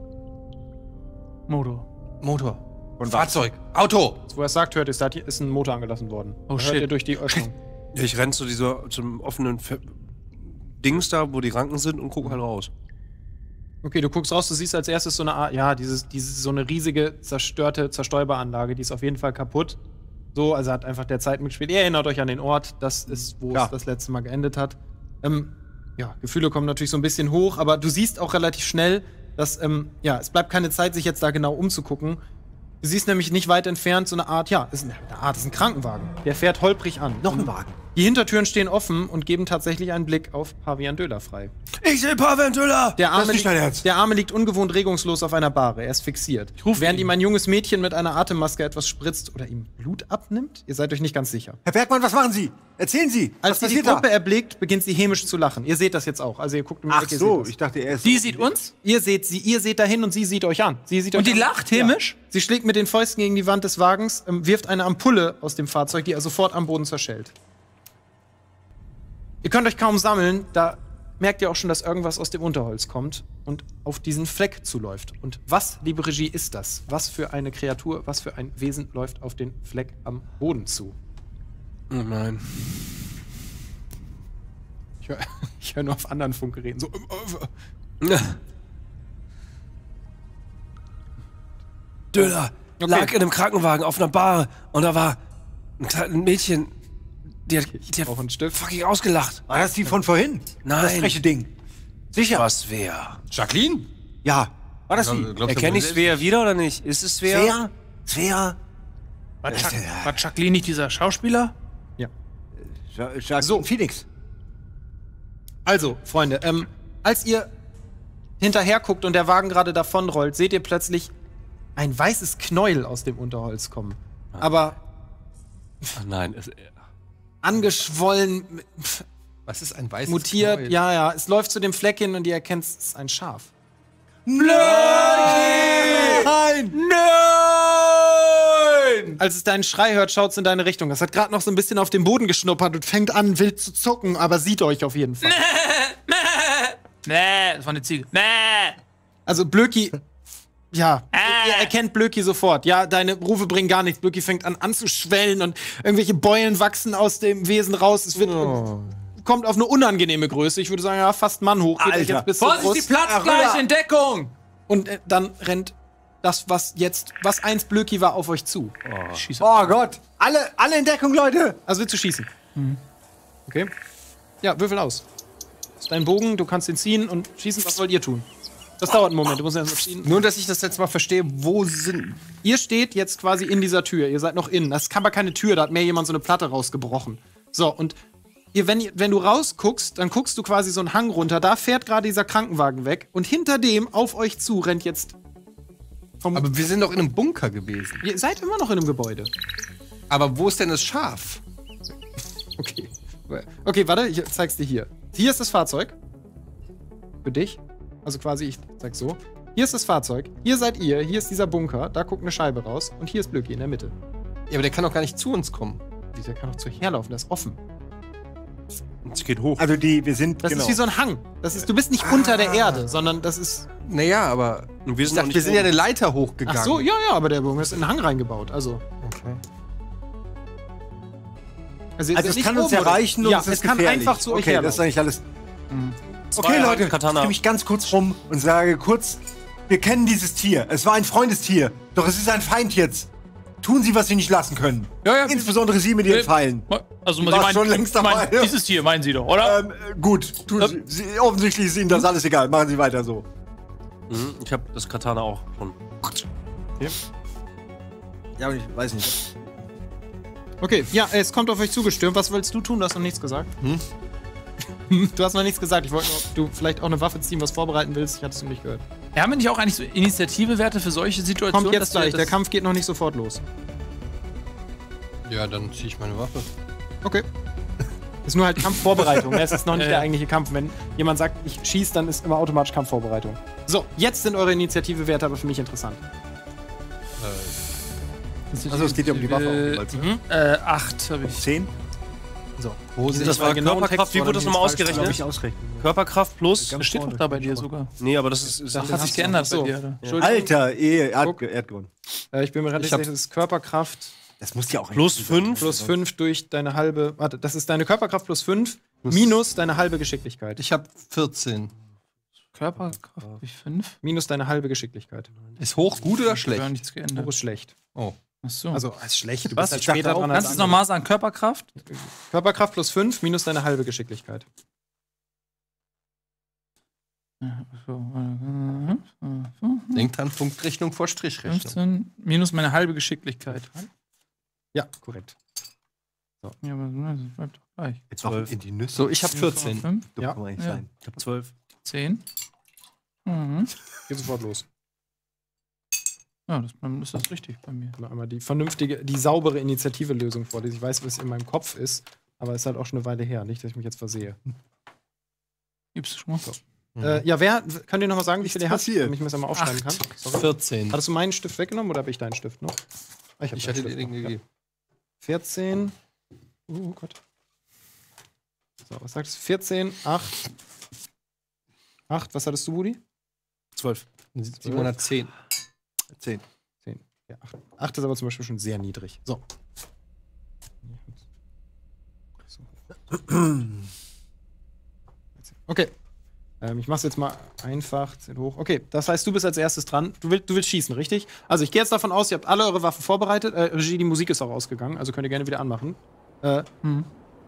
[SPEAKER 4] Motor.
[SPEAKER 5] Motor.
[SPEAKER 3] Von was?
[SPEAKER 5] Fahrzeug. Auto.
[SPEAKER 1] Wo er es sagt, hört, ist, da ist ein Motor angelassen worden.
[SPEAKER 4] Oh,
[SPEAKER 1] Hört
[SPEAKER 4] shit.
[SPEAKER 1] ihr durch die Öffnung.
[SPEAKER 2] Ich renn zu dieser, zum offenen Fe Dings da, wo die Ranken sind und gucke halt raus.
[SPEAKER 1] Okay, du guckst raus, du siehst als erstes so eine Art, ja, dieses, dieses, so eine riesige, zerstörte Zerstäuberanlage, die ist auf jeden Fall kaputt. So, also hat einfach der Zeit mitgespielt. Ihr erinnert euch an den Ort, das ist, wo
[SPEAKER 3] Ja.
[SPEAKER 1] es das letzte Mal geendet hat. Ähm, ja, Gefühle kommen natürlich so ein bisschen hoch, aber du siehst auch relativ schnell, dass, ähm, ja, es bleibt keine Zeit, sich jetzt da genau umzugucken. Du siehst nämlich nicht weit entfernt so eine Art, ja, ist eine Art, ist ein Krankenwagen. Der fährt holprig an.
[SPEAKER 3] Noch ein Wagen.
[SPEAKER 1] Die Hintertüren stehen offen und geben tatsächlich einen Blick auf Pavian Döler frei.
[SPEAKER 2] Ich sehe Pavian Döler!
[SPEAKER 1] Der Arme,
[SPEAKER 3] ist nicht
[SPEAKER 1] liegt,
[SPEAKER 3] dein Ernst.
[SPEAKER 1] der Arme liegt ungewohnt regungslos auf einer Bahre. Er ist fixiert. Während ihm ein junges Mädchen mit einer Atemmaske etwas spritzt oder ihm Blut abnimmt, ihr seid euch nicht ganz sicher.
[SPEAKER 3] Herr Bergmann, was machen Sie? Erzählen Sie.
[SPEAKER 1] Als sie
[SPEAKER 3] was
[SPEAKER 1] die
[SPEAKER 3] passiert
[SPEAKER 1] Gruppe
[SPEAKER 3] da?
[SPEAKER 1] erblickt, beginnt sie hämisch zu lachen. Ihr seht das jetzt auch. Also ihr guckt um die
[SPEAKER 3] Ach
[SPEAKER 1] Ecke, ihr
[SPEAKER 3] so,
[SPEAKER 1] seht das.
[SPEAKER 3] ich dachte, er ist.
[SPEAKER 4] Die sieht uns
[SPEAKER 1] Ihr seht sie, ihr seht dahin und sie sieht euch an. Sie sieht
[SPEAKER 4] und
[SPEAKER 1] euch
[SPEAKER 4] die
[SPEAKER 1] an.
[SPEAKER 4] lacht hämisch.
[SPEAKER 1] Sie schlägt mit den Fäusten gegen die Wand des Wagens, ähm, wirft eine Ampulle aus dem Fahrzeug, die er sofort am Boden zerschellt. Ihr könnt euch kaum sammeln, da merkt ihr auch schon, dass irgendwas aus dem Unterholz kommt und auf diesen Fleck zuläuft. Und was, liebe Regie, ist das? Was für eine Kreatur, was für ein Wesen läuft auf den Fleck am Boden zu?
[SPEAKER 2] Oh nein.
[SPEAKER 1] Ich höre ich hör nur auf anderen Funkgeräten. So. äh, äh.
[SPEAKER 2] Döler lag in einem Krankenwagen auf einer Bar und da war ein kleines Mädchen, die hat, die hat
[SPEAKER 1] brauche einen Stift.
[SPEAKER 2] fucking ausgelacht.
[SPEAKER 3] War das die von vorhin?
[SPEAKER 2] Nein.
[SPEAKER 3] Das freche Ding. Sicher?
[SPEAKER 2] Was wer?
[SPEAKER 6] Jacqueline?
[SPEAKER 3] Ja. War das die?
[SPEAKER 2] Erkenne ich Svea wieder oder nicht? Ist es Svea?
[SPEAKER 3] Svea? Svea?
[SPEAKER 4] War, Chuck, war Jacqueline nicht dieser Schauspieler?
[SPEAKER 1] Ja.
[SPEAKER 3] Ja, Jacques so. Phoenix.
[SPEAKER 1] Also, Freunde, ähm, als ihr hinterher guckt und der Wagen gerade davonrollt, seht ihr plötzlich ein weißes Knäuel aus dem Unterholz kommen. Aber
[SPEAKER 2] Ach nein, es,
[SPEAKER 1] angeschwollen,
[SPEAKER 5] Was ist ein weißes
[SPEAKER 1] mutiert,
[SPEAKER 5] Knäuel?
[SPEAKER 1] ja, ja. Es läuft zu dem Fleck hin und ihr erkennt, es ist ein Schaf.
[SPEAKER 3] Nein!
[SPEAKER 1] Nein! Als es deinen Schrei hört, schaut es in deine Richtung. Es hat gerade noch so ein bisschen auf den Boden geschnuppert und fängt an, wild zu zucken, aber sieht euch auf jeden Fall.
[SPEAKER 4] Nee, das war eine Ziege. Nee.
[SPEAKER 1] Also Blöki, ja, ihr erkennt Blöki sofort. Ja, deine Rufe bringen gar nichts. Blöki fängt an anzuschwellen und irgendwelche Beulen wachsen aus dem Wesen raus. Es wird, kommt auf eine unangenehme Größe. Ich würde sagen, ja, fast Mann hoch. Geht euch
[SPEAKER 3] Alter.
[SPEAKER 1] jetzt bis zur
[SPEAKER 4] Vorsicht, die
[SPEAKER 1] Brust.
[SPEAKER 4] Platz gleich in Deckung!
[SPEAKER 1] Und äh, dann rennt das, was jetzt, was einst Blöki war, auf euch zu.
[SPEAKER 4] Schieß
[SPEAKER 3] Oh Gott. Alle, alle in Deckung, Leute.
[SPEAKER 1] Also willst du schießen? Okay. Ja, würfel aus. Das ist dein Bogen, du kannst ihn ziehen und schießen. Was wollt ihr tun? Das dauert einen Moment, du musst erst mal ziehen.
[SPEAKER 5] Nur, dass ich das jetzt mal verstehe, wo sind.
[SPEAKER 1] Ihr steht jetzt quasi in dieser Tür. Ihr seid noch innen. Das kann aber keine Tür, da hat mehr jemand so eine Platte rausgebrochen. So, und ihr, wenn, ihr, wenn du rausguckst, dann guckst du quasi so einen Hang runter. Da fährt gerade dieser Krankenwagen weg. Und hinter dem, auf euch zu, rennt jetzt. Vom
[SPEAKER 5] Aber wir sind doch in einem Bunker gewesen.
[SPEAKER 1] ihr seid immer noch in einem Gebäude.
[SPEAKER 5] Aber wo ist denn das Schaf?
[SPEAKER 1] Okay. Okay, warte, ich zeig's dir hier. Hier ist das Fahrzeug. Für dich. Also quasi, ich zeig's so. Hier ist das Fahrzeug. Hier seid ihr. Hier ist dieser Bunker. Da guckt eine Scheibe raus. Und hier ist Blöcki in der Mitte.
[SPEAKER 5] Ja, aber der kann doch gar nicht zu uns kommen.
[SPEAKER 1] Dieser kann doch zu herlaufen. Der ist offen.
[SPEAKER 2] es geht hoch.
[SPEAKER 3] Also die, wir sind,
[SPEAKER 1] Das
[SPEAKER 3] genau.
[SPEAKER 1] ist wie so ein Hang. Das ist, du bist nicht unter der Erde, sondern das ist.
[SPEAKER 5] Naja, aber.
[SPEAKER 2] Und wir
[SPEAKER 5] Ich
[SPEAKER 2] sind,
[SPEAKER 5] dachte,
[SPEAKER 2] noch
[SPEAKER 5] wir
[SPEAKER 2] nicht
[SPEAKER 5] sind ja
[SPEAKER 2] oben.
[SPEAKER 5] eine Leiter hochgegangen.
[SPEAKER 1] Ach so, ja, ja, aber der Bunker ist in den Hang reingebaut. Also.
[SPEAKER 5] Okay.
[SPEAKER 1] Also, ihr
[SPEAKER 3] Also
[SPEAKER 1] seid
[SPEAKER 3] es
[SPEAKER 1] nicht
[SPEAKER 3] kann uns
[SPEAKER 1] oben, oder?
[SPEAKER 3] erreichen und
[SPEAKER 1] ja,
[SPEAKER 3] es ist
[SPEAKER 1] es kann
[SPEAKER 3] gefährlich.
[SPEAKER 1] einfach zu euch
[SPEAKER 3] Okay, das ist
[SPEAKER 1] herlaufen.
[SPEAKER 3] eigentlich alles.
[SPEAKER 2] Zwei
[SPEAKER 3] Okay, Leute,
[SPEAKER 2] Katana.
[SPEAKER 3] ich drehe mich ganz kurz rum und sage kurz, wir kennen dieses Tier. Es war ein Freundestier, doch es ist ein Feind jetzt. Tun Sie, was Sie nicht lassen können.
[SPEAKER 4] Ja, ja.
[SPEAKER 3] Insbesondere Sie mit Ihren Pfeilen.
[SPEAKER 4] Also,
[SPEAKER 3] Du
[SPEAKER 4] Sie
[SPEAKER 3] warst
[SPEAKER 4] meinen,
[SPEAKER 3] schon längst
[SPEAKER 4] ich mein,
[SPEAKER 3] dabei, ja.
[SPEAKER 4] dieses Tier meinen Sie doch, oder?
[SPEAKER 3] Ähm, äh, gut, tun Sie, Sie. Offensichtlich ist Ihnen das alles egal. Machen Sie weiter so.
[SPEAKER 2] Mhm, ich habe das Katana auch schon.
[SPEAKER 3] Ja, aber ich weiß nicht.
[SPEAKER 1] Okay, ja, es kommt auf euch zugestürmt. Was willst du tun? Du hast noch nichts gesagt.
[SPEAKER 3] Hm?
[SPEAKER 1] Du hast noch nichts gesagt. Ich wollte nur, ob du vielleicht auch eine Waffe ziehen, was vorbereiten willst. Ich hatte es noch nicht gehört.
[SPEAKER 4] Ja, haben wir nicht auch eigentlich so Initiative-Werte für solche Situationen?
[SPEAKER 1] Kommt jetzt
[SPEAKER 4] dass wir
[SPEAKER 1] gleich.
[SPEAKER 4] das-
[SPEAKER 1] Der Kampf geht noch nicht sofort los.
[SPEAKER 5] Ja, dann ziehe ich meine Waffe.
[SPEAKER 1] Okay. Ist nur halt Kampfvorbereitung. Es ist noch nicht
[SPEAKER 4] Ja,
[SPEAKER 1] der
[SPEAKER 4] ja.
[SPEAKER 1] eigentliche Kampf. Wenn jemand sagt, ich schieße, dann ist immer automatisch Kampfvorbereitung. So, jetzt sind eure Initiative-Werte aber für mich interessant.
[SPEAKER 3] Also es geht ja um die Waffe.
[SPEAKER 4] Äh,
[SPEAKER 3] Auch, jeweils,
[SPEAKER 1] Mhm.
[SPEAKER 4] Äh, acht habe ich.
[SPEAKER 3] Zehn?
[SPEAKER 1] So.
[SPEAKER 2] Das war Körperkraft. Wie wurde das nochmal ausgerechnet?
[SPEAKER 3] ausrechnen.
[SPEAKER 2] Körperkraft plus.
[SPEAKER 4] Das steht doch da bei dir sogar.
[SPEAKER 2] Nee, aber das ist. ist
[SPEAKER 4] Das hat sich geändert bei
[SPEAKER 1] So.
[SPEAKER 4] dir. Oder?
[SPEAKER 1] Entschuldigung.
[SPEAKER 3] Alter, Ehe, Erd
[SPEAKER 1] Guck.
[SPEAKER 3] Erdgrund.
[SPEAKER 1] Äh, ich bin mir relativ
[SPEAKER 5] Ich hab-
[SPEAKER 1] sicher, das ist Körperkraft
[SPEAKER 3] Das muss ja auch
[SPEAKER 2] Plus
[SPEAKER 3] eigentlich-
[SPEAKER 2] fünf.
[SPEAKER 1] plus fünf durch deine halbe. Warte, das ist deine Körperkraft plus fünf minus deine halbe Geschicklichkeit.
[SPEAKER 5] Ich habe vierzehn.
[SPEAKER 4] Körperkraft wie fünf?
[SPEAKER 1] Minus deine halbe Geschicklichkeit.
[SPEAKER 5] Ist hoch gut oder
[SPEAKER 4] Gar
[SPEAKER 5] schlecht?
[SPEAKER 4] nichts
[SPEAKER 1] Hoch
[SPEAKER 4] geändert.
[SPEAKER 1] ist schlecht.
[SPEAKER 5] Oh.
[SPEAKER 4] Ach so.
[SPEAKER 1] Also, als schlecht. Du
[SPEAKER 4] Was?
[SPEAKER 1] bist halt
[SPEAKER 4] Ich dachte
[SPEAKER 1] später
[SPEAKER 4] auch,
[SPEAKER 1] dran
[SPEAKER 4] kannst du
[SPEAKER 1] als
[SPEAKER 4] es nochmal sagen? Körperkraft?
[SPEAKER 1] andere. Körperkraft plus fünf minus deine halbe Geschicklichkeit.
[SPEAKER 5] Denkt dran, Punktrechnung vor Strichrechnung.
[SPEAKER 4] fünfzehn minus meine halbe Geschicklichkeit.
[SPEAKER 1] Ja, korrekt.
[SPEAKER 4] Ja, aber das bleibt doch gleich.
[SPEAKER 3] Jetzt noch in die Nüsse.
[SPEAKER 5] So, ich habe vierzehn.
[SPEAKER 4] fünf,
[SPEAKER 3] Dumm
[SPEAKER 1] Ja.
[SPEAKER 3] kann man nicht
[SPEAKER 4] Ja.
[SPEAKER 3] sein.
[SPEAKER 2] Ich hab zwölf.
[SPEAKER 4] zehn. Mhm.
[SPEAKER 1] Geht sofort los.
[SPEAKER 4] Ja, das, dann ist das richtig bei mir.
[SPEAKER 1] Mal einmal die vernünftige, die saubere Initiative-Lösung vorlesen. Ich weiß, was in meinem Kopf ist, aber es ist halt auch schon eine Weile her. Nicht, dass ich mich jetzt versehe.
[SPEAKER 4] Gibst du schon mal?
[SPEAKER 1] Äh, ja, wer, könnt ihr noch mal sagen, wie viel ihr habt,
[SPEAKER 3] passiert.
[SPEAKER 1] damit ich mir das einmal aufschreiben kann? Sorry.
[SPEAKER 5] vierzehn.
[SPEAKER 1] Hattest du meinen Stift weggenommen oder habe ich deinen Stift noch? Ah, hab
[SPEAKER 5] Ich
[SPEAKER 1] deinen
[SPEAKER 5] hatte
[SPEAKER 1] Stift
[SPEAKER 5] dir den
[SPEAKER 1] noch, ja.
[SPEAKER 5] gegeben.
[SPEAKER 1] vierzehn. Oh Gott. So, was sagst du? vierzehn, acht. acht, was hattest du, Budi?
[SPEAKER 2] zwölf.
[SPEAKER 5] siebenhundertzehn.
[SPEAKER 3] Zehn.
[SPEAKER 1] zehn. Ja, acht. acht ist aber zum Beispiel schon sehr niedrig. So. Okay. Ähm, ich mach's jetzt mal einfach zehn hoch. Okay, das heißt, du bist als erstes dran. Du willst, du willst schießen, richtig? Also ich gehe jetzt davon aus, ihr habt alle eure Waffen vorbereitet. Äh, Regie, die Musik ist auch ausgegangen, also könnt ihr gerne wieder anmachen. Äh,
[SPEAKER 4] Mhm.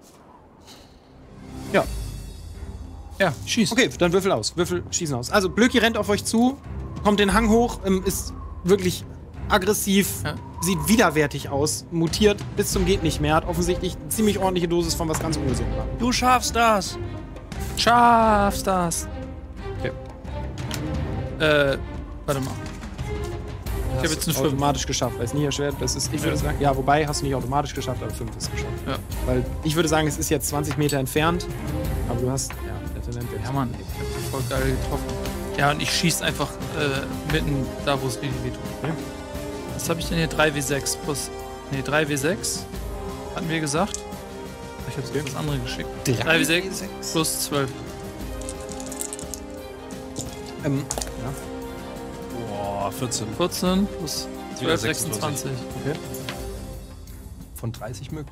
[SPEAKER 1] ja.
[SPEAKER 4] Ja, schieß.
[SPEAKER 1] Okay, dann Würfel aus. Würfel schießen aus. Also Blöcki rennt auf euch zu, kommt den Hang hoch, ähm, ist wirklich aggressiv,
[SPEAKER 4] Ja.
[SPEAKER 1] sieht widerwärtig aus, mutiert bis zum geht nicht mehr, hat offensichtlich eine ziemlich ordentliche Dosis von was ganz Ungesunderem.
[SPEAKER 2] Du schaffst das!
[SPEAKER 4] Schaffst das.
[SPEAKER 1] Okay.
[SPEAKER 4] Äh, warte mal. Ich habe jetzt eine fünf.
[SPEAKER 1] automatisch geschafft, weil es nie erschwert das ist. Ich würde
[SPEAKER 4] Ja.
[SPEAKER 1] sagen, ja, wobei hast du nicht automatisch geschafft, aber fünf ist geschafft.
[SPEAKER 4] Ja.
[SPEAKER 1] Weil ich würde sagen, es ist jetzt zwanzig Meter entfernt, aber du hast, ja, der Talent
[SPEAKER 4] Ja, Mann, ich hab die voll geil getroffen. Ja, und ich schieß einfach äh, mitten da, wo es richtig wehtut.
[SPEAKER 1] Okay.
[SPEAKER 4] Was habe ich denn hier? drei W sechs plus. Nee, drei W sechs. Hatten wir gesagt? Ich habe das andere geschickt. drei W sechs plus zwölf.
[SPEAKER 1] Ähm,
[SPEAKER 2] Boah, vierzehn.
[SPEAKER 4] vierzehn plus zwölf,
[SPEAKER 2] sechsundzwanzig.
[SPEAKER 4] sechsundzwanzig.
[SPEAKER 1] okay.
[SPEAKER 5] Von dreißig möglich.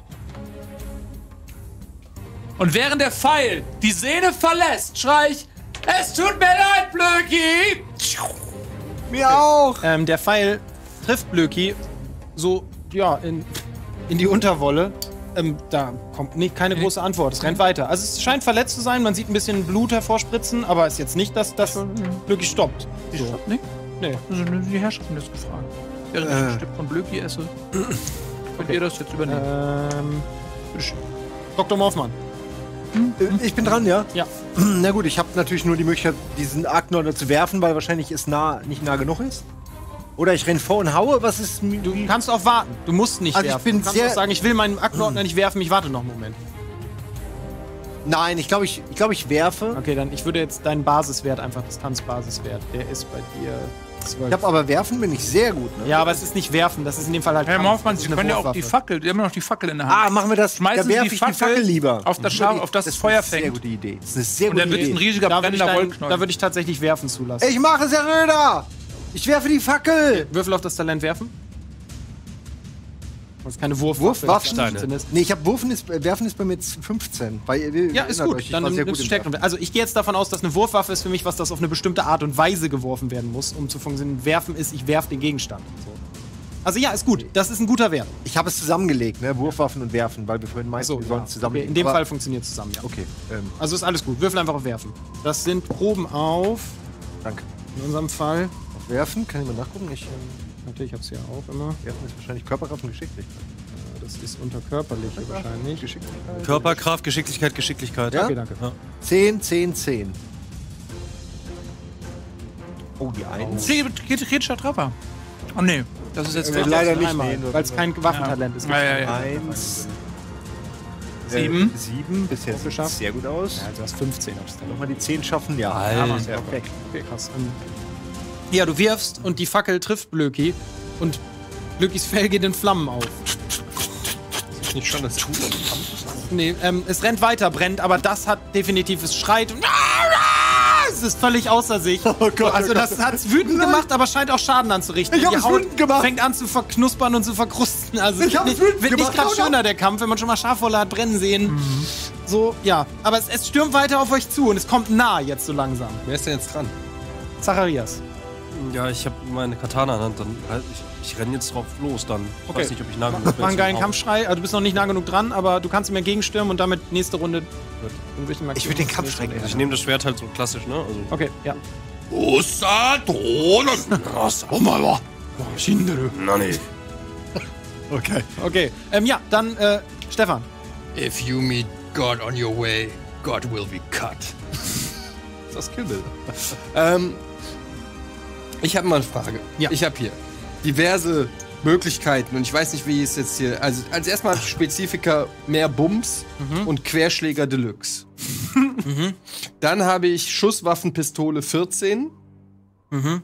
[SPEAKER 4] Und während der Pfeil die Sehne verlässt, schrei ich: Es tut mir leid, Blöki!
[SPEAKER 3] Mir auch!
[SPEAKER 1] Ähm, der Pfeil trifft Blöki so, ja, in, in die Unterwolle. Ähm, da kommt nicht, keine große Antwort. Es rennt weiter. Also es scheint verletzt zu sein. Man sieht ein bisschen Blut hervorspritzen, aber es ist jetzt nicht, dass das Blöki stoppt.
[SPEAKER 4] Die
[SPEAKER 1] So.
[SPEAKER 4] Stadt nicht?
[SPEAKER 1] Nee.
[SPEAKER 4] Also die Herrschaften das gefragt. Während ich
[SPEAKER 3] Äh.
[SPEAKER 4] ein Stück von Blöki esse, könnt ihr das jetzt übernehmen.
[SPEAKER 1] Ähm, Doktor Morfmann.
[SPEAKER 3] Äh, Ich bin dran, ja?
[SPEAKER 1] Ja.
[SPEAKER 3] Na gut, ich habe natürlich nur die Möglichkeit, diesen Argnor zu werfen, weil wahrscheinlich es nah, nicht nah genug ist. Oder ich renn vor und haue. Was ist.
[SPEAKER 1] Du kannst auch warten. Du musst nicht
[SPEAKER 3] Also ich
[SPEAKER 1] werfen.
[SPEAKER 3] bin
[SPEAKER 1] du kannst
[SPEAKER 3] sehr-
[SPEAKER 1] auch sagen, ich will meinen Aktenordner nicht werfen, ich warte noch einen Moment.
[SPEAKER 3] Nein, ich glaube, ich, ich, glaub, ich werfe.
[SPEAKER 1] Okay, dann ich würde jetzt deinen Basiswert, einfach Distanzbasiswert, der ist bei dir zwölf.
[SPEAKER 3] Ich habe aber werfen bin ich sehr gut, ne?
[SPEAKER 1] Ja, aber es ist nicht werfen, das ist in dem Fall halt
[SPEAKER 4] Herr
[SPEAKER 1] Kampf.
[SPEAKER 4] Morfmann,
[SPEAKER 1] Das
[SPEAKER 4] Sie
[SPEAKER 1] ist eine
[SPEAKER 4] können ja auch die
[SPEAKER 1] Wurfwaffe.
[SPEAKER 4] Fackel, die haben ja noch die Fackel in der Hand.
[SPEAKER 3] Ah, machen wir das.
[SPEAKER 4] Schmeißen
[SPEAKER 3] da
[SPEAKER 4] Sie
[SPEAKER 3] werfe
[SPEAKER 4] die
[SPEAKER 3] ich die
[SPEAKER 4] Fackel
[SPEAKER 3] Fackel lieber.
[SPEAKER 4] auf das Schaf, auf das,
[SPEAKER 3] das
[SPEAKER 4] das Feuer
[SPEAKER 3] ist eine sehr
[SPEAKER 4] fängt.
[SPEAKER 3] gute Idee. Das ist eine sehr
[SPEAKER 4] Und dann
[SPEAKER 3] gute
[SPEAKER 4] wird es ein
[SPEAKER 3] Idee.
[SPEAKER 4] riesiger
[SPEAKER 1] Da würde ich,
[SPEAKER 4] brennender
[SPEAKER 1] dein,
[SPEAKER 4] Wollknäuel.
[SPEAKER 1] da würde ich tatsächlich werfen zulassen.
[SPEAKER 3] Ich mache es, Herr Röder! Ich werfe die Fackel!
[SPEAKER 1] Würfel auf das Talent werfen. Das ist keine Wurfwaffe.
[SPEAKER 3] Wurfwaffen?
[SPEAKER 1] das ist fünfzehn.
[SPEAKER 3] Nee, ich habe Werfen ist, Werfen ist bei mir fünfzehn. Weil, ihr
[SPEAKER 1] Ja, ist
[SPEAKER 3] erinnert
[SPEAKER 1] gut.
[SPEAKER 3] euch, ich
[SPEAKER 1] Dann
[SPEAKER 3] war sehr
[SPEAKER 1] nimmst du
[SPEAKER 3] im
[SPEAKER 1] stärkeren Wert. Also ich gehe jetzt davon aus, dass eine Wurfwaffe ist für mich, was das auf eine bestimmte Art und Weise geworfen werden muss, um zu funktionieren. Werfen ist, ich werfe den Gegenstand. So. Also ja, ist gut. Das ist ein guter Wert.
[SPEAKER 3] Ich habe es zusammengelegt, ne? Wurfwaffen und Werfen, weil wir vorhin meinten,
[SPEAKER 1] So,
[SPEAKER 3] wir sollen
[SPEAKER 1] ja.
[SPEAKER 3] es
[SPEAKER 1] Okay,
[SPEAKER 3] zusammenlegen.
[SPEAKER 1] in dem
[SPEAKER 3] Aber-
[SPEAKER 1] Fall funktioniert es zusammen, ja.
[SPEAKER 3] Okay, ähm,
[SPEAKER 1] Also ist alles gut. Würfel einfach auf Werfen. Das sind Proben auf,
[SPEAKER 3] danke.
[SPEAKER 1] in unserem Fall,
[SPEAKER 3] Auf Werfen, kann ich mal nachgucken? Ich, ähm,
[SPEAKER 1] natürlich, ich hab's hier auch immer.
[SPEAKER 3] Werfen ist wahrscheinlich Körperkraft und Geschicklichkeit.
[SPEAKER 1] Das ist unter körperliche wahrscheinlich.
[SPEAKER 3] Geschicklichkeit.
[SPEAKER 2] Körperkraft, Geschicklichkeit, Geschicklichkeit.
[SPEAKER 3] Ja?
[SPEAKER 1] Okay, danke.
[SPEAKER 3] zehn, zehn, zehn. Oh, die eins.
[SPEAKER 4] Kritischer Treffer. Oh nee, das ist jetzt
[SPEAKER 3] Äh,
[SPEAKER 4] doch-
[SPEAKER 3] leider nicht,
[SPEAKER 1] Einmal,
[SPEAKER 3] nee, nur-
[SPEAKER 1] weil es kein Waffentalent ist.
[SPEAKER 4] Ja, ja, ja.
[SPEAKER 3] Eins.
[SPEAKER 4] Sieben.
[SPEAKER 3] Äh, sieben, bisher sieht
[SPEAKER 1] geschafft.
[SPEAKER 3] sehr gut aus.
[SPEAKER 1] Ja, du hast fünfzehn aufs Talent.
[SPEAKER 3] Nochmal die zehn schaffen, ja.
[SPEAKER 2] Alter.
[SPEAKER 3] Ja, perfekt.
[SPEAKER 1] Okay, krass. Ähm, Ja, du wirfst und die Fackel trifft Blöki und Blökis Fell geht in Flammen auf.
[SPEAKER 5] Ist nicht schon das Tuch am Kampf?
[SPEAKER 1] Nee, ähm, es rennt weiter, brennt, aber das hat definitiv, es schreit und es ist völlig außer sich.
[SPEAKER 3] Oh Gott,
[SPEAKER 1] also
[SPEAKER 3] oh
[SPEAKER 1] das
[SPEAKER 3] Gott.
[SPEAKER 1] hat's wütend gemacht, aber scheint auch Schaden anzurichten.
[SPEAKER 3] Ich hab
[SPEAKER 1] Die
[SPEAKER 3] es
[SPEAKER 1] Haut
[SPEAKER 3] wütend gemacht.
[SPEAKER 1] fängt an zu verknuspern und zu verkrusten. Also
[SPEAKER 3] Ich hab
[SPEAKER 1] wird
[SPEAKER 3] es
[SPEAKER 1] nicht,
[SPEAKER 3] wütend
[SPEAKER 1] wird nicht
[SPEAKER 3] gemacht,
[SPEAKER 1] gerade
[SPEAKER 3] oder?
[SPEAKER 1] schöner, der Kampf, wenn man schon mal Schafwolle hat brennen sehen. So, ja. Aber es, es stürmt weiter auf euch zu und es kommt nah jetzt so langsam.
[SPEAKER 5] Wer ist denn jetzt dran?
[SPEAKER 1] Zacharias.
[SPEAKER 2] Ja, ich habe meine Katana in der Hand, dann halt, ich, ich renne jetzt drauf los, dann. Ich
[SPEAKER 1] Okay.
[SPEAKER 2] weiß nicht, ob ich nah genug
[SPEAKER 1] Mach
[SPEAKER 2] bin.
[SPEAKER 1] einen
[SPEAKER 2] zum
[SPEAKER 1] geilen
[SPEAKER 2] Hauen.
[SPEAKER 1] Kampfschrei. Also, du bist noch nicht nah genug dran, aber du kannst ihm entgegenstürmen und damit nächste Runde wird.
[SPEAKER 3] Ich will den Kampfschrei
[SPEAKER 2] Also ich nehme das Schwert halt so klassisch, ne? Also
[SPEAKER 1] Okay, ja.
[SPEAKER 6] Osa, Drohnen! Oh mal, Shinderu.
[SPEAKER 2] na nee.
[SPEAKER 3] Okay.
[SPEAKER 1] Okay. Ähm, ja, dann, äh, Stefan.
[SPEAKER 5] If you meet God on your way, God will be cut. Das ist Kill Bill. ähm, ich habe mal eine Frage.
[SPEAKER 1] Ja.
[SPEAKER 5] Ich habe hier diverse Möglichkeiten und ich weiß nicht, wie es jetzt hier. Also, als erstmal habe ich Spezifika mehr Bums und Querschläger Deluxe. Dann habe ich Schusswaffenpistole vierzehn.
[SPEAKER 1] Mhm.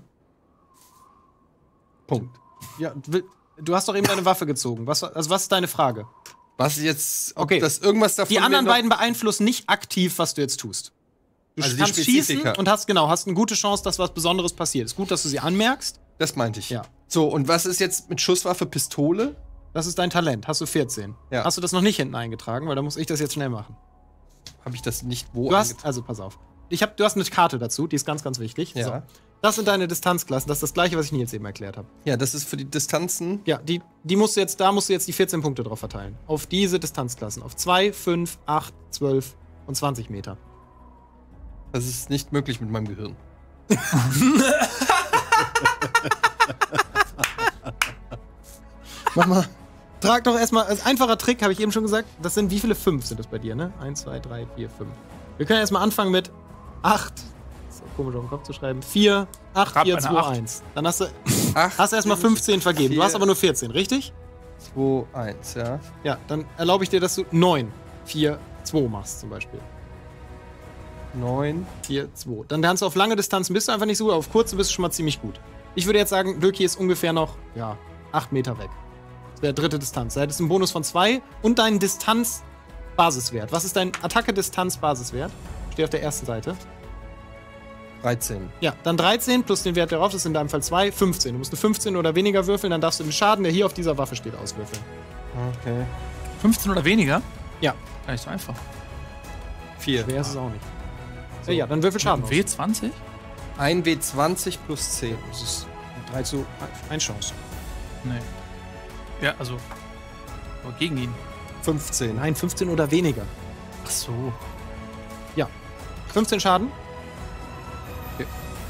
[SPEAKER 5] Punkt.
[SPEAKER 1] Ja, will- du hast doch eben deine Waffe gezogen. Was, also, was ist deine Frage?
[SPEAKER 5] Was jetzt, ob
[SPEAKER 1] Okay.
[SPEAKER 5] das irgendwas davon
[SPEAKER 1] Die anderen
[SPEAKER 5] mir noch-
[SPEAKER 1] beiden beeinflussen nicht aktiv, was du jetzt tust. Du
[SPEAKER 5] Also die
[SPEAKER 1] kannst schießen
[SPEAKER 5] Spezifika.
[SPEAKER 1] und hast, genau, hast eine gute Chance, dass was Besonderes passiert. Ist gut, dass du sie anmerkst.
[SPEAKER 5] Das meinte ich.
[SPEAKER 1] Ja.
[SPEAKER 5] So, und was ist jetzt mit Schusswaffe Pistole?
[SPEAKER 1] Das ist dein Talent. Hast du vierzehn.
[SPEAKER 5] Ja.
[SPEAKER 1] Hast du das noch nicht hinten eingetragen? Weil dann muss ich das jetzt schnell machen.
[SPEAKER 5] Habe ich das nicht wo
[SPEAKER 1] Du hast,
[SPEAKER 5] eingetragen?
[SPEAKER 1] also pass auf. Ich hab, du hast eine Karte dazu, die ist ganz, ganz wichtig.
[SPEAKER 5] Ja.
[SPEAKER 1] So. Das sind deine Distanzklassen. Das ist das gleiche, was ich Nils eben erklärt habe.
[SPEAKER 5] Ja, das ist für die Distanzen.
[SPEAKER 1] Ja, die, die musst du jetzt, da musst du jetzt die vierzehn Punkte drauf verteilen. Auf diese Distanzklassen. Auf zwei, fünf, acht, zwölf und zwanzig Meter.
[SPEAKER 5] Das ist nicht möglich mit meinem Gehirn.
[SPEAKER 1] Mach mal. Trag doch erstmal, als einfacher Trick, habe ich eben schon gesagt, das sind wie viele? Fünf sind das bei dir, ne? Eins, zwei, drei, vier, fünf. Wir können erstmal anfangen mit acht. Ist auch komisch auf den Kopf zu schreiben. vier, acht,
[SPEAKER 4] Grad
[SPEAKER 1] vier,
[SPEAKER 4] bei einer
[SPEAKER 1] zwei,
[SPEAKER 4] acht.
[SPEAKER 1] eins. Dann hast du,
[SPEAKER 5] acht,
[SPEAKER 1] hast du erstmal fünfzehn vergeben. Du
[SPEAKER 5] vier,
[SPEAKER 1] hast aber nur vierzehn, richtig?
[SPEAKER 5] zwei, eins, ja.
[SPEAKER 1] Ja, dann erlaube ich dir, dass du neun, vier, zwei machst zum Beispiel.
[SPEAKER 5] neun.
[SPEAKER 1] vier, zwei. Dann kannst du auf lange Distanzen bist du einfach nicht so gut, auf kurze bist du schon mal ziemlich gut. Ich würde jetzt sagen, Löki ist ungefähr noch, ja, acht Meter weg. Das wäre dritte Distanz. Da hättest du einen Bonus von zwei und deinen Distanz-Basiswert. Was ist dein Attacke-Distanz-Basiswert? Steht auf der ersten Seite.
[SPEAKER 5] dreizehn.
[SPEAKER 1] Ja, dann dreizehn plus den Wert darauf, das ist in deinem Fall zwei, fünfzehn. Du musst eine fünfzehn oder weniger würfeln, dann darfst du den Schaden, der hier auf dieser Waffe steht, auswürfeln.
[SPEAKER 5] Okay.
[SPEAKER 4] fünfzehn oder weniger?
[SPEAKER 1] Ja.
[SPEAKER 4] Gar nicht so einfach.
[SPEAKER 5] vier.
[SPEAKER 1] Schwer ist es auch nicht. Ja, ja, dann würfel Schaden aus.
[SPEAKER 4] W zwanzig?
[SPEAKER 5] ein W zwanzig plus zehn.
[SPEAKER 1] Das ist drei zu eins Chance.
[SPEAKER 4] Nee. Ja, also. Aber gegen ihn.
[SPEAKER 5] fünfzehn.
[SPEAKER 1] Nein, fünfzehn oder weniger.
[SPEAKER 4] Ach so.
[SPEAKER 1] fünfzehn Schaden. Okay.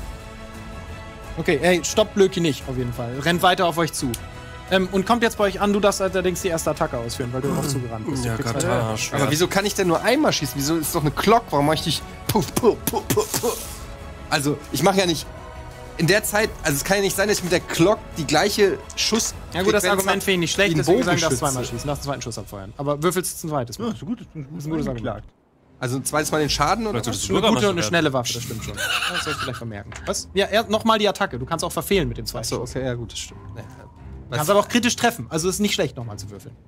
[SPEAKER 1] Okay, ey, stoppt Löki nicht, auf jeden Fall. Rennt weiter auf euch zu. Ähm, und kommt jetzt bei euch an, du darfst allerdings die erste Attacke ausführen, weil du darauf zugerannt bist.
[SPEAKER 2] Ja,
[SPEAKER 1] Du kriegst
[SPEAKER 2] Katana,
[SPEAKER 1] halt-
[SPEAKER 2] Schwert.
[SPEAKER 5] Aber wieso kann ich denn nur einmal schießen? Wieso ist doch eine Glock? Warum mache ich nicht puff, puff, puff, puff, puff? Also, ich mache ja nicht in der Zeit, also es kann ja nicht sein, dass ich mit der Glock die gleiche Schuss.
[SPEAKER 1] Ja gut, das
[SPEAKER 5] Frequenz
[SPEAKER 1] Argument
[SPEAKER 5] hab
[SPEAKER 1] finde ich nicht schlecht,
[SPEAKER 5] wie ein
[SPEAKER 1] deswegen sagen, darfst du
[SPEAKER 5] Bogenschütze.
[SPEAKER 1] zweimal schießen, darfst einen zweiten Schuss abfeuern. Aber würfelst jetzt ein zweites Mal.
[SPEAKER 3] so gut, das
[SPEAKER 1] Das ist ein gutes Argument.
[SPEAKER 5] Also ein zweites Mal den Schaden oder
[SPEAKER 2] Vielleicht
[SPEAKER 5] was?
[SPEAKER 2] solltest
[SPEAKER 1] Eine
[SPEAKER 2] Bürgermeister
[SPEAKER 1] gute und eine
[SPEAKER 2] werden.
[SPEAKER 1] schnelle Waffe, das stimmt schon. Das sollst du vielleicht vermerken. Was? Ja, er, nochmal die Attacke. Du kannst auch verfehlen mit dem zweiten
[SPEAKER 5] Achso,
[SPEAKER 1] Schuss.
[SPEAKER 5] okay, ja gut, das stimmt. Nee,
[SPEAKER 1] Du kannst aber auch kritisch treffen. Also ist nicht schlecht, nochmal zu würfeln.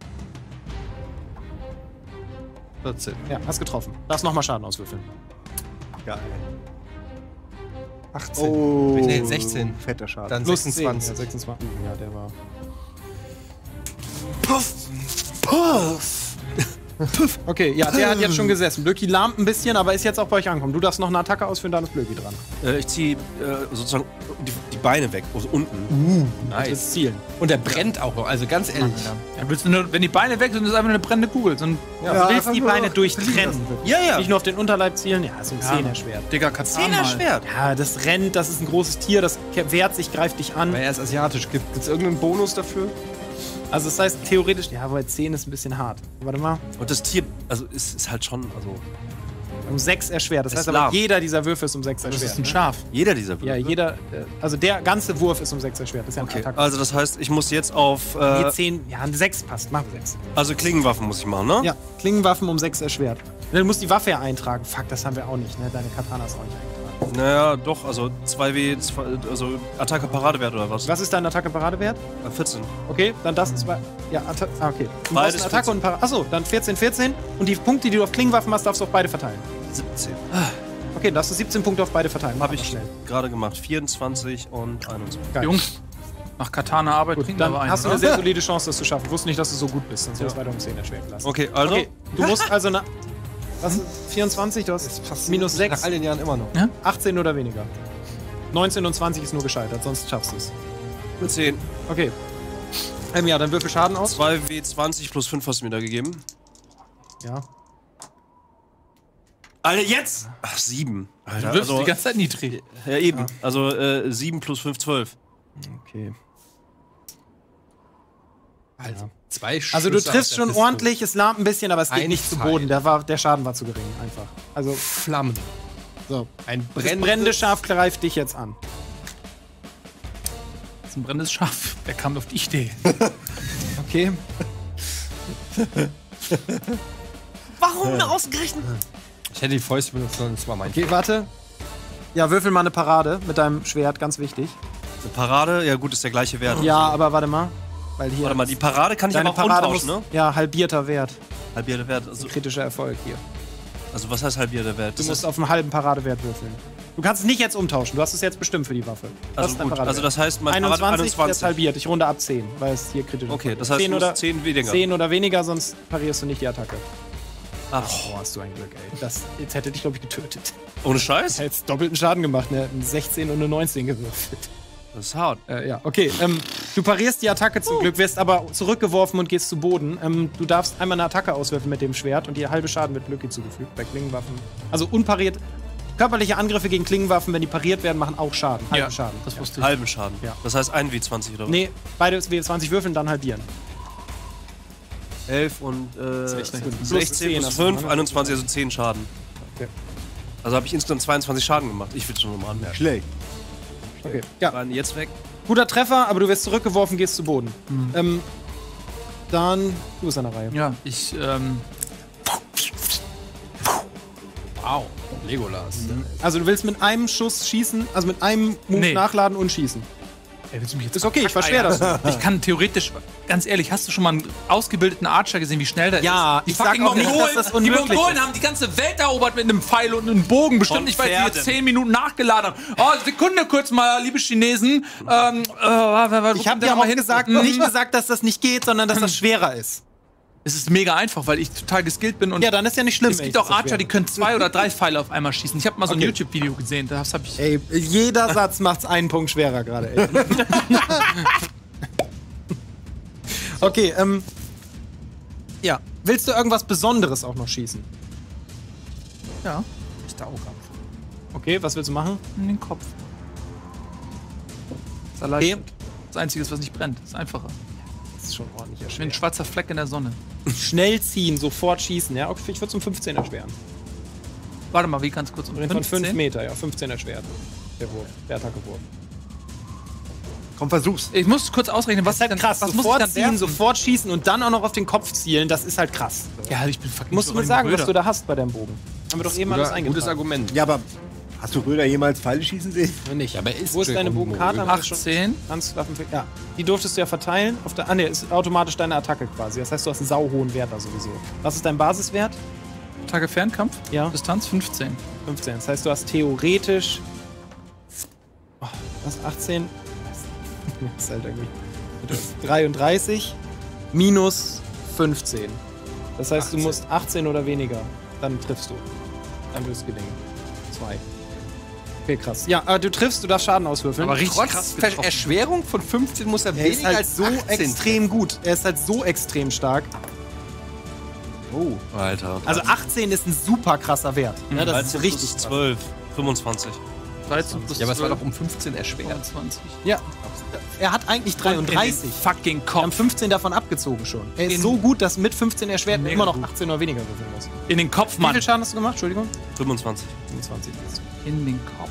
[SPEAKER 5] vierzehn.
[SPEAKER 1] Ja, hast getroffen. Darfst nochmal Schaden auswürfeln.
[SPEAKER 3] Geil.
[SPEAKER 5] achtzehn.
[SPEAKER 3] Oh,
[SPEAKER 5] Nee, sechzehn.
[SPEAKER 3] Fetter Schaden.
[SPEAKER 5] Dann
[SPEAKER 1] Plus
[SPEAKER 5] sechsundzwanzig.
[SPEAKER 1] zehn. Ja, sechsundzwanzig. Ja, der war.
[SPEAKER 6] Puff! Puff!
[SPEAKER 1] Okay, ja, der hat jetzt schon gesessen. Blöki lahmt ein bisschen, aber ist jetzt auch bei euch angekommen. Du darfst noch eine Attacke ausführen, dann ist Blöki dran.
[SPEAKER 2] Äh, ich ziehe äh, sozusagen die, die Beine weg, also unten.
[SPEAKER 1] Das
[SPEAKER 5] Nice.
[SPEAKER 1] ist Zielen.
[SPEAKER 5] Und der brennt auch noch, also ganz ehrlich.
[SPEAKER 4] Ja, willst du nur, wenn die Beine weg sind, ist es einfach nur eine brennende Kugel. So ein
[SPEAKER 1] Ja, du willst die Beine durchtrennen.
[SPEAKER 2] Ja, ja.
[SPEAKER 1] Nicht nur auf den Unterleib zielen. Ja, so ein
[SPEAKER 4] Ja.
[SPEAKER 1] Zehner-Schwert.
[SPEAKER 4] Digga, Katana.
[SPEAKER 2] Zehner-Schwert.
[SPEAKER 1] Ja, das rennt, das ist ein großes Tier, das wehrt sich, greift dich an.
[SPEAKER 5] Weil er ist asiatisch. Gibt es irgendeinen Bonus dafür?
[SPEAKER 1] Also das heißt theoretisch, ja, aber zehn ist ein bisschen hart. Warte mal,
[SPEAKER 2] Und das Tier, also ist, ist halt schon, also
[SPEAKER 1] um sechs erschwert. Das
[SPEAKER 2] Es
[SPEAKER 1] heißt aber,
[SPEAKER 2] lahm.
[SPEAKER 1] jeder dieser Würfe ist um sechs
[SPEAKER 4] Das
[SPEAKER 1] erschwert.
[SPEAKER 4] ist ein
[SPEAKER 1] ne?
[SPEAKER 4] Schaf.
[SPEAKER 2] jeder dieser Würfel.
[SPEAKER 1] Ja, jeder, äh, also der ganze Wurf ist um sechs erschwert. Das ist ja ein
[SPEAKER 2] Okay,
[SPEAKER 1] Attacke.
[SPEAKER 2] also das heißt, ich muss jetzt auf,
[SPEAKER 1] Nee,
[SPEAKER 2] äh,
[SPEAKER 1] zehn, ja, ein sechs passt, machen wir sechs.
[SPEAKER 2] also Klingenwaffen muss ich machen, ne?
[SPEAKER 1] Ja, Klingenwaffen um sechs erschwert. Du musst die Waffe ja eintragen. Fuck, das haben wir auch nicht, ne? Deine Katana ist auch nicht eingetragen.
[SPEAKER 2] Naja, doch, also zwei W, zwei, also Attacke-Paradewert oder was?
[SPEAKER 1] Was ist dein Attacke-Paradewert?
[SPEAKER 2] Äh, vierzehn.
[SPEAKER 1] Okay, dann das ist. Ja, Atta ah, okay. Du
[SPEAKER 2] Beides
[SPEAKER 1] brauchst eine Attacke und ein Parade. Achso, dann vierzehn, vierzehn. Und die Punkte, die du auf Klingenwaffen hast, darfst du auf beide verteilen.
[SPEAKER 2] siebzehn.
[SPEAKER 1] Okay, dann darfst du siebzehn Punkte auf beide verteilen. Mach
[SPEAKER 2] Habe
[SPEAKER 1] mal
[SPEAKER 2] ich
[SPEAKER 1] schnell.
[SPEAKER 2] gerade gemacht. vierundzwanzig und einundzwanzig.
[SPEAKER 1] Geil.
[SPEAKER 4] Jungs, nach Katana-Arbeit
[SPEAKER 1] Gut,
[SPEAKER 4] kriegen wir
[SPEAKER 1] dann
[SPEAKER 4] aber einen,
[SPEAKER 1] hast du eine
[SPEAKER 4] oder?
[SPEAKER 1] sehr solide Chance, das zu schaffen. Ich wusste nicht, dass du so gut bist, sonst hätte ich es weiter um zehn erschwert gelassen.
[SPEAKER 2] Okay, also.
[SPEAKER 1] Okay, du musst also eine. Was ist vierundzwanzig? Du hast minus
[SPEAKER 5] Nach
[SPEAKER 1] sechs,
[SPEAKER 5] all den Jahren immer noch.
[SPEAKER 1] achtzehn oder weniger. neunzehn und zwanzig ist nur gescheitert, sonst schaffst du es.
[SPEAKER 2] Mit zehn.
[SPEAKER 1] Okay. Ähm, ja, dann würfel Schaden aus.
[SPEAKER 2] zwei W zwanzig plus fünf hast du mir da gegeben.
[SPEAKER 1] Ja.
[SPEAKER 2] Alter, jetzt! Ach, sieben. Alter,
[SPEAKER 4] Du wirfst
[SPEAKER 2] also,
[SPEAKER 4] die ganze Zeit niedrig.
[SPEAKER 2] ja, eben. Also äh, sieben plus fünf, zwölf.
[SPEAKER 1] Okay.
[SPEAKER 5] Also, zwei
[SPEAKER 1] Also du
[SPEAKER 5] Schüsse aus
[SPEAKER 1] triffst
[SPEAKER 5] der
[SPEAKER 1] schon
[SPEAKER 5] Pistole.
[SPEAKER 1] ordentlich, es lahmt ein bisschen, aber es geht
[SPEAKER 5] Ein
[SPEAKER 1] nicht zu
[SPEAKER 5] Pfeil.
[SPEAKER 1] Boden. Der, war, der Schaden war zu gering, einfach. Also,
[SPEAKER 5] Flammen.
[SPEAKER 1] so.
[SPEAKER 5] Ein
[SPEAKER 1] Das
[SPEAKER 5] brennendes
[SPEAKER 1] brennende Schaf greift dich jetzt an.
[SPEAKER 4] Das ist ein brennendes Schaf. Wer kam auf die Idee?
[SPEAKER 1] Okay.
[SPEAKER 2] Warum ausgerechnet?
[SPEAKER 5] Ich hätte die Fäuste benutzt, sondern es war mein.
[SPEAKER 1] Okay, warte. Ja, würfel mal eine Parade mit deinem Schwert, ganz wichtig.
[SPEAKER 2] Eine Parade, ja gut, ist der gleiche Wert.
[SPEAKER 1] Ja, aber warte mal. Weil hier
[SPEAKER 2] Warte mal, die Parade kann ich
[SPEAKER 1] deine
[SPEAKER 2] aber auch
[SPEAKER 1] Parade
[SPEAKER 2] umtauschen,
[SPEAKER 1] muss,
[SPEAKER 2] ne?
[SPEAKER 1] Ja, halbierter Wert.
[SPEAKER 2] Halbierter Wert. Also,
[SPEAKER 1] Kritischer Erfolg hier.
[SPEAKER 2] also was heißt halbierter Wert?
[SPEAKER 1] Du
[SPEAKER 2] Das
[SPEAKER 1] musst
[SPEAKER 2] ist,
[SPEAKER 1] auf einen halben Paradewert würfeln. Du kannst es nicht jetzt umtauschen. Du hast es jetzt bestimmt für die Waffe. Das
[SPEAKER 2] also
[SPEAKER 1] ist dein
[SPEAKER 2] gut,
[SPEAKER 1] Paradewert.
[SPEAKER 2] also das heißt, mein Parade
[SPEAKER 1] einundzwanzig, jetzt
[SPEAKER 2] einundzwanzig.
[SPEAKER 1] halbiert. Ich runde ab zehn, weil es hier kritisch ist.
[SPEAKER 2] Okay, das heißt,
[SPEAKER 1] zehn
[SPEAKER 2] du
[SPEAKER 1] oder
[SPEAKER 2] musst zehn weniger.
[SPEAKER 1] zehn oder weniger, sonst parierst du nicht die Attacke.
[SPEAKER 2] Ach,
[SPEAKER 1] Oh, hast du ein Glück, ey. Das, jetzt hätte dich, glaube ich, getötet.
[SPEAKER 2] ohne Scheiß?
[SPEAKER 1] Er hätte doppelten Schaden gemacht. Er hat eine sechzehn und eine neunzehn gewürfelt.
[SPEAKER 2] Das ist hart.
[SPEAKER 1] Äh, ja, okay. Ähm, du parierst die Attacke zum Glück, wirst aber zurückgeworfen und gehst zu Boden. Ähm, du darfst einmal eine Attacke auswürfeln mit dem Schwert und dir halbe Schaden wird Lucky zugefügt bei Klingenwaffen. Also unpariert. Körperliche Angriffe gegen Klingenwaffen, wenn die pariert werden, machen auch Schaden. Halben
[SPEAKER 4] Ja,
[SPEAKER 1] Schaden.
[SPEAKER 4] das
[SPEAKER 1] ja.
[SPEAKER 4] wusste ich.
[SPEAKER 2] Halben Schaden.
[SPEAKER 1] Ja.
[SPEAKER 2] Das heißt ein W zwanzig oder was?
[SPEAKER 1] Nee, beide W zwanzig würfeln, dann halbieren.
[SPEAKER 2] elf und äh,
[SPEAKER 1] sechzehn.
[SPEAKER 2] sechzehn
[SPEAKER 1] Plus
[SPEAKER 2] plus
[SPEAKER 1] zehn,
[SPEAKER 2] fünf,
[SPEAKER 1] also
[SPEAKER 2] einundzwanzig, also zehn Schaden.
[SPEAKER 1] Okay.
[SPEAKER 2] Also habe ich insgesamt zweiundzwanzig Schaden gemacht. Ich will es schon nochmal anmerken.
[SPEAKER 3] Schlecht.
[SPEAKER 1] Okay. Ja,
[SPEAKER 2] Waren jetzt weg.
[SPEAKER 1] guter Treffer, aber du wirst zurückgeworfen, gehst zu Boden. Ähm, dann, du bist an der Reihe.
[SPEAKER 4] Ja, ich, ähm.
[SPEAKER 5] Wow. Legolas.
[SPEAKER 1] Also du willst mit einem Schuss schießen, also mit einem Move
[SPEAKER 4] Nee.
[SPEAKER 1] nachladen und schießen.
[SPEAKER 4] Ey, willst du mich jetzt
[SPEAKER 1] Ist okay, ich verschwer das.
[SPEAKER 4] Ich kann theoretisch, ganz ehrlich, hast du schon mal einen ausgebildeten Archer gesehen, wie schnell der
[SPEAKER 1] Ja,
[SPEAKER 4] ist? Die
[SPEAKER 1] ich sag
[SPEAKER 4] fucking
[SPEAKER 1] auch nicht,
[SPEAKER 4] Mongolen,
[SPEAKER 1] dass das
[SPEAKER 4] die
[SPEAKER 1] unmöglich
[SPEAKER 4] Mongolen
[SPEAKER 1] ist.
[SPEAKER 4] haben die ganze Welt erobert mit einem Pfeil und einem Bogen. Bestimmt
[SPEAKER 2] Von
[SPEAKER 4] nicht, weil sie jetzt
[SPEAKER 2] Pferden.
[SPEAKER 4] zehn Minuten nachgeladen haben. Oh, Sekunde kurz mal, liebe Chinesen. Ähm, äh,
[SPEAKER 1] Ich habe dir auch gesagt, nicht gesagt, dass das nicht geht, sondern dass das schwerer ist.
[SPEAKER 4] Es ist mega einfach, weil ich total geskillt bin. Und
[SPEAKER 1] Ja, dann ist ja nicht schlimm.
[SPEAKER 4] es
[SPEAKER 1] ey,
[SPEAKER 4] gibt
[SPEAKER 1] dass
[SPEAKER 4] auch
[SPEAKER 1] das
[SPEAKER 4] Archer,
[SPEAKER 1] schwer
[SPEAKER 4] die
[SPEAKER 1] ist.
[SPEAKER 4] können zwei oder drei Pfeile auf einmal schießen. Ich habe mal so ein
[SPEAKER 1] Okay.
[SPEAKER 4] YouTube-Video gesehen, das habe ich.
[SPEAKER 1] Ey, jeder Satz macht's einen Punkt schwerer gerade, ey. Okay, ähm. Ja. Willst du irgendwas Besonderes auch noch schießen?
[SPEAKER 4] Ja,
[SPEAKER 5] Ist der Auge.
[SPEAKER 1] Okay, was willst du machen?
[SPEAKER 4] in den Kopf. Das ist erleichtert. Das Einzige, was nicht brennt. Das ist einfacher.
[SPEAKER 1] Das ist schon ordentlich
[SPEAKER 4] Ich bin
[SPEAKER 1] erschweren.
[SPEAKER 4] ein schwarzer Fleck in der Sonne.
[SPEAKER 1] Schnell ziehen, sofort schießen, ja? Okay, ich würde es um fünfzehn erschweren.
[SPEAKER 4] Warte mal, wie ganz kurz um
[SPEAKER 1] Wir reden von fünf
[SPEAKER 4] fünfzehn?
[SPEAKER 1] Meter, ja, fünfzehn erschwert. Der Wurf, der Attackewurf.
[SPEAKER 3] Komm, versuch's.
[SPEAKER 4] Ich muss kurz ausrechnen, was
[SPEAKER 1] Das ist halt
[SPEAKER 4] ich dann,
[SPEAKER 1] krass,
[SPEAKER 4] was muss ich
[SPEAKER 1] sofort
[SPEAKER 4] dann
[SPEAKER 1] ziehen,
[SPEAKER 4] werfen?
[SPEAKER 1] sofort schießen und dann auch noch auf den Kopf zielen, das ist halt krass.
[SPEAKER 4] Ja, ich bin fucking
[SPEAKER 1] Musst du mir sagen, was du da hast bei deinem Bogen. Haben wir doch eben alles
[SPEAKER 5] Guter,
[SPEAKER 1] eingetragen.
[SPEAKER 5] gutes Argument.
[SPEAKER 3] Ja, aber hast du Röder jemals Pfeile schießen sehen?
[SPEAKER 1] Nicht.
[SPEAKER 5] aber er ist
[SPEAKER 1] Wo ist deine
[SPEAKER 5] Dragon
[SPEAKER 1] Bogenkarte?
[SPEAKER 5] Ball.
[SPEAKER 1] Haben wir schon-
[SPEAKER 4] achtzehn.
[SPEAKER 1] Handwaffen für, ja. Die durftest du ja verteilen. Auf der, ah, ne, ist automatisch deine Attacke quasi. Das heißt, du hast einen sauhohen Wert da sowieso. Was ist dein Basiswert?
[SPEAKER 4] Tage Fernkampf.
[SPEAKER 1] Ja.
[SPEAKER 4] Distanz fünfzehn.
[SPEAKER 1] fünfzehn. Das heißt, du hast theoretisch. Oh, was? achtzehn? Das ist halt irgendwie. Du hast dreiunddreißig minus fünfzehn. Das heißt, du musst achtzehn oder weniger. Dann triffst du. Dann wird es gelingen. Zwei. Okay, krass. Ja, aber du triffst, du darfst Schaden auswürfeln.
[SPEAKER 4] Aber richtig
[SPEAKER 5] Trotz
[SPEAKER 4] krass
[SPEAKER 5] Ver-
[SPEAKER 4] getroffen.
[SPEAKER 5] Erschwerung von fünfzehn muss er
[SPEAKER 1] er ist
[SPEAKER 5] weniger
[SPEAKER 1] halt
[SPEAKER 5] als
[SPEAKER 1] so
[SPEAKER 5] achtzehn.
[SPEAKER 1] extrem gut. Er ist halt so extrem stark.
[SPEAKER 3] Oh.
[SPEAKER 2] Alter.
[SPEAKER 1] Also achtzehn ist ein super krasser Wert. Ne, das ist richtig krass.
[SPEAKER 2] zwölf, fünfundzwanzig.
[SPEAKER 4] dreizehn plus
[SPEAKER 5] Ja, aber es war
[SPEAKER 4] zwölf,
[SPEAKER 5] doch um fünfzehn erschwert.
[SPEAKER 4] neunundzwanzig.
[SPEAKER 1] Ja. Er hat eigentlich dreiunddreißig.
[SPEAKER 4] In den fucking
[SPEAKER 1] Wir haben
[SPEAKER 4] Kopf.
[SPEAKER 1] fünfzehn davon abgezogen schon. Er ist
[SPEAKER 4] In-
[SPEAKER 1] so gut, dass mit fünfzehn erschwert
[SPEAKER 4] Mega
[SPEAKER 1] immer noch
[SPEAKER 4] gut.
[SPEAKER 1] achtzehn oder weniger würfeln muss.
[SPEAKER 4] In den Kopf,
[SPEAKER 1] Wie
[SPEAKER 4] Mann.
[SPEAKER 1] viel Schaden hast du gemacht? Entschuldigung?
[SPEAKER 2] fünfundzwanzig.
[SPEAKER 1] fünfundzwanzig.
[SPEAKER 4] In den Kopf.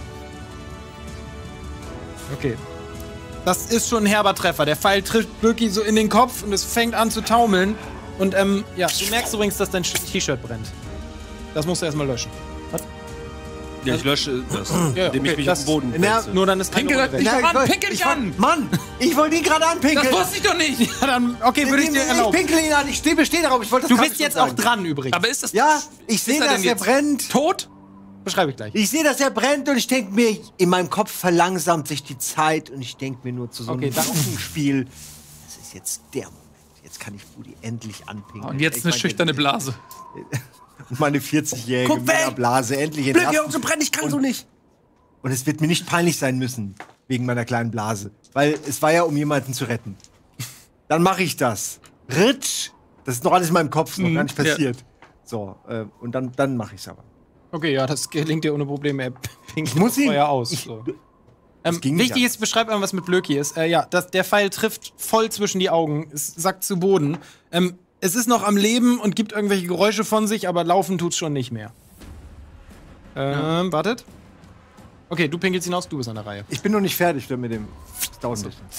[SPEAKER 1] Okay. Das ist schon ein herber Treffer. Der Pfeil trifft Böcki so in den Kopf und es fängt an zu taumeln. Und ähm, ja, du merkst übrigens, dass dein T-Shirt brennt. Das musst du erstmal löschen.
[SPEAKER 2] Ja, ich lösche das,
[SPEAKER 1] Ja,
[SPEAKER 2] indem ich
[SPEAKER 1] okay,
[SPEAKER 2] mich
[SPEAKER 1] das-
[SPEAKER 2] auf den Boden
[SPEAKER 3] Na,
[SPEAKER 2] wälze.
[SPEAKER 1] Nur dann ist
[SPEAKER 4] Pinkel
[SPEAKER 1] eine
[SPEAKER 4] hat
[SPEAKER 1] Runde
[SPEAKER 4] nicht
[SPEAKER 1] weg.
[SPEAKER 4] an,
[SPEAKER 3] wollt-
[SPEAKER 4] pinkel dich
[SPEAKER 3] ich wollt-
[SPEAKER 4] an!
[SPEAKER 3] Mann, ich wollte ihn gerade anpinkeln.
[SPEAKER 4] Das wusste ich doch nicht!
[SPEAKER 1] Ja, dann, okay, würde ich dir
[SPEAKER 3] Ich
[SPEAKER 1] erlauben.
[SPEAKER 3] pinkel ihn an, ich stehe bestehe darauf. Ich wollte das
[SPEAKER 1] Du
[SPEAKER 3] kann
[SPEAKER 1] bist
[SPEAKER 3] schon
[SPEAKER 1] jetzt auch
[SPEAKER 3] sein.
[SPEAKER 1] dran übrigens.
[SPEAKER 4] Aber ist das.
[SPEAKER 3] Ja, ich sehe,
[SPEAKER 4] er
[SPEAKER 3] dass
[SPEAKER 4] denn
[SPEAKER 3] er
[SPEAKER 4] jetzt
[SPEAKER 3] brennt.
[SPEAKER 4] tot?
[SPEAKER 1] Beschreibe ich gleich.
[SPEAKER 3] Ich sehe, dass er brennt und ich denke mir, in meinem Kopf verlangsamt sich die Zeit und ich denke mir nur zu so
[SPEAKER 1] Okay,
[SPEAKER 3] einem
[SPEAKER 1] dann-
[SPEAKER 3] Spiel. Das ist jetzt der Moment. Jetzt kann ich Rudi endlich anpinkeln.
[SPEAKER 4] Und jetzt
[SPEAKER 3] Ich
[SPEAKER 4] eine
[SPEAKER 3] meine,
[SPEAKER 4] schüchterne Blase.
[SPEAKER 3] Meine vierzigjährige
[SPEAKER 5] Guck weg!
[SPEAKER 3] Männerblase endlich in
[SPEAKER 5] Blöcke
[SPEAKER 3] ersten-
[SPEAKER 5] und so brennen, ich kann so nicht.
[SPEAKER 3] Und es wird mir nicht peinlich sein müssen, wegen meiner kleinen Blase. Weil es war ja, um jemanden zu retten. Dann mache ich das. Ritsch! Das ist noch alles in meinem Kopf, ist noch gar nicht passiert. So, äh, und dann, dann mache ich es aber.
[SPEAKER 1] Okay, ja, das gelingt dir ohne Probleme. Er pinkelt
[SPEAKER 3] muss
[SPEAKER 1] das
[SPEAKER 3] ihn-
[SPEAKER 1] Feuer aus.
[SPEAKER 3] ich-
[SPEAKER 1] So.
[SPEAKER 3] Das
[SPEAKER 1] Ähm,
[SPEAKER 3] ging nicht
[SPEAKER 1] wichtig ist, beschreib einmal, was mit Blöki ist. Äh, ja, das, der Pfeil trifft voll zwischen die Augen. Es sackt zu Boden. Ähm, es ist noch am Leben und gibt irgendwelche Geräusche von sich, aber laufen tut's schon nicht mehr. Ähm, wartet. Okay, du pinkelst hinaus, du bist an der Reihe.
[SPEAKER 3] Ich bin noch nicht fertig mit dem. Das dauert ein bisschen.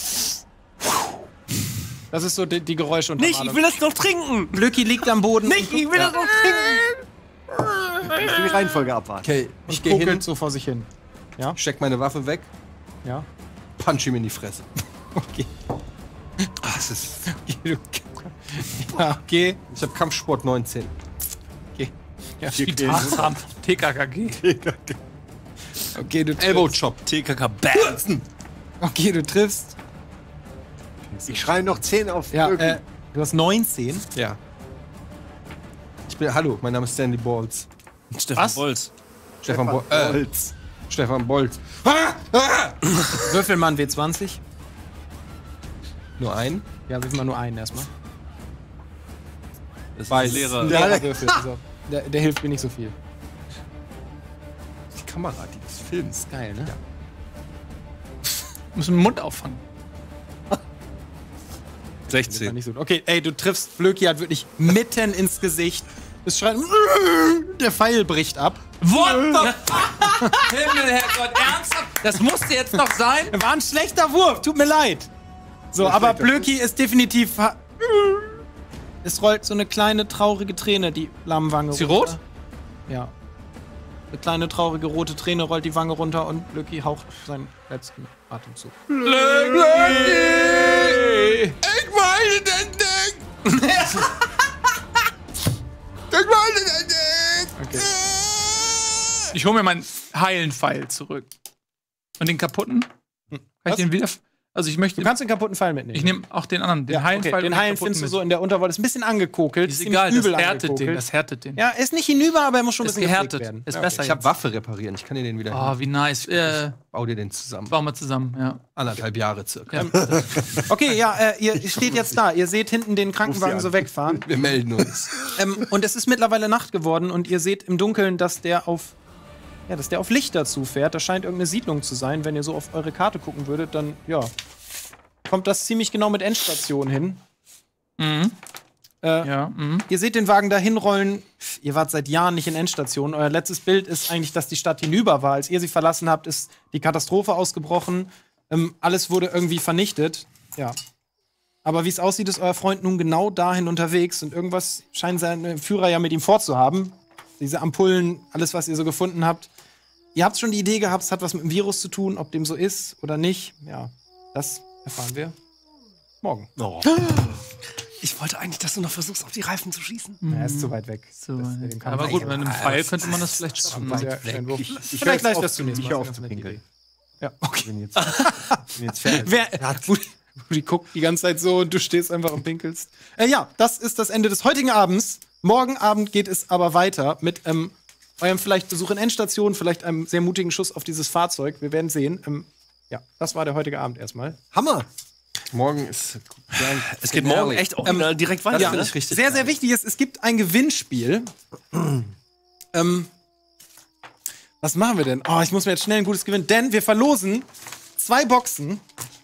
[SPEAKER 1] Das ist so die, die Geräusche unter
[SPEAKER 2] Nicht, ich will das noch trinken!
[SPEAKER 1] Blöki liegt am Boden.
[SPEAKER 2] Nicht, ich will das noch trinken!
[SPEAKER 3] Ich will die Reihenfolge abwarten.
[SPEAKER 5] Okay, ich
[SPEAKER 1] und
[SPEAKER 5] gehe hin,
[SPEAKER 1] kokelt so vor sich hin.
[SPEAKER 5] steck meine Waffe weg,
[SPEAKER 1] Ja.
[SPEAKER 5] punch ihm in die Fresse.
[SPEAKER 1] Okay.
[SPEAKER 5] Ah, es ist,
[SPEAKER 1] Ja, okay.
[SPEAKER 5] ich habe Kampfsport neunzehn.
[SPEAKER 1] Ja,
[SPEAKER 3] Vier
[SPEAKER 1] die
[SPEAKER 4] Tarzan, T K K G.
[SPEAKER 1] Okay, du
[SPEAKER 5] Elbow
[SPEAKER 1] triffst.
[SPEAKER 5] Chop.
[SPEAKER 2] T K K Bam!
[SPEAKER 1] Okay, du triffst.
[SPEAKER 3] Ich schreie noch zehn auf.
[SPEAKER 1] Ja,
[SPEAKER 3] Blöki.
[SPEAKER 1] äh, du hast neunzehn.
[SPEAKER 5] Ja. Ich bin, hallo, mein Name ist Stanley Bolz.
[SPEAKER 2] Stefan
[SPEAKER 1] Was?
[SPEAKER 2] Bolz.
[SPEAKER 5] Stefan, Bo äh,
[SPEAKER 3] Holz.
[SPEAKER 5] Stefan Bolz. Ah, ah!
[SPEAKER 1] Würfelmann W zwanzig.
[SPEAKER 5] Nur ein.
[SPEAKER 1] Ja, würfel mal nur einen erstmal.
[SPEAKER 2] Das ist
[SPEAKER 5] Weiß.
[SPEAKER 2] ein Lehrer.
[SPEAKER 3] Ja.
[SPEAKER 1] Ja, Würfel. Also, der, der hilft mir nicht so viel.
[SPEAKER 5] Die Kamera, die des Films.
[SPEAKER 1] Geil, ne?
[SPEAKER 4] Muss den Mund auffangen.
[SPEAKER 1] Das war
[SPEAKER 2] sechzehn.
[SPEAKER 1] nicht so. Okay, ey, du triffst Blöki halt wirklich mitten ins Gesicht. Es schreit. Der Pfeil bricht ab.
[SPEAKER 4] What the Himmel, Herrgott, ernsthaft? Das musste jetzt noch sein?
[SPEAKER 1] War ein schlechter Wurf, tut mir leid. So, aber
[SPEAKER 3] schlechter
[SPEAKER 1] Blöki ist definitiv. ha- Es rollt so eine kleine traurige Träne die Lammwange
[SPEAKER 4] Ist sie
[SPEAKER 1] runter.
[SPEAKER 4] rot?
[SPEAKER 1] Ja. Eine kleine traurige rote Träne rollt die Wange runter und Blöki haucht seinen letzten Atemzug.
[SPEAKER 6] Ich meine das nicht! Ich meine das nicht!
[SPEAKER 1] Okay.
[SPEAKER 4] Ich hole mir meinen heilen Pfeil zurück. Und den kaputten? Kann
[SPEAKER 1] Was?
[SPEAKER 4] ich den wieder. Also ich möchte.
[SPEAKER 1] Du kannst den kaputten Pfeil mitnehmen.
[SPEAKER 4] Ich nehme auch den anderen, den
[SPEAKER 1] ja,
[SPEAKER 4] heilen
[SPEAKER 1] okay.
[SPEAKER 4] Pfeil.
[SPEAKER 1] Den
[SPEAKER 4] und
[SPEAKER 1] heilen
[SPEAKER 4] kaputten
[SPEAKER 1] findest du
[SPEAKER 4] mit.
[SPEAKER 1] so in der Unterwolle. Ist ein bisschen angekokelt.
[SPEAKER 4] Ist
[SPEAKER 1] ziemlich
[SPEAKER 4] egal, das
[SPEAKER 1] übel
[SPEAKER 4] härtet den,
[SPEAKER 1] angekokelt.
[SPEAKER 4] das härtet den.
[SPEAKER 1] Ja, er ist nicht hinüber, aber er muss schon ein
[SPEAKER 4] ist
[SPEAKER 1] bisschen gepflegt
[SPEAKER 4] gehärtet.
[SPEAKER 1] werden.
[SPEAKER 4] Ist
[SPEAKER 1] Ja,
[SPEAKER 4] besser
[SPEAKER 5] Ich
[SPEAKER 4] jetzt.
[SPEAKER 5] habe Waffe reparieren. Ich kann dir den wieder.
[SPEAKER 4] Oh, wie nice. Äh,
[SPEAKER 5] Bau dir den zusammen.
[SPEAKER 4] bauen wir zusammen, ja.
[SPEAKER 5] Anderthalb Jahre circa.
[SPEAKER 4] Ja.
[SPEAKER 1] Okay, ja, äh, ihr steht jetzt da. Ihr seht hinten den Krankenwagen
[SPEAKER 3] Ruf sie
[SPEAKER 1] so
[SPEAKER 3] an.
[SPEAKER 1] wegfahren.
[SPEAKER 5] Wir melden uns.
[SPEAKER 1] ähm, und es ist mittlerweile Nacht geworden und ihr seht im Dunkeln, dass der auf, ja, dass der auf Lichter zufährt. Das scheint irgendeine Siedlung zu sein. Wenn ihr so auf eure Karte gucken würdet, dann, ja, kommt das ziemlich genau mit Endstation hin.
[SPEAKER 4] Mhm.
[SPEAKER 1] Äh,
[SPEAKER 4] Ja, mhm.
[SPEAKER 1] Ihr seht den Wagen dahin rollen. Ihr wart seit Jahren nicht in Endstation. Euer letztes Bild ist eigentlich, dass die Stadt hinüber war. Als ihr sie verlassen habt, ist die Katastrophe ausgebrochen. Ähm, alles wurde irgendwie vernichtet. Ja. Aber wie es aussieht, ist euer Freund nun genau dahin unterwegs. Und irgendwas scheinen seine Führer ja mit ihm vorzuhaben. Diese Ampullen, alles, was ihr so gefunden habt. Ihr habt schon die Idee gehabt, es hat was mit dem Virus zu tun, ob dem so ist oder nicht. Ja, das erfahren wir morgen.
[SPEAKER 3] Oh.
[SPEAKER 2] Ich wollte eigentlich, dass du noch versuchst, auf die Reifen zu schießen.
[SPEAKER 1] Er ist zu weit weg.
[SPEAKER 4] So,
[SPEAKER 1] Das- mit dem kann
[SPEAKER 4] aber
[SPEAKER 1] man
[SPEAKER 4] gut,
[SPEAKER 1] nicht.
[SPEAKER 4] mit einem Pfeil könnte man das vielleicht schaffen.
[SPEAKER 1] Sehr
[SPEAKER 4] Ja.
[SPEAKER 1] schön Wurf.
[SPEAKER 3] Ich, ich
[SPEAKER 1] Vielleicht
[SPEAKER 3] höre
[SPEAKER 1] gleich
[SPEAKER 3] auf,
[SPEAKER 1] das zunächst
[SPEAKER 3] ich
[SPEAKER 1] mal.
[SPEAKER 3] höre
[SPEAKER 1] Das
[SPEAKER 3] auf
[SPEAKER 1] ist
[SPEAKER 3] zu
[SPEAKER 1] eine nette
[SPEAKER 3] pinkeln.
[SPEAKER 1] Ja, okay.
[SPEAKER 3] Bin jetzt, bin jetzt fertig.
[SPEAKER 1] Wer, Woody, Woody guckt die ganze Zeit so und du stehst einfach und pinkelst. Äh, ja, das ist das Ende des heutigen Abends. Morgen Abend geht es aber weiter mit ähm, eurem vielleicht Besuch in Endstation, vielleicht einem sehr mutigen Schuss auf dieses Fahrzeug. Wir werden sehen. Ähm, ja, das war der heutige Abend erstmal.
[SPEAKER 3] Hammer!
[SPEAKER 5] Morgen ist.
[SPEAKER 2] Es geht morgen echt auch
[SPEAKER 1] Ähm,
[SPEAKER 2] direkt weiter.
[SPEAKER 1] Ja,
[SPEAKER 2] ne?
[SPEAKER 5] ich richtig
[SPEAKER 1] sehr, sehr wichtig ist, es gibt ein Gewinnspiel. ähm, was machen wir denn? Oh, ich muss mir jetzt schnell ein gutes gewinnen, denn wir verlosen zwei Boxen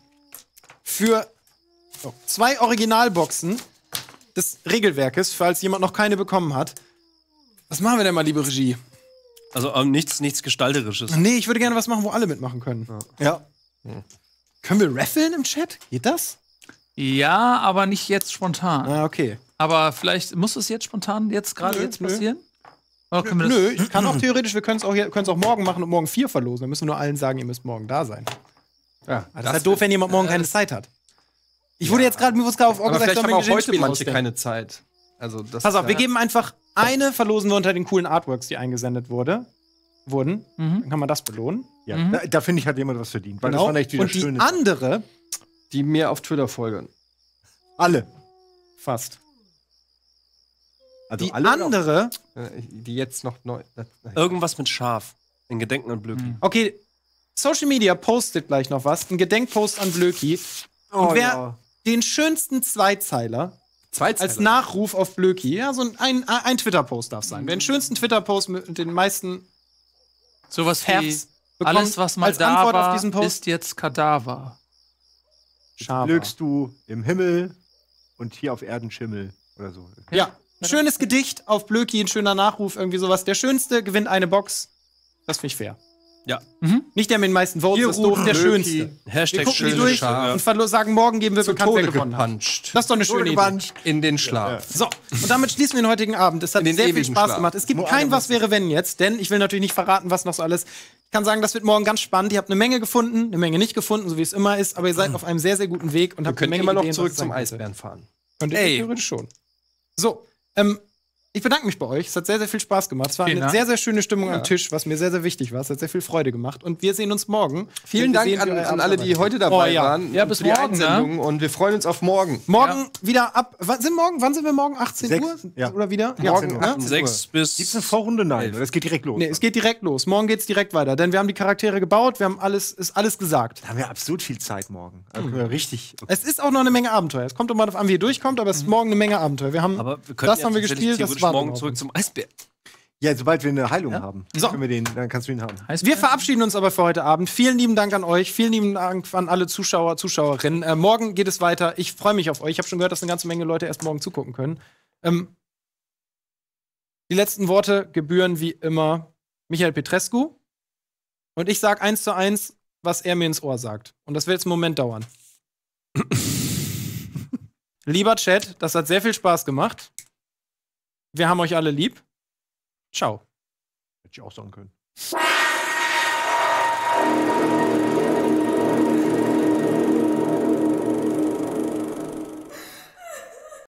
[SPEAKER 1] für oh, zwei Originalboxen des Regelwerkes, falls jemand noch keine bekommen hat. Was machen wir denn mal, liebe Regie?
[SPEAKER 2] Also ähm, nichts, nichts Gestalterisches.
[SPEAKER 1] Nee, ich würde gerne was machen, wo alle mitmachen können. Ja. Können wir raffeln im Chat? Geht das?
[SPEAKER 4] Ja, aber nicht jetzt spontan.
[SPEAKER 1] Ah, okay.
[SPEAKER 4] Aber vielleicht muss es jetzt spontan, jetzt gerade
[SPEAKER 1] Nö,
[SPEAKER 4] jetzt
[SPEAKER 1] nö.
[SPEAKER 4] passieren? Oder können wir das
[SPEAKER 1] Nö, ich kann auch theoretisch, wir können es auch, hier- können's auch morgen machen und morgen vier verlosen. Dann müssen wir nur allen sagen, ihr müsst morgen da sein.
[SPEAKER 5] Ja,
[SPEAKER 1] Das ist halt doof, wenn jemand morgen keine Zeit hat. Ich wurde jetzt gerade mir wurde auf
[SPEAKER 5] Aber
[SPEAKER 1] gesagt,
[SPEAKER 5] vielleicht
[SPEAKER 1] sollen
[SPEAKER 5] haben
[SPEAKER 1] wir ein
[SPEAKER 5] auch heute
[SPEAKER 1] Gewinnspiel
[SPEAKER 5] manche
[SPEAKER 1] ausdenken.
[SPEAKER 5] keine Zeit. Also das
[SPEAKER 1] Pass auf,
[SPEAKER 5] ist
[SPEAKER 1] wir
[SPEAKER 5] ja-
[SPEAKER 1] geben einfach eine, verlosen wir unter den coolen Artworks, die eingesendet wurde, wurden.
[SPEAKER 4] Mhm.
[SPEAKER 1] Dann kann man das belohnen.
[SPEAKER 3] Ja,
[SPEAKER 4] Mhm.
[SPEAKER 3] da, da finde ich, hat jemand was verdient. Weil
[SPEAKER 1] Genau.
[SPEAKER 3] das waren echt wieder
[SPEAKER 1] Und die
[SPEAKER 3] schöne.
[SPEAKER 1] andere,
[SPEAKER 5] die mir auf Twitter folgen.
[SPEAKER 3] Alle.
[SPEAKER 1] fast.
[SPEAKER 3] Also
[SPEAKER 1] Die
[SPEAKER 3] alle. oder?
[SPEAKER 1] andere,
[SPEAKER 5] Äh, Die jetzt noch neu. das-
[SPEAKER 2] Irgendwas mit Schaf. In Gedenken an Blöki.
[SPEAKER 1] okay, Social Media postet gleich noch was, ein Gedenkpost an Blöki. Und
[SPEAKER 3] Oh,
[SPEAKER 1] wer
[SPEAKER 3] ja.
[SPEAKER 1] den schönsten Zweizeiler
[SPEAKER 5] Zweizeiler.
[SPEAKER 1] als Nachruf auf Blöki, ja, so ein, ein, ein Twitter-Post darf sein. Wer den schönsten Twitter-Post mit den meisten
[SPEAKER 4] Sowas wie
[SPEAKER 1] Herz bekommt,
[SPEAKER 4] alles, was mal
[SPEAKER 1] als
[SPEAKER 4] da
[SPEAKER 1] Antwort
[SPEAKER 4] war,
[SPEAKER 1] auf diesen Post,
[SPEAKER 4] ist jetzt Kadaver.
[SPEAKER 1] Schaber.
[SPEAKER 3] Lügst du im Himmel und hier auf Erden Schimmel oder so.
[SPEAKER 1] Ja, schönes Gedicht auf Blöki, ein schöner Nachruf, irgendwie sowas. Der Schönste gewinnt eine Box. Das finde ich fair.
[SPEAKER 2] Ja.
[SPEAKER 4] Mhm.
[SPEAKER 1] Nicht der mit den meisten Votes, das ist doof, der
[SPEAKER 5] Blöki.
[SPEAKER 1] Schönste. Wir
[SPEAKER 2] Hashtag
[SPEAKER 1] gucken die
[SPEAKER 2] schöne
[SPEAKER 1] durch
[SPEAKER 2] Schar.
[SPEAKER 1] und verlo- sagen, morgen geben wir
[SPEAKER 5] Zu
[SPEAKER 1] bekannt, wer
[SPEAKER 5] Tode
[SPEAKER 1] gewonnen hat.
[SPEAKER 5] gepuncht.
[SPEAKER 1] Das ist doch eine schöne Idee.
[SPEAKER 3] gewandt.
[SPEAKER 5] In den Schlaf.
[SPEAKER 1] So, und damit schließen wir den heutigen Abend. Es hat
[SPEAKER 5] In den
[SPEAKER 1] sehr viel
[SPEAKER 5] ewigen
[SPEAKER 1] Spaß
[SPEAKER 5] Schlaf.
[SPEAKER 1] gemacht. Es gibt
[SPEAKER 3] Nur
[SPEAKER 1] kein
[SPEAKER 3] eine
[SPEAKER 1] Was wäre wenn jetzt, denn ich will natürlich nicht verraten, was noch so alles. Ich kann sagen, das wird morgen ganz spannend. Ihr habt eine Menge gefunden, eine Menge nicht gefunden, so wie es immer ist, aber ihr seid auf einem sehr, sehr guten Weg und
[SPEAKER 5] Wir
[SPEAKER 1] habt eine
[SPEAKER 5] können
[SPEAKER 1] Menge
[SPEAKER 5] immer noch
[SPEAKER 1] Ideen,
[SPEAKER 5] zurück
[SPEAKER 1] was es
[SPEAKER 5] zum
[SPEAKER 1] sein könnte.
[SPEAKER 5] Eisbären fahren.
[SPEAKER 1] Könnt ihr
[SPEAKER 2] Ey.
[SPEAKER 1] theoretisch schon. So, ähm, ich bedanke mich bei euch. Es hat sehr, sehr viel Spaß gemacht. Es war
[SPEAKER 4] Vielen
[SPEAKER 1] eine
[SPEAKER 4] Dank.
[SPEAKER 1] sehr, sehr schöne Stimmung am Tisch, was mir sehr, sehr wichtig war. Es hat sehr viel Freude gemacht. Und wir sehen uns morgen.
[SPEAKER 5] Vielen
[SPEAKER 1] Wir
[SPEAKER 5] Dank
[SPEAKER 1] sehen,
[SPEAKER 5] an,
[SPEAKER 1] wie euer
[SPEAKER 5] an
[SPEAKER 1] Abend
[SPEAKER 5] alle, die
[SPEAKER 1] weitergeht.
[SPEAKER 5] heute dabei
[SPEAKER 1] Oh, ja.
[SPEAKER 5] waren.
[SPEAKER 4] Ja,
[SPEAKER 5] und
[SPEAKER 4] bis
[SPEAKER 5] für die
[SPEAKER 4] morgen, ne?
[SPEAKER 5] Einsendung. Und wir freuen uns auf morgen.
[SPEAKER 1] Morgen wieder ab. Wann sind morgen? Wann sind wir morgen? achtzehn
[SPEAKER 3] Sechs,
[SPEAKER 1] Uhr?
[SPEAKER 3] ja.
[SPEAKER 1] Oder wieder?
[SPEAKER 5] Morgen
[SPEAKER 1] Ja,
[SPEAKER 5] achtzehn
[SPEAKER 1] ne?
[SPEAKER 2] sechs bis.
[SPEAKER 3] Gibt's eine Vorrunde? Nein, das geht direkt los.
[SPEAKER 1] Nee, es geht direkt los. Morgen geht's direkt weiter, denn wir haben die Charaktere gebaut, wir haben alles, ist alles gesagt.
[SPEAKER 3] Da haben wir absolut viel Zeit morgen. Da können wir richtig.
[SPEAKER 1] Es ist auch noch eine Menge Abenteuer. Es kommt doch mal darauf an, wie ihr durchkommt, aber es ist morgen eine Menge Abenteuer. Wir haben
[SPEAKER 2] Aber wir können
[SPEAKER 1] das haben wir gespielt, das war
[SPEAKER 2] morgen zurück zum Eisbär.
[SPEAKER 3] Ja, sobald wir eine Heilung haben,
[SPEAKER 1] So.
[SPEAKER 3] können wir den, dann kannst du ihn haben.
[SPEAKER 1] Wir verabschieden uns aber für heute Abend. Vielen lieben Dank an euch. Vielen lieben Dank an alle Zuschauer, Zuschauerinnen. Äh, morgen geht es weiter. Ich freue mich auf euch. Ich habe schon gehört, dass eine ganze Menge Leute erst morgen zugucken können. Ähm, die letzten Worte gebühren wie immer Michael Petrescu. Und ich sage eins zu eins, was er mir ins Ohr sagt. Und das wird jetzt einen Moment dauern. Lieber Chat, das hat sehr viel Spaß gemacht. Wir haben euch alle lieb. Ciao.
[SPEAKER 3] Hätte ich auch sagen können.